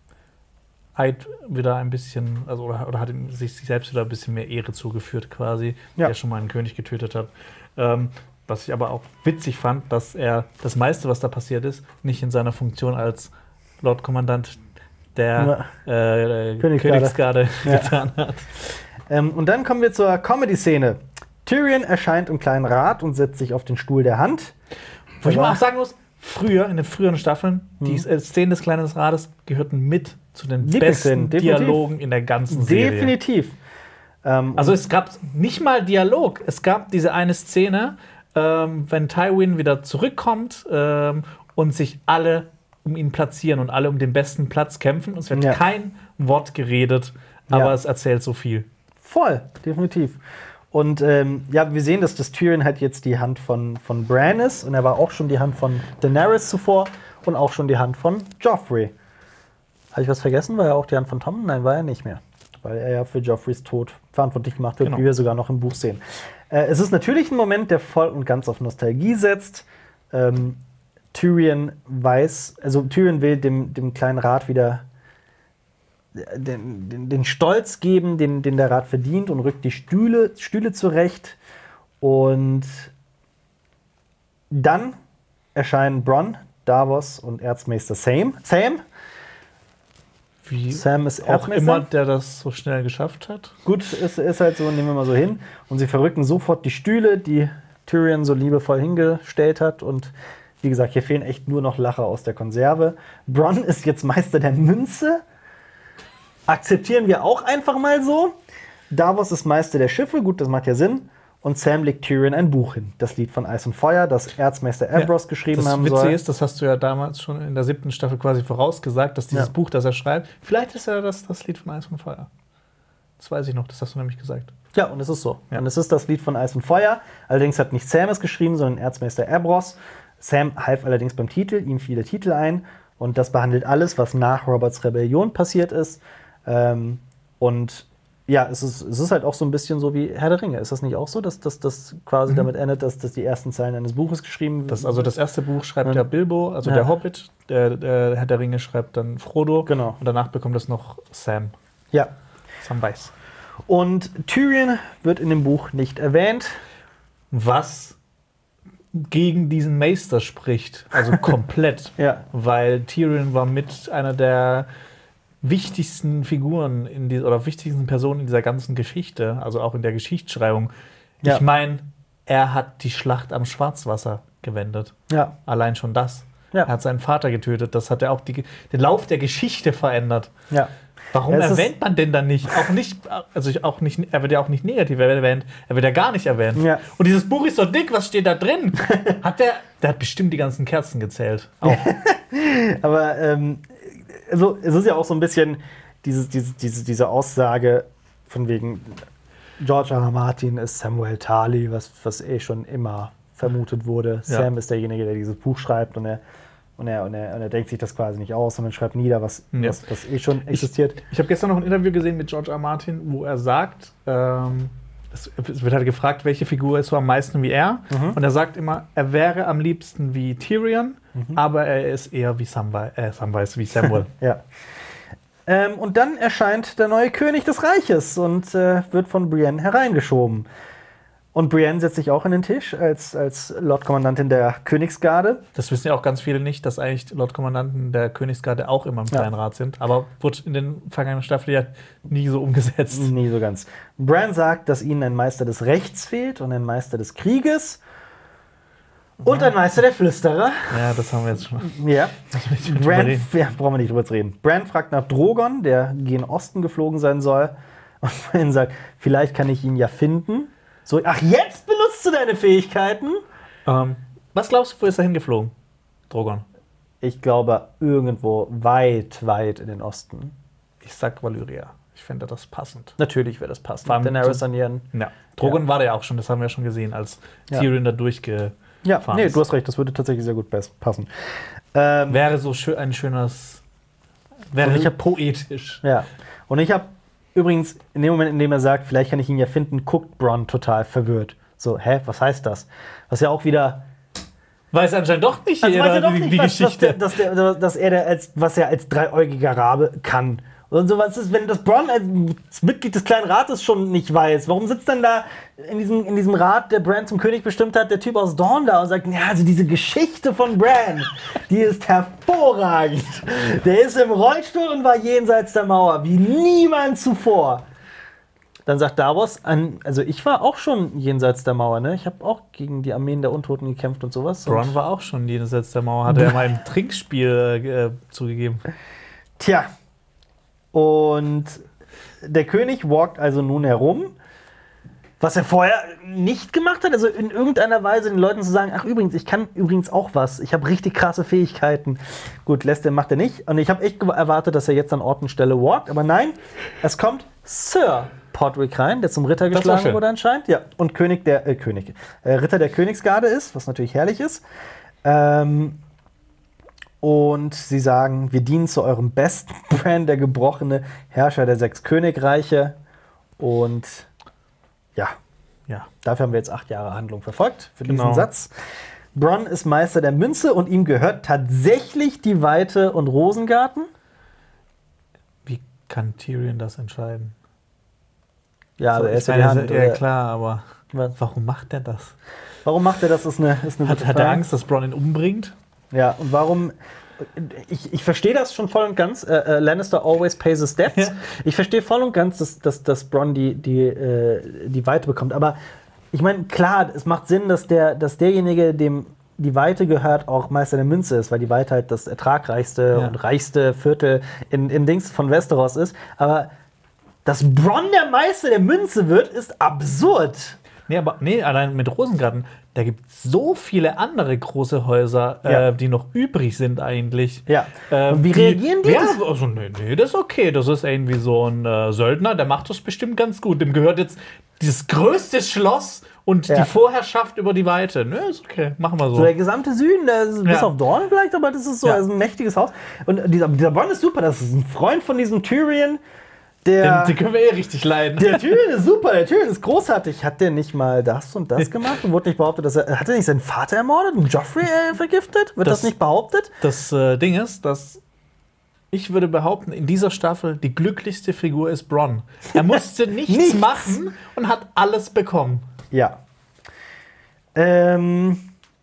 Eid wieder ein bisschen, also oder, oder hat ihm sich, sich selbst wieder ein bisschen mehr Ehre zugeführt, quasi, Ja. der schon mal einen König getötet hat. Ähm, was ich aber auch witzig fand, dass er das meiste, was da passiert ist, nicht in seiner Funktion als Lordkommandant der äh, Königsgarde. Königsgarde Ja. getan hat. Ähm, und dann kommen wir zur Comedy-Szene. Tyrion erscheint im kleinen Rat und setzt sich auf den Stuhl der Hand. Wo ich Aber- mal auch sagen muss, früher, in den früheren Staffeln, die Mhm. äh, Szenen des kleinen Rates gehörten mit zu den Lieblingsszenen, besten definitiv. Dialogen in der ganzen Serie. Definitiv. Ähm, Also es gab nicht mal Dialog. Es gab diese eine Szene, ähm, wenn Tywin wieder zurückkommt ähm, und sich alle um ihn platzieren und alle um den besten Platz kämpfen. Und es wird Ja. kein Wort geredet, aber Ja. es erzählt so viel. Voll, definitiv. Und ähm, ja, wir sehen, dass das Tyrion halt jetzt die Hand von, von Bran ist. Und er war auch schon die Hand von Daenerys zuvor und auch schon die Hand von Joffrey. Habe ich was vergessen? War er auch die Hand von Tom? Nein, war er nicht mehr. Weil er ja für Joffreys Tod verantwortlich gemacht wird, Genau. wie wir sogar noch im Buch sehen. Äh, es ist natürlich ein Moment, der voll und ganz auf Nostalgie setzt. Ähm, Tyrion weiß, also Tyrion will dem, dem kleinen Rat wieder den, den, den Stolz geben, den, den der Rat verdient und rückt die Stühle, Stühle zurecht. Und dann erscheinen Bronn, Davos und Erzmeister Sam. Sam, Wie Sam ist auch Erzmeister. immer der das so schnell geschafft hat. Gut, ist, ist halt so, nehmen wir mal so hin. Und sie verrücken sofort die Stühle, die Tyrion so liebevoll hingestellt hat. Und wie gesagt, hier fehlen echt nur noch Lacher aus der Konserve. Bronn ist jetzt Meister der Münze. Akzeptieren wir auch einfach mal so. Davos ist Meister der Schiffe. Gut, das macht ja Sinn. Und Sam legt Tyrion ein Buch hin. Das Lied von Eis und Feuer, das Erzmeister Ambrose ja, geschrieben haben soll. Das Witzige ist, das hast du ja damals schon in der siebten Staffel quasi vorausgesagt, dass dieses ja. Buch, das er schreibt, vielleicht ist ja das, das Lied von Eis und Feuer. Das weiß ich noch, das hast du nämlich gesagt. Ja, und es ist so. Ja. Und es ist das Lied von Eis und Feuer. Allerdings hat nicht Sam es geschrieben, sondern Erzmeister Ambrose. Sam half allerdings beim Titel, ihm fiel der Titel ein. Und das behandelt alles, was nach Roberts Rebellion passiert ist. Ähm, und ja, es ist, es ist halt auch so ein bisschen so wie Herr der Ringe. Ist das nicht auch so, dass das dass quasi mhm. damit endet, dass, dass die ersten Zeilen eines Buches geschrieben werden? Also das erste Buch schreibt ja, ja Bilbo, also ja. der Hobbit. Der, der Herr der Ringe schreibt dann Frodo. Genau. Und danach bekommt es noch Sam. Ja. Sam weiß. Und Tyrion wird in dem Buch nicht erwähnt. Was gegen diesen Meister spricht. Also komplett. Ja. Weil Tyrion war mit einer der wichtigsten Figuren in die, oder wichtigsten Personen in dieser ganzen Geschichte, also auch in der Geschichtsschreibung. Ja. Ich meine, er hat die Schlacht am Schwarzwasser gewendet. Ja. Allein schon das. Ja. Er hat seinen Vater getötet. Das hat ja auch die, den Lauf der Geschichte verändert. Ja. Warum ja, erwähnt man den dann nicht? Auch nicht, also auch nicht, er wird ja auch nicht negativ erwähnt, er wird ja gar nicht erwähnt. Ja. Und dieses Buch ist so dick, was steht da drin? Hat der, der hat bestimmt die ganzen Kerzen gezählt. Auch. Aber ähm, also, es ist ja auch so ein bisschen diese, diese, diese, diese Aussage von wegen George R. R. Martin ist Samuel Tarly, was, was eh schon immer vermutet wurde. Ja. Sam ist derjenige, der dieses Buch schreibt und er, und, er, und, er, und er denkt sich das quasi nicht aus, sondern schreibt nieder, was, ja. was, was eh schon existiert. Ich, ich habe gestern noch ein Interview gesehen mit George R. R. Martin, wo er sagt, ähm, es, es wird halt gefragt, welche Figur ist so am meisten wie er. Mhm. Und er sagt immer, er wäre am liebsten wie Tyrion, mhm. aber er ist eher wie Samwise, äh, Samwise wie Samuel. Ja. Ähm, und dann erscheint der neue König des Reiches und äh, wird von Brienne hereingeschoben. Und Brienne setzt sich auch an den Tisch als, als Lordkommandantin der Königsgarde. Das wissen ja auch ganz viele nicht, dass eigentlich Lordkommandanten der Königsgarde auch immer im Kleinen ja. Rat sind. Aber wurde in den vergangenen Staffeln ja nie so umgesetzt. Nie so ganz. Bran sagt, dass ihnen ein Meister des Rechts fehlt und ein Meister des Krieges. Und ein Meister der Flüsterer. Ja, das haben wir jetzt schon. Ja. Bran, ja, brauchen wir nicht drüber zu reden. Bran fragt nach Drogon, der gen Osten geflogen sein soll. Und Bran sagt, vielleicht kann ich ihn ja finden. So, ach, jetzt benutzt du deine Fähigkeiten? Ähm, was glaubst du, wo ist er hingeflogen, Drogon? Ich glaube, irgendwo weit, weit in den Osten. Ich sag Valyria. Ich fände das passend. Natürlich wäre das passend. Daenerys an ihren. Ja. Drogon ja. war der ja auch schon, das haben wir ja schon gesehen, als ja. Tyrion da durchgefahren Ja, nee, du hast recht, das würde tatsächlich sehr gut passen. Ähm, wäre so schön, ein schönes. Wäre ich hab, poetisch. Ja. Und ich habe übrigens, in dem Moment, in dem er sagt, vielleicht kann ich ihn ja finden, guckt Bronn total verwirrt. So, hä, was heißt das? Was ja auch wieder. Weiß anscheinend doch nicht, also jeder, weiß er doch die, nicht die was, Geschichte. Dass, der, dass, der, dass er der als, was er als dreiäugiger Rabe kann. Und so was ist, wenn das Bronn als Mitglied des Kleinen Rates schon nicht weiß. Warum sitzt dann da in diesem, in diesem Rat, der Bran zum König bestimmt hat, der Typ aus Dorne da und sagt, ja, also diese Geschichte von Bran, die ist hervorragend. Der ist im Rollstuhl und war jenseits der Mauer, wie niemand zuvor. Dann sagt Davos, also ich war auch schon jenseits der Mauer, ne? Ich habe auch gegen die Armeen der Untoten gekämpft und sowas. Bronn war auch schon jenseits der Mauer, hat er mal im Trinkspiel äh, zugegeben. Tja. Und der König walkt also nun herum, was er vorher nicht gemacht hat, also in irgendeiner Weise den Leuten zu sagen, ach übrigens, ich kann übrigens auch was, ich habe richtig krasse Fähigkeiten. Gut, lässt er, macht er nicht. Und ich habe echt erwartet, dass er jetzt an Ort und Stelle walkt, aber nein, es kommt Sir Podrick rein, der zum Ritter geschlagen wurde anscheinend. Ja, und König der, äh, König, äh, Ritter der Königsgarde ist, was natürlich herrlich ist. Ähm, Und sie sagen, wir dienen zu eurem besten Bran, der gebrochene Herrscher der sechs Königreiche. Und ja, ja, dafür haben wir jetzt acht Jahre Handlung verfolgt, für genau. diesen Satz. Bronn ist Meister der Münze und ihm gehört tatsächlich die Weite und Rosengarten. Wie kann Tyrion das entscheiden? Ja, also, also er ist ja die Hand. Ja, klar, aber was? Warum macht er das? Warum macht er das? Ist eine, ist eine hat, hat er Angst, dass Bronn ihn umbringt? Ja, und warum, ich, ich verstehe das schon voll und ganz, äh, äh, Lannister always pays his debts. Ja. Ich verstehe voll und ganz, dass, dass, dass Bronn die, die, äh, die Weite bekommt, aber ich meine, klar, es macht Sinn, dass, der, dass derjenige, dem die Weite gehört, auch Meister der Münze ist, weil die Weite halt das ertragreichste Ja. und reichste Viertel in, in Dings von Westeros ist. Aber dass Bronn der Meister der Münze wird, ist absurd. Nee, aber nee, allein mit Rosengarten, da gibt es so viele andere große Häuser, Ja. äh, die noch übrig sind eigentlich. Ja. Ähm, Und wie reagieren die? Ja, Das- also, nee, nee, das ist okay. Das ist irgendwie so ein äh, Söldner, der macht das bestimmt ganz gut. Dem gehört jetzt dieses größte Schloss und Ja. die Vorherrschaft über die Weite. Nö, ist okay, machen wir so. So der gesamte Süden, der ist bis Ja. auf Dorne vielleicht, aber das ist so Ja. also ein mächtiges Haus. Und dieser, dieser Bronn ist super, das ist ein Freund von diesem Tyrion, der... Den, den können wir eh richtig leiden. Der Tyrion ist super, der Tyrion ist großartig. Hat der nicht mal das und das gemacht und wurde nicht behauptet, dass er. Hat er nicht seinen Vater ermordet und Joffrey äh, vergiftet? Wird das, Das- nicht behauptet? Das äh, Ding ist, dass ich würde behaupten, in dieser Staffel die glücklichste Figur ist Bronn. Er musste nichts, Nichts. machen und hat alles bekommen. Ja. Ähm.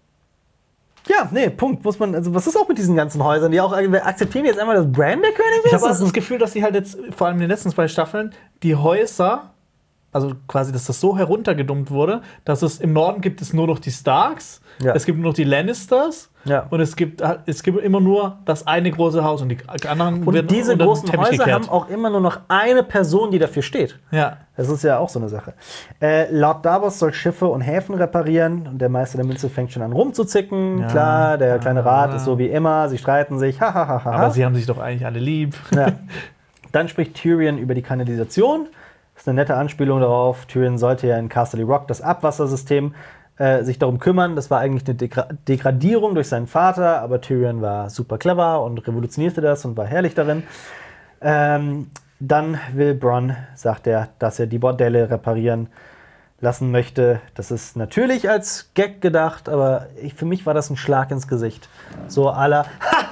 Ja, nee, Punkt. Muss man, also was ist auch mit diesen ganzen Häusern, die auch wir akzeptieren jetzt einmal, dass Bran der König ist? Ich habe Das das ist Gefühl, dass sie halt jetzt, vor allem in den letzten zwei Staffeln, die Häuser, also quasi, dass das so heruntergedummt wurde, dass es im Norden gibt es nur noch die Starks, Ja. es gibt nur noch die Lannisters Ja. und es gibt, es gibt immer nur das eine große Haus und die anderen und werden diese unter den großen Teppich Häuser gekehrt. haben auch immer nur noch eine Person, die dafür steht. Ja. Das ist ja auch so eine Sache. Äh, Lord Davos soll Schiffe und Häfen reparieren und der Meister der Münze fängt schon an rumzuzicken. Ja. Klar, der kleine Rat Ah. ist so wie immer, sie streiten sich. Ha, ha, ha, ha, Aber ha. sie haben sich doch eigentlich alle lieb. Ja. Dann spricht Tyrion über die Kanalisation. Das ist eine nette Anspielung darauf. Tyrion sollte ja in Casterly Rock das Abwassersystem äh, sich darum kümmern. Das war eigentlich eine Degra Degradierung durch seinen Vater, aber Tyrion war super clever und revolutionierte das und war herrlich darin. Ähm, dann will Bronn, sagt er, dass er die Bordelle reparieren lassen möchte. Das ist natürlich als Gag gedacht, aber ich, für mich war das ein Schlag ins Gesicht. So à la,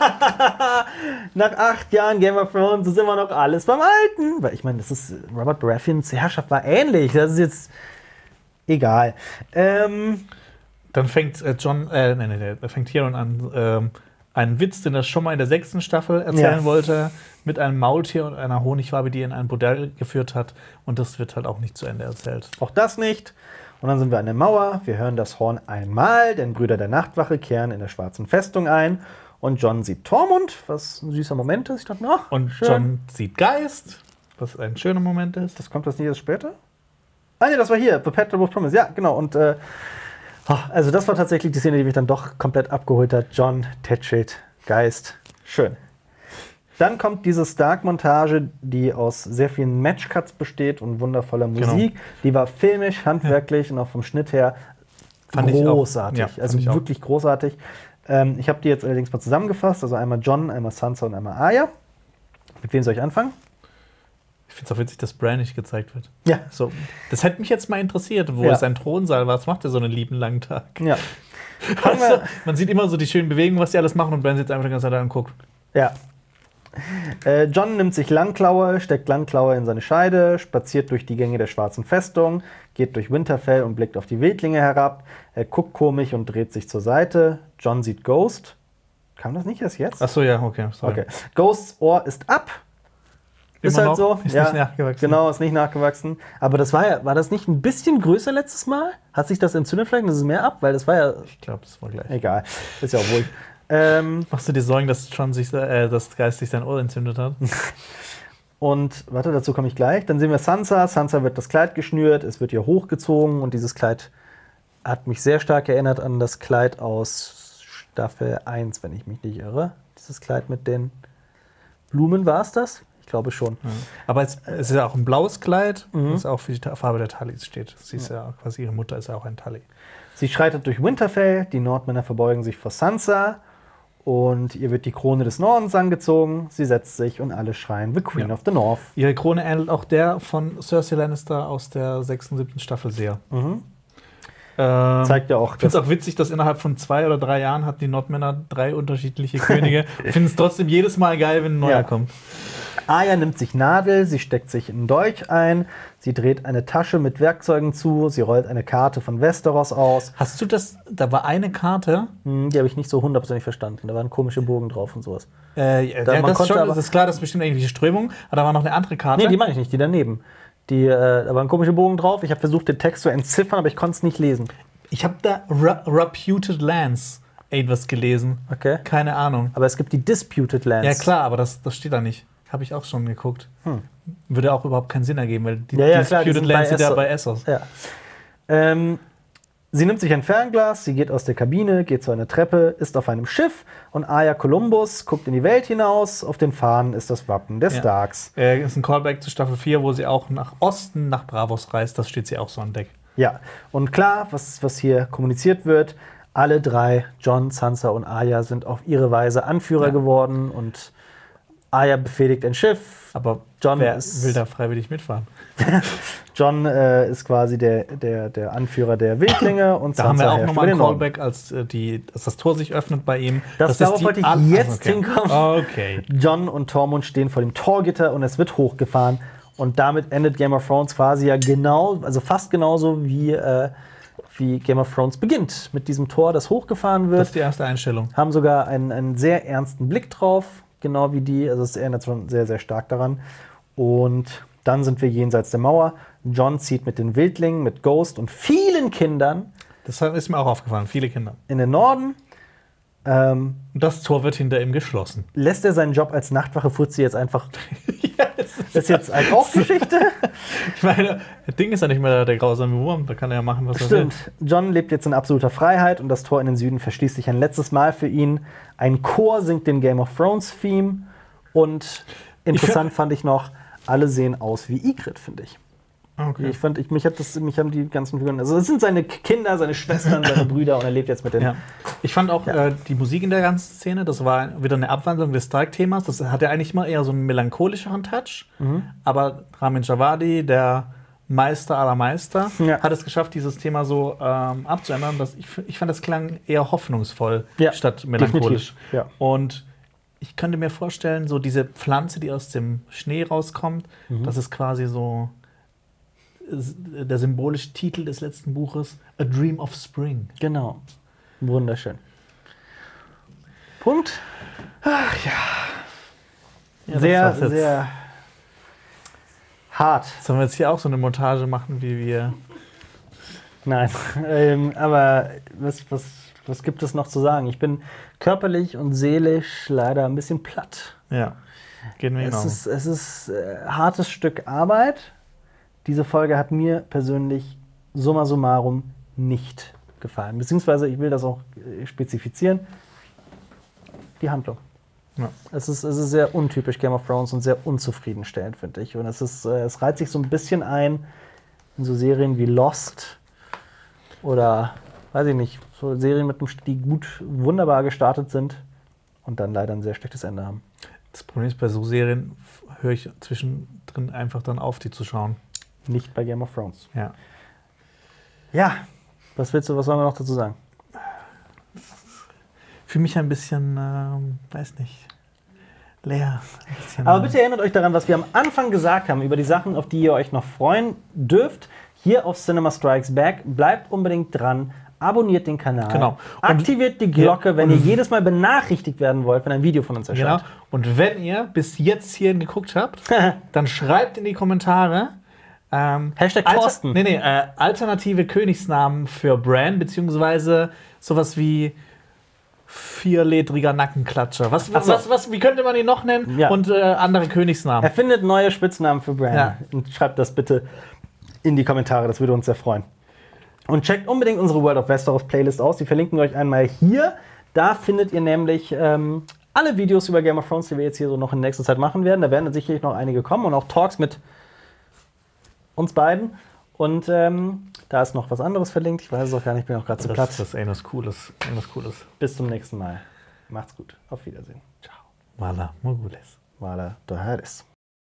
nach acht Jahren Game of Thrones ist immer noch alles beim Alten. Weil ich meine, das ist, Robert Baratheons Herrschaft war ähnlich. Das ist jetzt egal. Ähm, Dann fängt äh, John, äh, nee, nee, nee, da fängt Tyrion an, ähm, einen Witz, den er schon mal in der sechsten Staffel erzählen Ja. wollte, mit einem Maultier und einer Honigwabe, die in ein Bordell geführt hat. Und das wird halt auch nicht zu Ende erzählt. Auch das nicht. Und dann sind wir an der Mauer. Wir hören das Horn einmal, denn Brüder der Nachtwache kehren in der schwarzen Festung ein. Und Jon sieht Tormund, was ein süßer Moment ist. Ich dachte mir, ach, Und schön. John sieht Geist, was ein schöner Moment ist. Das kommt das nicht erst später? Ah, nee, das war hier. The Petrol of Promise. Ja, genau. Und äh, ach, also das war tatsächlich die Szene, die mich dann doch komplett abgeholt hat. Jon, Tetschild, Geist. Schön. Dann kommt diese Stark-Montage, die aus sehr vielen Matchcuts besteht und wundervoller Musik. Die war filmisch, handwerklich und auch vom Schnitt her Fand ich auch. großartig. Ja, fand also ich auch. wirklich großartig. Ähm, ich habe die jetzt allerdings mal zusammengefasst. Also einmal Jon, einmal Sansa und einmal Arya. Mit wem soll ich anfangen? Ich finde es auch witzig, dass Bran nicht gezeigt wird. Ja. So, das hätte mich jetzt mal interessiert, wo Ja. ist sein Thronsaal? Was macht er so einen lieben langen Tag? Ja. Weißt du, man sieht immer so die schönen Bewegungen, was die alles machen und Bran sitzt einfach die ganze Zeit da und guckt. Ja. Äh, Jon nimmt sich Langklaue, steckt Langklaue in seine Scheide, spaziert durch die Gänge der schwarzen Festung, geht durch Winterfell und blickt auf die Wildlinge herab. Er guckt komisch und dreht sich zur Seite. Jon sieht Ghost. Kam das nicht erst jetzt? Achso, ja, okay. Sorry. Okay. Ghosts Ohr ist ab. Ist Immer halt noch? so. Ist ja, nicht nachgewachsen. Genau, ist nicht nachgewachsen. Aber das war ja, war das nicht ein bisschen größer letztes Mal? Hat sich das entzündet vielleicht? Das ist mehr ab, weil das war ja. Ich glaube, das war gleich. Egal. Ist ja auch wohl. Ähm, Machst du dir Sorgen, dass John sich, äh, das Geist sich sein Ohr entzündet hat? Und warte, dazu komme ich gleich. Dann sehen wir Sansa. Sansa wird das Kleid geschnürt, es wird ihr hochgezogen und dieses Kleid hat mich sehr stark erinnert an das Kleid aus Staffel eins, wenn ich mich nicht irre. Dieses Kleid mit den Blumen, war es das? Ich glaube schon. Ja. Aber es, es ist ja auch ein blaues Kleid, Mhm. das auch für die Ta- Farbe der Tullys steht. Sie ist ja. quasi, ihre Mutter ist ja auch ein Tully. Sie schreitet durch Winterfell, die Nordmänner verbeugen sich vor Sansa und ihr wird die Krone des Nordens angezogen. Sie setzt sich und alle schreien The Queen Ja. of the North. Ihre Krone ähnelt auch der von Cersei Lannister aus der sechsten, siebten Staffel sehr. Mhm. Ähm, Zeigt ja auch, Ich finde es auch witzig, dass innerhalb von zwei oder drei Jahren hatten die Nordmänner drei unterschiedliche Könige. Ich finde es trotzdem jedes Mal geil, wenn ein neuer Ja. kommt. Arya nimmt sich Nadel, sie steckt sich einen Dolch ein, sie dreht eine Tasche mit Werkzeugen zu, sie rollt eine Karte von Westeros aus. Hast du das? Da war eine Karte. Hm, die habe ich nicht so hundertprozentig verstanden. Da waren komische Bogen drauf und sowas. Äh, Da- ja, man das, konnte schon, aber- das ist klar, das ist bestimmt irgendwelche Strömung. Aber da war noch eine andere Karte. Nee, die meine ich nicht, die daneben. Die, äh, da war ein komischer Bogen drauf. Ich habe versucht, den Text zu entziffern, aber ich konnte es nicht lesen. Ich habe da Re Reputed Lands etwas gelesen. Okay. Keine Ahnung. Aber es gibt die Disputed Lands. Ja klar, aber das, das steht da nicht. Habe ich auch schon geguckt. Hm. Würde auch überhaupt keinen Sinn ergeben, weil die Ja, ja, klar, die Disputed sind Lands bei sind ja Essos. bei Essos. Ja. Ähm, sie nimmt sich ein Fernglas, sie geht aus der Kabine, geht zu einer Treppe, ist auf einem Schiff und Aya Columbus guckt in die Welt hinaus. Auf den Fahnen ist das Wappen der Ja. Starks. Äh, ist ein Callback zu Staffel vier, wo sie auch nach Osten, nach Bravos reist. Das steht sie auch so an Deck. Ja, und klar, was, was hier kommuniziert wird, alle drei, Jon, Sansa und Arya, sind auf ihre Weise Anführer Ja. geworden und Arya befehligt ein Schiff. Aber Jon wer ist, will da freiwillig mitfahren? Jon äh, ist quasi der, der, der Anführer der Wildlinge und Da haben wir auch herrscht nochmal über ein den Norden. Callback, als, äh, die, als das Tor sich öffnet bei ihm. Das- ist darauf die wollte ich Al- jetzt okay. hinkommen. Okay. Jon und Tormund stehen vor dem Torgitter und es wird hochgefahren. Und damit endet Game of Thrones quasi ja genau, also fast genauso wie, äh, wie Game of Thrones beginnt. Mit diesem Tor, das hochgefahren wird. Das ist die erste Einstellung. Haben sogar einen, einen sehr ernsten Blick drauf, genau wie die. Also es erinnert schon sehr, sehr stark daran. Und dann sind wir jenseits der Mauer. Jon zieht mit den Wildlingen, mit Ghost und vielen Kindern Das ist mir auch aufgefallen, viele Kinder. in den Norden. Ähm, Und das Tor wird hinter ihm geschlossen. lässt er seinen Job als Nachtwache-Fuzzi jetzt einfach. Ja, das ist Das ist jetzt halt auch Geschichte. Ich meine, das Ding ist ja nicht mehr der, der grausame Wurm. Da kann er ja machen, was er will. Stimmt. Jon lebt jetzt in absoluter Freiheit und das Tor in den Süden verschließt sich ein letztes Mal für ihn. Ein Chor singt den Game of Thrones Theme und interessant Ich fand ich noch, alle sehen aus wie Ygritte, finde ich. Okay. Ich fand, ich, mich, hat das, mich haben die ganzen Figuren, also es sind seine Kinder, seine Schwestern, seine Brüder und er lebt jetzt mit den. Ja. Ich fand auch Ja. äh, die Musik in der ganzen Szene, das war wieder eine Abwandlung des Stark-Themas. Das hat ja eigentlich mal eher so einen melancholischeren Touch. Mhm. Aber Ramin Djawadi, der Meister aller Meister, Ja. hat es geschafft, dieses Thema so ähm, abzuändern. Dass ich, f- ich fand, das klang eher hoffnungsvoll Ja, statt melancholisch. definitiv, ja. Und ich könnte mir vorstellen, so diese Pflanze, die aus dem Schnee rauskommt, Mhm. das ist quasi so ist der symbolische Titel des letzten Buches, A Dream of Spring. Genau. Wunderschön. Punkt. Ja, das sehr, war's jetzt. sehr hart. Sollen wir jetzt hier auch so eine Montage machen, wie wir. Nein, ähm, aber was, was, was gibt es noch zu sagen? Ich bin körperlich und seelisch leider ein bisschen platt. Ja, gehen wir Es genau. ist, es ist äh, hartes Stück Arbeit. Diese Folge hat mir persönlich summa summarum nicht gefallen. Beziehungsweise, ich will das auch äh, spezifizieren, die Handlung. Ja. Es ist, es ist sehr untypisch Game of Thrones und sehr unzufriedenstellend, finde ich. Und es, ist, äh, es reiht sich so ein bisschen ein in so Serien wie Lost oder, weiß ich nicht, so Serien, mit dem, die gut, wunderbar gestartet sind und dann leider ein sehr schlechtes Ende haben. Das Problem ist, bei so Serien f- höre ich zwischendrin einfach dann auf, die zu schauen. Nicht bei Game of Thrones. Ja. Ja, was willst du, was sollen wir noch dazu sagen? Für mich ein bisschen, ähm, weiß nicht, leer. Ein bisschen, Aber bitte erinnert euch daran, was wir am Anfang gesagt haben über die Sachen, auf die ihr euch noch freuen dürft. Hier auf Cinema Strikes Back. Bleibt unbedingt dran. Abonniert den Kanal. Genau. Und- Aktiviert die Glocke, Ja, wenn und- ihr jedes Mal benachrichtigt werden wollt, wenn ein Video von uns Genau. erscheint. Und wenn ihr bis jetzt hierhin geguckt habt, dann schreibt in die Kommentare ähm, Hashtag Alter- Thorsten. Nee, nee, äh, alternative Königsnamen für Bran, beziehungsweise sowas wie vierledriger Nackenklatscher. Was, Ach so. was, was, wie könnte man ihn noch nennen? Ja. Und äh, andere Königsnamen. Erfindet neue Spitznamen für Bran. Ja. Und schreibt das bitte in die Kommentare, das würde uns sehr freuen. Und checkt unbedingt unsere World of Westeros Playlist aus. Die verlinken wir euch einmal hier. Da findet ihr nämlich ähm, alle Videos über Game of Thrones, die wir jetzt hier so noch in nächster Zeit machen werden. Da werden dann sicherlich noch einige kommen und auch Talks mit uns beiden. Und ähm, da ist noch was anderes verlinkt. Ich weiß es auch gar nicht, ich bin auch gerade zu das, platt. das ist irgendwas Cooles. Irgendwas Cooles. Bis zum nächsten Mal. Macht's gut. Auf Wiedersehen. Ciao. Vala Mogules. Vala Doharis.